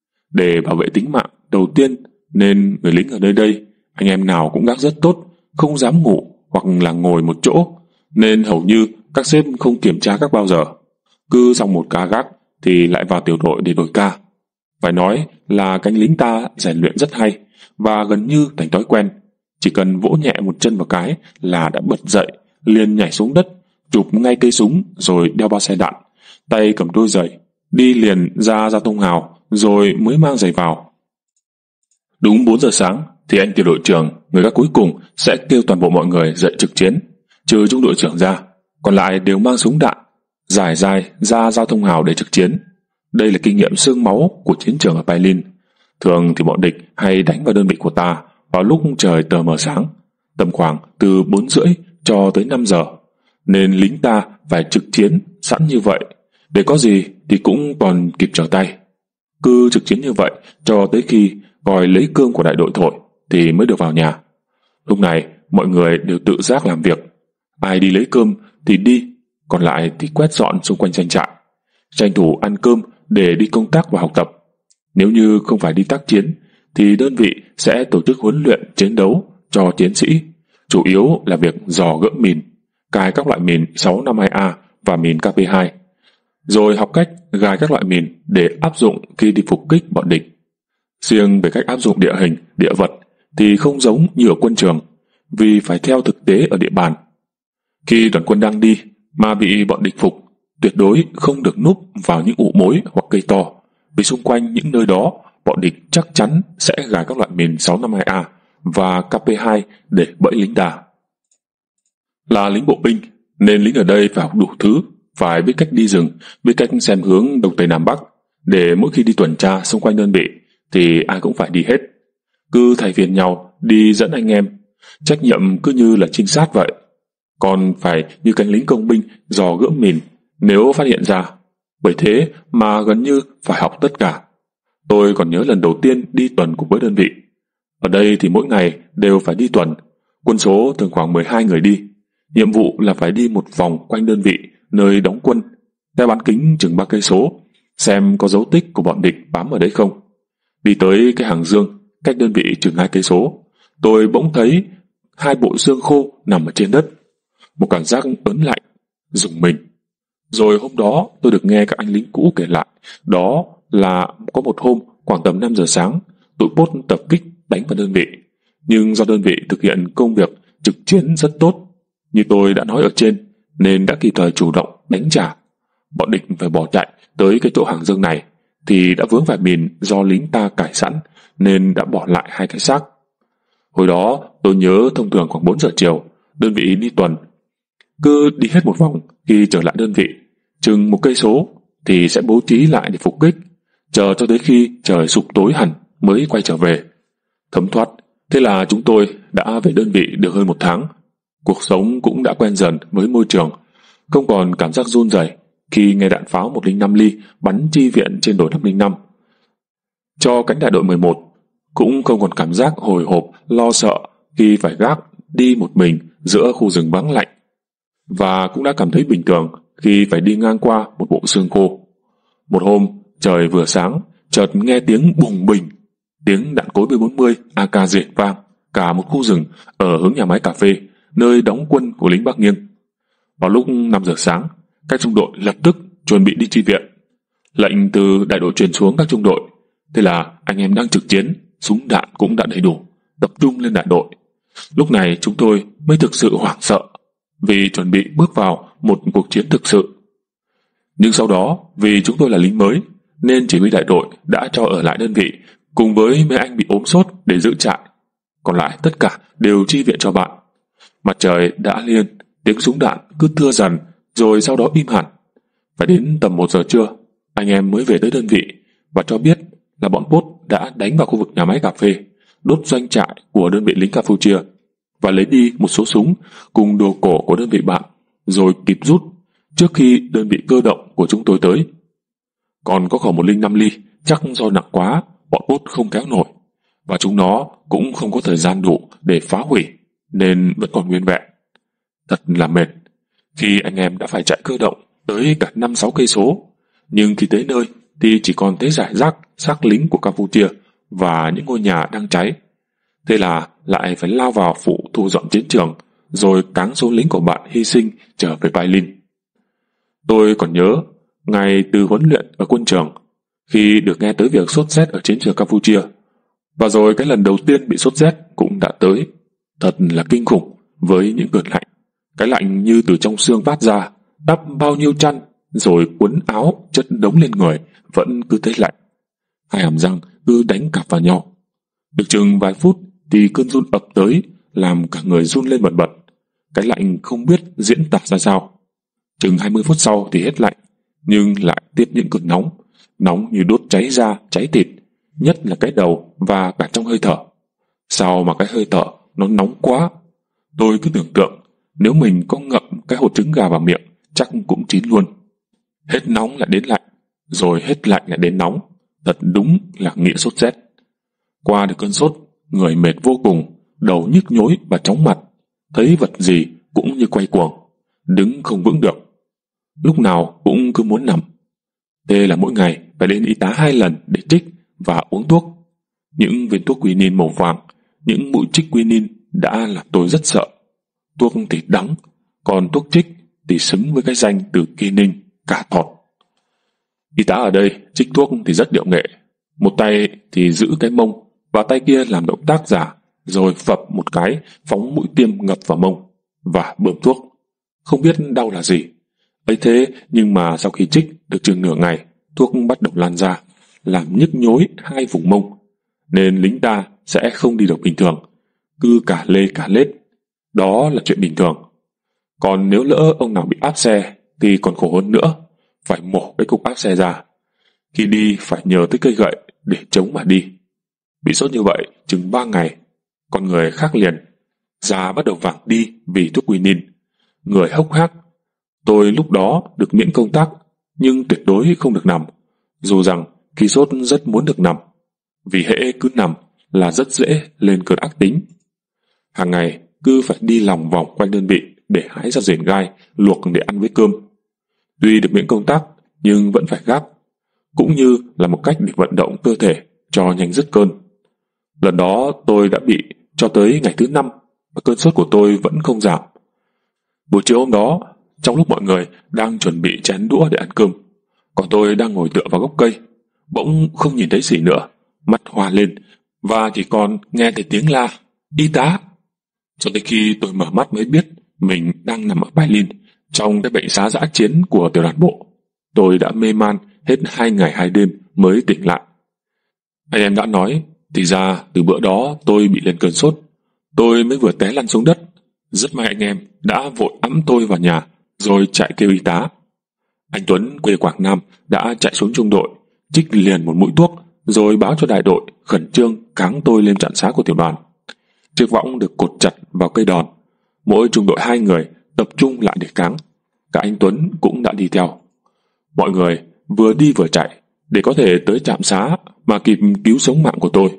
Để bảo vệ tính mạng đầu tiên nên người lính ở nơi đây anh em nào cũng gác rất tốt, không dám ngủ hoặc là ngồi một chỗ, nên hầu như các sếp không kiểm tra các bao giờ. Cứ xong một ca gác thì lại vào tiểu đội để đổi ca. Phải nói là cánh lính ta rèn luyện rất hay và gần như thành thói quen. Chỉ cần vỗ nhẹ một chân vào cái là đã bật dậy, liền nhảy xuống đất, chụp ngay cây súng rồi đeo bao xe đạn, tay cầm đôi giày, đi liền ra giao thông hào rồi mới mang giày vào. Đúng bốn giờ sáng thì anh tiểu đội trưởng, người gác cuối cùng, sẽ kêu toàn bộ mọi người dậy trực chiến, trừ trung đội trưởng ra, còn lại đều mang súng đạn, rải dài ra giao thông hào để trực chiến. Đây là kinh nghiệm xương máu của chiến trường ở Pailin. Thường thì bọn địch hay đánh vào đơn vị của ta vào lúc trời tờ mờ sáng, tầm khoảng từ bốn rưỡi cho tới năm giờ, nên lính ta phải trực chiến sẵn như vậy, để có gì thì cũng còn kịp trở tay. Cứ trực chiến như vậy cho tới khi còi lấy cương của đại đội thổi thì mới được vào nhà. Lúc này mọi người đều tự giác làm việc. Ai đi lấy cơm thì đi, còn lại thì quét dọn xung quanh doanh trại, tranh thủ ăn cơm để đi công tác và học tập. Nếu như không phải đi tác chiến thì đơn vị sẽ tổ chức huấn luyện chiến đấu cho chiến sĩ, chủ yếu là việc dò gỡ mìn, cài các loại mìn sáu năm hai A và mìn K P hai, rồi học cách gài các loại mìn để áp dụng khi đi phục kích bọn địch. Riêng về cách áp dụng địa hình, địa vật thì không giống như ở quân trường, vì phải theo thực tế ở địa bàn. Khi đoàn quân đang đi mà bị bọn địch phục, tuyệt đối không được núp vào những ụ mối hoặc cây to, vì xung quanh những nơi đó bọn địch chắc chắn sẽ gài các loại mìn sáu năm hai A và K P hai để bẫy lính đà. Là lính bộ binh nên lính ở đây phải học đủ thứ, phải biết cách đi rừng, biết cách xem hướng đông tây nam bắc, để mỗi khi đi tuần tra xung quanh đơn vị thì ai cũng phải đi hết, cứ thay phiên nhau đi dẫn anh em. Trách nhiệm cứ như là trinh sát vậy, còn phải như cánh lính công binh dò gỡ mìn nếu phát hiện ra. Bởi thế mà gần như phải học tất cả. Tôi còn nhớ lần đầu tiên đi tuần cùng với đơn vị. Ở đây thì mỗi ngày đều phải đi tuần, quân số thường khoảng mười hai người đi. Nhiệm vụ là phải đi một vòng quanh đơn vị nơi đóng quân, theo bán kính chừng ba cây số, xem có dấu tích của bọn địch bám ở đấy không. Đi tới cái hàng dương cách đơn vị chừng hai cây số, tôi bỗng thấy hai bộ xương khô nằm ở trên đất. Một cảm giác ớn lạnh, rùng mình. Rồi hôm đó tôi được nghe các anh lính cũ kể lại, đó là có một hôm khoảng tầm năm giờ sáng, tụi Pốt tập kích đánh vào đơn vị. Nhưng do đơn vị thực hiện công việc trực chiến rất tốt, như tôi đã nói ở trên, nên đã kịp thời chủ động đánh trả. Bọn địch phải bỏ chạy tới cái chỗ hàng dương này thì đã vướng phải mìn do lính ta cài sẵn, nên đã bỏ lại hai cái xác. Hồi đó tôi nhớ thông thường khoảng bốn giờ chiều, đơn vị đi tuần. Cứ đi hết một vòng, khi trở lại đơn vị chừng một cây số thì sẽ bố trí lại để phục kích, chờ cho tới khi trời sụp tối hẳn mới quay trở về. Thấm thoát, thế là chúng tôi đã về đơn vị được hơn một tháng. Cuộc sống cũng đã quen dần với môi trường, không còn cảm giác run rẩy khi nghe đạn pháo một không năm ly bắn chi viện trên đồi năm không năm. Cho cánh đại đội mười một cũng không còn cảm giác hồi hộp lo sợ khi phải gác đi một mình giữa khu rừng vắng lạnh, và cũng đã cảm thấy bình thường khi phải đi ngang qua một bộ xương khô. Một hôm trời vừa sáng, chợt nghe tiếng bùng bình, tiếng đạn cối B bốn mươi A K rền vang cả một khu rừng ở hướng nhà máy cà phê, nơi đóng quân của lính Bắc Nghiêng. Vào lúc năm giờ sáng, các trung đội lập tức chuẩn bị đi chi viện. Lệnh từ đại đội truyền xuống các trung đội, thế là anh em đang trực chiến, súng đạn cũng đã đầy đủ, tập trung lên đại đội. Lúc này chúng tôi mới thực sự hoảng sợ, vì chuẩn bị bước vào một cuộc chiến thực sự. Nhưng sau đó, vì chúng tôi là lính mới, nên chỉ huy đại đội đã cho ở lại đơn vị cùng với mấy anh bị ốm sốt để giữ trại. Còn lại tất cả đều chi viện cho bạn. Mặt trời đã lên, tiếng súng đạn cứ thưa dần, rồi sau đó im hẳn. Phải đến tầm một giờ trưa, anh em mới về tới đơn vị và cho biết là bọn Pốt đã đánh vào khu vực nhà máy cà phê, đốt doanh trại của đơn vị lính Campuchia và lấy đi một số súng cùng đồ cổ của đơn vị bạn, rồi kịp rút trước khi đơn vị cơ động của chúng tôi tới. Còn có khẩu một không năm ly chắc do nặng quá, bọn Pốt không kéo nổi, và chúng nó cũng không có thời gian đủ để phá hủy, nên vẫn còn nguyên vẹn. Thật là mệt khi anh em đã phải chạy cơ động tới cả năm sáu cây số, nhưng khi tới nơi thì chỉ còn thấy rải rác xác lính của Campuchia và những ngôi nhà đang cháy. Thế là lại phải lao vào phụ thu dọn chiến trường, rồi cáng số lính của bạn hy sinh trở về Pailin. Tôi còn nhớ ngày từ huấn luyện ở quân trường, khi được nghe tới việc sốt rét ở chiến trường Campuchia, và rồi cái lần đầu tiên bị sốt rét cũng đã tới. Thật là kinh khủng với những cơn lạnh. Cái lạnh như từ trong xương phát ra, đắp bao nhiêu chăn, rồi quấn áo chất đống lên người, vẫn cứ thấy lạnh. Hai hàm răng cứ đánh cặp vào nhau. Được chừng vài phút thì cơn run ập tới, làm cả người run lên bần bật. Cái lạnh không biết diễn tả ra sao. Chừng hai mươi phút sau thì hết lạnh, nhưng lại tiếp những cơn nóng, nóng như đốt cháy da, cháy thịt, nhất là cái đầu và cả trong hơi thở. Sao mà cái hơi thở nó nóng quá. Tôi cứ tưởng tượng nếu mình có ngậm cái hột trứng gà vào miệng chắc cũng chín luôn. Hết nóng lại đến lạnh, rồi hết lạnh lại đến nóng. Thật đúng là nghĩa sốt rét. Qua được cơn sốt, người mệt vô cùng, đầu nhức nhối và chóng mặt, thấy vật gì cũng như quay cuồng, đứng không vững được, lúc nào cũng cứ muốn nằm. Thế là mỗi ngày phải đến y tá hai lần để trích và uống thuốc. Những viên thuốc quinin màu vàng, những mũi trích quinin đã làm tôi rất sợ. Thuốc thì đắng, còn thuốc trích thì xứng với cái danh từ kỳ ninh, cả thọt. Y tá ở đây trích thuốc thì rất điệu nghệ, một tay thì giữ cái mông và tay kia làm động tác giả, rồi phập một cái phóng mũi tiêm ngập vào mông và bơm thuốc. Không biết đau là gì. Ấy thế nhưng mà sau khi trích được chừng nửa ngày, thuốc bắt đầu lan ra, làm nhức nhối hai vùng mông, nên lính ta sẽ không đi được bình thường, cứ cả lê cả lết. Đó là chuyện bình thường. Còn nếu lỡ ông nào bị áp xe thì còn khổ hơn nữa, phải mổ cái cục áp xe ra. Khi đi phải nhờ tới cây gậy để chống mà đi. Bị sốt như vậy chừng ba ngày, con người khác liền, da bắt đầu vàng đi vì thuốc quinin, người hốc hác. Tôi lúc đó được miễn công tác, nhưng tuyệt đối không được nằm, dù rằng khi sốt rất muốn được nằm, vì hễ cứ nằm là rất dễ lên cơn ác tính. Hàng ngày cứ phải đi lòng vòng quanh đơn vị để hái ra rền gai luộc để ăn với cơm. Tuy được miễn công tác nhưng vẫn phải gáp, cũng như là một cách để vận động cơ thể cho nhanh dứt cơn. Lần đó tôi đã bị cho tới ngày thứ năm và cơn sốt của tôi vẫn không giảm. Buổi chiều hôm đó, trong lúc mọi người đang chuẩn bị chén đũa để ăn cơm, còn tôi đang ngồi tựa vào gốc cây, bỗng không nhìn thấy gì nữa, mắt hoa lên và chỉ còn nghe thấy tiếng la y tá. Cho tới khi tôi mở mắt mới biết mình đang nằm ở Berlin trong cái bệnh xá dã chiến của tiểu đoàn bộ. Tôi đã mê man hết hai ngày hai đêm mới tỉnh lại. Anh em đã nói, thì ra từ bữa đó tôi bị lên cơn sốt. Tôi mới vừa té lăn xuống đất, rất may anh em đã vội ẵm tôi vào nhà rồi chạy kêu y tá. Anh Tuấn quê Quảng Nam đã chạy xuống trung đội, trích liền một mũi thuốc rồi báo cho đại đội khẩn trương cáng tôi lên trạm xá của tiểu đoàn. Chiếc võng được cột chặt vào cây đòn, mỗi trung đội hai người tập trung lại để cáng. Cả anh Tuấn cũng đã đi theo. Mọi người vừa đi vừa chạy để có thể tới trạm xá mà kịp cứu sống mạng của tôi.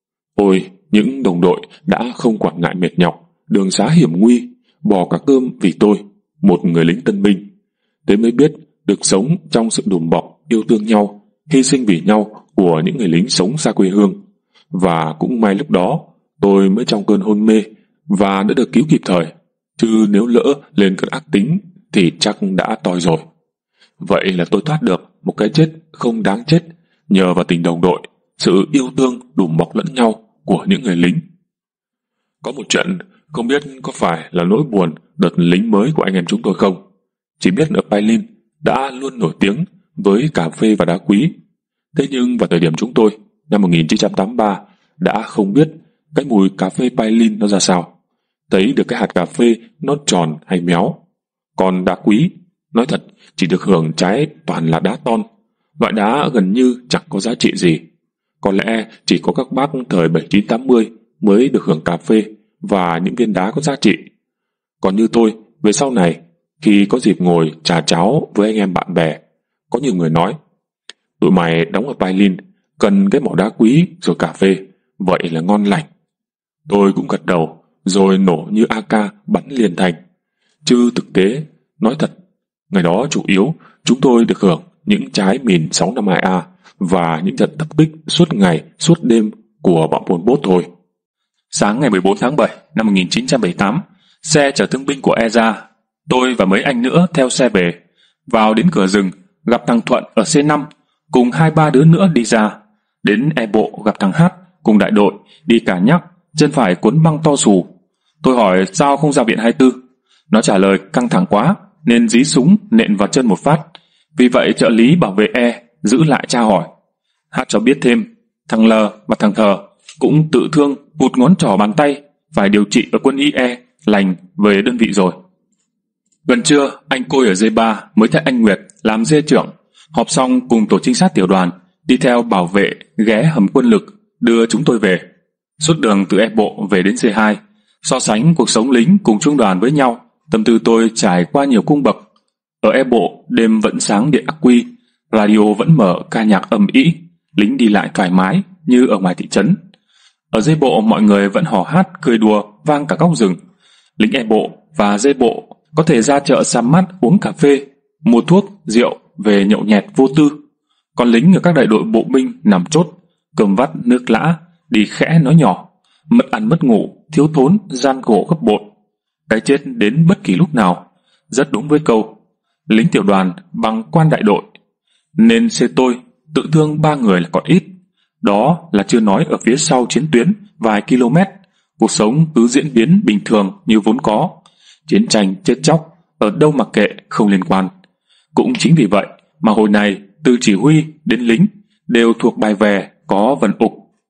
Ôi, những đồng đội đã không quản ngại mệt nhọc, đường xá hiểm nguy, bỏ cả cơm vì tôi, một người lính tân binh. Thế mới biết được sống trong sự đùm bọc, yêu thương nhau, hy sinh vì nhau của những người lính sống xa quê hương. Và cũng may lúc đó tôi mới trong cơn hôn mê và đã được cứu kịp thời, chứ nếu lỡ lên cơn ác tính thì chắc đã toi rồi. Vậy là tôi thoát được một cái chết không đáng chết nhờ vào tình đồng đội, sự yêu thương đùm bọc lẫn nhau của những người lính. Có một chuyện không biết có phải là nỗi buồn đợt lính mới của anh em chúng tôi không. Chỉ biết ở Berlin đã luôn nổi tiếng với cà phê và đá quý. Thế nhưng vào thời điểm chúng tôi, năm một nghìn chín trăm tám mươi ba, đã không biết cái mùi cà phê Berlin nó ra sao. Thấy được cái hạt cà phê nó tròn hay méo. Còn đá quý, nói thật, chỉ được hưởng trái toàn là đá ton. Loại đá gần như chẳng có giá trị gì. Có lẽ chỉ có các bác thời bảy chín tám mươi mới được hưởng cà phê và những viên đá có giá trị. Còn như tôi, về sau này, khi có dịp ngồi trà cháo với anh em bạn bè, có nhiều người nói, tụi mày đóng ở Berlin, cần cái mỏ đá quý rồi cà phê, vậy là ngon lành. Tôi cũng gật đầu, rồi nổ như a ca bắn liền thành. Chứ thực tế, nói thật, ngày đó chủ yếu chúng tôi được hưởng những trái mìn sáu năm hai A và những trận tập kích suốt ngày, suốt đêm của bọn Pol Pot thôi. Sáng ngày mười bốn tháng bảy năm một nghìn chín trăm bảy mươi tám, xe chở thương binh của E ra, tôi và mấy anh nữa theo xe về. Vào đến cửa rừng, gặp thằng Thuận ở C năm, cùng hai ba đứa nữa đi ra. Đến E bộ gặp thằng Hát, cùng đại đội, đi cả nhắc, chân phải cuốn băng to xù. Tôi hỏi sao không ra viện hai mươi tư. Nó trả lời căng thẳng quá, nên dí súng nện vào chân một phát. Vì vậy trợ lý bảo vệ E giữ lại tra hỏi. Hát cho biết thêm, thằng L và thằng Thờ cũng tự thương hụt ngón trỏ bàn tay, phải điều trị ở quân y E, lành về đơn vị rồi. Gần trưa, anh Côi ở D ba mới thấy anh Nguyệt làm dê trưởng, họp xong cùng tổ trinh sát tiểu đoàn, đi theo bảo vệ ghé hầm quân lực, đưa chúng tôi về. Suốt đường từ E bộ về đến C hai, so sánh cuộc sống lính cùng trung đoàn với nhau, tâm tư tôi trải qua nhiều cung bậc. Ở E bộ, đêm vẫn sáng điện ắc quy, radio vẫn mở ca nhạc ầm ĩ, lính đi lại thoải mái như ở ngoài thị trấn. Ở dây bộ mọi người vẫn hò hát, cười đùa, vang cả góc rừng. Lính e bộ và dây bộ có thể ra chợ sắm mắt uống cà phê, mua thuốc, rượu, về nhậu nhẹt vô tư. Còn lính ở các đại đội bộ binh nằm chốt, cơm vắt nước lã, đi khẽ nói nhỏ, mất ăn mất ngủ, thiếu thốn, gian khổ gấp bội. Cái chết đến bất kỳ lúc nào, rất đúng với câu lính tiểu đoàn bằng quan đại đội. Nên xê tôi tự thương ba người là còn ít. Đó là chưa nói ở phía sau chiến tuyến vài km, cuộc sống cứ diễn biến bình thường như vốn có. Chiến tranh chết chóc ở đâu mặc kệ, không liên quan. Cũng chính vì vậy mà hồi này từ chỉ huy đến lính đều thuộc bài về có vần ục.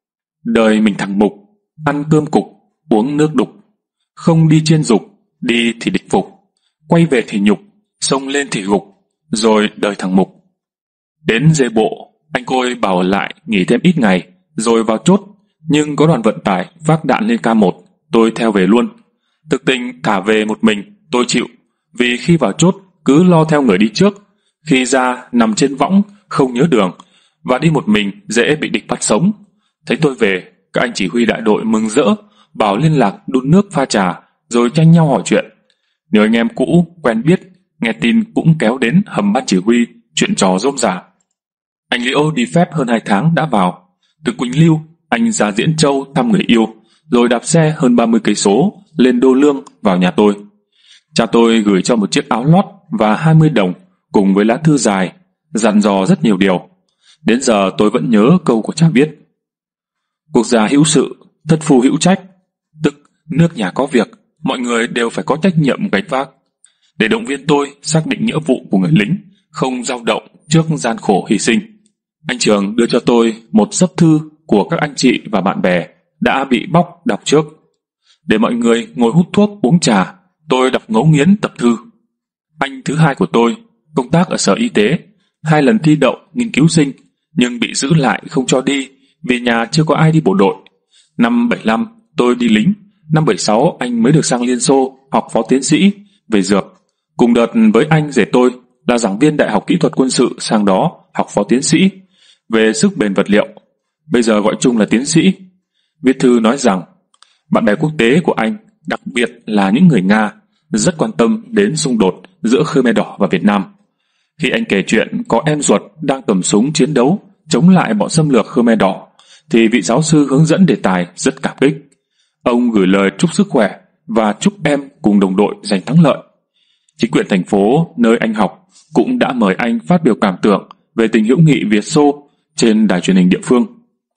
Đời mình thằng mục, ăn cơm cục, uống nước đục, không đi trên dục, đi thì địch phục, quay về thì nhục, xông lên thì gục, rồi đời thằng mục. Đến dây bộ, anh Côi bảo lại nghỉ thêm ít ngày rồi vào chốt, nhưng có đoàn vận tải vác đạn lên K một, tôi theo về luôn. Thực tình thả về một mình tôi chịu, vì khi vào chốt cứ lo theo người đi trước, khi ra nằm trên võng không nhớ đường, và đi một mình dễ bị địch bắt sống. Thấy tôi về, các anh chỉ huy đại đội mừng rỡ, bảo liên lạc đun nước pha trà, rồi tranh nhau hỏi chuyện. Nhờ anh em cũ quen biết, nghe tin cũng kéo đến hầm ban chỉ huy, chuyện trò rôm rả. Anh Liễu đi phép hơn hai tháng đã vào. Từ Quỳnh Lưu, anh ra Diễn Châu thăm người yêu, rồi đạp xe hơn ba mươi cây số lên Đô Lương vào nhà tôi. Cha tôi gửi cho một chiếc áo lót và hai mươi đồng cùng với lá thư dài, dặn dò rất nhiều điều. Đến giờ tôi vẫn nhớ câu của cha viết: Quốc gia hữu sự, thất phu hữu trách, tức nước nhà có việc, mọi người đều phải có trách nhiệm gánh vác. Để động viên tôi xác định nghĩa vụ của người lính, không dao động trước gian khổ hy sinh, anh Trường đưa cho tôi một xấp thư của các anh chị và bạn bè đã bị bóc đọc trước. Để mọi người ngồi hút thuốc uống trà, tôi đọc ngấu nghiến tập thư. Anh thứ hai của tôi công tác ở sở y tế, hai lần thi đậu nghiên cứu sinh nhưng bị giữ lại không cho đi vì nhà chưa có ai đi bộ đội. Năm bảy lăm tôi đi lính, năm bảy sáu anh mới được sang Liên Xô học phó tiến sĩ về dược. Cùng đợt với anh rể tôi là giảng viên Đại học Kỹ thuật Quân sự sang đó học phó tiến sĩ về sức bền vật liệu, bây giờ gọi chung là tiến sĩ. Viết thư nói rằng bạn bè quốc tế của anh, đặc biệt là những người Nga, rất quan tâm đến xung đột giữa Khmer Đỏ và Việt Nam. Khi anh kể chuyện có em ruột đang cầm súng chiến đấu chống lại bọn xâm lược Khmer Đỏ, thì vị giáo sư hướng dẫn đề tài rất cảm kích. Ông gửi lời chúc sức khỏe và chúc em cùng đồng đội giành thắng lợi. Chính quyền thành phố nơi anh học cũng đã mời anh phát biểu cảm tưởng về tình hữu nghị Việt Xô trên đài truyền hình địa phương.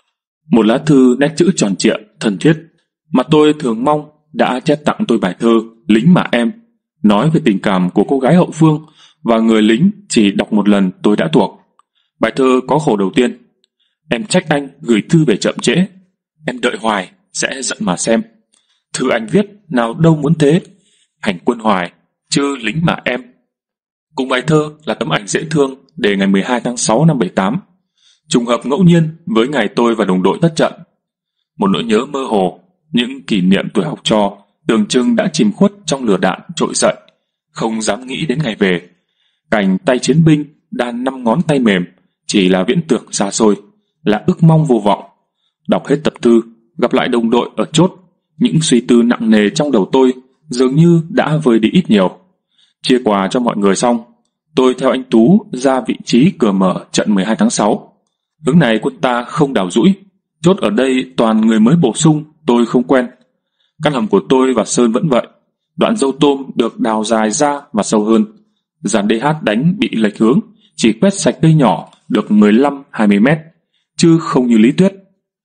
Một lá thư nét chữ tròn trịa, thân thiết mà tôi thường mong đã chép tặng tôi bài thơ Lính Mà Em, nói về tình cảm của cô gái hậu phương và người lính chỉ đọc một lần tôi đã thuộc. Bài thơ có khổ đầu tiên: Em trách anh gửi thư về chậm trễ, em đợi hoài sẽ giận mà xem. Thư anh viết nào đâu muốn thế, hành quân hoài chứ lính mà em. Cùng bài thơ là tấm ảnh dễ thương để ngày mười hai tháng sáu năm bảy tám, trùng hợp ngẫu nhiên với ngày tôi và đồng đội tất trận. Một nỗi nhớ mơ hồ, những kỷ niệm tuổi học trò tưởng chừng đã chìm khuất trong lửa đạn trội dậy, không dám nghĩ đến ngày về. Cảnh tay chiến binh đan năm ngón tay mềm chỉ là viễn tưởng xa xôi, là ước mong vô vọng. Đọc hết tập thư, gặp lại đồng đội ở chốt, những suy tư nặng nề trong đầu tôi dường như đã vơi đi ít nhiều. Chia quà cho mọi người xong, tôi theo anh Tú ra vị trí cửa mở trận mười hai tháng sáu. Hướng này quân ta không đào dũi, chốt ở đây toàn người mới bổ sung tôi không quen. Căn hầm của tôi và Sơn vẫn vậy, đoạn dâu tôm được đào dài ra và sâu hơn. Dàn đê hát đánh bị lệch hướng, chỉ quét sạch cây nhỏ được mười lăm hai mươi mét, chứ không như lý thuyết.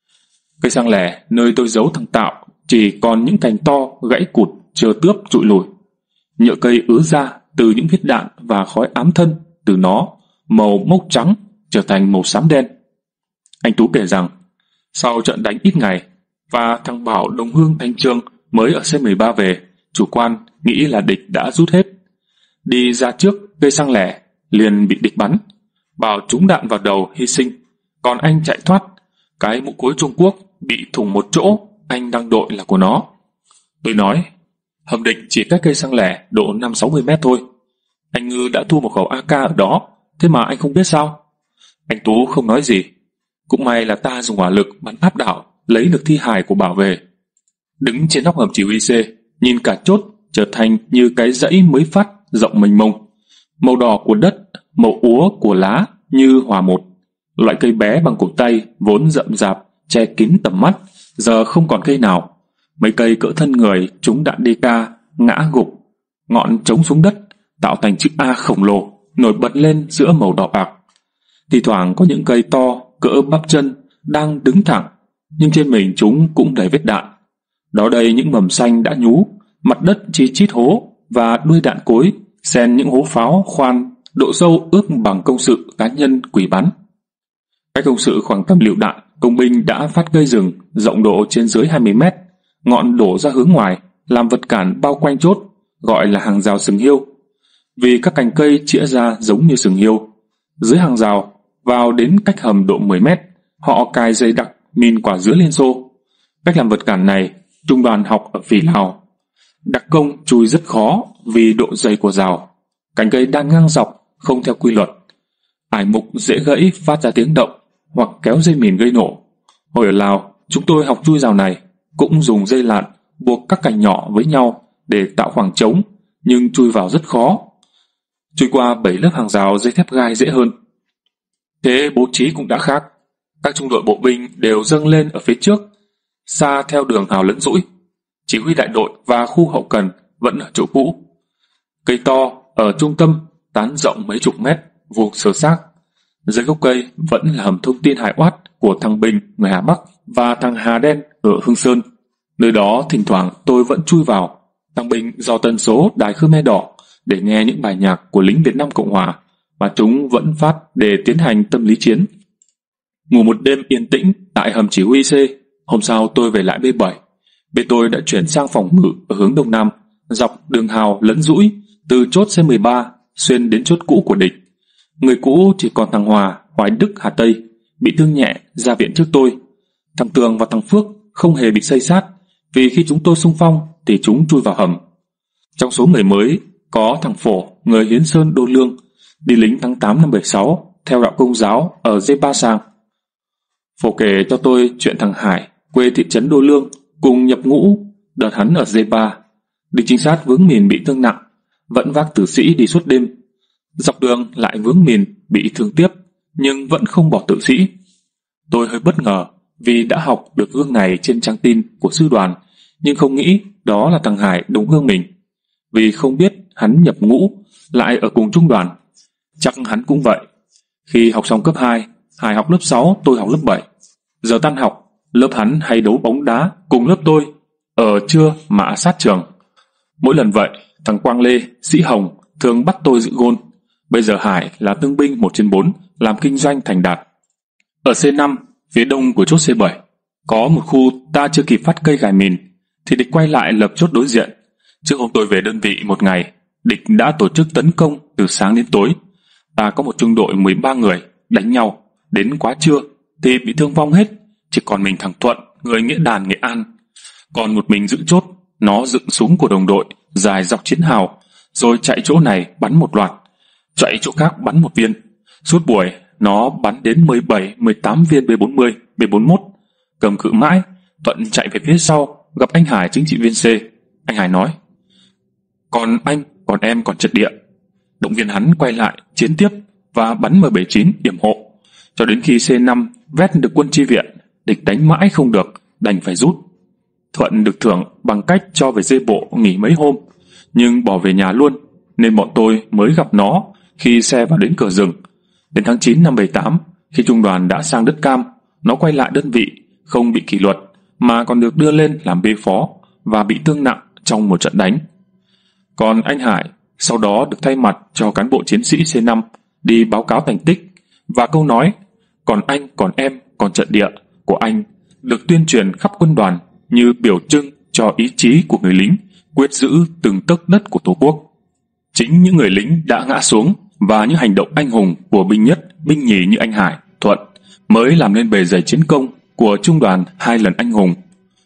Cây xăng lẻ nơi tôi giấu thằng Tạo chỉ còn những cành to gãy cụt chờ tướp trụi lùi. Nhựa cây ứa ra từ những vết đạn và khói ám thân từ nó, màu mốc trắng trở thành màu xám đen. Anh Tú kể rằng sau trận đánh ít ngày và thằng Bảo đồng hương Thanh Trương mới ở C mười ba về, chủ quan nghĩ là địch đã rút hết. Đi ra trước cây xăng lẻ liền bị địch bắn, Bảo trúng đạn vào đầu hy sinh, còn anh chạy thoát. Cái mũ cối Trung Quốc bị thủng một chỗ, anh đang đội là của nó. Tôi nói hầm địch chỉ cách cây xăng lẻ độ năm sáu mươi mét thôi. Anh Ngư đã thu một khẩu a ca ở đó, thế mà anh không biết sao? Anh Tú không nói gì. Cũng may là ta dùng hỏa lực bắn áp đảo, lấy được thi hài của Bảo về. Đứng trên nóc hầm chỉ huy C, nhìn cả chốt trở thành như cái dãy mới phát rộng mênh mông. Màu đỏ của đất, màu úa của lá như hòa một. Loại cây bé bằng cổ tay vốn rậm rạp che kín tầm mắt, giờ không còn cây nào. Mấy cây cỡ thân người chúng đạn đê ca ngã gục, ngọn trống xuống đất tạo thành chữ A khổng lồ nổi bật lên giữa màu đỏ bạc. Thì thoảng có những cây to cỡ bắp chân đang đứng thẳng, nhưng trên mình chúng cũng đầy vết đạn. Đó đây những mầm xanh đã nhú, mặt đất chi chít hố và đuôi đạn cối xen những hố pháo khoan độ sâu ước bằng công sự cá nhân quỷ bắn. Cách công sự khoảng tầm lựu đạn, công binh đã phát cây rừng rộng độ trên dưới hai mươi mét, ngọn đổ ra hướng ngoài làm vật cản bao quanh chốt, gọi là hàng rào sừng hiêu. Vì các cành cây chĩa ra giống như sừng hiêu. Dưới hàng rào, vào đến cách hầm độ mười mét, họ cài dây đặc mìn quả dứa lên xô. Cách làm vật cản này, trung đoàn học ở Phỉ Lào. Đặc công chui rất khó vì độ dày của rào. Cành cây đang ngang dọc, không theo quy luật. Ải mục dễ gãy phát ra tiếng động, hoặc kéo dây mìn gây nổ. Hồi ở Lào, chúng tôi học chui rào này, cũng dùng dây lạn buộc các cành nhỏ với nhau để tạo khoảng trống, nhưng chui vào rất khó. Chui qua bảy lớp hàng rào dây thép gai dễ hơn. Thế bố trí cũng đã khác. Các trung đội bộ binh đều dâng lên ở phía trước, xa theo đường hào lẫn dũi. Chỉ huy đại đội và khu hậu cần vẫn ở chỗ cũ. Cây to ở trung tâm tán rộng mấy chục mét, vuông sơ xác. Dưới gốc cây vẫn là hầm thông tin hại oát của thằng Bình người Hà Bắc và thằng Hà Đen ở Hương Sơn. Nơi đó thỉnh thoảng tôi vẫn chui vào. Thằng Bình do tần số đài Khmer Đỏ để nghe những bài nhạc của lính Việt Nam Cộng Hòa mà chúng vẫn phát để tiến hành tâm lý chiến. Ngủ một đêm yên tĩnh tại hầm chỉ huy C. Hôm sau tôi về lại B bảy. B tôi đã chuyển sang phòng ngự ở hướng đông nam, dọc đường hào lẫn dũi từ chốt C mười ba xuyên đến chốt cũ của địch. Người cũ chỉ còn thằng Hòa, Hoài Đức, Hà Tây bị thương nhẹ ra viện trước tôi. Thằng Tường và thằng Phước không hề bị xây sát, vì khi chúng tôi xung phong thì chúng chui vào hầm. Trong số người mới có thằng Phổ, người Hiến Sơn Đô Lương, đi lính tháng tám năm bảy sáu theo đạo Công giáo ở D ba sang. Phổ kể cho tôi chuyện thằng Hải, quê thị trấn Đô Lương, cùng nhập ngũ đợt hắn ở D ba. Địch trinh sát vướng mìn bị thương nặng, vẫn vác tử sĩ đi suốt đêm. Dọc đường lại vướng mìn bị thương tiếp, nhưng vẫn không bỏ tử sĩ. Tôi hơi bất ngờ vì đã học được gương này trên trang tin của sư đoàn, nhưng không nghĩ đó là thằng Hải đúng gương mình. Vì không biết hắn nhập ngũ lại ở cùng trung đoàn. Chắc hắn cũng vậy. Khi học xong cấp hai, Hải học lớp sáu, tôi học lớp bảy. Giờ tan học, lớp hắn hay đấu bóng đá cùng lớp tôi, ở trưa mà sát trường. Mỗi lần vậy, thằng Quang Lê, Sĩ Hồng thường bắt tôi giữ gôn. Bây giờ Hải là thương binh một trên bốn, làm kinh doanh thành đạt. Ở C năm, phía đông của chốt C bảy, có một khu ta chưa kịp phát cây gài mìn, thì địch quay lại lập chốt đối diện. Trước hôm tôi về đơn vị một ngày, địch đã tổ chức tấn công từ sáng đến tối. Ta có một trung đội mười ba người, đánh nhau, đến quá trưa thì bị thương vong hết, chỉ còn mình thằng Thuận, người Nghĩa Đàn, Nghệ An. Còn một mình giữ chốt, nó dựng súng của đồng đội, dài dọc chiến hào, rồi chạy chỗ này bắn một loạt, chạy chỗ khác bắn một viên. Suốt buổi, nó bắn đến mười bảy, mười tám viên B bốn mươi, B bốn mốt. Cầm cự mãi, Thuận chạy về phía sau, gặp anh Hải chính trị viên C. Anh Hải nói: "Còn anh, còn em còn trật địa." Động viên hắn quay lại, chiến tiếp và bắn M bảy chín điểm hộ. Cho đến khi C năm vét được quân chi viện, địch đánh mãi không được, đành phải rút. Thuận được thưởng bằng cách cho về dê bộ nghỉ mấy hôm, nhưng bỏ về nhà luôn, nên bọn tôi mới gặp nó khi xe vào đến cửa rừng. Đến tháng chín năm bảy tám, khi trung đoàn đã sang đất Cam, nó quay lại đơn vị, không bị kỷ luật, mà còn được đưa lên làm B phó và bị thương nặng trong một trận đánh. Còn anh Hải sau đó được thay mặt cho cán bộ chiến sĩ C năm đi báo cáo thành tích, và câu nói "còn anh, còn em, còn trận địa" của anh được tuyên truyền khắp quân đoàn như biểu trưng cho ý chí của người lính quyết giữ từng tấc đất của Tổ quốc. Chính những người lính đã ngã xuống và những hành động anh hùng của binh nhất, binh nhì như anh Hải, Thuận mới làm nên bề dày chiến công của trung đoàn hai lần anh hùng.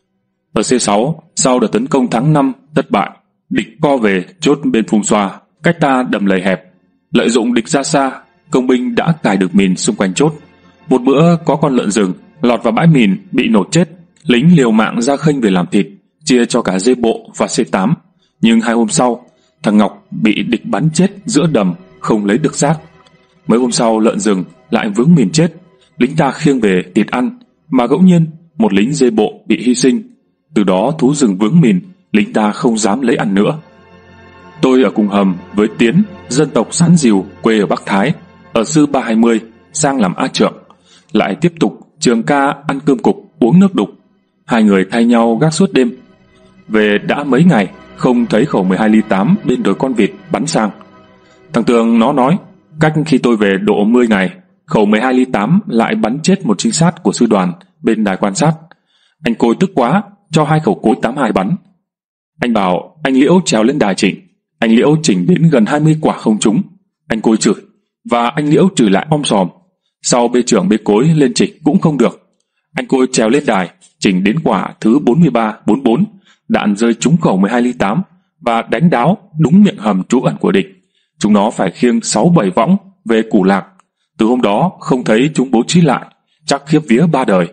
Ở C sáu, sau đợt tấn công tháng năm thất bại, địch co về chốt bên Phùng Xoa, cách ta đầm lầy hẹp. Lợi dụng địch ra xa, công binh đã cài được mìn xung quanh chốt. Một bữa có con lợn rừng lọt vào bãi mìn bị nổ chết, lính liều mạng ra khênh về làm thịt, chia cho cả dê bộ và xê tám. Nhưng hai hôm sau, thằng Ngọc bị địch bắn chết giữa đầm, không lấy được xác. Mấy hôm sau lợn rừng lại vướng mìn chết, lính ta khiêng về thịt ăn, mà ngẫu nhiên một lính dê bộ bị hy sinh. Từ đó thú rừng vướng mìn, lính ta không dám lấy ăn nữa. Tôi ở cùng hầm với Tiến, dân tộc Sán Dìu, quê ở Bắc Thái, ở sư ba hai mươi, sang làm á trưởng, lại tiếp tục trường ca ăn cơm cục, uống nước đục. Hai người thay nhau gác suốt đêm. Về đã mấy ngày không thấy khẩu mười hai ly tám bên đồi con vịt bắn sang. Thằng Tường nó nói, cách khi tôi về độ mười ngày, khẩu mười hai ly tám lại bắn chết một trinh sát của sư đoàn bên đài quan sát. Anh Côi tức quá, cho hai khẩu cối tám hai bắn. Anh bảo anh Liễu trèo lên đài chỉnh. Anh Liễu chỉnh đến gần hai mươi quả không trúng. Anh Côi chửi, và anh Liễu chửi lại om sòm. Sau bê trưởng bê cối lên chỉnh cũng không được. Anh Côi trèo lên đài, chỉnh đến quả thứ bốn mươi ba bốn mươi bốn, đạn rơi trúng khẩu mười hai ly tám và đánh đáo đúng miệng hầm trú ẩn của địch. Chúng nó phải khiêng sáu bảy võng về Củ Lạc. Từ hôm đó không thấy chúng bố trí lại, chắc khiếp vía ba đời.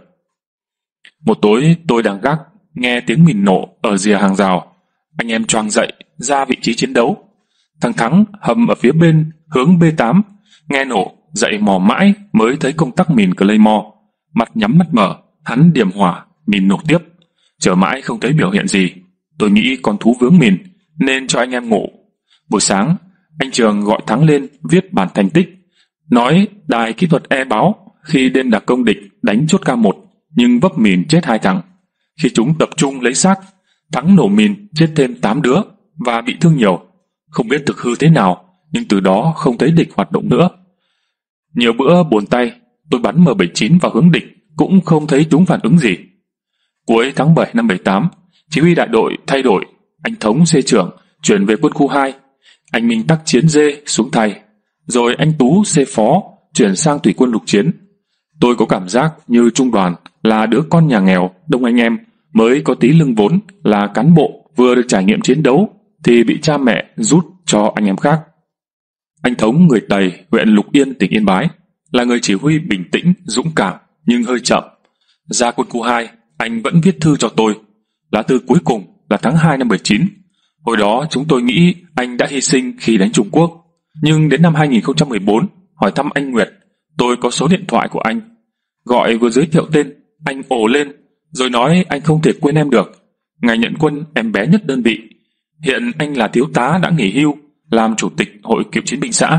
Một tối tôi đang gác, nghe tiếng mìn nổ ở rìa hàng rào. Anh em choàng dậy ra vị trí chiến đấu. Thằng Thắng hầm ở phía bên hướng bê tám, nghe nổ dậy mò mãi mới thấy công tắc mìn Claymore. Mặt nhắm mắt mở, hắn điểm hỏa, mìn nổ tiếp. Chờ mãi không thấy biểu hiện gì. Tôi nghĩ con thú vướng mìn nên cho anh em ngủ. Buổi sáng, anh Trường gọi Thắng lên viết bản thành tích, nói đài kỹ thuật E báo khi đêm đặc công địch đánh chốt K một nhưng vấp mìn chết hai thằng. Khi chúng tập trung lấy xác, Thắng nổ mìn chết thêm tám đứa và bị thương nhiều. Không biết thực hư thế nào, nhưng từ đó không thấy địch hoạt động nữa. Nhiều bữa buồn tay, tôi bắn M bảy chín vào hướng địch cũng không thấy chúng phản ứng gì. Cuối tháng bảy năm bảy tám, chỉ huy đại đội thay đổi, anh Thống C trưởng chuyển về quân khu hai, anh Minh Tắc Chiến D xuống thay, rồi anh Tú C phó chuyển sang thủy quân lục chiến. Tôi có cảm giác như trung đoàn là đứa con nhà nghèo, đông anh em, mới có tí lưng vốn, là cán bộ vừa được trải nghiệm chiến đấu thì bị cha mẹ rút cho anh em khác. Anh Thống người Tày, huyện Lục Yên, tỉnh Yên Bái, là người chỉ huy bình tĩnh, dũng cảm nhưng hơi chậm. Ra quân khu hai, anh vẫn viết thư cho tôi. Lá thư cuối cùng là tháng hai năm bảy chín. Hồi đó chúng tôi nghĩ anh đã hy sinh khi đánh Trung Quốc. Nhưng đến năm hai nghìn không trăm mười bốn, hỏi thăm anh Nguyệt, tôi có số điện thoại của anh. Gọi vừa giới thiệu tên, anh ồ lên, rồi nói anh không thể quên em được. Ngày nhận quân em bé nhất đơn vị. Hiện anh là thiếu tá đã nghỉ hưu, làm chủ tịch hội cựu chiến binh xã.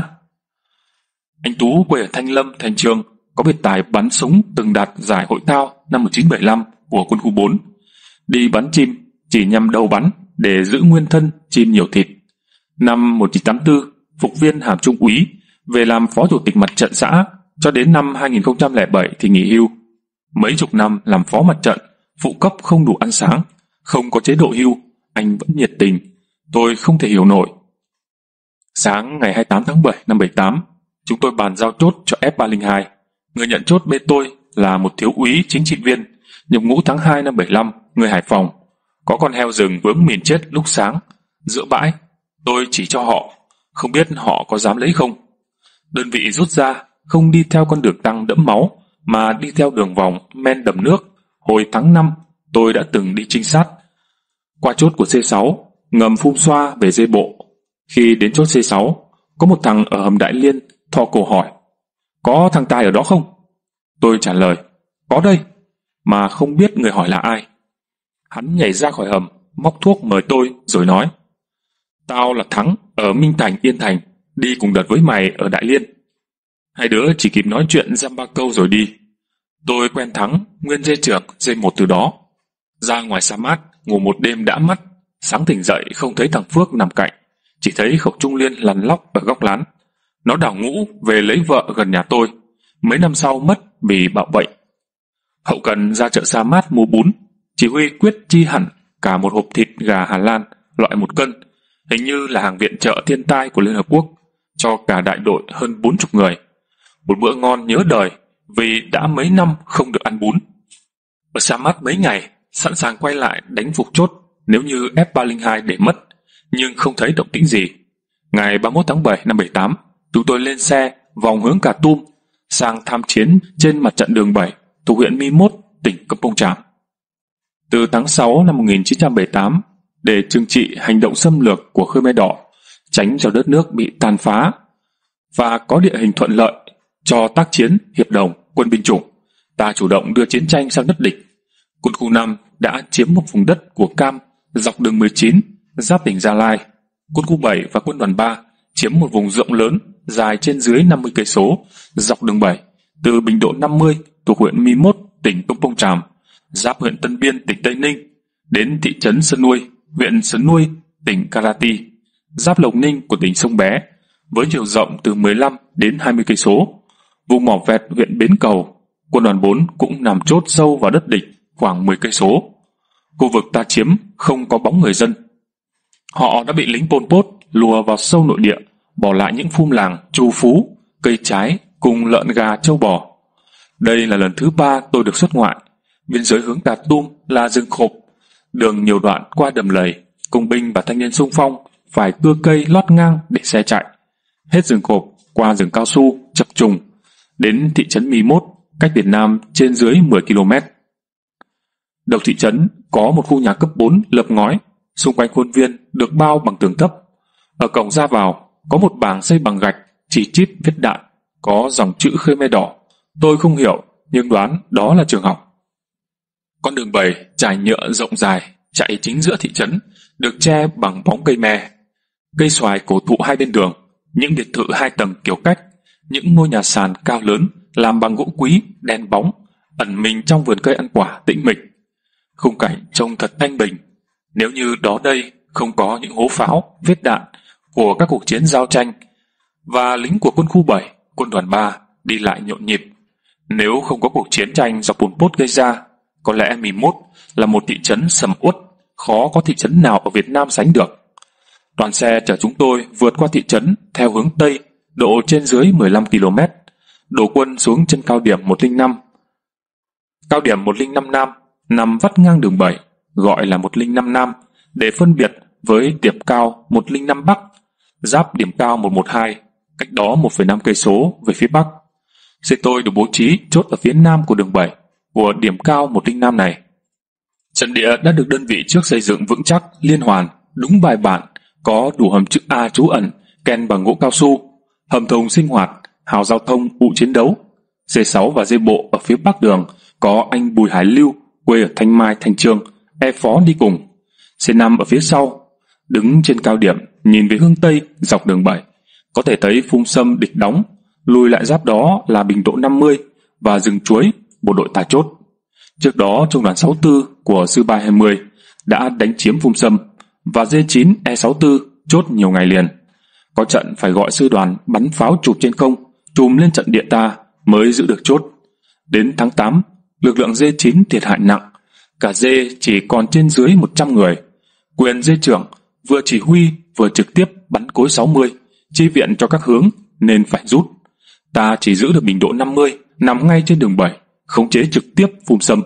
Anh Tú quê ở Thanh Lâm, Thanh Trương, có biệt tài bắn súng từng đạt giải hội thao năm một nghìn chín trăm bảy mươi lăm của quân khu bốn. Đi bắn chim chỉ nhằm đầu bắn để giữ nguyên thân chim nhiều thịt. Năm một nghìn chín trăm tám mươi tư, phục viên hàm trung úy, về làm phó chủ tịch mặt trận xã, cho đến năm hai nghìn không trăm lẻ bảy thì nghỉ hưu. Mấy chục năm làm phó mặt trận, phụ cấp không đủ ăn sáng, không có chế độ hưu, anh vẫn nhiệt tình. Tôi không thể hiểu nổi. Sáng ngày hai mươi tám tháng bảy năm bảy tám, chúng tôi bàn giao chốt cho F ba không hai. Người nhận chốt bên tôi là một thiếu úy chính trị viên, nhập ngũ tháng hai năm bảy lăm, người Hải Phòng. Có con heo rừng vướng mìn chết lúc sáng, giữa bãi. Tôi chỉ cho họ, không biết họ có dám lấy không. Đơn vị rút ra, không đi theo con đường tăng đẫm máu, mà đi theo đường vòng men đầm nước. Hồi tháng năm, tôi đã từng đi trinh sát. Qua chốt của C sáu, ngầm phun xoa về dê bộ. Khi đến chốt C sáu, có một thằng ở hầm Đại Liên thò cổ hỏi, có thằng Tài ở đó không? Tôi trả lời, có đây, mà không biết người hỏi là ai. Hắn nhảy ra khỏi hầm, móc thuốc mời tôi rồi nói, tao là Thắng ở Minh Thành, Yên Thành, đi cùng đợt với mày ở Đại Liên. Hai đứa chỉ kịp nói chuyện dăm ba câu rồi đi. Tôi quen Thắng, nguyên dê trưởng dê một từ đó. Ra ngoài sa mát, ngủ một đêm đã mắt. Sáng tỉnh dậy không thấy thằng Phước nằm cạnh, chỉ thấy khẩu trung liên lằn lóc ở góc lán. Nó đào ngũ về lấy vợ gần nhà tôi. Mấy năm sau mất vì bạo bệnh. Hậu cần ra chợ sa mát mua bún. Chỉ huy quyết chi hẳn cả một hộp thịt gà Hà Lan loại một cân, hình như là hàng viện trợ thiên tai của Liên Hợp Quốc, cho cả đại đội hơn bốn chục người. Một bữa ngon nhớ đời vì đã mấy năm không được ăn bún. Ở sa mát mấy ngày, sẵn sàng quay lại đánh phục chốt nếu như F ba không hai để mất, nhưng không thấy động tĩnh gì. Ngày ba mươi mốt tháng bảy năm bảy tám, chúng tôi lên xe vòng hướng Cà Tum sang tham chiến trên mặt trận đường bảy thuộc huyện Mi Mốt, tỉnh Kampong Cham. Từ tháng sáu năm một nghìn chín trăm bảy mươi tám, để trừng trị hành động xâm lược của Khmer Đỏ, tránh cho đất nước bị tàn phá và có địa hình thuận lợi cho tác chiến hiệp đồng quân binh chủng, ta chủ động đưa chiến tranh sang đất địch. Quân khu năm đã chiếm một vùng đất của Cam dọc đường mười chín giáp tỉnh Gia Lai. Quân khu bảy và quân đoàn ba chiếm một vùng rộng lớn dài trên dưới năm mươi cây số dọc đường bảy từ Bình Độ năm mươi thuộc huyện Mi Mốt, tỉnh Công Pông Tràm, giáp huyện Tân Biên, tỉnh Tây Ninh, đến thị trấn Sơn Nuôi, huyện Sơn Nuôi, tỉnh Karati, giáp Lộc Ninh của tỉnh Sông Bé, với chiều rộng từ mười lăm đến hai mươi cây số. Vùng mỏ vẹt huyện Bến Cầu, quân đoàn bốn cũng nằm chốt sâu vào đất địch khoảng mười cây số. Khu vực ta chiếm không có bóng người dân. Họ đã bị lính Pol Pot lùa vào sâu nội địa, bỏ lại những phum làng, trù phú, cây trái cùng lợn gà trâu bò. Đây là lần thứ ba tôi được xuất ngoại. Biên giới hướng Cà Tum là rừng khộp, đường nhiều đoạn qua đầm lầy, công binh và thanh niên xung phong phải cưa cây lót ngang để xe chạy. Hết rừng khộp, qua rừng cao su chập trùng, đến thị trấn Mi Mốt, cách Việt Nam trên dưới mười ki lô mét. Đầu thị trấn có một khu nhà cấp bốn lợp ngói, xung quanh khuôn viên được bao bằng tường thấp. Ở cổng ra vào có một bảng xây bằng gạch chỉ chít viết đạn, có dòng chữ Khmer Đỏ. Tôi không hiểu nhưng đoán đó là trường học. Con đường bảy trải nhựa rộng dài chạy chính giữa thị trấn, được che bằng bóng cây me, cây xoài cổ thụ hai bên đường, những biệt thự hai tầng kiểu cách, những ngôi nhà sàn cao lớn làm bằng gỗ quý đen bóng ẩn mình trong vườn cây ăn quả tĩnh mịch. Khung cảnh trông thật thanh bình. Nếu như đó đây không có những hố pháo, vết đạn của các cuộc chiến giao tranh và lính của quân khu bảy, quân đoàn ba đi lại nhộn nhịp, nếu không có cuộc chiến tranh do Pol Pot gây ra, có lẽ Mi Mốt là một thị trấn sầm uất, khó có thị trấn nào ở Việt Nam sánh được. Đoàn xe chở chúng tôi vượt qua thị trấn theo hướng Tây, độ trên dưới mười lăm ki lô mét, đổ quân xuống chân cao điểm một không năm. Cao điểm một không năm Nam nằm vắt ngang đường bảy, gọi là một không năm Nam để phân biệt với điểm cao một không năm Bắc, giáp điểm cao một một hai, cách đó một phẩy năm cây số về phía Bắc. Xe tôi được bố trí chốt ở phía nam của đường bảy của điểm cao một không năm này. Trận địa đã được đơn vị trước xây dựng vững chắc, liên hoàn, đúng bài bản, có đủ hầm chữ A trú ẩn, ken bằng gỗ cao su, hầm thùng sinh hoạt, hào giao thông ụ chiến đấu. C sáu và dây bộ ở phía bắc đường có anh Bùi Hải Lưu, quê ở Thanh Mai, Thanh Trương, e phó đi cùng. C năm ở phía sau, đứng trên cao điểm, nhìn về hướng Tây dọc đường bảy, có thể thấy phum sâm địch đóng, lùi lại giáp đó là Bình Độ năm mươi và rừng chuối, bộ đội ta chốt. Trước đó trung đoàn sáu tư của sư ba hai mươi đã đánh chiếm phum sâm và D chín E sáu tư chốt nhiều ngày liền. Có trận phải gọi sư đoàn bắn pháo chụp trên không, chùm lên trận địa ta mới giữ được chốt. Đến tháng tám, lực lượng D chín thiệt hại nặng, cả D chỉ còn trên dưới một trăm người. Quyền D trưởng vừa chỉ huy vừa trực tiếp bắn cối sáu mươi, chi viện cho các hướng nên phải rút. Ta chỉ giữ được Bình Độ năm mươi nằm ngay trên đường bảy, khống chế trực tiếp phum sâm.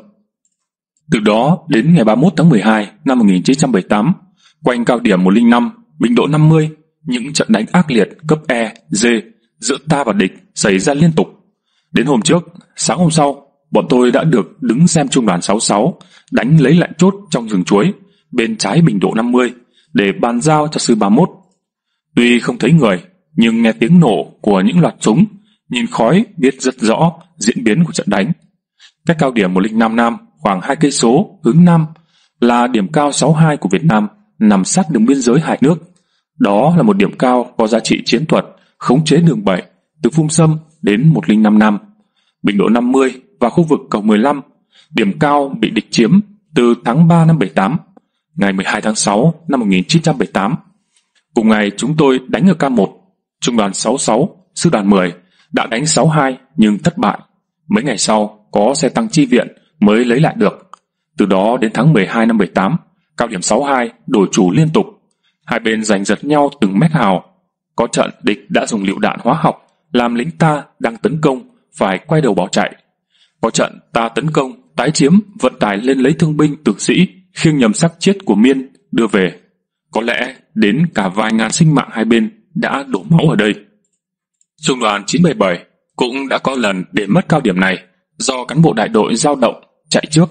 Từ đó đến ngày ba mươi mốt tháng mười hai năm một nghìn chín trăm bảy mươi tám, quanh cao điểm một không năm, Bình Độ năm mươi, những trận đánh ác liệt cấp E, D giữa ta và địch xảy ra liên tục. Đến hôm trước, sáng hôm sau, bọn tôi đã được đứng xem trung đoàn sáu sáu đánh lấy lại chốt trong rừng chuối bên trái Bình Độ năm mươi để bàn giao cho sư ba mươi mốt. Tuy không thấy người, nhưng nghe tiếng nổ của những loạt súng, nhìn khói biết rất rõ diễn biến của trận đánh. Cách cao điểm một không năm Nam khoảng hai cây số hướng Nam là điểm cao sáu hai của Việt Nam, nằm sát đường biên giới hai nước. Đó là một điểm cao có giá trị chiến thuật, khống chế đường bảy từ phum sâm đến một không năm Nam. Bình Độ năm mươi và khu vực cầu mười lăm, điểm cao bị địch chiếm từ tháng ba năm bảy tám, ngày mười hai tháng sáu năm một nghìn chín trăm bảy mươi tám. Cùng ngày chúng tôi đánh ở K một, trung đoàn sáu sáu, sư đoàn mười đã đánh sáu hai nhưng thất bại. Mấy ngày sau có xe tăng chi viện mới lấy lại được. Từ đó đến tháng mười hai năm bảy tám, cao điểm sáu hai đổi chủ liên tục. Hai bên giành giật nhau từng mét hào. Có trận địch đã dùng lựu đạn hóa học làm lính ta đang tấn công phải quay đầu bỏ chạy. Có trận ta tấn công, tái chiếm, vận tải lên lấy thương binh tử sĩ, khiêng nhầm xác chết của Miên đưa về. Có lẽ đến cả vài ngàn sinh mạng hai bên đã đổ máu ở đây. Trung đoàn chín bảy bảy cũng đã có lần để mất cao điểm này do cán bộ đại đội dao động chạy trước.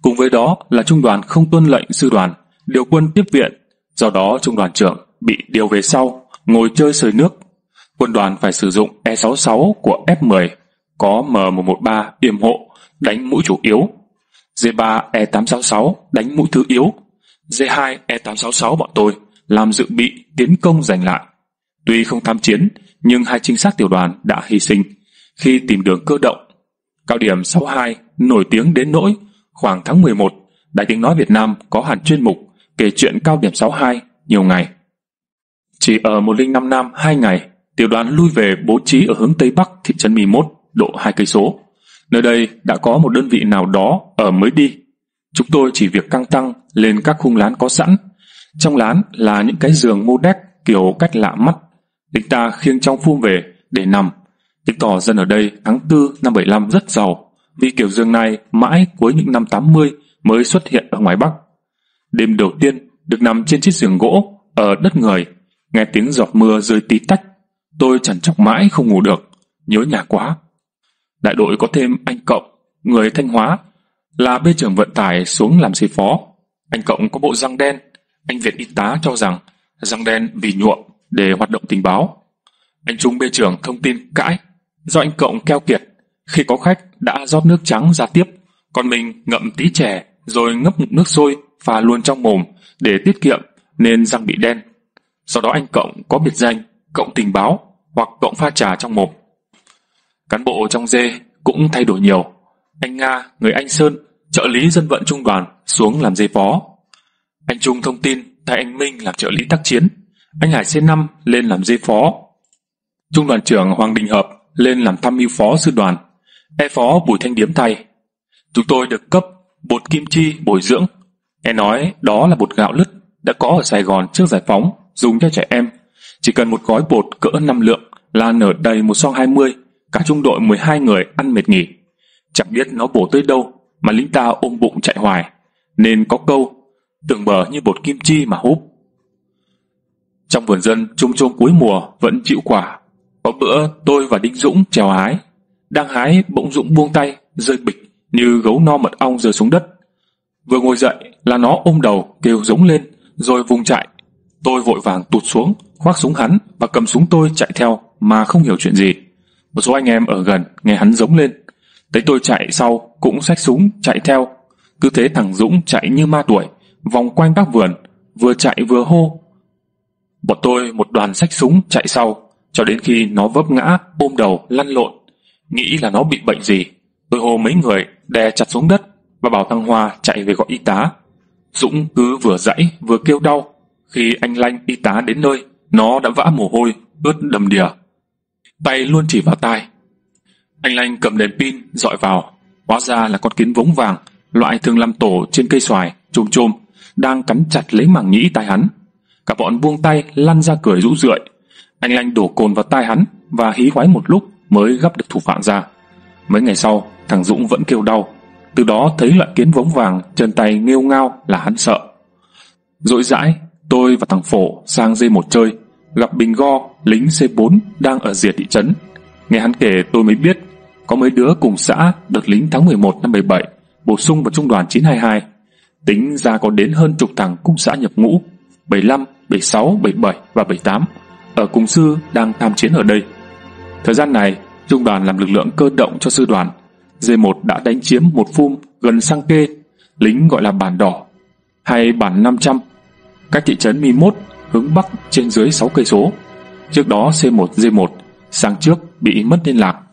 Cùng với đó là trung đoàn không tuân lệnh sư đoàn điều quân tiếp viện, do đó trung đoàn trưởng bị điều về sau, ngồi chơi sơi nước. Quân đoàn phải sử dụng E sáu sáu của F mười, có M một một ba yểm hộ, đánh mũi chủ yếu, G ba E tám sáu sáu đánh mũi thứ yếu, G hai E tám sáu sáu bọn tôi làm dự bị tiến công giành lại. Tuy không tham chiến, nhưng hai trinh sát tiểu đoàn đã hy sinh khi tìm đường cơ động. Cao điểm sáu hai nổi tiếng đến nỗi khoảng tháng mười một, Đài Tiếng Nói Việt Nam có hẳn chuyên mục kể chuyện cao điểm sáu hai nhiều ngày. Chỉ ở một không năm Nam hai ngày, tiểu đoàn lui về bố trí ở hướng Tây Bắc thị trấn Mi Mốt, độ hai cây số. Nơi đây đã có một đơn vị nào đó ở mới đi. Chúng tôi chỉ việc căng tăng lên các khung lán có sẵn. Trong lán là những cái giường mô đét kiểu cách lạ mắt. Lính ta khiêng trong phum về để nằm, chứng tỏ dân ở đây tháng tư năm bảy lăm rất giàu, vì kiểu giường này mãi cuối những năm tám mươi mới xuất hiện ở ngoài Bắc. Đêm đầu tiên được nằm trên chiếc giường gỗ ở đất người, nghe tiếng giọt mưa rơi tí tách, tôi trằn trọc mãi không ngủ được, nhớ nhà quá. Đại đội có thêm anh Cộng, người Thanh Hóa, là bê trưởng vận tải xuống làm xe phó. Anh Cộng có bộ răng đen, anh Việt y tá cho rằng răng đen vì nhuộm để hoạt động tình báo. Anh Trung bê trưởng thông tin cãi, do anh Cộng keo kiệt, khi có khách đã rót nước trắng ra tiếp, còn mình ngậm tí chè rồi ngấp ngụm nước sôi pha luôn trong mồm để tiết kiệm nên răng bị đen. Sau đó anh Cộng có biệt danh Cộng tình báo hoặc Cộng pha trà trong mồm. Cán bộ trong dê cũng thay đổi nhiều. Anh Nga, người Anh Sơn, trợ lý dân vận trung đoàn xuống làm dê phó. Anh Trung thông tin thay anh Minh làm trợ lý tác chiến. Anh Hải C năm lên làm dê phó. Trung đoàn trưởng Hoàng Đình Hợp lên làm tham mưu phó sư đoàn. E phó Bùi Thanh Điếm thay. Chúng tôi được cấp bột kim chi bồi dưỡng. Nghe nói đó là bột gạo lứt đã có ở Sài Gòn trước giải phóng, dùng cho trẻ em. Chỉ cần một gói bột cỡ năm lượng là nở đầy một xong hai mươi, cả trung đội mười hai người ăn mệt nghỉ. Chẳng biết nó bổ tới đâu mà lính ta ôm bụng chạy hoài, nên có câu tưởng bờ như bột kim chi mà húp. Trong vườn dân chum chôm cuối mùa vẫn chịu quả. Có bữa tôi và Đinh Dũng trèo hái, đang hái bỗng Dũng buông tay rơi bịch như gấu no mật ong rơi xuống đất. Vừa ngồi dậy là nó ôm đầu kêu giống lên rồi vùng chạy. Tôi vội vàng tụt xuống, khoác súng hắn và cầm súng tôi chạy theo mà không hiểu chuyện gì. Một số anh em ở gần nghe hắn giống lên, thấy tôi chạy sau cũng xách súng chạy theo. Cứ thế thằng Dũng chạy như ma đuổi vòng quanh các vườn, vừa chạy vừa hô. Bọn tôi một đoàn xách súng chạy sau cho đến khi nó vấp ngã ôm đầu lăn lộn. Nghĩ là nó bị bệnh gì, tôi hô mấy người đè chặt xuống đất và bảo thằng Hoa chạy về gọi y tá. Dũng cứ vừa giãy vừa kêu đau. Khi anh Lanh y tá đến nơi, nó đã vã mồ hôi ướt đầm đìa, tay luôn chỉ vào tai. Anh Lanh cầm đèn pin dọi vào, hóa ra là con kiến vống vàng loại thường làm tổ trên cây xoài chôm chôm đang cắn chặt lấy màng nhĩ tai hắn. Cả bọn buông tay lăn ra cười rũ rượi. Anh Lanh đổ cồn vào tai hắn và hí hoáy một lúc mới gắp được thủ phạm ra. Mấy ngày sau, thằng Dũng vẫn kêu đau. Từ đó thấy loại kiến vống vàng chân tay nghêu ngao là hắn sợ. Rỗi rãi, tôi và thằng Phổ sang dê một chơi, gặp Bình Go, lính C bốn đang ở rìa thị trấn. Nghe hắn kể tôi mới biết có mấy đứa cùng xã đợt lính tháng mười một năm bảy bảy bổ sung vào trung đoàn chín hai hai. Tính ra có đến hơn chục thằng cùng xã nhập ngũ, bảy lăm, bảy sáu, bảy bảy và bảy tám ở cùng sư đang tham chiến ở đây. Thời gian này, trung đoàn làm lực lượng cơ động cho sư đoàn. D một đã đánh chiếm một phum gần Sang Kê, lính gọi là bản đỏ hay bản năm trăm, cách thị trấn Mi Mốt hướng bắc trên dưới sáu cây số. Trước đó C một D một sang trước bị mất liên lạc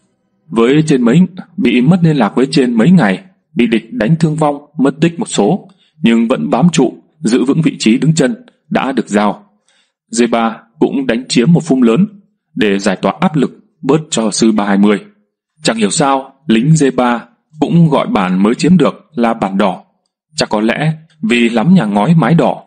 với trên mấy bị mất liên lạc với trên mấy ngày, bị địch đánh thương vong, mất tích một số, nhưng vẫn bám trụ giữ vững vị trí đứng chân đã được giao. D ba cũng đánh chiếm một phum lớn để giải tỏa áp lực bớt cho sư ba hai mươi. Chẳng hiểu sao lính D ba cũng gọi bản mới chiếm được là bản đỏ, chắc có lẽ vì lắm nhà ngói mái đỏ.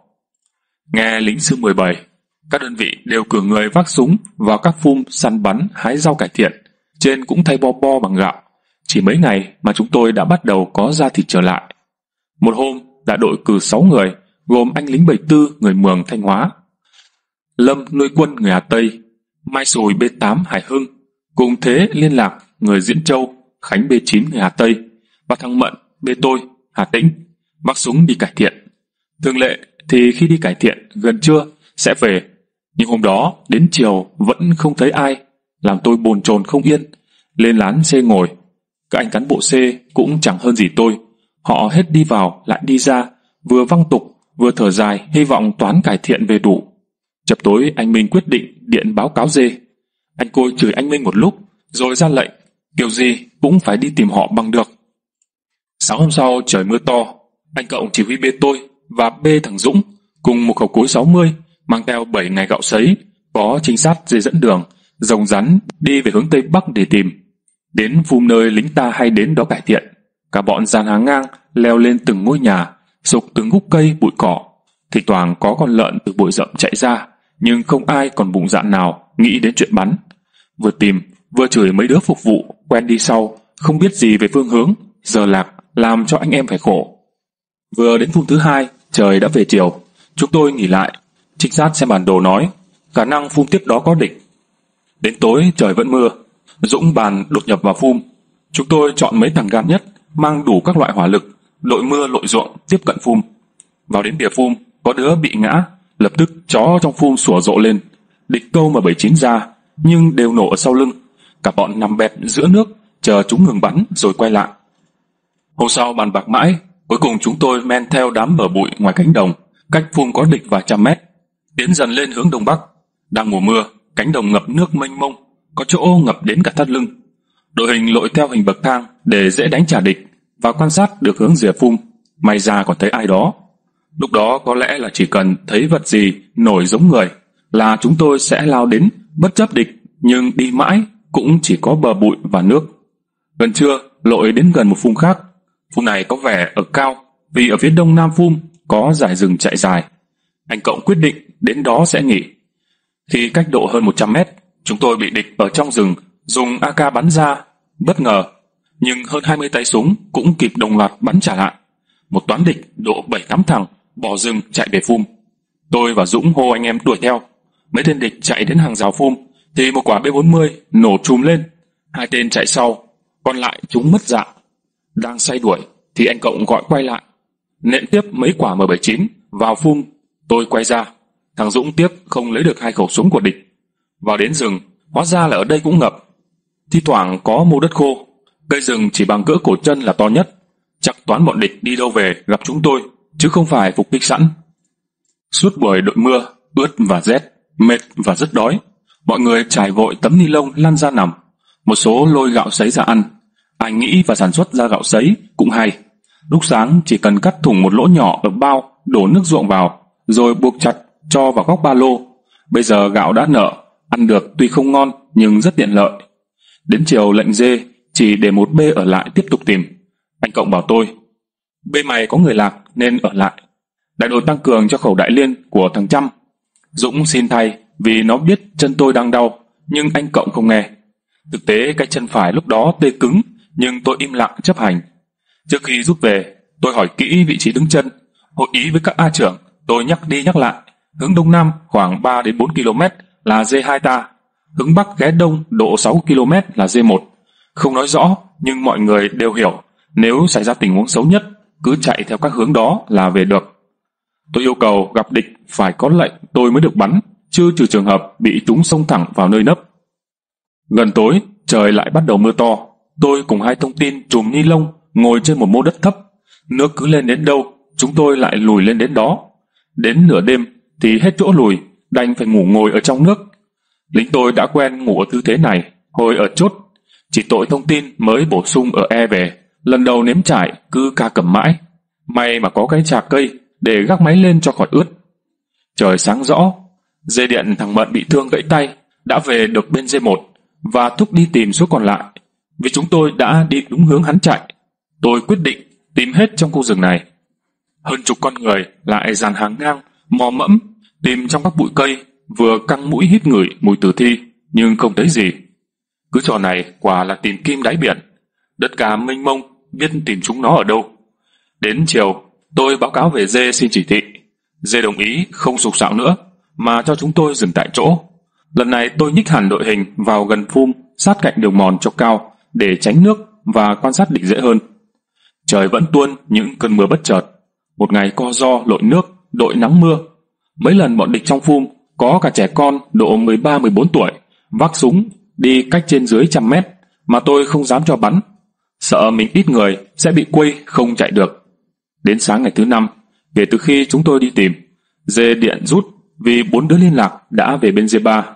Nghe lính sư mười bảy, các đơn vị đều cử người vác súng vào các phum săn bắn hái rau cải thiện, trên cũng thay bo bo bằng gạo. Chỉ mấy ngày mà chúng tôi đã bắt đầu có ra thịt trở lại. Một hôm, đại đội cử sáu người, gồm anh lính bảy tư người Mường Thanh Hóa, Lâm nuôi quân người Hà Tây, Mai Sùi B tám Hải Hưng, cùng Thế liên lạc người Diễn Châu, Khánh B chín người Hà Tây, và thằng Mận B tôi Hà Tĩnh, vác súng đi cải thiện. Thường lệ thì khi đi cải thiện gần trưa sẽ về, nhưng hôm đó đến chiều vẫn không thấy ai, làm tôi bồn chồn không yên. Lên lán C ngồi, các anh cán bộ C cũng chẳng hơn gì tôi, họ hết đi vào lại đi ra, vừa văng tục vừa thở dài hy vọng toán cải thiện về đủ. Chập tối anh Minh quyết định điện báo cáo D. Anh Côi chửi anh Minh một lúc rồi ra lệnh kiểu gì cũng phải đi tìm họ bằng được. Sáng hôm sau trời mưa to, anh Cộng chỉ huy B tôi và B thằng Dũng cùng một khẩu cối sáu mươi mang theo bảy ngày gạo sấy, có trinh sát dây dẫn đường rồng rắn đi về hướng Tây Bắc để tìm. Đến phum nơi lính ta hay đến đó cải thiện, cả bọn dàn hàng ngang leo lên từng ngôi nhà, sục từng gốc cây bụi cỏ. Thỉnh thoảng có con lợn từ bụi rậm chạy ra, nhưng không ai còn bụng dạ nào nghĩ đến chuyện bắn. Vừa tìm vừa chửi mấy đứa phục vụ quen đi sau, không biết gì về phương hướng, giờ lạc làm cho anh em phải khổ. Vừa đến phum thứ hai, trời đã về chiều, chúng tôi nghỉ lại. Trinh sát xem bản đồ nói khả năng phum tiếp đó có địch. Đến tối trời vẫn mưa, Dũng bàn đột nhập vào phum. Chúng tôi chọn mấy thằng gan nhất, mang đủ các loại hỏa lực, lội mưa lội ruộng tiếp cận phum. Vào đến bìa phum, có đứa bị ngã, lập tức chó trong phum sủa rộ lên. Địch câu M bảy chín ra, nhưng đều nổ ở sau lưng. Cả bọn nằm bẹp giữa nước, chờ chúng ngừng bắn rồi quay lại. Hôm sau bàn bạc mãi, cuối cùng chúng tôi men theo đám bờ bụi ngoài cánh đồng, cách phum có địch vài trăm mét, tiến dần lên hướng đông bắc. Đang mùa mưa, cánh đồng ngập nước mênh mông, có chỗ ngập đến cả thắt lưng. Đội hình lội theo hình bậc thang để dễ đánh trả địch và quan sát được hướng rìa phum. May ra còn thấy ai đó. Lúc đó có lẽ là chỉ cần thấy vật gì nổi giống người là chúng tôi sẽ lao đến bất chấp địch, nhưng đi mãi cũng chỉ có bờ bụi và nước. Gần trưa lội đến gần một phum khác. Phum này có vẻ ở cao vì ở phía đông nam phum có dải rừng chạy dài. Anh Cộng quyết định đến đó sẽ nghỉ. Khi cách độ hơn một trăm mét, chúng tôi bị địch ở trong rừng dùng A K bắn ra, bất ngờ, nhưng hơn hai mươi tay súng cũng kịp đồng loạt bắn trả lại. Một toán địch độ bảy tám thằng bỏ rừng chạy về phum. Tôi và Dũng hô anh em đuổi theo. Mấy tên địch chạy đến hàng rào phum thì một quả B bốn mươi nổ chùm lên. Hai tên chạy sau, còn lại chúng mất dạng. Đang say đuổi thì anh Cộng gọi quay lại, nện tiếp mấy quả M bảy chín vào phum. Tôi quay ra, thằng Dũng tiếc không lấy được hai khẩu súng của địch. Vào đến rừng, hóa ra là ở đây cũng ngập. Thi thoảng có mô đất khô, cây rừng chỉ bằng cỡ cổ chân là to nhất. Chắc toán bọn địch đi đâu về gặp chúng tôi, chứ không phải phục kích sẵn. Suốt buổi đội mưa, ướt và rét, mệt và rất đói. Mọi người trải vội tấm ni lông lăn ra nằm. Một số lôi gạo sấy ra ăn. Ai nghĩ và sản xuất ra gạo sấy cũng hay. Lúc sáng chỉ cần cắt thủng một lỗ nhỏ ở bao, đổ nước ruộng vào, rồi buộc chặt cho vào góc ba lô. Bây giờ gạo đã nở, ăn được tuy không ngon nhưng rất tiện lợi. Đến chiều lệnh D chỉ để một B ở lại tiếp tục tìm. Anh Cộng bảo tôi, B mày có người lạc nên ở lại. Đại đội tăng cường cho khẩu đại liên của thằng Trăm. Dũng xin thay vì nó biết chân tôi đang đau, nhưng anh Cộng không nghe. Thực tế cái chân phải lúc đó tê cứng, nhưng tôi im lặng chấp hành. Trước khi rút về, tôi hỏi kỹ vị trí đứng chân, hội ý với các A trưởng. Tôi nhắc đi nhắc lại, hướng đông nam khoảng ba đến bốn ki lô mét là D hai ta, hướng bắc ghé đông độ sáu ki lô mét là D một. Không nói rõ, nhưng mọi người đều hiểu, nếu xảy ra tình huống xấu nhất, cứ chạy theo các hướng đó là về được. Tôi yêu cầu gặp địch phải có lệnh tôi mới được bắn, chứ trừ trường hợp bị chúng xông thẳng vào nơi nấp. Gần tối, trời lại bắt đầu mưa to. Tôi cùng hai thông tin chùm ni lông ngồi trên một mô đất thấp. Nước cứ lên đến đâu, chúng tôi lại lùi lên đến đó. Đến nửa đêm thì hết chỗ lùi, đành phải ngủ ngồi ở trong nước. Lính tôi đã quen ngủ ở tư thế này hồi ở chốt. Chỉ tội thông tin mới bổ sung ở E về, lần đầu nếm trải cứ ca cầm mãi. May mà có cái chạc cây để gác máy lên cho khỏi ướt. Trời sáng rõ, dây điện thằng Mận bị thương gãy tay đã về được bên D một và thúc đi tìm số còn lại. Vì chúng tôi đã đi đúng hướng hắn chạy, tôi quyết định tìm hết trong khu rừng này. Hơn chục con người lại dàn hàng ngang, mò mẫm, tìm trong các bụi cây, vừa căng mũi hít ngửi mùi tử thi, nhưng không thấy gì. Cứ trò này quả là tìm kim đáy biển. Đất cà mênh mông, biết tìm chúng nó ở đâu. Đến chiều, tôi báo cáo về D xin chỉ thị. D đồng ý không sục sạo nữa, mà cho chúng tôi dừng tại chỗ. Lần này tôi nhích hẳn đội hình vào gần phum, sát cạnh đường mòn cho cao, để tránh nước và quan sát địch dễ hơn. Trời vẫn tuôn những cơn mưa bất chợt. Một ngày co ro lội nước, đội nắng mưa. Mấy lần bọn địch trong phum có cả trẻ con độ mười ba mười bốn tuổi vác súng đi cách trên dưới trăm mét mà tôi không dám cho bắn, sợ mình ít người sẽ bị quây không chạy được. Đến sáng ngày thứ năm, kể từ khi chúng tôi đi tìm, dê điện rút vì bốn đứa liên lạc đã về bên dê ba.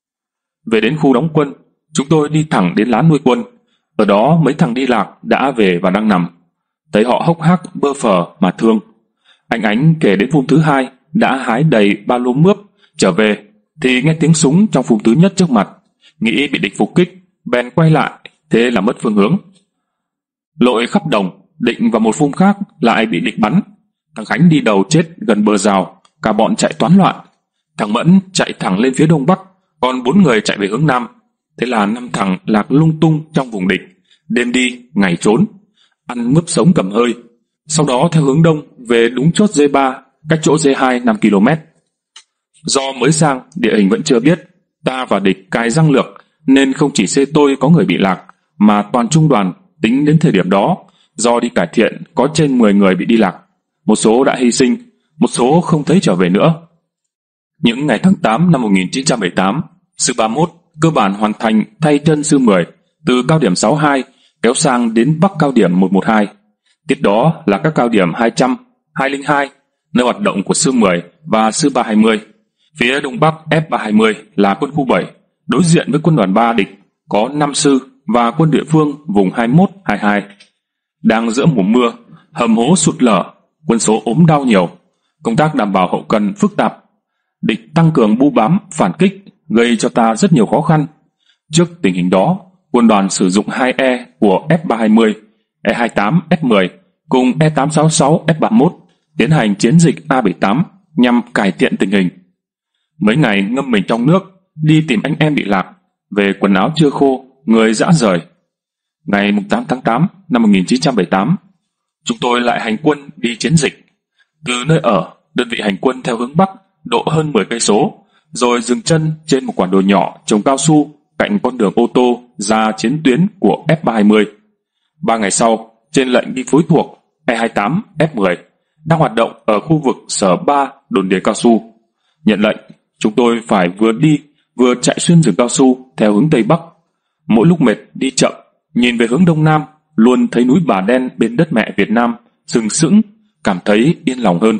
Về đến khu đóng quân, chúng tôi đi thẳng đến lán nuôi quân. Ở đó mấy thằng đi lạc đã về và đang nằm. Thấy họ hốc hác bơ phờ mà thương. Anh Ánh kể đến phum thứ hai đã hái đầy ba lô mướp trở về thì nghe tiếng súng trong phum thứ nhất trước mặt, nghĩ bị địch phục kích, bèn quay lại, thế là mất phương hướng. Lội khắp đồng, định vào một phum khác lại bị địch bắn. Thằng Khánh đi đầu chết gần bờ rào, cả bọn chạy toán loạn. Thằng Mẫn chạy thẳng lên phía đông bắc, còn bốn người chạy về hướng nam. Thế là năm thằng lạc lung tung trong vùng địch, đêm đi ngày trốn, ăn mướp sống cầm hơi. Sau đó theo hướng đông về đúng chốt dê ba, cách chỗ dê hai năm ki lô mét. Do mới sang, địa hình vẫn chưa biết, ta và địch cài răng lược nên không chỉ xe tôi có người bị lạc, mà toàn trung đoàn tính đến thời điểm đó, do đi cải thiện có trên mười người bị đi lạc. Một số đã hy sinh, một số không thấy trở về nữa. Những ngày tháng tám năm một nghìn chín trăm bảy mươi tám, sư ba mốt cơ bản hoàn thành thay chân sư mười từ cao điểm sáu hai kéo sang đến bắc cao điểm một một hai. Tiếp đó là các cao điểm hai trăm, hai không hai, nơi hoạt động của sư mười và sư ba hai mươi. Phía đông bắc F ba hai mươi là quân khu bảy, đối diện với quân đoàn ba địch có năm sư và quân địa phương vùng hai mốt, hai hai. Đang giữa mùa mưa, hầm hố sụt lở, quân số ốm đau nhiều, công tác đảm bảo hậu cần phức tạp. Địch tăng cường bu bám, phản kích, gây cho ta rất nhiều khó khăn. Trước tình hình đó, quân đoàn sử dụng hai E của F ba hai mươi, E hai tám F mười cùng E tám sáu sáu F ba mốt tiến hành chiến dịch A bảy tám nhằm cải thiện tình hình. Mấy ngày ngâm mình trong nước, đi tìm anh em bị lạc, về quần áo chưa khô, người rã rời. Ngày tám tháng tám năm một nghìn chín trăm bảy mươi tám, chúng tôi lại hành quân đi chiến dịch. Từ nơi ở, đơn vị hành quân theo hướng bắc độ hơn mười cây số, rồi dừng chân trên một quả đồi nhỏ trồng cao su cạnh con đường ô tô ra chiến tuyến của F ba hai mươi. Ba ngày sau, trên lệnh đi phối thuộc, E hai tám F mười đang hoạt động ở khu vực sở ba đồn điền cao su. Nhận lệnh, chúng tôi phải vừa đi vừa chạy xuyên rừng cao su theo hướng tây bắc. Mỗi lúc mệt đi chậm, nhìn về hướng đông nam, luôn thấy núi Bà Đen bên đất mẹ Việt Nam sừng sững, cảm thấy yên lòng hơn.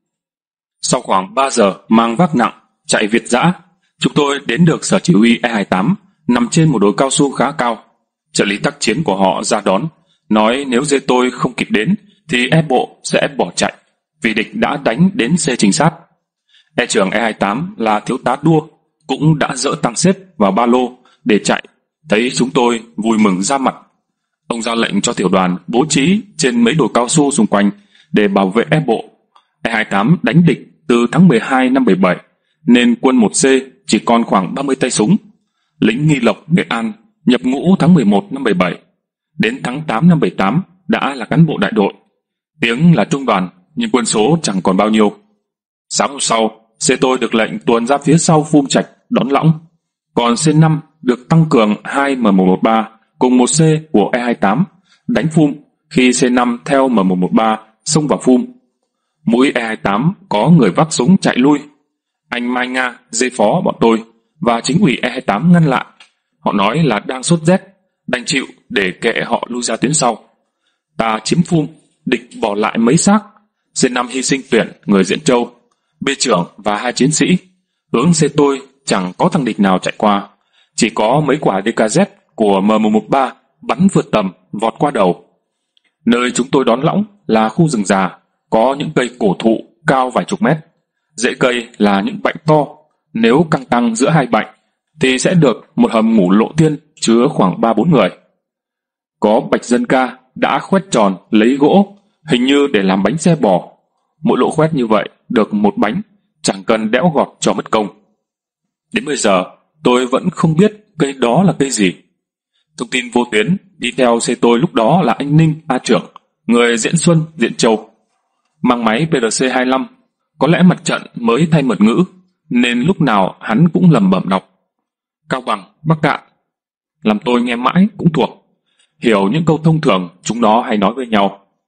Sau khoảng ba giờ mang vác nặng chạy việt dã, chúng tôi đến được sở chỉ huy E hai tám nằm trên một đồi cao su khá cao. Trợ lý tác chiến của họ ra đón, nói nếu dê tôi không kịp đến thì E bộ sẽ bỏ chạy vì địch đã đánh đến xe trinh sát. E trưởng E hai tám là thiếu tá Đua cũng đã dỡ tăng xếp vào ba lô để chạy, thấy chúng tôi vui mừng ra mặt. Ông ra lệnh cho tiểu đoàn bố trí trên mấy đồi cao su xung quanh để bảo vệ E bộ. E hai tám đánh địch từ tháng mười hai năm bảy bảy, nên quân một C chỉ còn khoảng ba mươi tay súng. Lính Nghi Lộc, Nghệ An nhập ngũ tháng mười một năm bảy bảy, đến tháng tám năm bảy tám đã là cán bộ đại đội. Tiếng là trung đoàn, nhưng quân số chẳng còn bao nhiêu. Sáng hôm sau, C tôi được lệnh tuần ra phía sau Phum Trạch đón lõng. Còn C năm được tăng cường hai M một một ba cùng một C của E hai tám đánh Phum khi C năm theo M một một ba xông vào Phum. Mũi E hai tám có người vác súng chạy lui. Anh Mai Nga, dê phó bọn tôi và chính ủy E hai tám ngăn lại. Họ nói là đang sốt rét, đành chịu để kệ họ lui ra tuyến sau. Ta chiếm Phum, địch bỏ lại mấy xác. C năm hy sinh tuyển người Diễn Châu, B trưởng và hai chiến sĩ. Hướng C tôi chẳng có thằng địch nào chạy qua, chỉ có mấy quả đê ca dét của M một một ba bắn vượt tầm vọt qua đầu. Nơi chúng tôi đón lõng là khu rừng già, có những cây cổ thụ cao vài chục mét. Rễ cây là những bạnh to, nếu căng tăng giữa hai bạnh thì sẽ được một hầm ngủ lộ thiên chứa khoảng ba bốn người. Có bạch dân ca đã khoét tròn lấy gỗ, hình như để làm bánh xe bò. Mỗi lỗ khoét như vậy được một bánh, chẳng cần đẽo gọt cho mất công. Đến bây giờ tôi vẫn không biết cây đó là cây gì. Thông tin vô tuyến đi theo xe tôi lúc đó là anh Ninh A trưởng, người Diễn Xuân, Diễn Châu. Mang máy P R C hai lăm, có lẽ mặt trận mới thay mật ngữ, nên lúc nào hắn cũng lẩm bẩm đọc. Cao Bằng, Bắc Cạn. Làm tôi nghe mãi cũng thuộc. Hiểu những câu thông thường chúng nó hay nói với nhau.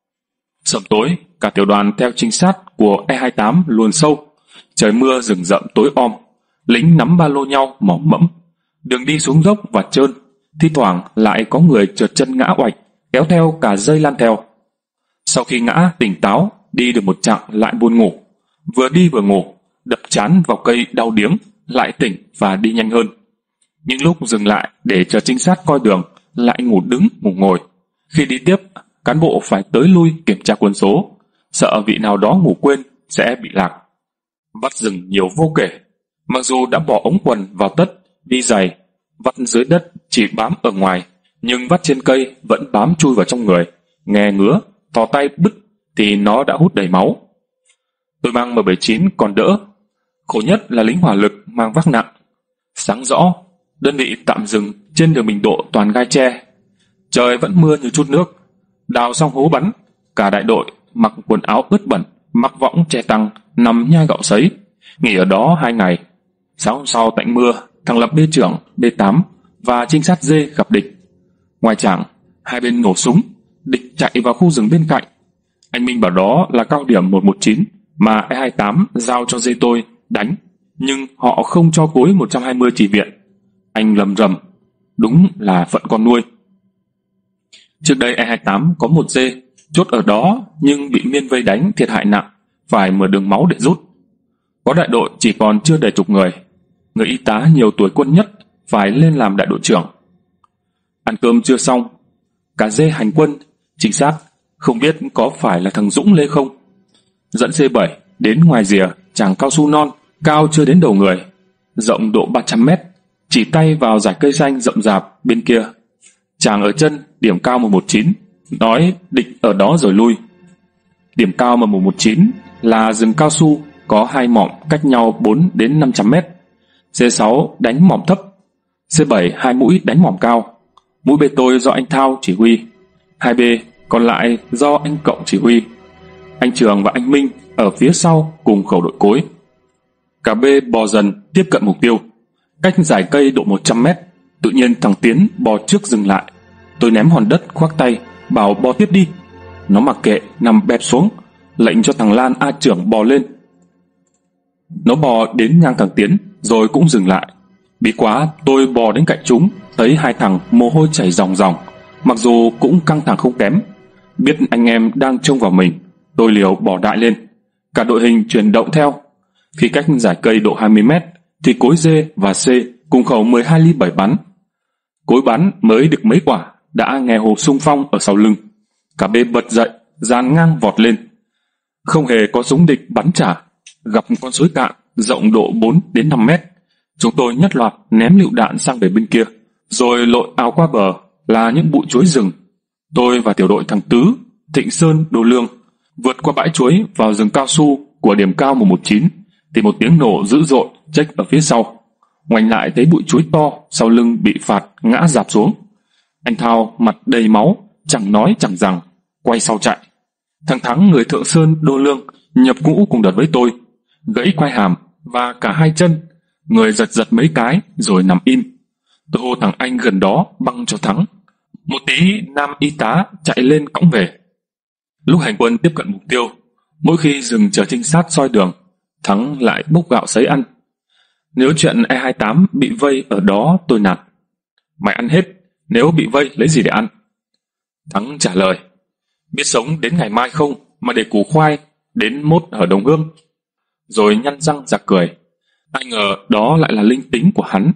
Sầm tối, cả tiểu đoàn theo trinh sát của E hai tám luồn sâu. Trời mưa rừng rậm tối om, lính nắm ba lô nhau mỏm mẫm. Đường đi xuống dốc và trơn, thi thoảng lại có người trượt chân ngã oạch, kéo theo cả dây lan theo. Sau khi ngã tỉnh táo, đi được một chặng lại buồn ngủ. Vừa đi vừa ngủ, đập trán vào cây đau điếng, lại tỉnh và đi nhanh hơn. Những lúc dừng lại để chờ trinh sát coi đường, lại ngủ đứng ngủ ngồi. Khi đi tiếp, cán bộ phải tới lui kiểm tra quân số, sợ vị nào đó ngủ quên sẽ bị lạc. Vắt rừng nhiều vô kể, mặc dù đã bỏ ống quần vào tất, đi giày, vắt dưới đất chỉ bám ở ngoài, nhưng vắt trên cây vẫn bám chui vào trong người. Nghe ngứa, thò tay bứt thì nó đã hút đầy máu. Tôi mang M bảy mươi chín còn đỡ, khổ nhất là lính hỏa lực mang vác nặng. Sáng rõ, đơn vị tạm dừng trên đường Bình Độ toàn gai tre. Trời vẫn mưa như chút nước, đào xong hố bắn, cả đại đội mặc quần áo ướt bẩn, mặc võng che tăng, nằm nhai gạo sấy, nghỉ ở đó hai ngày. Sáng hôm sau tạnh mưa, thằng Lập B trưởng B tám và trinh sát D gặp địch. Ngoài trảng, hai bên nổ súng, địch chạy vào khu rừng bên cạnh. Anh Minh bảo đó là cao điểm một một chín mà E hai tám giao cho D tôi đánh, nhưng họ không cho cối một trăm hai mươi chỉ viện. Anh lầm rầm, đúng là phận con nuôi. Trước đây E hai tám có một D chốt ở đó nhưng bị miên vây đánh thiệt hại nặng, phải mở đường máu để rút. Có đại đội chỉ còn chưa đầy chục người. Người y tá nhiều tuổi quân nhất phải lên làm đại đội trưởng. Ăn cơm chưa xong, cả D hành quân, trinh sát không biết có phải là thằng Dũng Lê không, dẫn C bảy đến ngoài rìa tràng cao su non, cao chưa đến đầu người, rộng độ ba trăm mét, chỉ tay vào dải cây xanh rậm rạp bên kia. Chàng ở chân điểm cao một một chín, nói địch ở đó rồi lui. Điểm cao mà một một chín là rừng cao su có hai mỏm cách nhau bốn đến năm trăm mét. C sáu đánh mỏm thấp, C bảy hai mũi đánh mỏm cao. Mũi B tôi do anh Thao chỉ huy, hai B còn lại do anh Cộng chỉ huy. Anh Trường và anh Minh ở phía sau cùng khẩu đội cối. Cả B bò dần tiếp cận mục tiêu, cách dải cây độ một trăm mét. Tự nhiên thằng Tiến bò trước dừng lại. Tôi ném hòn đất khoác tay, bảo bò tiếp đi. Nó mặc kệ, nằm bẹp xuống, lệnh cho thằng Lan A trưởng bò lên. Nó bò đến ngang thằng Tiến, rồi cũng dừng lại. Bí quá, tôi bò đến cạnh chúng, thấy hai thằng mồ hôi chảy ròng ròng, mặc dù cũng căng thẳng không kém. Biết anh em đang trông vào mình, tôi liều bò đại lên. Cả đội hình chuyển động theo. Khi cách dải cây độ hai mươi mét, thì cối D và C cùng khẩu mười hai ly bảy bắn. Cối bắn mới được mấy quả, đã nghe hồ xung phong ở sau lưng. Cả B bật dậy, dàn ngang vọt lên. Không hề có súng địch bắn trả. Gặp con suối cạn, rộng độ bốn đến năm mét. Chúng tôi nhất loạt ném lựu đạn sang bể bên kia, rồi lội áo qua bờ là những bụi chuối rừng. Tôi và tiểu đội thằng Tứ, Thịnh Sơn, Đô Lương vượt qua bãi chuối vào rừng cao su của điểm cao một một chín, thì một tiếng nổ dữ dội chếch ở phía sau. Ngoảnh lại thấy bụi chuối to sau lưng bị phạt ngã rạp xuống. Anh Thao mặt đầy máu, chẳng nói chẳng rằng, quay sau chạy. Thằng Thắng người Thượng Sơn, Đô Lương nhập ngũ cùng đợt với tôi, gãy quai hàm và cả hai chân, người giật giật mấy cái rồi nằm im. Tôi hô thằng anh gần đó băng cho Thắng. Một tí nam y tá chạy lên cõng về. Lúc hành quân tiếp cận mục tiêu, mỗi khi dừng chờ trinh sát soi đường, Thắng lại bốc gạo sấy ăn. Nếu chuyện E hai tám bị vây ở đó tôi nạt: mày ăn hết, nếu bị vây lấy gì để ăn? Thắng trả lời: biết sống đến ngày mai không mà để củ khoai đến mốt ở đồng hương. Rồi nhăn răng giặc cười. Ai ngờ đó lại là linh tính của hắn.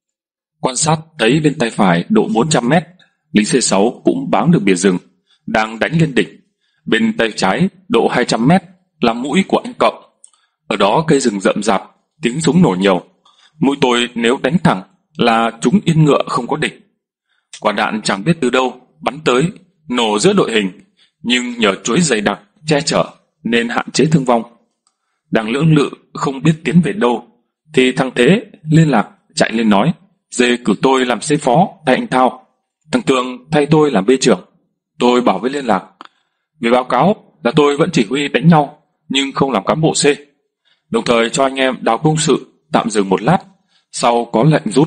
Quan sát thấy bên tay phải độ bốn trăm mét, lính C sáu cũng bám được bìa rừng, đang đánh lên địch. Bên tay trái độ hai trăm mét là mũi của anh Cộng. Ở đó cây rừng rậm rạp, tiếng súng nổ nhiều. Mũi tôi nếu đánh thẳng là chúng yên ngựa không có địch. Quả đạn chẳng biết từ đâu bắn tới, nổ giữa đội hình, nhưng nhờ chuối dày đặc che chở nên hạn chế thương vong. Đang lưỡng lự không biết tiến về đâu, thì thằng Thế liên lạc chạy lên nói: Dê cử tôi làm C phó thay anh Thao, thằng Tường thay tôi làm B trưởng. Tôi bảo với liên lạc: về báo cáo là tôi vẫn chỉ huy đánh nhau nhưng không làm cán bộ C, đồng thời cho anh em đào công sự tạm dừng một lát, sau có lệnh rút.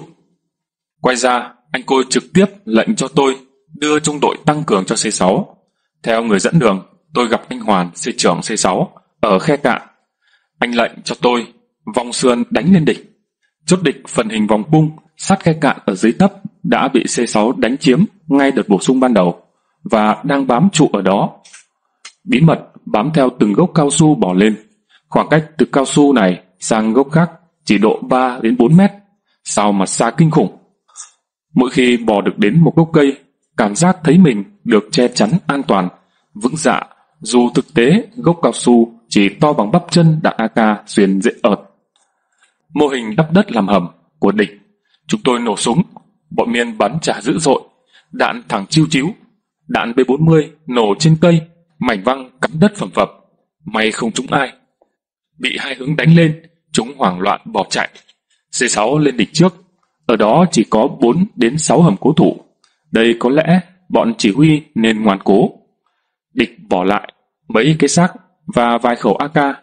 Quay ra, anh Côi trực tiếp lệnh cho tôi đưa trung đội tăng cường cho C sáu. Theo người dẫn đường, tôi gặp anh Hoàn, C trưởng C sáu, ở khe cạn. Anh lệnh cho tôi vòng sườn đánh lên địch. Chốt địch phần hình vòng cung sát khe cạn ở dưới thấp đã bị C sáu đánh chiếm ngay đợt bổ sung ban đầu và đang bám trụ ở đó. Bí mật bám theo từng gốc cao su bỏ lên. Khoảng cách từ cao su này sang gốc khác chỉ độ ba đến bốn mét, sao mà xa kinh khủng. Mỗi khi bò được đến một gốc cây, cảm giác thấy mình được che chắn an toàn, vững dạ, dù thực tế gốc cao su chỉ to bằng bắp chân đạn a ca xuyên dễ ợt. Mô hình đắp đất làm hầm của địch, chúng tôi nổ súng, bọn Miên bắn trả dữ dội, đạn thẳng chiu chiu, đạn B bốn mươi nổ trên cây, mảnh văng cắm đất phầm phập, may không trúng ai. Bị hai hướng đánh lên, chúng hoảng loạn bỏ chạy. C sáu lên địch trước, ở đó chỉ có bốn đến sáu hầm cố thủ. Đây có lẽ bọn chỉ huy nên ngoan cố. Địch bỏ lại mấy cái xác và vài khẩu a ca.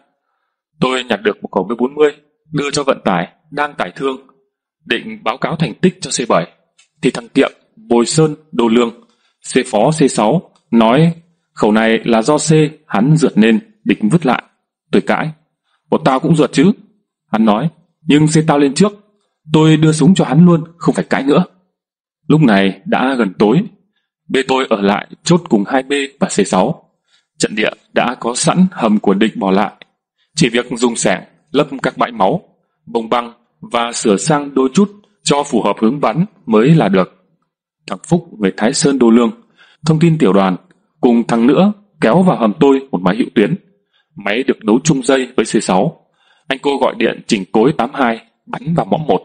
Tôi nhặt được một khẩu B bốn mươi, đưa cho vận tải đang tải thương, định báo cáo thành tích cho C bảy, thì thằng Kiệm, Bồi Sơn, Đô Lương, C phó C sáu nói khẩu này là do C hắn rượt nên, địch vứt lại. Tôi cãi, của tao cũng rượt chứ. Hắn nói, nhưng C tao lên trước, tôi đưa súng cho hắn luôn, không phải cãi nữa. Lúc này đã gần tối, B tôi ở lại chốt cùng hai B và C sáu. Trận địa đã có sẵn hầm của địch bỏ lại, chỉ việc dùng xẻng lấp các bãi máu, bông băng và sửa sang đôi chút cho phù hợp hướng bắn mới là được. Thằng Phúc về Thái Sơn Đô Lương, thông tin tiểu đoàn, cùng thằng nữa kéo vào hầm tôi một máy hữu tuyến. Máy được đấu chung dây với C sáu. Anh cô gọi điện chỉnh cối tám hai, bắn vào mõm một.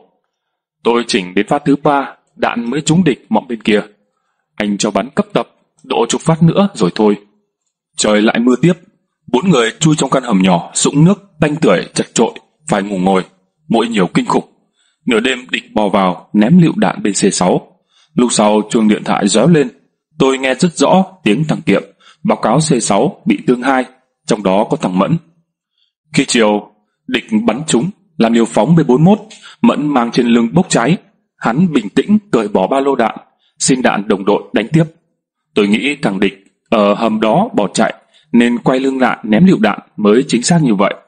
Tôi chỉnh đến phát thứ ba, đạn mới trúng địch mõm bên kia. Anh cho bắn cấp tập, độ chục phát nữa rồi thôi. Trời lại mưa tiếp. Bốn người chui trong căn hầm nhỏ, sũng nước, tanh tưởi, chật chội, phải ngủ ngồi, mỗi nhiều kinh khủng. Nửa đêm địch bò vào, ném lựu đạn bên C sáu. Lúc sau chuông điện thoại réo lên, tôi nghe rất rõ tiếng thằng Kiệm báo cáo C sáu bị thương hai, trong đó có thằng Mẫn. Khi chiều, địch bắn trúng, làm liều phóng B bốn mốt, Mẫn mang trên lưng bốc cháy. Hắn bình tĩnh cởi bỏ ba lô đạn, xin đạn đồng đội đánh tiếp. Tôi nghĩ thằng địch ở hầm đó bỏ chạy, nên quay lưng lại ném lựu đạn mới chính xác như vậy.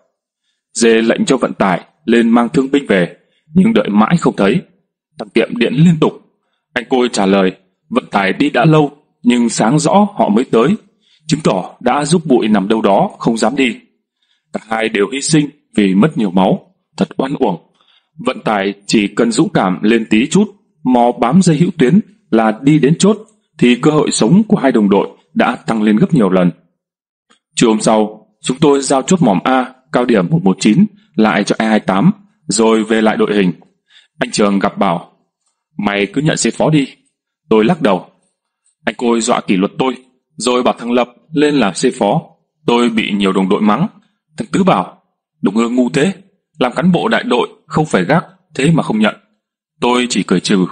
Dê lệnh cho vận tải lên mang thương binh về, nhưng đợi mãi không thấy. Thằng Kiệm điện liên tục. Anh Côi trả lời, vận tải đi đã lâu, nhưng sáng rõ họ mới tới, chứng tỏ đã giúp bụi nằm đâu đó không dám đi. Cả hai đều hy sinh vì mất nhiều máu, thật oan uổng. Vận tải chỉ cần dũng cảm lên tí chút, mò bám dây hữu tuyến là đi đến chốt, thì cơ hội sống của hai đồng đội đã tăng lên gấp nhiều lần. Chiều hôm sau, chúng tôi giao chốt mỏm A, cao điểm một một chín lại cho E hai tám, rồi về lại đội hình. Anh Trường gặp bảo, mày cứ nhận C phó đi. Tôi lắc đầu. Anh Côi dọa kỷ luật tôi, rồi bảo thằng Lập lên làm C phó. Tôi bị nhiều đồng đội mắng. Thằng Tứ bảo, Đồng Hương ngu thế, làm cán bộ đại đội không phải gác, thế mà không nhận. Tôi chỉ cười trừ.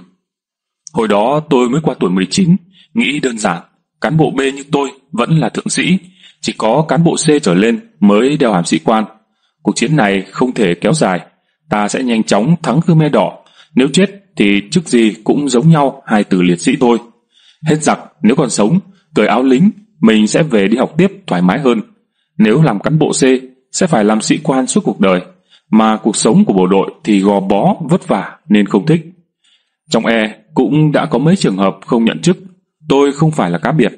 Hồi đó tôi mới qua tuổi mười chín, nghĩ đơn giản, cán bộ B như tôi vẫn là thượng sĩ, chỉ có cán bộ C trở lên mới đeo hàm sĩ quan. Cuộc chiến này không thể kéo dài, ta sẽ nhanh chóng thắng Khmer Đỏ, nếu chết thì chức gì cũng giống nhau hai từ liệt sĩ thôi. Hết giặc, nếu còn sống, cởi áo lính, mình sẽ về đi học tiếp thoải mái hơn. Nếu làm cán bộ C, sẽ phải làm sĩ quan suốt cuộc đời, mà cuộc sống của bộ đội thì gò bó, vất vả nên không thích. Trong E cũng đã có mấy trường hợp không nhận chức, tôi không phải là cá biệt.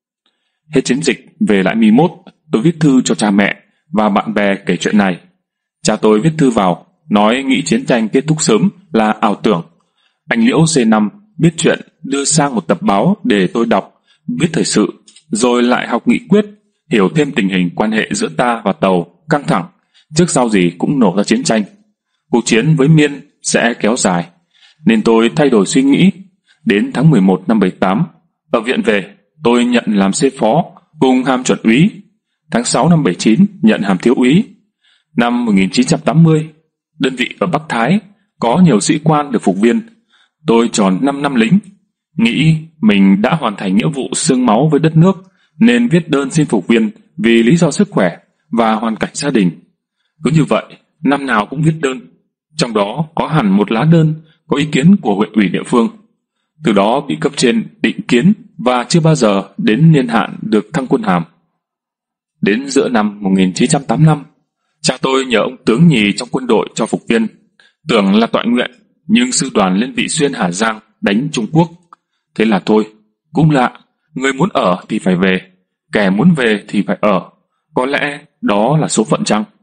Hết chiến dịch, về lại Mi mốt, tôi viết thư cho cha mẹ và bạn bè kể chuyện này. Cha tôi viết thư vào, nói nghĩ chiến tranh kết thúc sớm là ảo tưởng. Anh Liễu C năm biết chuyện đưa sang một tập báo để tôi đọc, viết thời sự, rồi lại học nghị quyết, hiểu thêm tình hình quan hệ giữa ta và Tàu căng thẳng, trước sau gì cũng nổ ra chiến tranh. Cuộc chiến với Miên sẽ kéo dài, nên tôi thay đổi suy nghĩ. Đến tháng mười một năm bảy tám, ở viện về, tôi nhận làm C phó cùng hàm chuẩn úy. Tháng sáu năm bảy chín nhận hàm thiếu úy. Năm một nghìn chín trăm tám mươi, đơn vị ở Bắc Thái có nhiều sĩ quan được phục viên. Tôi tròn năm năm lính, nghĩ mình đã hoàn thành nghĩa vụ xương máu với đất nước, nên viết đơn xin phục viên vì lý do sức khỏe và hoàn cảnh gia đình. Cứ như vậy, năm nào cũng viết đơn, trong đó có hẳn một lá đơn có ý kiến của huyện ủy địa phương. Từ đó bị cấp trên định kiến và chưa bao giờ đến niên hạn được thăng quân hàm. Đến giữa năm một nghìn chín trăm tám mươi lăm, cha tôi nhờ ông tướng nhì trong quân đội cho phục viên, tưởng là toại nguyện, nhưng sư đoàn lên Vị Xuyên Hà Giang đánh Trung Quốc. Thế là thôi, cũng lạ, người muốn ở thì phải về, kẻ muốn về thì phải ở, có lẽ đó là số phận chăng?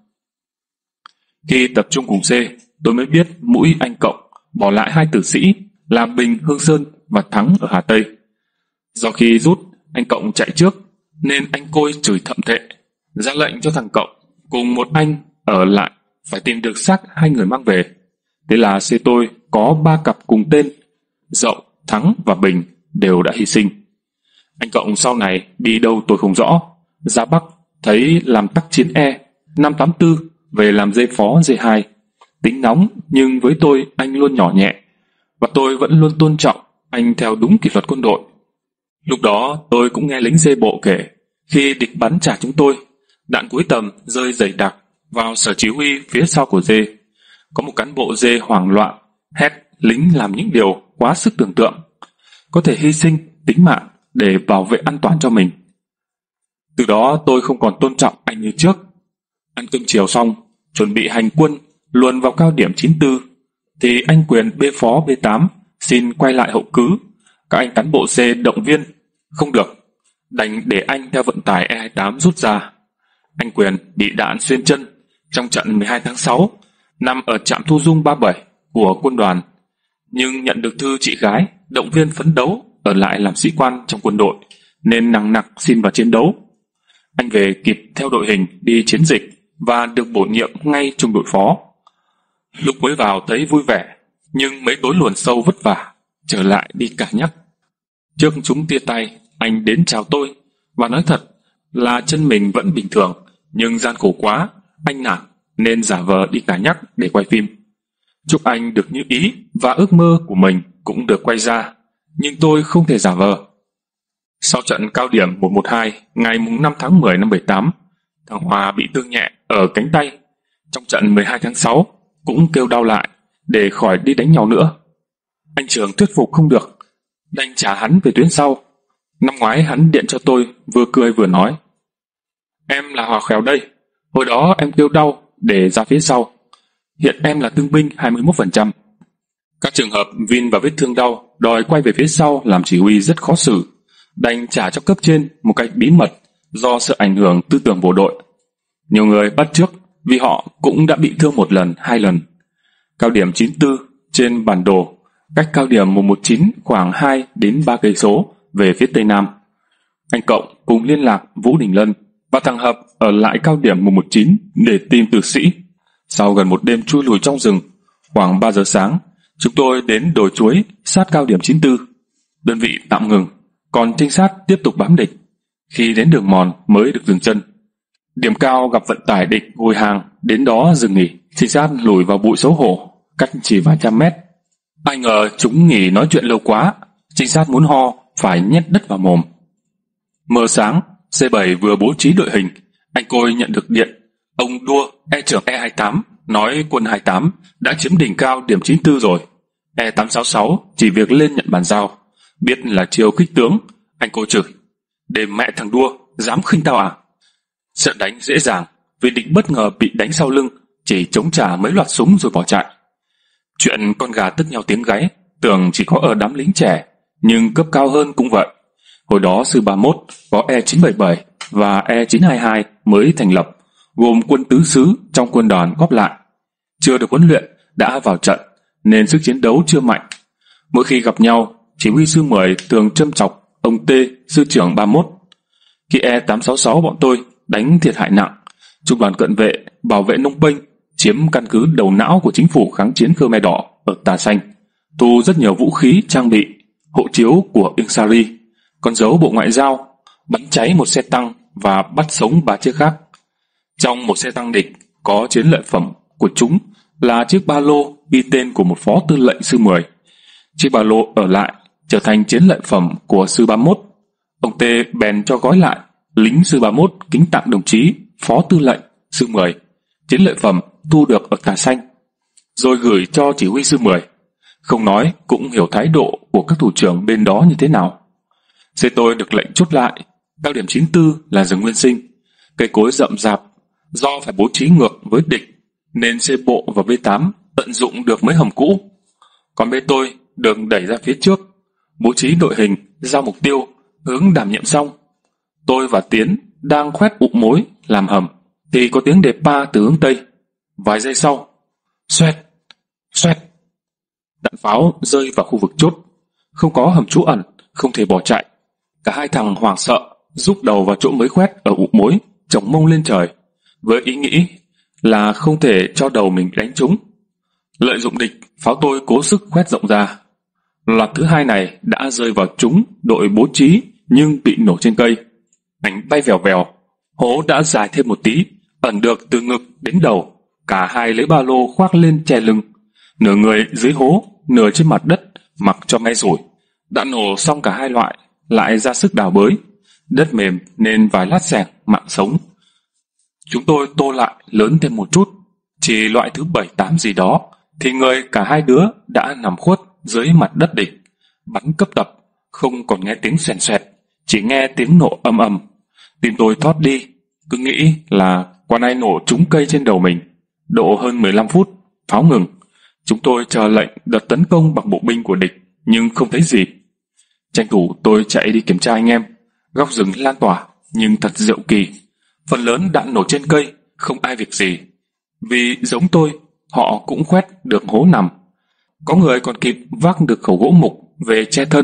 Khi tập trung cùng C, tôi mới biết mũi anh Cộng bỏ lại hai tử sĩ là Bình, Hương Sơn và Thắng ở Hà Tây. Do khi rút, anh Cộng chạy trước, nên anh Côi chửi thậm tệ, ra lệnh cho thằng Cộng cùng một anh ở lại phải tìm được xác hai người mang về. Thế là C tôi có ba cặp cùng tên, Dậu, Thắng và Bình đều đã hy sinh. Anh Cộng sau này đi đâu tôi không rõ, ra Bắc thấy làm tác chiến E năm tám tư, về làm dê phó dê hai. Tính nóng nhưng với tôi anh luôn nhỏ nhẹ, và tôi vẫn luôn tôn trọng anh theo đúng kỷ luật quân đội. Lúc đó tôi cũng nghe lính dê bộ kể, khi địch bắn trả chúng tôi, đạn cuối tầm rơi dày đặc vào sở chỉ huy phía sau của dê. Có một cán bộ dê hoảng loạn, hét lính làm những điều quá sức tưởng tượng, có thể hy sinh tính mạng để bảo vệ an toàn cho mình. Từ đó tôi không còn tôn trọng anh như trước. Ăn cơm chiều xong, chuẩn bị hành quân luồn vào cao điểm chín tư, thì anh Quyền B phó B tám xin quay lại hậu cứ. Các anh cán bộ C động viên, không được, đành để anh theo vận tải E hai tám rút ra. Anh Quyền bị đạn xuyên chân trong trận mười hai tháng sáu, nằm ở trạm thu dung ba mươi bảy của quân đoàn, nhưng nhận được thư chị gái động viên phấn đấu ở lại làm sĩ quan trong quân đội, nên nặng nặc xin vào chiến đấu. Anh về kịp theo đội hình đi chiến dịch và được bổ nhiệm ngay trung đội phó. Lúc mới vào thấy vui vẻ, nhưng mấy tối luồn sâu vất vả, trở lại đi cả nhắc. Trước chúng tia tay, anh đến chào tôi và nói thật là chân mình vẫn bình thường, nhưng gian khổ quá, anh nản nên giả vờ đi cả nhắc để quay phim. Chúc anh được như ý và ước mơ của mình cũng được quay ra, nhưng tôi không thể giả vờ. Sau trận cao điểm một một hai ngày năm tháng mười năm bảy tám, thằng Hòa bị thương nhẹ ở cánh tay. Trong trận mười hai tháng sáu cũng kêu đau lại để khỏi đi đánh nhau nữa. Anh Trường thuyết phục không được, đành trả hắn về tuyến sau. Năm ngoái hắn điện cho tôi, vừa cười vừa nói: "Em là Hòa Khèo đây, hồi đó em kêu đau để ra phía sau. Hiện em là thương binh hai mươi mốt phần trăm. Các trường hợp vin và vết thương đau đòi quay về phía sau làm chỉ huy rất khó xử, đành trả cho cấp trên một cách bí mật do sợ ảnh hưởng tư tưởng bộ đội. Nhiều người bắt chước vì họ cũng đã bị thương một lần, hai lần. Cao điểm chín tư trên bản đồ, cách cao điểm một một chín khoảng hai đến ba cây số về phía tây nam. Anh Cộng cùng liên lạc Vũ Đình Lân và thằng Hợp ở lại cao điểm một một chín để tìm tử sĩ. Sau gần một đêm chui lùi trong rừng, khoảng ba giờ sáng, chúng tôi đến đồi chuối sát cao điểm chín tư. Đơn vị tạm ngừng, còn trinh sát tiếp tục bám địch. Khi đến đường mòn mới được dừng chân. Điểm cao gặp vận tải địch ngồi hàng, đến đó dừng nghỉ. Trinh sát lùi vào bụi xấu hổ, cách chỉ vài trăm mét. Ai ngờ chúng nghỉ nói chuyện lâu quá, trinh sát muốn ho phải nhét đất vào mồm. Mờ sáng, C bảy vừa bố trí đội hình, anh Côi nhận được điện. Ông Đua, E trưởng E hai tám, nói quân hai tám đã chiếm đỉnh cao điểm chín tư rồi. E tám sáu sáu chỉ việc lên nhận bàn giao. Biết là chiêu kích tướng, anh Côi chửi: "Đêm mẹ thằng Đua, dám khinh tao à?" Trận đánh dễ dàng, vì địch bất ngờ bị đánh sau lưng, chỉ chống trả mấy loạt súng rồi bỏ chạy. Chuyện con gà tức nhau tiếng gáy, tưởng chỉ có ở đám lính trẻ, nhưng cấp cao hơn cũng vậy. Hồi đó sư ba mốt có E chín bảy bảy và E chín hai hai mới thành lập, gồm quân tứ xứ trong quân đoàn góp lại. Chưa được huấn luyện đã vào trận, nên sức chiến đấu chưa mạnh. Mỗi khi gặp nhau, chỉ huy sư mười thường châm chọc ông T, sư trưởng ba mốt. Khi E tám sáu sáu bọn tôi đánh thiệt hại nặng, trung đoàn cận vệ bảo vệ Nông Penh chiếm căn cứ đầu não của chính phủ kháng chiến Khmer Đỏ ở Tà Xanh, thu rất nhiều vũ khí trang bị, hộ chiếu của Ieng Sari, con dấu Bộ Ngoại giao, bắn cháy một xe tăng và bắt sống ba chiếc khác. Trong một xe tăng địch có chiến lợi phẩm của chúng là chiếc ba lô ghi tên của một phó tư lệnh sư mười. Chiếc ba lô ở lại trở thành chiến lợi phẩm của sư ba mốt. Ông T bèn cho gói lại, lính sư ba mốt kính tặng đồng chí phó tư lệnh sư mười chiến lợi phẩm thu được ở Tà Xanh, rồi gửi cho chỉ huy sư mười. Không nói cũng hiểu thái độ của các thủ trưởng bên đó như thế nào. C tôi được lệnh chốt lại, cao điểm chín tư là rừng nguyên sinh. Cây cối rậm rạp, do phải bố trí ngược với địch nên C bộ và B tám tận dụng được mấy hầm cũ. Còn bên tôi được đẩy ra phía trước, bố trí đội hình giao mục tiêu, hướng đảm nhiệm xong. Tôi và Tiến đang khoét ụ mối làm hầm thì có tiếng đề pa từ hướng tây. Vài giây sau, xoẹt, xoẹt, đạn pháo rơi vào khu vực chốt. Không có hầm trú ẩn, không thể bỏ chạy. Cả hai thằng hoảng sợ, rúc đầu vào chỗ mới khoét ở ụ mối, chổng mông lên trời, với ý nghĩ là không thể cho đầu mình đánh trúng. Lợi dụng địch, pháo tôi cố sức khoét rộng ra. Loạt thứ hai này đã rơi vào trúng đội bố trí nhưng bị nổ trên cây. Ảnh bay vèo vèo, hố đã dài thêm một tí, ẩn được từ ngực đến đầu. Cả hai lấy ba lô khoác lên che lưng, nửa người dưới hố, nửa trên mặt đất, mặc cho ngay rủi. Đạn nổ xong cả hai loại, lại ra sức đào bới. Đất mềm nên vài lát xẹt mạng sống. Chúng tôi tô lại lớn thêm một chút, chỉ loại thứ bảy tám gì đó, thì người cả hai đứa đã nằm khuất dưới mặt đất địch. Bắn cấp tập, không còn nghe tiếng xoèn xoẹt, chỉ nghe tiếng nổ ầm ầm. Tim tôi thót đi, cứ nghĩ là quả này nổ trúng cây trên đầu mình. Độ hơn mười lăm phút, pháo ngừng. Chúng tôi chờ lệnh đợt tấn công bằng bộ binh của địch, nhưng không thấy gì. Tranh thủ tôi chạy đi kiểm tra anh em. Góc rừng lan tỏa, nhưng thật diệu kỳ. Phần lớn đạn nổ trên cây, không ai việc gì. Vì giống tôi, họ cũng khoét được hố nằm. Có người còn kịp vác được khẩu gỗ mục về che thân.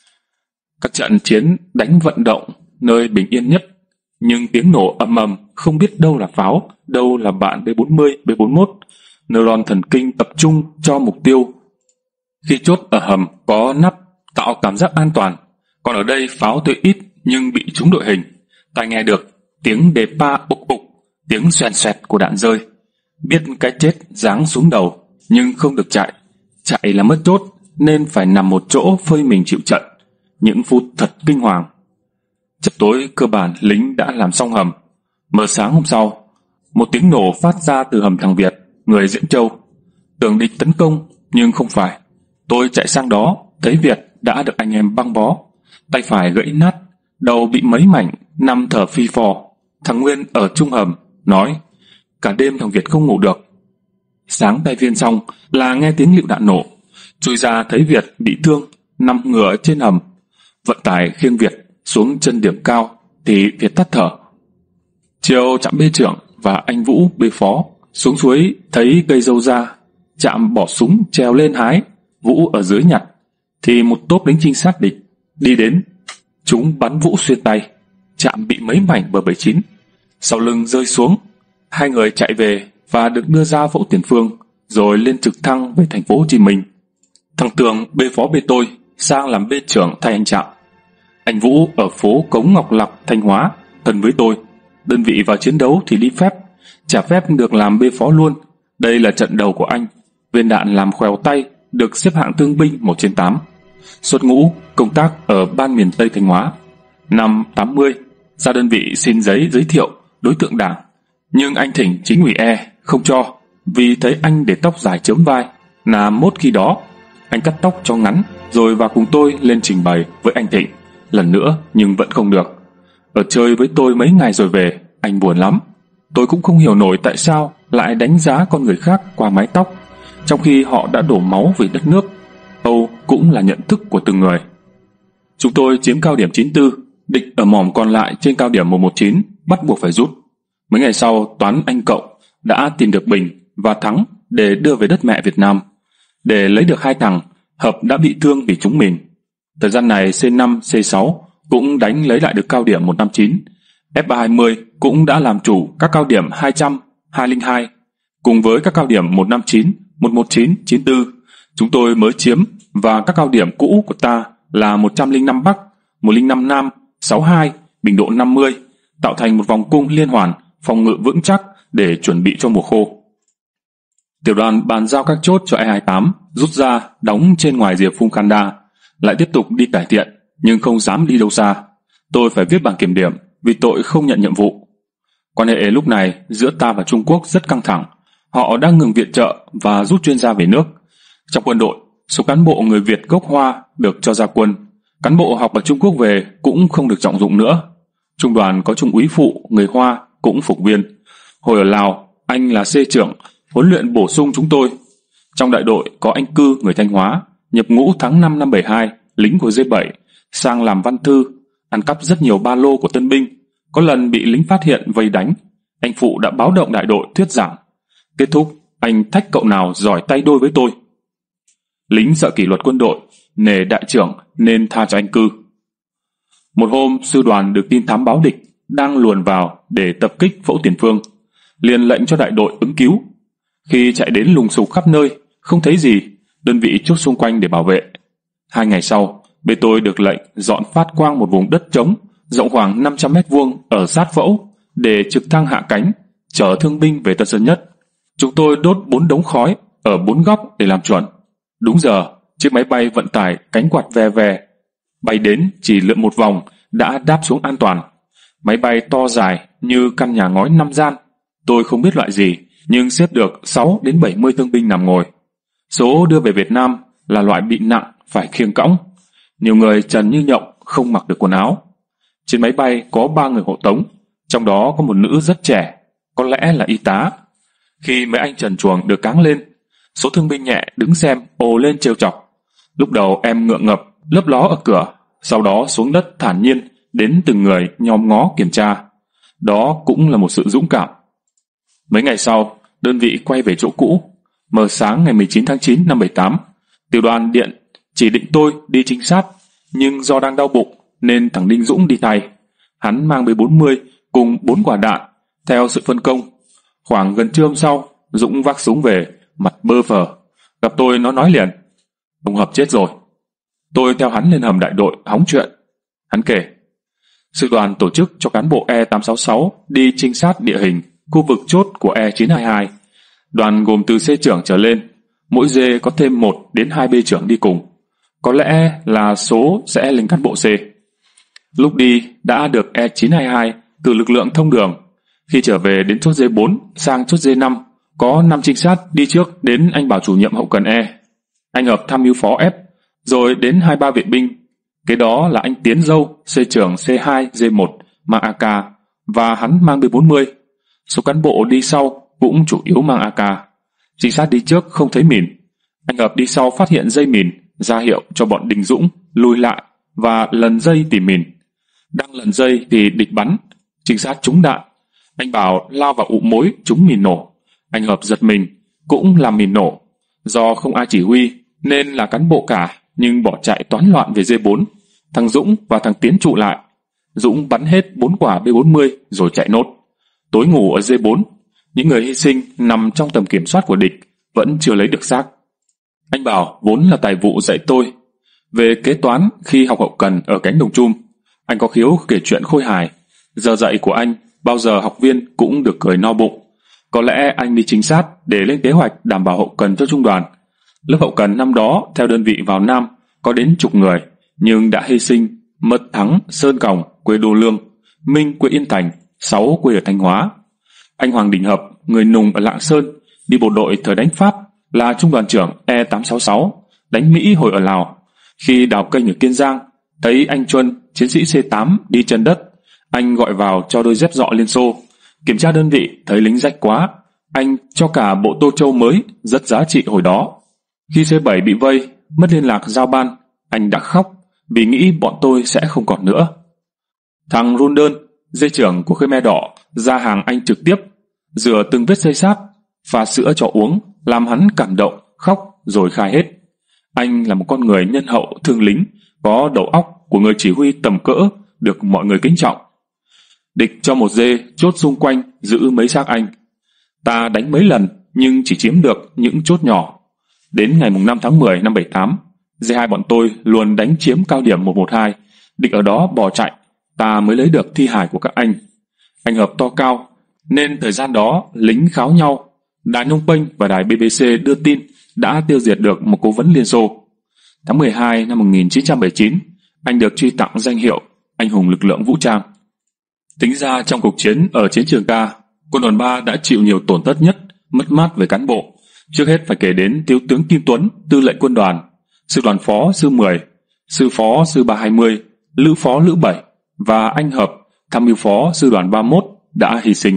Các trận chiến đánh vận động, nơi bình yên nhất, nhưng tiếng nổ ầm ầm không biết đâu là pháo, đâu là bạn B bốn mươi, B bốn mốt. Neuron thần kinh tập trung cho mục tiêu. Khi chốt ở hầm có nắp tạo cảm giác an toàn, còn ở đây pháo tuy ít nhưng bị trúng đội hình. Tai nghe được tiếng đề pa ục ục, tiếng xoèn xoẹt của đạn rơi. Biết cái chết giáng xuống đầu, nhưng không được chạy. Chạy là mất chốt, nên phải nằm một chỗ phơi mình chịu trận. Những phút thật kinh hoàng. Chập tối cơ bản lính đã làm xong hầm. Mờ sáng hôm sau, một tiếng nổ phát ra từ hầm thằng Việt, người Diễn Châu. Tưởng địch tấn công, nhưng không phải. Tôi chạy sang đó, thấy Việt đã được anh em băng bó. Tay phải gãy nát, đầu bị mấy mảnh, nằm thở phi phò. Thằng Nguyên ở trung hầm, nói, cả đêm thằng Việt không ngủ được. Sáng tay viên xong là nghe tiếng lựu đạn nổ. Chui ra thấy Việt bị thương, nằm ngửa trên hầm. Vận tải khiêng Việt xuống chân điểm cao, thì Việt tắt thở. Chiều trạm bê trưởng và anh Vũ bê phó xuống suối thấy cây dâu ra, Trạm bỏ súng trèo lên hái, Vũ ở dưới nhặt, thì một tốp lính trinh sát địch đi đến. Chúng bắn Vũ xuyên tay, Trạm bị mấy mảnh bờ bảy chín, sau lưng rơi xuống. Hai người chạy về và được đưa ra phẫu tiền phương, rồi lên trực thăng về thành phố Hồ Chí Minh. Thằng Tường bê phó bê tôi sang làm bê trưởng thay anh Trạm. Anh Vũ ở phố Cống Ngọc Lặc, Thanh Hóa, thân với tôi. Đơn vị vào chiến đấu thì đi phép, trả phép được làm bê phó luôn. Đây là trận đầu của anh. Viên đạn làm khoèo tay, được xếp hạng thương binh một trên tám. Xuất ngũ, công tác ở ban miền Tây Thanh Hóa. Năm tám mươi, ra đơn vị xin giấy giới thiệu đối tượng đảng. Nhưng anh thỉnh chính ủy E không cho, vì thấy anh để tóc dài chớm vai, là mốt khi đó. Anh cắt tóc cho ngắn, rồi vào cùng tôi lên trình bày với anh Thịnh. Lần nữa nhưng vẫn không được. Ở chơi với tôi mấy ngày rồi về, anh buồn lắm. Tôi cũng không hiểu nổi tại sao lại đánh giá con người khác qua mái tóc, trong khi họ đã đổ máu vì đất nước. Âu cũng là nhận thức của từng người. Chúng tôi chiếm cao điểm chín tư, địch ở mỏm còn lại trên cao điểm một một chín, bắt buộc phải rút. Mấy ngày sau, Toán anh Cậu đã tìm được Bình và Thắng để đưa về đất mẹ Việt Nam. Để lấy được hai thằng, Hợp đã bị thương vì trúng mìn. Thời gian này C năm, C sáu cũng đánh lấy lại được cao điểm một năm chín. F ba hai mươi cũng đã làm chủ các cao điểm hai trăm, hai không hai, cùng với các cao điểm một năm chín, một một chín, chín tư. Chúng tôi mới chiếm, và các cao điểm cũ của ta là một trăm lẻ năm Bắc, một trăm lẻ năm Nam, sáu hai, Bình Độ năm mươi, tạo thành một vòng cung liên hoàn, phòng ngự vững chắc để chuẩn bị cho mùa khô. Tiểu đoàn bàn giao các chốt cho E hai tám, rút ra, đóng trên ngoài rìa Phum Khanda, lại tiếp tục đi cải thiện, nhưng không dám đi đâu xa. Tôi phải viết bảng kiểm điểm vì tội không nhận nhiệm vụ. Quan hệ lúc này giữa ta và Trung Quốc rất căng thẳng. Họ đang ngừng viện trợ và rút chuyên gia về nước. Trong quân đội, số cán bộ người Việt gốc Hoa được cho ra quân. Cán bộ học ở Trung Quốc về cũng không được trọng dụng nữa. Trung đoàn có trung úy phụ người Hoa cũng phục viên. Hồi ở Lào, anh là C trưởng, huấn luyện bổ sung chúng tôi. Trong đại đội có anh Cư người Thanh Hóa, nhập ngũ tháng năm năm bảy hai, lính của D bảy, sang làm văn thư, ăn cắp rất nhiều ba lô của tân binh. Có lần bị lính phát hiện vây đánh, anh Phụ đã báo động đại đội thuyết giảng. Kết thúc, anh thách cậu nào giỏi tay đôi với tôi. Lính sợ kỷ luật quân đội, nể đại trưởng nên tha cho anh Cư. Một hôm, sư đoàn được tin thám báo địch đang luồn vào để tập kích Phẫu Tiền Phương, liền lệnh cho đại đội ứng cứu. Khi chạy đến lùng sục khắp nơi, không thấy gì, đơn vị chốt xung quanh để bảo vệ. Hai ngày sau, bên tôi được lệnh dọn phát quang một vùng đất trống rộng khoảng năm trăm mét vuông ở sát Phẫu để trực thăng hạ cánh chở thương binh về Tân Sơn Nhất. Chúng tôi đốt bốn đống khói ở bốn góc để làm chuẩn. Đúng giờ, chiếc máy bay vận tải cánh quạt ve ve bay đến chỉ lượn một vòng đã đáp xuống an toàn. Máy bay to dài như căn nhà ngói năm gian. Tôi không biết loại gì, nhưng xếp được sáu đến bảy mươi thương binh nằm ngồi. Số đưa về Việt Nam là loại bị nặng phải khiêng cõng. Nhiều người trần như nhộng, không mặc được quần áo. Trên máy bay có ba người hộ tống, trong đó có một nữ rất trẻ, có lẽ là y tá. Khi mấy anh trần truồng được cáng lên, số thương binh nhẹ đứng xem ồ lên trêu chọc. Lúc đầu em ngượng ngập, lấp ló ở cửa, sau đó xuống đất thản nhiên đến từng người nhòm ngó kiểm tra. Đó cũng là một sự dũng cảm. Mấy ngày sau, đơn vị quay về chỗ cũ. Mờ sáng ngày mười chín tháng chín năm bảy tám, tiểu đoàn điện chỉ định tôi đi trinh sát, nhưng do đang đau bụng nên thằng Đinh Dũng đi thay. Hắn mang B bốn mươi cùng bốn quả đạn theo sự phân công. Khoảng gần trưa hôm sau, Dũng vác súng về, mặt bơ phờ. Gặp tôi nó nói liền: "Ông Hợp chết rồi." Tôi theo hắn lên hầm đại đội hóng chuyện. Hắn kể: sư đoàn tổ chức cho cán bộ E tám sáu sáu đi trinh sát địa hình khu vực chốt của E chín hai hai. Đoàn gồm từ C trưởng trở lên, mỗi D có thêm một đến hai B trưởng đi cùng. Có lẽ là số sẽ lên cán bộ C. Lúc đi đã được E chín hai hai cử lực lượng thông đường. Khi trở về đến chốt D bốn sang chốt D năm, có năm trinh sát đi trước đến anh bảo chủ nhiệm hậu cần E. Anh Hợp tham mưu phó F, rồi đến hai ba viện binh. Kế đó là anh Tiến Dâu, C trưởng C hai D một mang A K và hắn mang B bốn mươi. Số cán bộ đi sau cũng chủ yếu mang A K. Trinh sát đi trước không thấy mìn. Anh Hợp đi sau phát hiện dây mìn, ra hiệu cho bọn Đình Dũng lùi lại và lần dây tìm mìn. Đang lần dây thì địch bắn, trinh sát trúng đạn. Anh Bảo lao vào ụ mối trúng mìn nổ. Anh Hợp giật mình, cũng làm mìn nổ. Do không ai chỉ huy nên là cán bộ cả, nhưng bỏ chạy toán loạn về D bốn. Thằng Dũng và thằng Tiến trụ lại. Dũng bắn hết bốn quả B bốn mươi rồi chạy nốt. Tối ngủ ở D bốn, những người hy sinh nằm trong tầm kiểm soát của địch vẫn chưa lấy được xác. Anh Bảo vốn là tài vụ dạy tôi về kế toán khi học hậu cần ở cánh đồng chum. Anh có khiếu kể chuyện khôi hài. Giờ dạy của anh bao giờ học viên cũng được cười no bụng. Có lẽ anh đi chính sát để lên kế hoạch đảm bảo hậu cần cho trung đoàn. Lớp hậu cần năm đó theo đơn vị vào Nam có đến chục người, nhưng đã hy sinh Mật Thắng, Sơn Còng, quê Đô Lương, Minh, quê Yên Thành, Sáu, quê ở Thanh Hóa. Anh Hoàng Đình Hợp, người Nùng ở Lạng Sơn, đi bộ đội thời đánh Pháp, là trung đoàn trưởng E tám sáu sáu, đánh Mỹ hồi ở Lào. Khi đào kênh ở Kiên Giang, thấy anh Chuân, chiến sĩ C tám, đi chân đất. Anh gọi vào cho đôi dép dọ Liên Xô. Kiểm tra đơn vị, thấy lính rách quá. Anh cho cả bộ tô châu mới, rất giá trị hồi đó. Khi C bảy bị vây, mất liên lạc giao ban, anh đã khóc vì nghĩ bọn tôi sẽ không còn nữa. Thằng Rundơn, dây trưởng của Khmer Đỏ, ra hàng anh trực tiếp, rửa từng vết dây sáp, pha sữa cho uống, làm hắn cảm động, khóc rồi khai hết. Anh là một con người nhân hậu thương lính, có đầu óc của người chỉ huy tầm cỡ, được mọi người kính trọng. Địch cho một dê chốt xung quanh giữ mấy xác anh. Ta đánh mấy lần nhưng chỉ chiếm được những chốt nhỏ. Đến ngày năm tháng mười năm bảy tám, D hai bọn tôi luôn đánh chiếm cao điểm một một hai, địch ở đó bỏ chạy, ta mới lấy được thi hài của các anh. Anh Hợp to cao, nên thời gian đó lính kháo nhau. Đài Nông Penh và đài B B C đưa tin đã tiêu diệt được một cố vấn Liên Xô. Tháng mười hai năm một nghìn chín trăm bảy mươi chín, anh được truy tặng danh hiệu Anh hùng lực lượng vũ trang. Tính ra trong cuộc chiến ở chiến trường Ca, quân đoàn ba đã chịu nhiều tổn thất nhất, mất mát về cán bộ. Trước hết phải kể đến thiếu tướng Kim Tuấn, tư lệnh quân đoàn, sư đoàn phó sư mười, sư phó sư ba hai mươi, lữ phó lữ bảy và anh Hợp, tham mưu phó sư đoàn ba mươi mốt, đã hy sinh.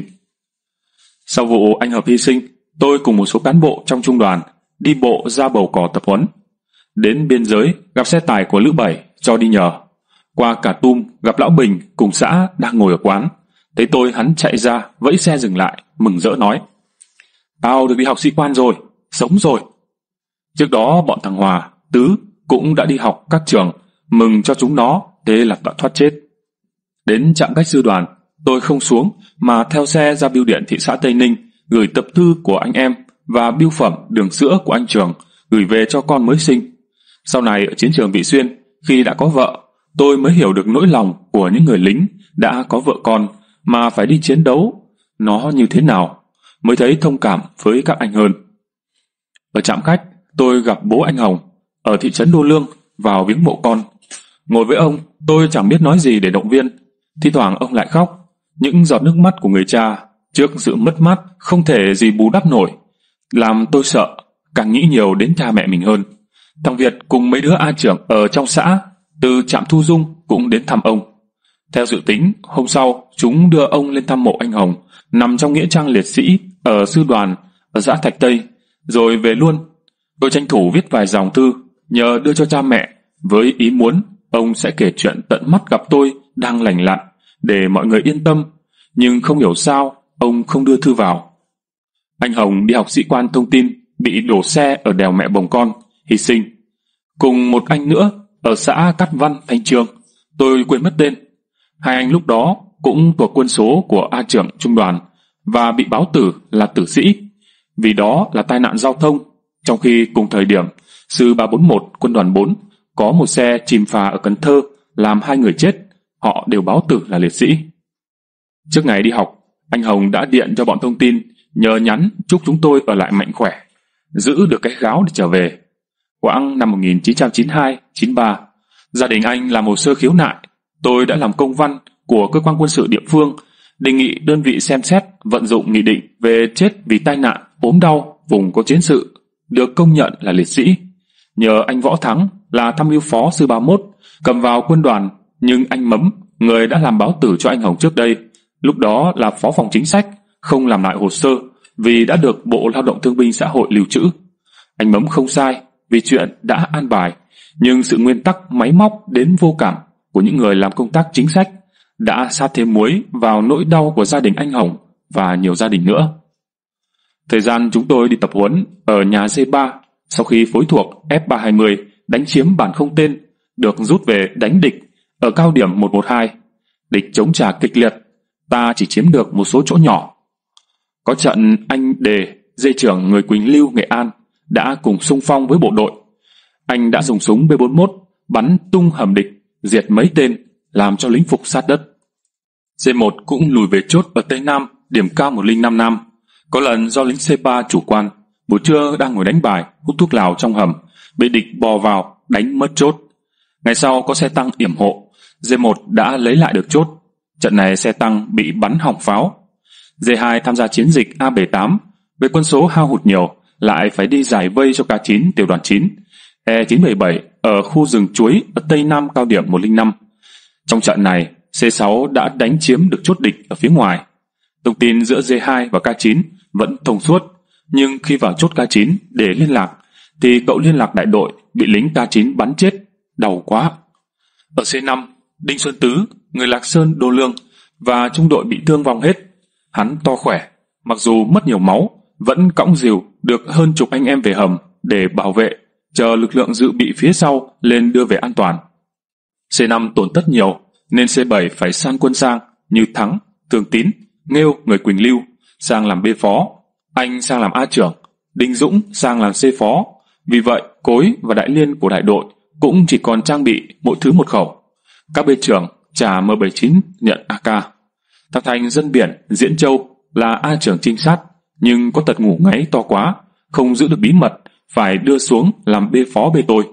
Sau vụ anh Hợp hy sinh, tôi cùng một số cán bộ trong trung đoàn đi bộ ra bầu cỏ tập huấn. Đến biên giới gặp xe tải của Lữ Bảy cho đi nhờ. Qua Cả Tum gặp Lão Bình cùng xã đang ngồi ở quán. Thấy tôi hắn chạy ra vẫy xe dừng lại, mừng rỡ nói: "Tao được đi học sĩ quan rồi, sống rồi." Trước đó bọn thằng Hòa, Tứ cũng đã đi học các trường, mừng cho chúng nó, thế là đã thoát chết. Đến trạm cách sư đoàn, tôi không xuống mà theo xe ra bưu điện thị xã Tây Ninh gửi tập thư của anh em và bưu phẩm đường sữa của anh Trường gửi về cho con mới sinh. Sau này ở chiến trường Vị Xuyên, khi đã có vợ, tôi mới hiểu được nỗi lòng của những người lính đã có vợ con mà phải đi chiến đấu nó như thế nào, mới thấy thông cảm với các anh hơn. Ở trạm khách, tôi gặp bố anh Hồng ở thị trấn Đô Lương vào viếng mộ con. Ngồi với ông, tôi chẳng biết nói gì để động viên. Thi thoảng ông lại khóc, những giọt nước mắt của người cha trước sự mất mát không thể gì bù đắp nổi, làm tôi sợ, càng nghĩ nhiều đến cha mẹ mình hơn. Thằng Việt cùng mấy đứa A trưởng ở trong xã từ trạm Thu Dung cũng đến thăm ông. Theo dự tính, hôm sau chúng đưa ông lên thăm mộ anh Hồng nằm trong nghĩa trang liệt sĩ ở sư đoàn ở xã Thạch Tây, rồi về luôn. Tôi tranh thủ viết vài dòng thư nhờ đưa cho cha mẹ với ý muốn ông sẽ kể chuyện tận mắt gặp tôi đang lành lặn để mọi người yên tâm, nhưng không hiểu sao ông không đưa thư vào. Anh Hồng đi học sĩ quan thông tin bị đổ xe ở đèo Mẹ Bồng Con, hy sinh. Cùng một anh nữa ở xã Cát Văn, Thanh Chương, tôi quên mất tên. Hai anh lúc đó cũng thuộc quân số của A trưởng trung đoàn và bị báo tử là tử sĩ, vì đó là tai nạn giao thông, trong khi cùng thời điểm sư ba bốn mốt quân đoàn bốn có một xe chìm phà ở Cần Thơ làm hai người chết, họ đều báo tử là liệt sĩ. Trước ngày đi học, anh Hồng đã điện cho bọn thông tin nhờ nhắn chúc chúng tôi ở lại mạnh khỏe, giữ được cái gáo để trở về. Quãng năm một nghìn chín trăm chín mươi hai chín mươi ba, gia đình anh làm hồ sơ khiếu nại. Tôi đã làm công văn của cơ quan quân sự địa phương đề nghị đơn vị xem xét vận dụng nghị định về chết vì tai nạn, ốm đau vùng có chiến sự, được công nhận là liệt sĩ. Nhờ anh Võ Thắng là tham mưu phó sư ba mốt cầm vào quân đoàn, nhưng anh Mấm, người đã làm báo tử cho anh Hồng trước đây, lúc đó là phó phòng chính sách, không làm lại hồ sơ vì đã được Bộ Lao động Thương binh Xã hội lưu trữ. Anh Mấm không sai vì chuyện đã an bài, nhưng sự nguyên tắc máy móc đến vô cảm của những người làm công tác chính sách đã sát thêm muối vào nỗi đau của gia đình anh Hồng và nhiều gia đình nữa. Thời gian chúng tôi đi tập huấn ở nhà C ba, sau khi phối thuộc F ba hai mươi đánh chiếm bản không tên, được rút về đánh địch ở cao điểm một một hai. Địch chống trả kịch liệt, ta chỉ chiếm được một số chỗ nhỏ. Có trận anh Đề, dây trưởng người Quỳnh Lưu, Nghệ An, đã cùng xung phong với bộ đội. Anh đã dùng súng B bốn mốt bắn tung hầm địch, diệt mấy tên, làm cho lính phục sát đất. C một cũng lùi về chốt ở Tây Nam, điểm cao một không năm Nam. Có lần do lính C ba chủ quan, buổi trưa đang ngồi đánh bài, hút thuốc lào trong hầm, bị địch bò vào, đánh mất chốt. Ngày sau có xe tăng yểm hộ, D một đã lấy lại được chốt. Trận này xe tăng bị bắn hỏng pháo. D hai tham gia chiến dịch A bảy tám, với quân số hao hụt nhiều, lại phải đi giải vây cho K chín tiểu đoàn chín, E chín bảy bảy ở khu rừng chuối ở Tây Nam cao điểm một không năm. Trong trận này, C sáu đã đánh chiếm được chốt địch ở phía ngoài. Thông tin giữa D hai và K chín vẫn thông suốt, nhưng khi vào chốt K chín để liên lạc, thì cậu liên lạc đại đội bị lính K chín bắn chết, đau quá. Ở C năm, Đinh Xuân Tứ, người Lạc Sơn, Đô Lương và trung đội bị thương vong hết. Hắn to khỏe, mặc dù mất nhiều máu, vẫn cõng rìu được hơn chục anh em về hầm để bảo vệ, chờ lực lượng dự bị phía sau lên đưa về an toàn. C năm tổn thất nhiều, nên C bảy phải san quân sang như Thắng, Thường Tín, Nghêu người Quỳnh Lưu sang làm B phó, anh sang làm A trưởng, Đinh Dũng sang làm C phó. Vì vậy, Cối và đại liên của đại đội cũng chỉ còn trang bị mỗi thứ một khẩu. Các B trưởng trả M bảy chín nhận A K. Thằng Thành dân biển Diễn Châu là A trưởng trinh sát, nhưng có tật ngủ ngáy to quá, không giữ được bí mật, phải đưa xuống làm B phó B tôi.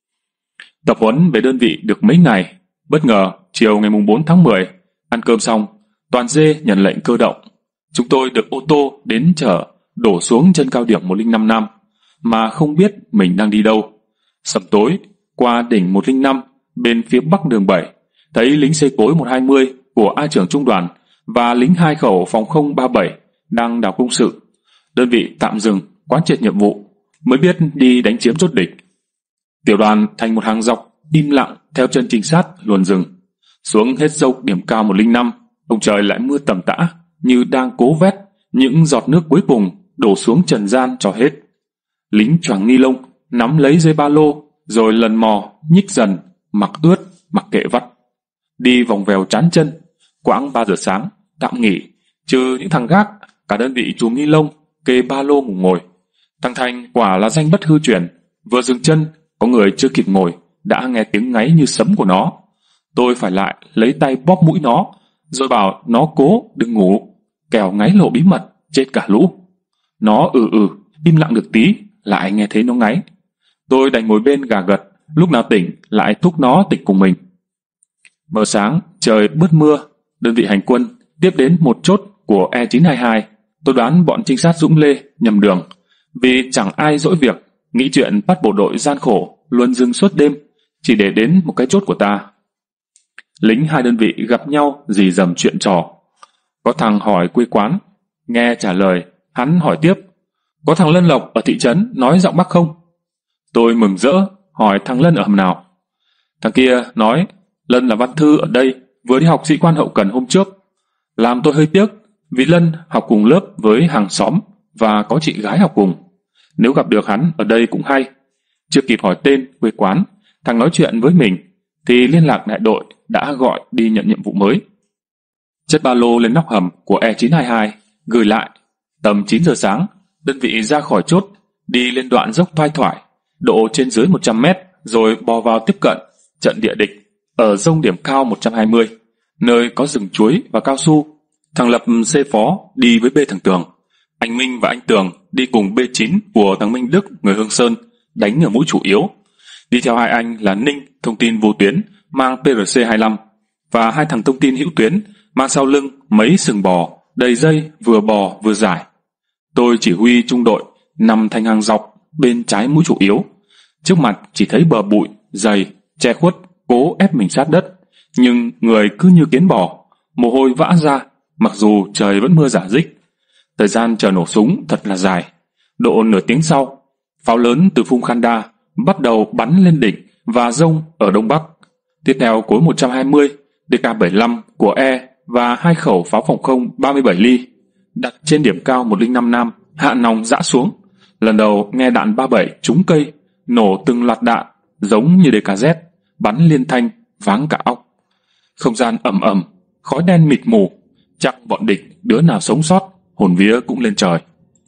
Tập huấn về đơn vị được mấy ngày, bất ngờ chiều ngày bốn tháng mười, ăn cơm xong, toàn dê nhận lệnh cơ động. Chúng tôi được ô tô đến chở, đổ xuống chân cao điểm một không năm Nam, mà không biết mình đang đi đâu. Sầm tối, qua đỉnh một không năm, bên phía bắc đường bảy, thấy lính C cối một hai mươi của A trưởng trung đoàn và lính hai khẩu phòng không ba bảy đang đào công sự. Đơn vị tạm dừng, quán triệt nhiệm vụ, mới biết đi đánh chiếm chốt địch. Tiểu đoàn thành một hàng dọc, im lặng theo chân trinh sát luồn rừng. Xuống hết dốc điểm cao một không năm, ông trời lại mưa tầm tã, như đang cố vét những giọt nước cuối cùng đổ xuống trần gian cho hết. Lính choàng ni lông, nắm lấy dây ba lô, rồi lần mò, nhích dần, mặc ướt, mặc kệ vắt. Đi vòng vèo chán chân, quãng ba giờ sáng, tạm nghỉ, trừ những thằng gác, cả đơn vị chùm ni lông, kê ba lô ngủ ngồi. Thằng Thành quả là danh bất hư truyền, vừa dừng chân, có người chưa kịp ngồi, đã nghe tiếng ngáy như sấm của nó. Tôi phải lại lấy tay bóp mũi nó, rồi bảo nó cố đừng ngủ, kẻo ngáy lộ bí mật, chết cả lũ. Nó ừ ừ, im lặng được tí, lại nghe thấy nó ngáy. Tôi đành ngồi bên gà gật, lúc nào tỉnh lại thúc nó tỉnh cùng mình. Mờ sáng, trời bớt mưa, đơn vị hành quân tiếp đến một chốt của E chín hai hai. Tôi đoán bọn trinh sát Dũng Lê nhầm đường, vì chẳng ai dỗi việc, nghĩ chuyện bắt bộ đội gian khổ, luôn dừng suốt đêm, chỉ để đến một cái chốt của ta. Lính hai đơn vị gặp nhau rì rầm chuyện trò. Có thằng hỏi quê quán, nghe trả lời, hắn hỏi tiếp, có thằng Lân Lộc ở thị trấn nói giọng Bắc không? Tôi mừng rỡ, hỏi thằng Lân ở hầm nào. Thằng kia nói, Lân là văn thư ở đây, vừa đi học sĩ quan hậu cần hôm trước. Làm tôi hơi tiếc, vì Lân học cùng lớp với hàng xóm và có chị gái học cùng. Nếu gặp được hắn ở đây cũng hay. Chưa kịp hỏi tên, quê quán, thằng nói chuyện với mình, thì liên lạc đại đội đã gọi đi nhận nhiệm vụ mới. Chất ba lô lên nóc hầm của E chín hai hai, gửi lại. Tầm chín giờ sáng, đơn vị ra khỏi chốt, đi lên đoạn dốc thoai thoải, độ trên dưới một trăm mét, rồi bò vào tiếp cận trận địa địch ở dông điểm cao một trăm hai mươi, nơi có rừng chuối và cao su. Thằng Lập C phó đi với B thằng Tường. Anh Minh và anh Tường đi cùng B chín của thằng Minh Đức người Hương Sơn, đánh ở mũi chủ yếu. Đi theo hai anh là Ninh, thông tin vô tuyến, mang P R C hai lăm, và hai thằng thông tin hữu tuyến, mang sau lưng mấy sừng bò, đầy dây, vừa bò vừa giải. Tôi chỉ huy trung đội, nằm thành hàng dọc bên trái mũi chủ yếu. Trước mặt chỉ thấy bờ bụi, dày, che khuất, cố ép mình sát đất, nhưng người cứ như kiến bò, mồ hôi vã ra, mặc dù trời vẫn mưa rả rích. Thời gian chờ nổ súng thật là dài. Độ nửa tiếng sau, pháo lớn từ Phum Khanda bắt đầu bắn lên đỉnh và dông ở đông bắc. Tiếp theo cối một trăm hai mươi, D K bảy mươi lăm của E và hai khẩu pháo phòng không ba mươi bảy ly đặt trên điểm cao một không năm Nam, hạ nòng dã xuống. Lần đầu nghe đạn ba mươi bảy trúng cây, nổ từng loạt đạn giống như D K Z, bắn liên thanh, váng cả óc. Không gian ầm ầm, khói đen mịt mù, chắc bọn địch đứa nào sống sót, hồn vía cũng lên trời.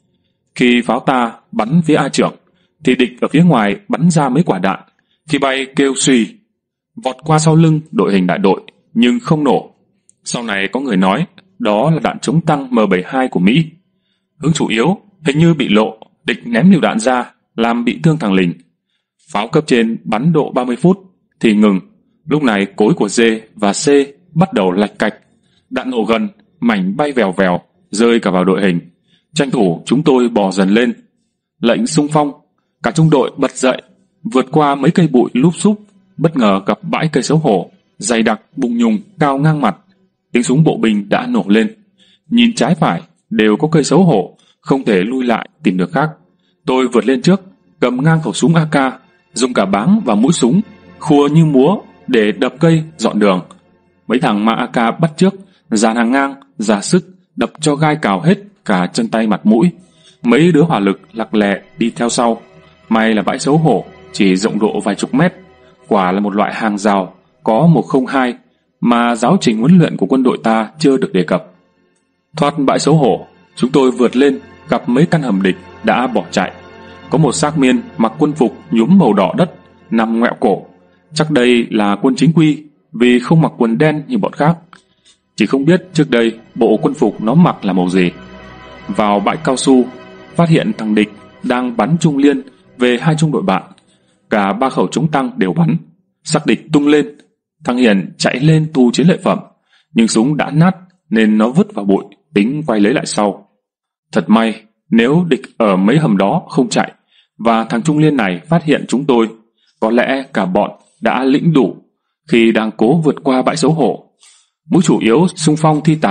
Khi pháo ta bắn phía A trưởng, thì địch ở phía ngoài bắn ra mấy quả đạn. Khi bay kêu suy, vọt qua sau lưng đội hình đại đội, nhưng không nổ. Sau này có người nói đó là đạn chống tăng M bảy mươi hai của Mỹ. Hướng chủ yếu hình như bị lộ, địch ném lựu đạn ra, làm bị thương thằng Lình. Pháo cấp trên bắn độ ba mươi phút thì ngừng. Lúc này cối của D và C bắt đầu lạch cạch. Đạn nổ gần, mảnh bay vèo vèo, rơi cả vào đội hình. Tranh thủ chúng tôi bò dần lên. Lệnh xung phong, cả trung đội bật dậy, vượt qua mấy cây bụi lúp xúp, bất ngờ gặp bãi cây xấu hổ, dày đặc bung nhùng cao ngang mặt. Tiếng súng bộ binh đã nổ lên. Nhìn trái phải đều có cây xấu hổ, không thể lui lại tìm được khác. Tôi vượt lên trước, cầm ngang khẩu súng A K, dùng cả báng và mũi súng, khua như múa để đập cây dọn đường. Mấy thằng ma A K bắt trước, dàn hàng ngang, ra sức đập cho gai cào hết cả chân tay mặt mũi. Mấy đứa hỏa lực lặc lẹ đi theo sau. May là bãi xấu hổ chỉ rộng độ vài chục mét, quả là một loại hàng rào có một không hai mà giáo trình huấn luyện của quân đội ta chưa được đề cập. Thoát bãi xấu hổ, chúng tôi vượt lên gặp mấy căn hầm địch đã bỏ chạy. Có một xác miên mặc quân phục nhuốm màu đỏ đất nằm ngoẹo cổ. Chắc đây là quân chính quy, vì không mặc quần đen như bọn khác. Chỉ không biết trước đây bộ quân phục nó mặc là màu gì. Vào bãi cao su, phát hiện thằng địch đang bắn trung liên về hai trung đội bạn. Cả ba khẩu chống tăng đều bắn. Sắc địch tung lên. Thằng Hiền chạy lên thu chiến lợi phẩm, nhưng súng đã nát nên nó vứt vào bụi, tính quay lấy lại sau. Thật may, nếu địch ở mấy hầm đó không chạy và thằng trung liên này phát hiện chúng tôi, có lẽ cả bọn đã lĩnh đủ khi đang cố vượt qua bãi xấu hổ. Mũi chủ yếu xung phong thi tài,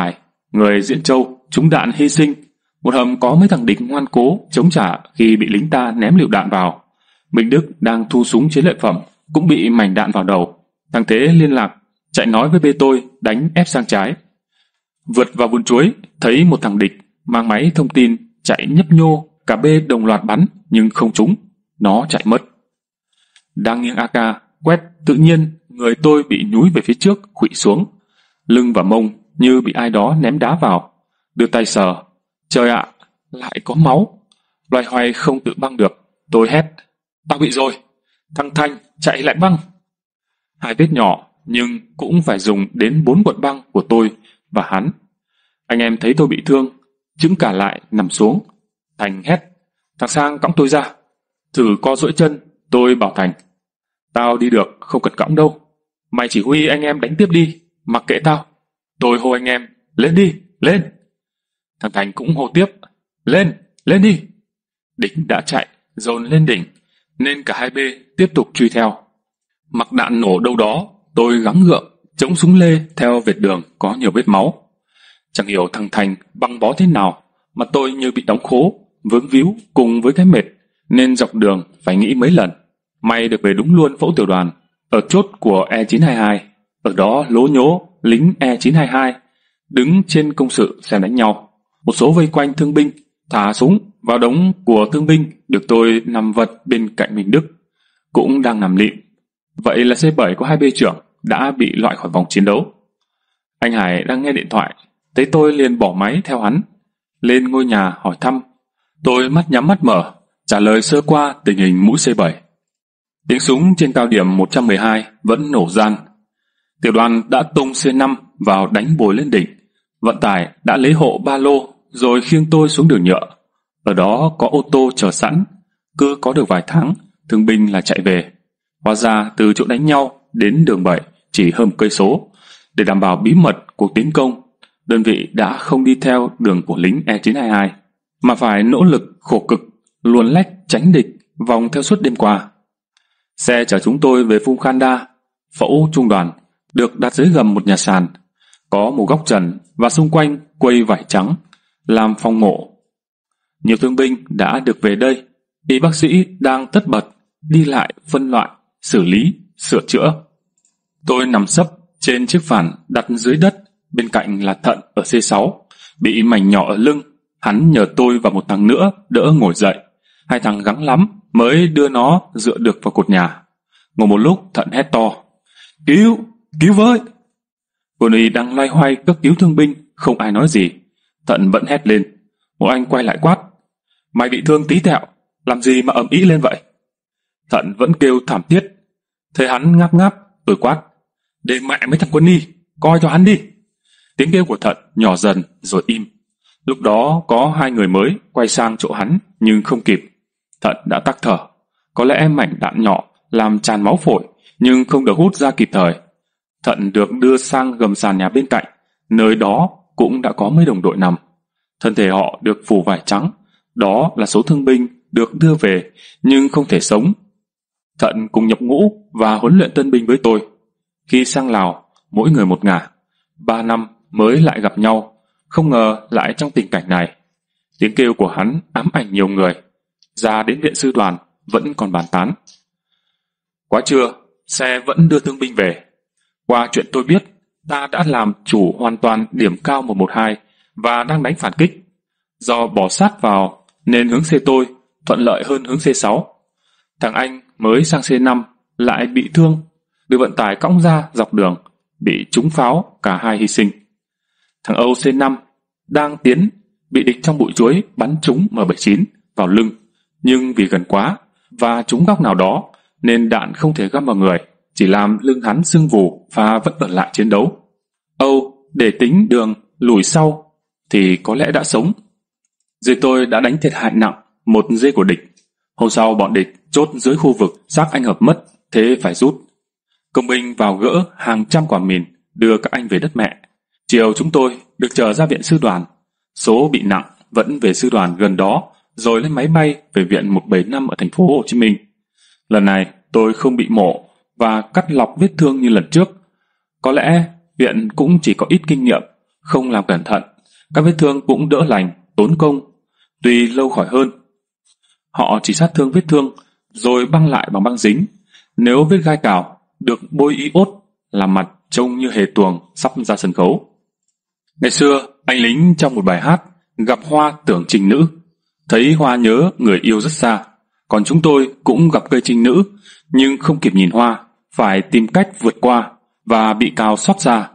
người Diễn Châu trúng đạn hy sinh. Một hầm có mấy thằng địch ngoan cố chống trả khi bị lính ta ném lựu đạn vào. Minh Đức đang thu súng chiến lợi phẩm cũng bị mảnh đạn vào đầu. Thằng Thế liên lạc chạy nói với bê tôi đánh ép sang trái. Vượt vào vườn chuối thấy một thằng địch mang máy thông tin chạy nhấp nhô, cả bê đồng loạt bắn nhưng không trúng, nó chạy mất. Đang nghiêng a ca quét, tự nhiên người tôi bị nhúi về phía trước, khuỵu xuống, lưng và mông như bị ai đó ném đá vào. Đưa tay sờ, trời ạ, lại có máu. Loay hoay không tự băng được, tôi hét: "Tao bị rồi!" Thằng Thanh chạy lại băng. Hai vết nhỏ nhưng cũng phải dùng đến bốn cuộn băng của tôi và hắn. Anh em thấy tôi bị thương, chững cả lại nằm xuống. Thành hét: "Thằng Sang cõng tôi ra." Thử co duỗi chân, tôi bảo Thành: "Tao đi được, không cần cõng đâu. Mày chỉ huy anh em đánh tiếp đi, mặc kệ tao." Tôi hô anh em: "Lên đi, lên!" Thằng Thành cũng hô tiếp: "Lên, lên đi!" Địch đã chạy, dồn lên đỉnh, nên cả hai bê tiếp tục truy theo. Mặc đạn nổ đâu đó, tôi gắng gượng, chống súng lê theo vệt đường có nhiều vết máu. Chẳng hiểu thằng Thành băng bó thế nào, mà tôi như bị đóng khố, vướng víu cùng với cái mệt, nên dọc đường phải nghĩ mấy lần. May được về đúng luôn phẫu tiểu đoàn, ở chốt của E chín hai hai. Ở đó lố nhố lính E chín hai hai đứng trên công sự xem đánh nhau. Một số vây quanh thương binh, thả súng vào đống của thương binh, được tôi nằm vật bên cạnh Minh Đức, cũng đang nằm lịm. Vậy là C bảy của hai bê trưởng đã bị loại khỏi vòng chiến đấu. Anh Hải đang nghe điện thoại, thấy tôi liền bỏ máy theo hắn lên ngôi nhà hỏi thăm. Tôi mắt nhắm mắt mở, trả lời sơ qua tình hình mũi C bảy. Tiếng súng trên cao điểm một trăm mười hai vẫn nổ gian. Tiểu đoàn đã tung C năm vào đánh bồi lên đỉnh. Vận tải đã lấy hộ ba lô rồi khiêng tôi xuống đường nhựa. Ở đó có ô tô chờ sẵn. Cứ có được vài tháng, thương binh là chạy về. Hóa ra từ chỗ đánh nhau đến đường bảy chỉ hơn cây số. Để đảm bảo bí mật cuộc tiến công, đơn vị đã không đi theo đường của lính E chín hai hai, mà phải nỗ lực khổ cực luồn lách tránh địch vòng theo suốt đêm qua. Xe chở chúng tôi về Phum Khanda, phẫu trung đoàn, được đặt dưới gầm một nhà sàn, có một góc trần và xung quanh quây vải trắng làm phòng mổ. Nhiều thương binh đã được về đây, y bác sĩ đang tất bật đi lại phân loại, xử lý, sửa chữa. Tôi nằm sấp trên chiếc phản đặt dưới đất, bên cạnh là Thận ở C sáu, bị mảnh nhỏ ở lưng. Hắn nhờ tôi và một thằng nữa đỡ ngồi dậy. Hai thằng gắng lắm mới đưa nó dựa được vào cột nhà. Ngồi một lúc, Thận hét to: "Cứu, cứu với!" Quân y đang loay hoay cấp cứu thương binh, không ai nói gì. Thận vẫn hét lên. Một anh quay lại quát: "Mày bị thương tí tẹo, làm gì mà ầm ĩ lên vậy?" Thận vẫn kêu thảm thiết. Thấy hắn ngáp ngáp, tôi quát: "Để mẹ mấy thằng quân y, coi cho hắn đi." Tiếng kêu của Thận nhỏ dần rồi im. Lúc đó có hai người mới quay sang chỗ hắn nhưng không kịp. Thận đã tắc thở. Có lẽ mảnh đạn nhỏ làm tràn máu phổi nhưng không được hút ra kịp thời. Thận được đưa sang gầm sàn nhà bên cạnh, nơi đó cũng đã có mấy đồng đội nằm. Thân thể họ được phủ vải trắng, đó là số thương binh được đưa về nhưng không thể sống. Thận cùng nhập ngũ và huấn luyện tân binh với tôi. Khi sang Lào, mỗi người một ngả. Ba năm mới lại gặp nhau, không ngờ lại trong tình cảnh này. Tiếng kêu của hắn ám ảnh nhiều người. Ra đến viện sư đoàn vẫn còn bàn tán. Quá trưa, xe vẫn đưa thương binh về. Qua chuyện tôi biết, ta đã làm chủ hoàn toàn điểm cao một một hai và đang đánh phản kích. Do bỏ sát vào nên hướng C tôi thuận lợi hơn hướng C sáu. Thằng anh mới sang C năm lại bị thương, được vận tải cõng ra dọc đường, bị trúng pháo, cả hai hy sinh. Thằng Âu C năm đang tiến, bị địch trong bụi chuối bắn trúng M bảy chín vào lưng, nhưng vì gần quá và trúng góc nào đó nên đạn không thể găm vào người, chỉ làm lưng hắn sưng vù và vẫn ở lại chiến đấu. Âu để tính đường lùi sau thì có lẽ đã sống. Dưới tôi đã đánh thiệt hại nặng một dê của địch. Hôm sau bọn địch chốt dưới khu vực xác anh Hợp mất, thế phải rút. Công binh vào gỡ hàng trăm quả mìn đưa các anh về đất mẹ. Chiều chúng tôi được chờ ra viện sư đoàn. Số bị nặng vẫn về sư đoàn gần đó, rồi lên máy bay về viện một bảy năm ở thành phố Hồ Chí Minh. Lần này tôi không bị mổ và cắt lọc vết thương như lần trước. Có lẽ viện cũng chỉ có ít kinh nghiệm, không làm cẩn thận Các vết thương cũng đỡ lành, tốn công, tuy lâu khỏi hơn. Họ chỉ sát thương vết thương, rồi băng lại bằng băng dính. Nếu vết gai cào, được bôi iốt, làm mặt trông như hề tuồng sắp ra sân khấu. Ngày xưa, anh lính trong một bài hát gặp hoa tưởng trinh nữ, thấy hoa nhớ người yêu rất xa. Còn chúng tôi cũng gặp cây trinh nữ, nhưng không kịp nhìn hoa, phải tìm cách vượt qua và bị cào xót ra.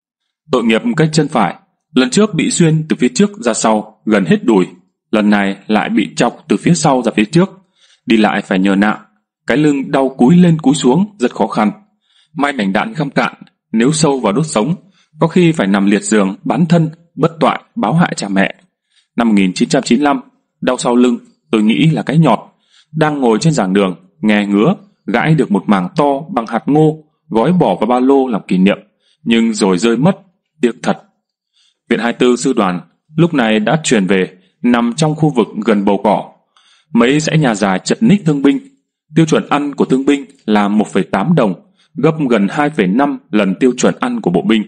Tội nghiệp cái chân phải, lần trước bị xuyên từ phía trước ra sau gần hết đùi, lần này lại bị chọc từ phía sau ra phía trước, đi lại phải nhờ nạng, cái lưng đau cúi lên cúi xuống rất khó khăn. May mảnh đạn găm cạn, nếu sâu vào đốt sống, có khi phải nằm liệt giường bán thân, bất toại báo hại cha mẹ. Năm một nghìn chín trăm chín mươi lăm, đau sau lưng, tôi nghĩ là cái nhọt. Đang ngồi trên giảng đường, nghe ngứa, gãi được một mảng to bằng hạt ngô, gói bỏ vào ba lô làm kỷ niệm, nhưng rồi rơi mất, tiếc thật. Viện hai mươi tư sư đoàn lúc này đã chuyển về, nằm trong khu vực gần bầu cỏ. Mấy dãy nhà dài chật ních thương binh. Tiêu chuẩn ăn của thương binh là một phẩy tám đồng, gấp gần hai phẩy năm lần tiêu chuẩn ăn của bộ binh.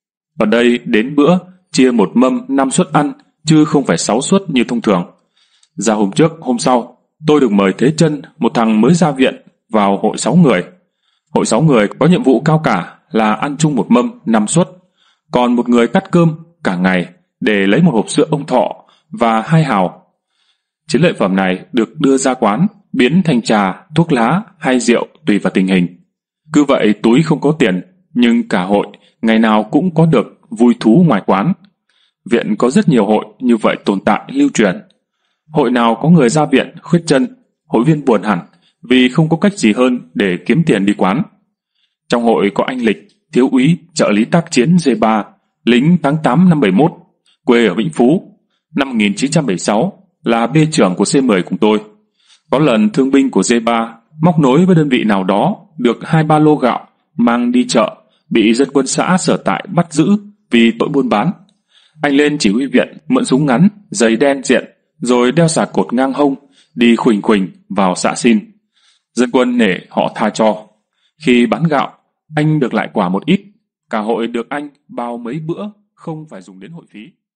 Ở đây đến bữa chia một mâm năm suất ăn, chứ không phải sáu suất như thông thường. Ra hôm trước, hôm sau, tôi được mời thế chân, một thằng mới ra viện, vào hội sáu người. Hội sáu người có nhiệm vụ cao cả là ăn chung một mâm năm suất, còn một người cắt cơm cả ngày để lấy một hộp sữa ông Thọ và hai hào. Chiến lợi phẩm này được đưa ra quán, biến thành trà, thuốc lá hay rượu tùy vào tình hình. Cứ vậy túi không có tiền, nhưng cả hội ngày nào cũng có được vui thú ngoài quán. Viện có rất nhiều hội như vậy tồn tại lưu truyền. Hội nào có người ra viện khuyết chân, hội viên buồn hẳn vì không có cách gì hơn để kiếm tiền đi quán. Trong hội có anh Lịch, thiếu úy trợ lý tác chiến D ba, lính tháng tám năm bảy mốt, quê ở Vĩnh Phú. Năm một nghìn chín trăm bảy mươi sáu là B trưởng của C mười cùng tôi. Có lần thương binh của D ba móc nối với đơn vị nào đó được hai ba lô gạo mang đi chợ, bị dân quân xã sở tại bắt giữ vì tội buôn bán. Anh lên chỉ huy viện mượn súng ngắn, giày đen diện, rồi đeo xà cột ngang hông, đi khuỳnh khuỳnh vào xạ xin. Dân quân nể họ tha cho. Khi bán gạo, anh được lại quả một ít. Cả hội được anh bao mấy bữa, không phải dùng đến hội phí.